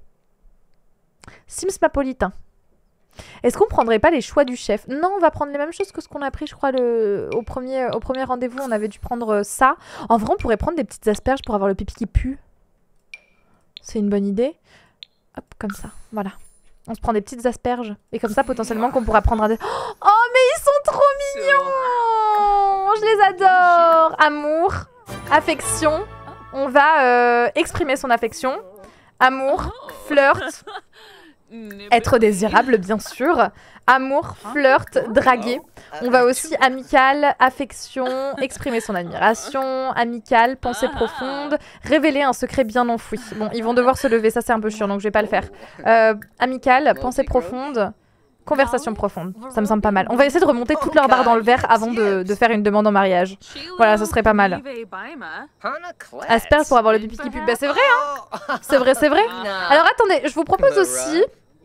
Sims napolitain. Est-ce qu'on prendrait pas les choix du chef? Non, on va prendre les mêmes choses que ce qu'on a pris, je crois, au premier rendez-vous. On avait dû prendre ça. En vrai, on pourrait prendre des petites asperges pour avoir le pipi qui pue. C'est une bonne idée. Hop, comme ça. Voilà. On se prend des petites asperges. Et comme ça, potentiellement, qu'on pourra prendre un... Oh, mais ils sont trop mignons! Je les adore! Amour, affection. On va exprimer son affection. Amour, flirt... Être désirable, bien sûr. Amour, flirt, draguer. On va aussi amical, affection, exprimer son admiration, amical, pensée profonde, révéler un secret bien enfoui. Bon, ils vont devoir se lever, ça c'est un peu chiant, donc je vais pas le faire. Amical, pensée profonde, Conversation profonde, ça me semble pas mal. On va essayer de remonter toutes leurs barres dans le verre avant de faire une demande en mariage. Voilà, ce serait pas mal. Asperge pour avoir le pipi qui pue. Bah c'est vrai, hein. C'est vrai, c'est vrai. Alors attendez, je vous propose aussi...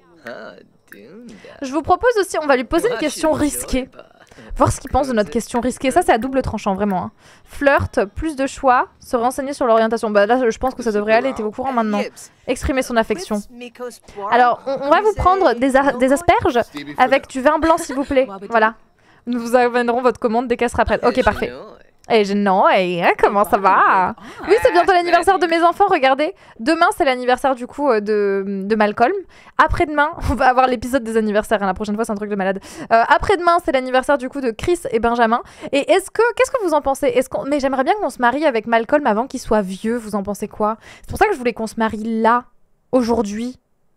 on va lui poser une question risquée. Voir ce qu'il pense de notre question risquée. Ça, c'est à double tranchant, vraiment. Hein. Flirt, plus de choix, se renseigner sur l'orientation. Bah là, je pense que ça devrait aller, t'es au courant maintenant. Exprimer son affection. Alors, on va vous prendre des asperges avec du vin blanc, s'il vous plaît. Voilà. Nous vous amènerons votre commande dès qu'elle sera prête. Ok, parfait. Et comment ça va? Oui, c'est bientôt l'anniversaire de mes enfants, regardez. Demain, c'est l'anniversaire du coup de Malcolm. Après-demain, on va avoir l'épisode des anniversaires. Hein, la prochaine fois, c'est un truc de malade. Après-demain, c'est l'anniversaire du coup de Chris et Benjamin. Et qu'est-ce que vous en pensez? Mais j'aimerais bien qu'on se marie avec Malcolm avant qu'il soit vieux. Vous en pensez quoi? C'est pour ça que je voulais qu'on se marie là, aujourd'hui.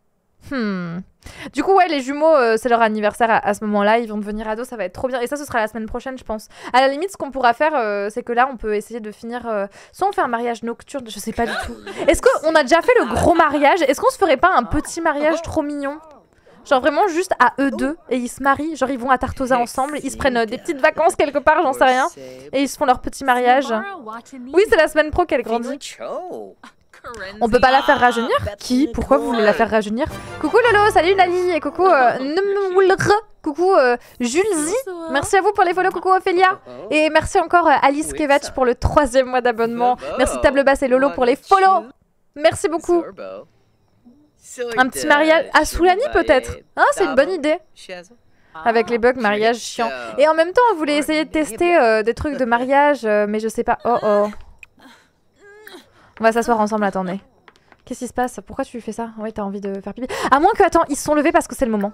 Du coup, ouais, les jumeaux, c'est leur anniversaire à ce moment-là. Ils vont devenir ados, ça va être trop bien. Et ça, ce sera la semaine prochaine, je pense. À la limite, ce qu'on pourra faire, c'est que là, on peut essayer de finir... Soit on fait un mariage nocturne, je sais pas du tout. Est-ce qu'on a déjà fait le gros mariage? Est-ce qu'on se ferait pas un petit mariage trop mignon? Genre vraiment juste à eux deux, et ils se marient. Genre ils vont à Tartosa ensemble, ils se prennent des petites vacances quelque part, j'en sais rien. Et ils se font leur petit mariage. Oui, c'est la semaine pro qu'elle grandit. On peut pas la faire rajeunir? Qui? Pourquoi vous voulez la faire rajeunir? Coucou Lolo, salut Nali, et coucou coucou Julesy. Merci à vous pour les follow, coucou Ophélia. Et merci encore Alice Kevach pour le 3e mois d'abonnement. Merci Table Basse et Lolo pour les follow. Merci beaucoup. Un petit mariage à Soulani peut-être? Ah, c'est une bonne idée. Avec les bugs, mariage chiant. Et en même temps, on voulait essayer de tester des trucs de mariage, mais je sais pas. Oh. On va s'asseoir ensemble, attendez. Qu'est-ce qui se passe? Pourquoi tu fais ça? Oui, t'as envie de faire pipi. À moins que, attends, ils se sont levés parce que c'est le moment.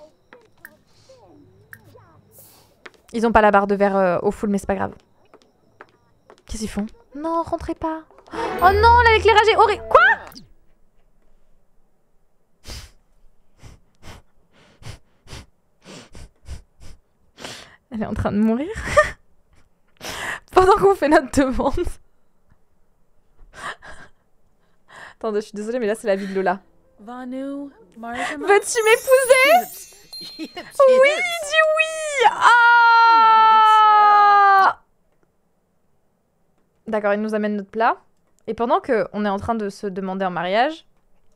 Ils ont pas la barre de verre au full, mais c'est pas grave. Qu'est-ce qu'ils font? Non, rentrez pas. Oh non, l'éclairage est horrible. Quoi? Elle est en train de mourir. Pendant qu'on fait notre demande. Attendez, je suis désolée, mais là, c'est la vie de Lola. Veux-tu m'épouser? Oui, dis oui. Ah! D'accord, il nous amène notre plat. Et pendant qu'on est en train de se demander en mariage...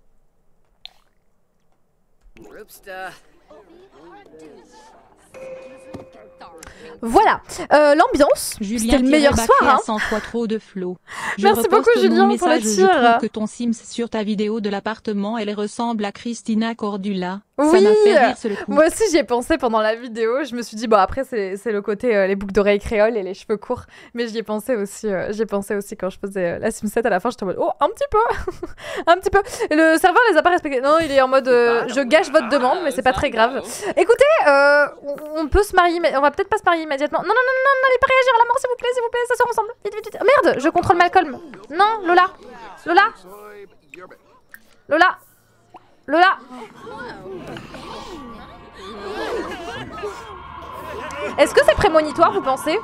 Voilà, l'ambiance, c'était le meilleur soir, hein. 100 fois trop de flow. Merci beaucoup Julien pour le tir. Je trouve que ton Sims sur ta vidéo de l'appartement, elle ressemble à Christina Cordula. Oui, ça m'a fait rire sur le coup. Moi aussi j'y ai pensé pendant la vidéo. Je me suis dit, bon après c'est le côté les boucles d'oreilles créoles et les cheveux courts. Mais j'y ai pensé aussi quand je faisais la Sim 7 à la fin. J'étais en mode, oh un petit peu. Un petit peu. Le serveur les a pas respectés. Non, il est en mode, je gâche votre demande, mais c'est pas très grave. Écoutez, on peut se marier, mais on va peut-être pas se marier immédiatement. Non, n'allez pas réagir à la mort s'il vous plaît, ça sort ensemble. Vite. Oh, merde, je contrôle Malcolm. Non, Lola. Est-ce que c'est prémonitoire, vous pensez?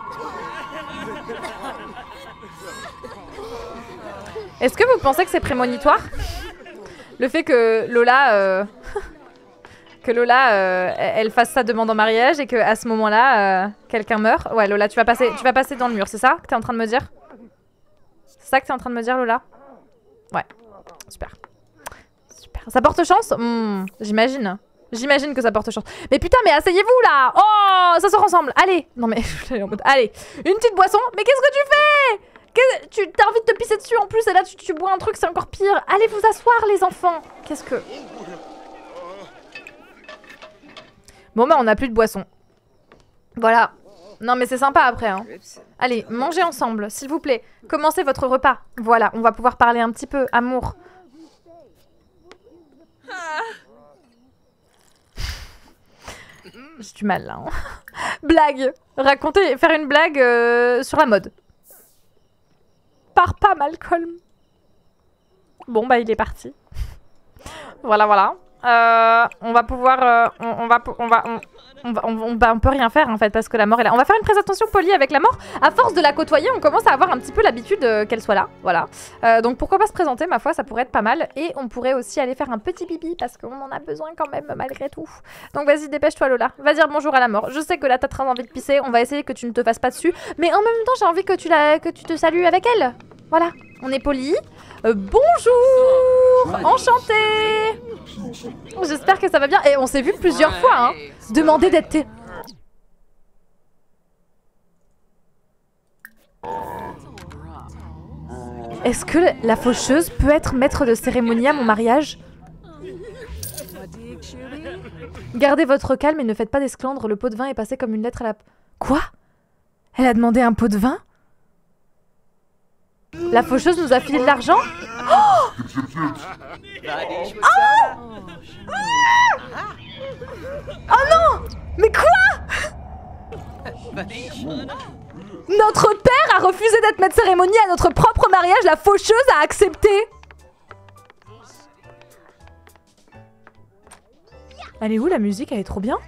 Est-ce que vous pensez que c'est prémonitoire? Le fait que Lola... elle fasse sa demande en mariage et qu'à ce moment-là, quelqu'un meurt. Ouais, Lola, tu vas passer dans le mur, c'est ça que t'es en train de me dire? C'est ça que t'es en train de me dire, Lola? Ouais, super. Ça porte chance? J'imagine. J'imagine que ça porte chance. Mais putain, mais asseyez-vous là! Oh, ça sort ensemble. Allez! Non mais, allez, une petite boisson. Mais qu'est-ce que tu fais? Tu t'as envie de te pisser dessus en plus et là tu bois un truc, c'est encore pire. Allez vous asseoir les enfants. Qu'est-ce que... Bon bah on n'a plus de boisson. Voilà. Non mais c'est sympa après hein. Allez, mangez ensemble, s'il vous plaît. Commencez votre repas. Voilà, on va pouvoir parler un petit peu. Amour. J'ai du mal là. Hein. Blague. Raconter, faire une blague sur la mode. Pars pas Malcolm. Bon bah il est parti. Voilà. On va pouvoir... on peut rien faire en fait parce que la mort est là. On va faire une présentation polie avec la mort. À force de la côtoyer, on commence à avoir un petit peu l'habitude qu'elle soit là. Voilà. Donc pourquoi pas se présenter, ma foi, ça pourrait être pas mal. Et on pourrait aussi aller faire un petit pipi parce qu'on en a besoin quand même malgré tout. Donc vas-y, dépêche-toi Lola. Va dire bonjour à la mort. Je sais que là t'as très envie de pisser. On va essayer que tu ne te fasses pas dessus. Mais en même temps, j'ai envie que tu te salues avec elle. Voilà. On est poli. Bonjour, enchantée. J'espère que ça va bien. Et on s'est vu plusieurs fois, hein. Demander d'être... Est-ce que la faucheuse peut être maître de cérémonie à mon mariage? Gardez votre calme et ne faites pas d'esclandre. Le pot de vin est passé comme une lettre à la... Quoi? Elle a demandé un pot de vin? La faucheuse nous a filé de l'argent? Oh, oh non! Mais quoi? Notre père a refusé d'être maître de cérémonie à notre propre mariage. La faucheuse a accepté. Elle est où la musique? Elle est trop bien.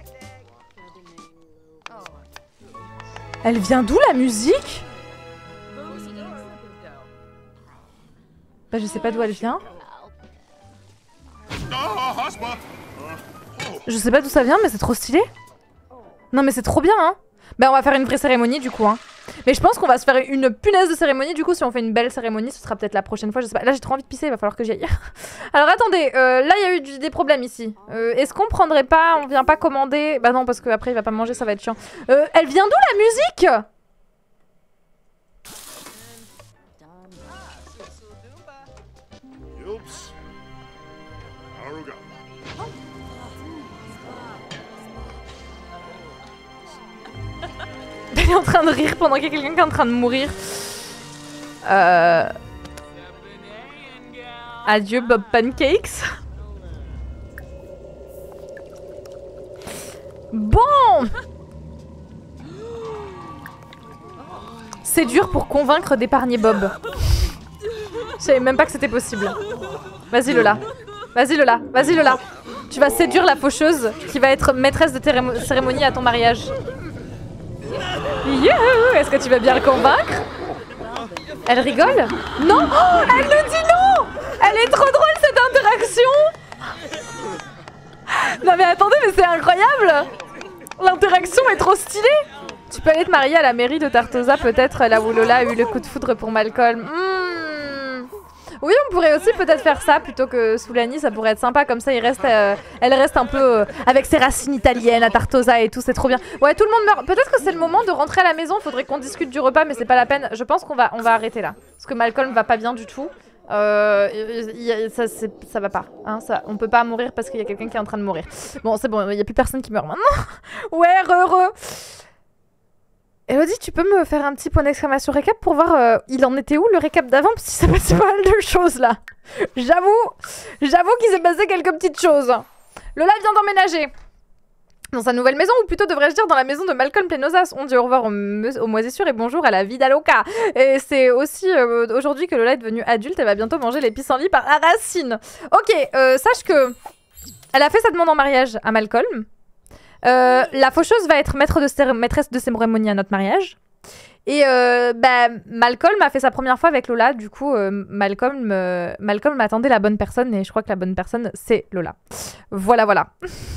Elle vient d'où la musique? Bah je sais pas d'où elle vient. Je sais pas d'où ça vient mais c'est trop stylé. Non mais c'est trop bien hein. Bah on va faire une vraie cérémonie du coup hein. Mais je pense qu'on va se faire une punaise de cérémonie. Du coup si on fait une belle cérémonie ce sera peut-être la prochaine fois, je sais pas. Là j'ai trop envie de pisser, il va falloir que j'y aille. Alors attendez, là il y a eu des problèmes ici. Est-ce qu'on prendrait pas, on vient pas commander? Bah non parce qu'après il va pas manger, ça va être chiant. Elle vient d'où la musique? Elle est en train de rire pendant qu'il y a quelqu'un qui est en train de mourir. Adieu Bob Pancakes. Bon. C'est dur pour convaincre d'épargner Bob. Je savais même pas que c'était possible. Vas-y Lola. Vas-y Lola. Vas-y Lola. Tu vas séduire la faucheuse qui va être maîtresse de cérémonie à ton mariage. Youhou! Est-ce que tu vas bien le convaincre? Elle rigole? Non! Oh, elle nous dit non! Elle est trop drôle cette interaction! Non mais attendez, mais c'est incroyable! L'interaction est trop stylée! Tu peux aller te marier à la mairie de Tartosa peut-être, là où Lola a eu le coup de foudre pour Malcolm. Oui, on pourrait aussi peut-être faire ça plutôt que Soulani, ça pourrait être sympa, comme ça il reste, elle reste un peu avec ses racines italiennes à Tartosa et tout, c'est trop bien. Ouais, tout le monde meurt. Peut-être que c'est le moment de rentrer à la maison, faudrait qu'on discute du repas, mais c'est pas la peine. Je pense qu'on va arrêter là. Parce que Malcolm va pas bien du tout. Ça va pas, hein, ça, on peut pas mourir parce qu'il y a quelqu'un qui est en train de mourir. Bon, c'est bon, il y a plus personne qui meurt maintenant. Ouais, heureux. Elodie, tu peux me faire un petit point d'exclamation récap pour voir il en était où le récap d'avant, parce qu'il s'est passé pas mal de choses là. J'avoue qu'il s'est passé quelques petites choses. Lola vient d'emménager dans sa nouvelle maison, ou plutôt devrais-je dire dans la maison de Malcolm Plenosas. On dit au revoir aux moisissures et bonjour à la vida loca. Et c'est aussi aujourd'hui que Lola est devenue adulte, elle va bientôt manger les pissenlits par la racine. Ok, sache que elle a fait sa demande en mariage à Malcolm. La faucheuse va être maîtresse de cérémonie à notre mariage. Et Malcolm a fait sa première fois avec Lola. Du coup, Malcolm attendait la bonne personne. Et je crois que la bonne personne, c'est Lola. Voilà.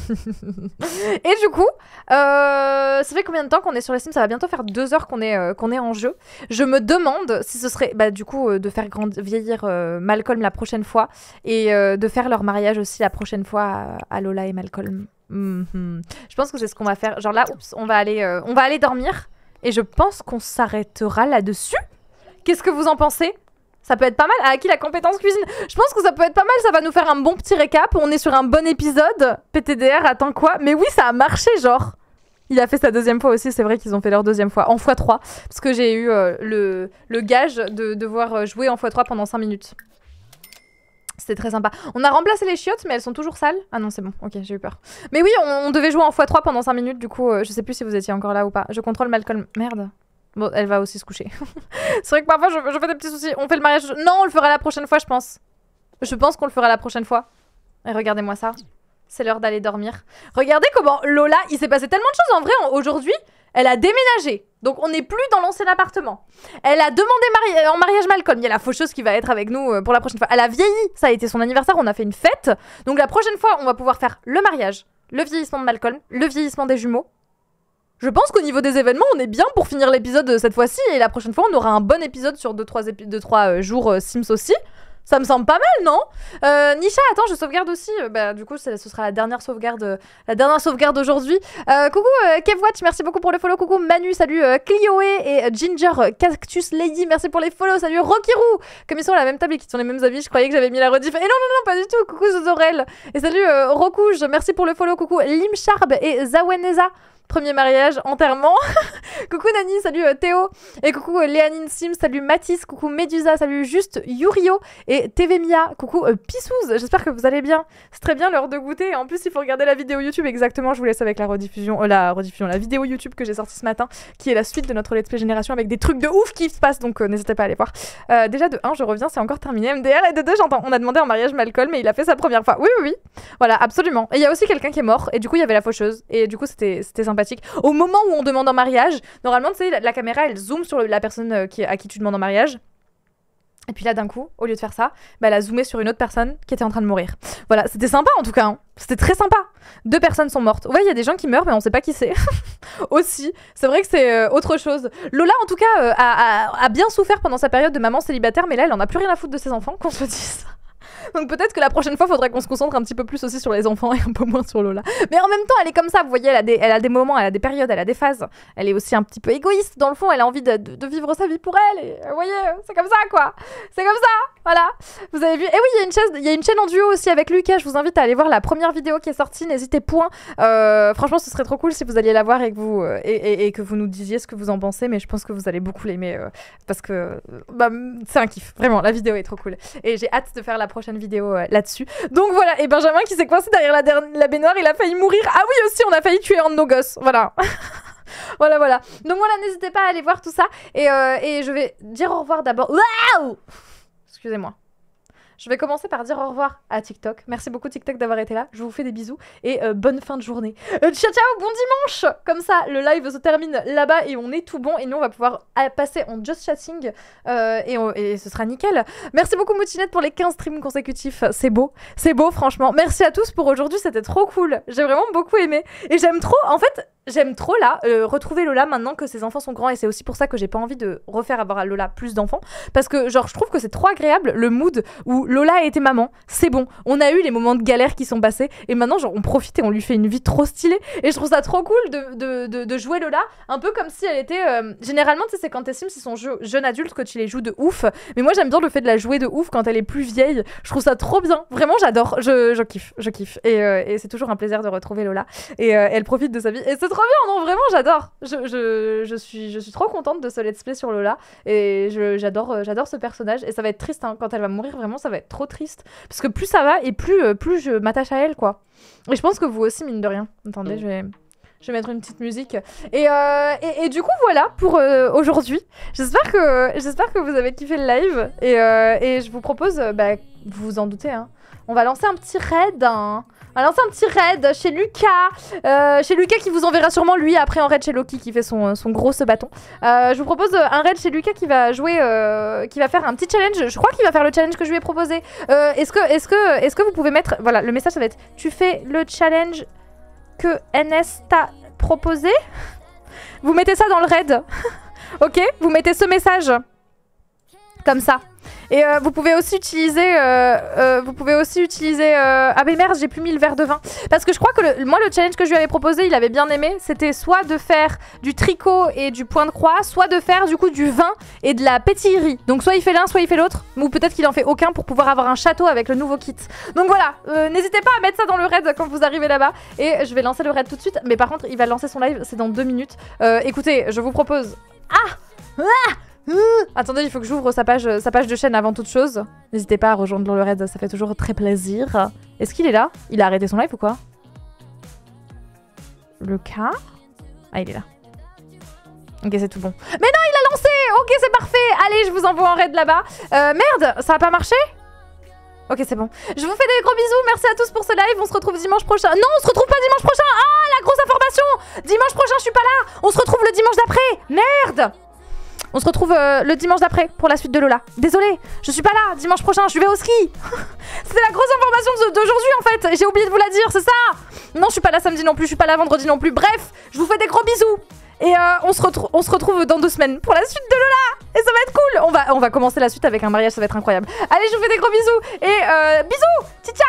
Et du coup, ça fait combien de temps qu'on est sur les Sims? Ça va bientôt faire 2 heures qu'on est en jeu. Je me demande si ce serait du coup de faire vieillir Malcolm la prochaine fois. Et de faire leur mariage aussi la prochaine fois à Lola et Malcolm. Je pense que c'est ce qu'on va faire. Genre là, oups, on va aller dormir. Et je pense qu'on s'arrêtera là-dessus. Qu'est-ce que vous en pensez? Ça peut être pas mal. À qui la compétence cuisine? Je pense que ça peut être pas mal. Ça va nous faire un bon petit récap. On est sur un bon épisode. PTDR, attends quoi? Mais oui, ça a marché, genre. Il a fait sa deuxième fois aussi. C'est vrai qu'ils ont fait leur deuxième fois. En x3. Parce que j'ai eu le gage de devoir jouer en x3 pendant 5 minutes. C'était très sympa. On a remplacé les chiottes, mais elles sont toujours sales. Ah non, c'est bon. Ok, j'ai eu peur. Mais oui, on devait jouer en x3 pendant 5 minutes. Du coup, je sais plus si vous étiez encore là ou pas. Je contrôle Malcolm. Merde. Bon, elle va aussi se coucher. C'est vrai que parfois, je fais des petits soucis. On fait le mariage... Non, on le fera la prochaine fois, je pense. Je pense qu'on le fera la prochaine fois. Et regardez-moi ça. c'est l'heure d'aller dormir. Regardez comment Lola, il s'est passé tellement de choses en vrai aujourd'hui. Elle a déménagé, donc on n'est plus dans l'ancien appartement. Elle a demandé en mariage Malcolm. Il y a la faucheuse qui va être avec nous pour la prochaine fois. Elle a vieilli, ça a été son anniversaire, on a fait une fête. Donc la prochaine fois, on va pouvoir faire le mariage, le vieillissement de Malcolm, le vieillissement des jumeaux. Je pense qu'au niveau des événements, on est bien pour finir l'épisode cette fois-ci. Et la prochaine fois, on aura un bon épisode sur 2-3 jours Sims aussi. Ça me semble pas mal, non? Nisha, attends, je sauvegarde aussi. Du coup, ce sera la dernière sauvegarde aujourd'hui. Coucou Kevwatch, merci beaucoup pour le follow. Coucou Manu, salut Clioé et Ginger Cactus Lady, merci pour les follows. Salut Rokirou. Comme ils sont à la même table et qu'ils sont les mêmes avis, je croyais que j'avais mis la rediff. Et non, pas du tout. Coucou Zozorel. Et salut Rokouj, merci pour le follow. Coucou Limcharb et Zaweneza. Premier mariage, enterrement. Coucou Nani, salut Théo. Et coucou Léanine Sim, salut Mathis. Coucou Medusa, salut Juste Yurio. Et TV Mia, coucou Pissouz. J'espère que vous allez bien. C'est très bien l'heure de goûter. En plus, il faut regarder la vidéo YouTube exactement. Je vous laisse avec la vidéo YouTube que j'ai sortie ce matin, qui est la suite de notre Let's Play Génération avec des trucs de ouf qui se passent. Donc n'hésitez pas à aller voir. Déjà de 1, je reviens, c'est encore terminé. MDR et de 2, j'entends. On a demandé en mariage Malcolm et il a fait sa première fois. Oui. Voilà, absolument. Et il y a aussi quelqu'un qui est mort. Et du coup, il y avait la faucheuse. Et du coup, c'était sympa. Au moment où on demande en mariage, normalement, tu sais, la caméra, elle zoome sur la personne à qui tu demandes en mariage. Et puis là, d'un coup, au lieu de faire ça, elle a zoomé sur une autre personne qui était en train de mourir. Voilà, c'était sympa en tout cas. Hein. C'était très sympa. 2 personnes sont mortes. Ouais, il y a des gens qui meurent, mais on sait pas qui c'est. Aussi. C'est vrai que c'est autre chose. Lola, en tout cas, a bien souffert pendant sa période de maman célibataire, mais là, elle en a plus rien à foutre de ses enfants, qu'on se dise. Donc peut-être que la prochaine fois, faudrait qu'on se concentre un petit peu plus aussi sur les enfants et un peu moins sur Lola. Mais en même temps, elle est comme ça, vous voyez, elle a des moments, elle a des périodes, elle a des phases. Elle est aussi un petit peu égoïste, dans le fond, elle a envie de vivre sa vie pour elle. Et vous voyez, c'est comme ça, quoi. C'est comme ça, voilà. Vous avez vu. Et oui, il y a une chaîne en duo aussi avec Lucas. Je vous invite à aller voir la première vidéo qui est sortie. N'hésitez point. Franchement, ce serait trop cool si vous alliez la voir et que vous nous disiez ce que vous en pensez. Mais je pense que vous allez beaucoup l'aimer parce que c'est un kiff. Vraiment, la vidéo est trop cool. Et j'ai hâte de faire la prochaine vidéo là-dessus. Donc voilà, et Benjamin qui s'est coincé derrière la baignoire, il a failli mourir. Ah oui aussi, on a failli tuer un de nos gosses. Voilà. voilà. Donc voilà, n'hésitez pas à aller voir tout ça. Et je vais dire au revoir d'abord. Waouh! Excusez-moi. Je vais commencer par dire au revoir à TikTok. Merci beaucoup TikTok d'avoir été là. Je vous fais des bisous et bonne fin de journée. Ciao, bon dimanche. Comme ça, le live se termine là-bas et on est tout bon. Et nous, on va pouvoir passer en just chatting et ce sera nickel. Merci beaucoup Moutinette pour les 15 streams consécutifs. C'est beau, franchement. Merci à tous pour aujourd'hui, c'était trop cool. J'ai vraiment beaucoup aimé. Et j'aime trop, en fait... J'aime trop là, retrouver Lola maintenant que ses enfants sont grands et c'est aussi pour ça que j'ai pas envie de refaire avoir à Lola plus d'enfants parce que genre je trouve que c'est trop agréable le mood où Lola était maman, c'est bon, on a eu les moments de galère qui sont passés et maintenant genre on profite et on lui fait une vie trop stylée et je trouve ça trop cool de jouer Lola un peu comme si elle était généralement tu sais c'est quand tes Sims ils sont jeunes adultes que tu les joues de ouf mais moi j'aime bien le fait de la jouer de ouf quand elle est plus vieille, je trouve ça trop bien, vraiment j'adore, je kiffe et c'est toujours un plaisir de retrouver Lola et elle profite de sa vie et c'est trop bien, non vraiment j'adore. Je suis trop contente de ce let's play sur Lola et j'adore ce personnage et ça va être triste hein, quand elle va mourir vraiment ça va être trop triste parce que plus ça va et plus je m'attache à elle quoi. Et je pense que vous aussi mine de rien. Attendez, je vais mettre une petite musique et du coup voilà pour aujourd'hui. J'espère que vous avez kiffé le live et je vous propose vous vous en doutez hein. On va lancer un petit raid hein. On va lancer un petit raid chez Lucas qui vous enverra sûrement lui après en raid chez Loki qui fait son gros ce bâton. Je vous propose un raid chez Lucas qui va jouer, qui va faire un petit challenge. Je crois qu'il va faire le challenge que je lui ai proposé. Est-ce que vous pouvez mettre, voilà le message ça va être tu fais le challenge que NS t'a proposé. Vous mettez ça dans le raid. Ok, vous mettez ce message comme ça. Et vous pouvez aussi utiliser ah mais merde j'ai plus mis le verre de vin parce que je crois que moi le challenge que je lui avais proposé il avait bien aimé, c'était soit de faire du tricot et du point de croix, soit de faire du coup du vin et de la pétillerie, donc soit il fait l'un soit il fait l'autre ou peut-être qu'il en fait aucun pour pouvoir avoir un château avec le nouveau kit. Donc voilà, n'hésitez pas à mettre ça dans le raid quand vous arrivez là-bas et je vais lancer le raid tout de suite, mais par contre il va lancer son live, c'est dans 2 minutes. Écoutez, je vous propose attendez, il faut que j'ouvre sa page de chaîne avant toute chose. N'hésitez pas à rejoindre le raid, ça fait toujours très plaisir. Est-ce qu'il est là? Il a arrêté son live ou quoi? Le cas? Ah, il est là. Ok, c'est tout bon. Mais non, il a lancé! Ok, c'est parfait! Allez, je vous envoie en raid là-bas. Merde, ça a pas marché? Ok, c'est bon. Je vous fais des gros bisous. Merci à tous pour ce live. On se retrouve dimanche prochain. Non, on se retrouve pas dimanche prochain. Ah, la grosse information. Dimanche prochain, je suis pas là. On se retrouve le dimanche d'après. Merde. On se retrouve le dimanche d'après pour la suite de Lola. Désolée, je suis pas là. Dimanche prochain, je vais au ski. C'est la grosse information d'aujourd'hui en fait. J'ai oublié de vous la dire, c'est ça. Non, je suis pas là samedi non plus. Je suis pas là vendredi non plus. Bref, je vous fais des gros bisous. Et on se retrouve dans 2 semaines pour la suite de Lola. Et ça va être cool. On va commencer la suite avec un mariage, ça va être incroyable. Allez, je vous fais des gros bisous. Et bisous. Ciao.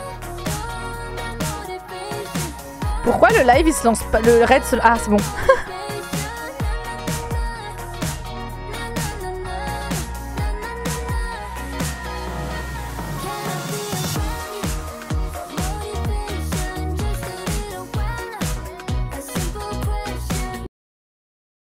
Pourquoi le live il se lance pas? Le raid se... Ah, c'est bon.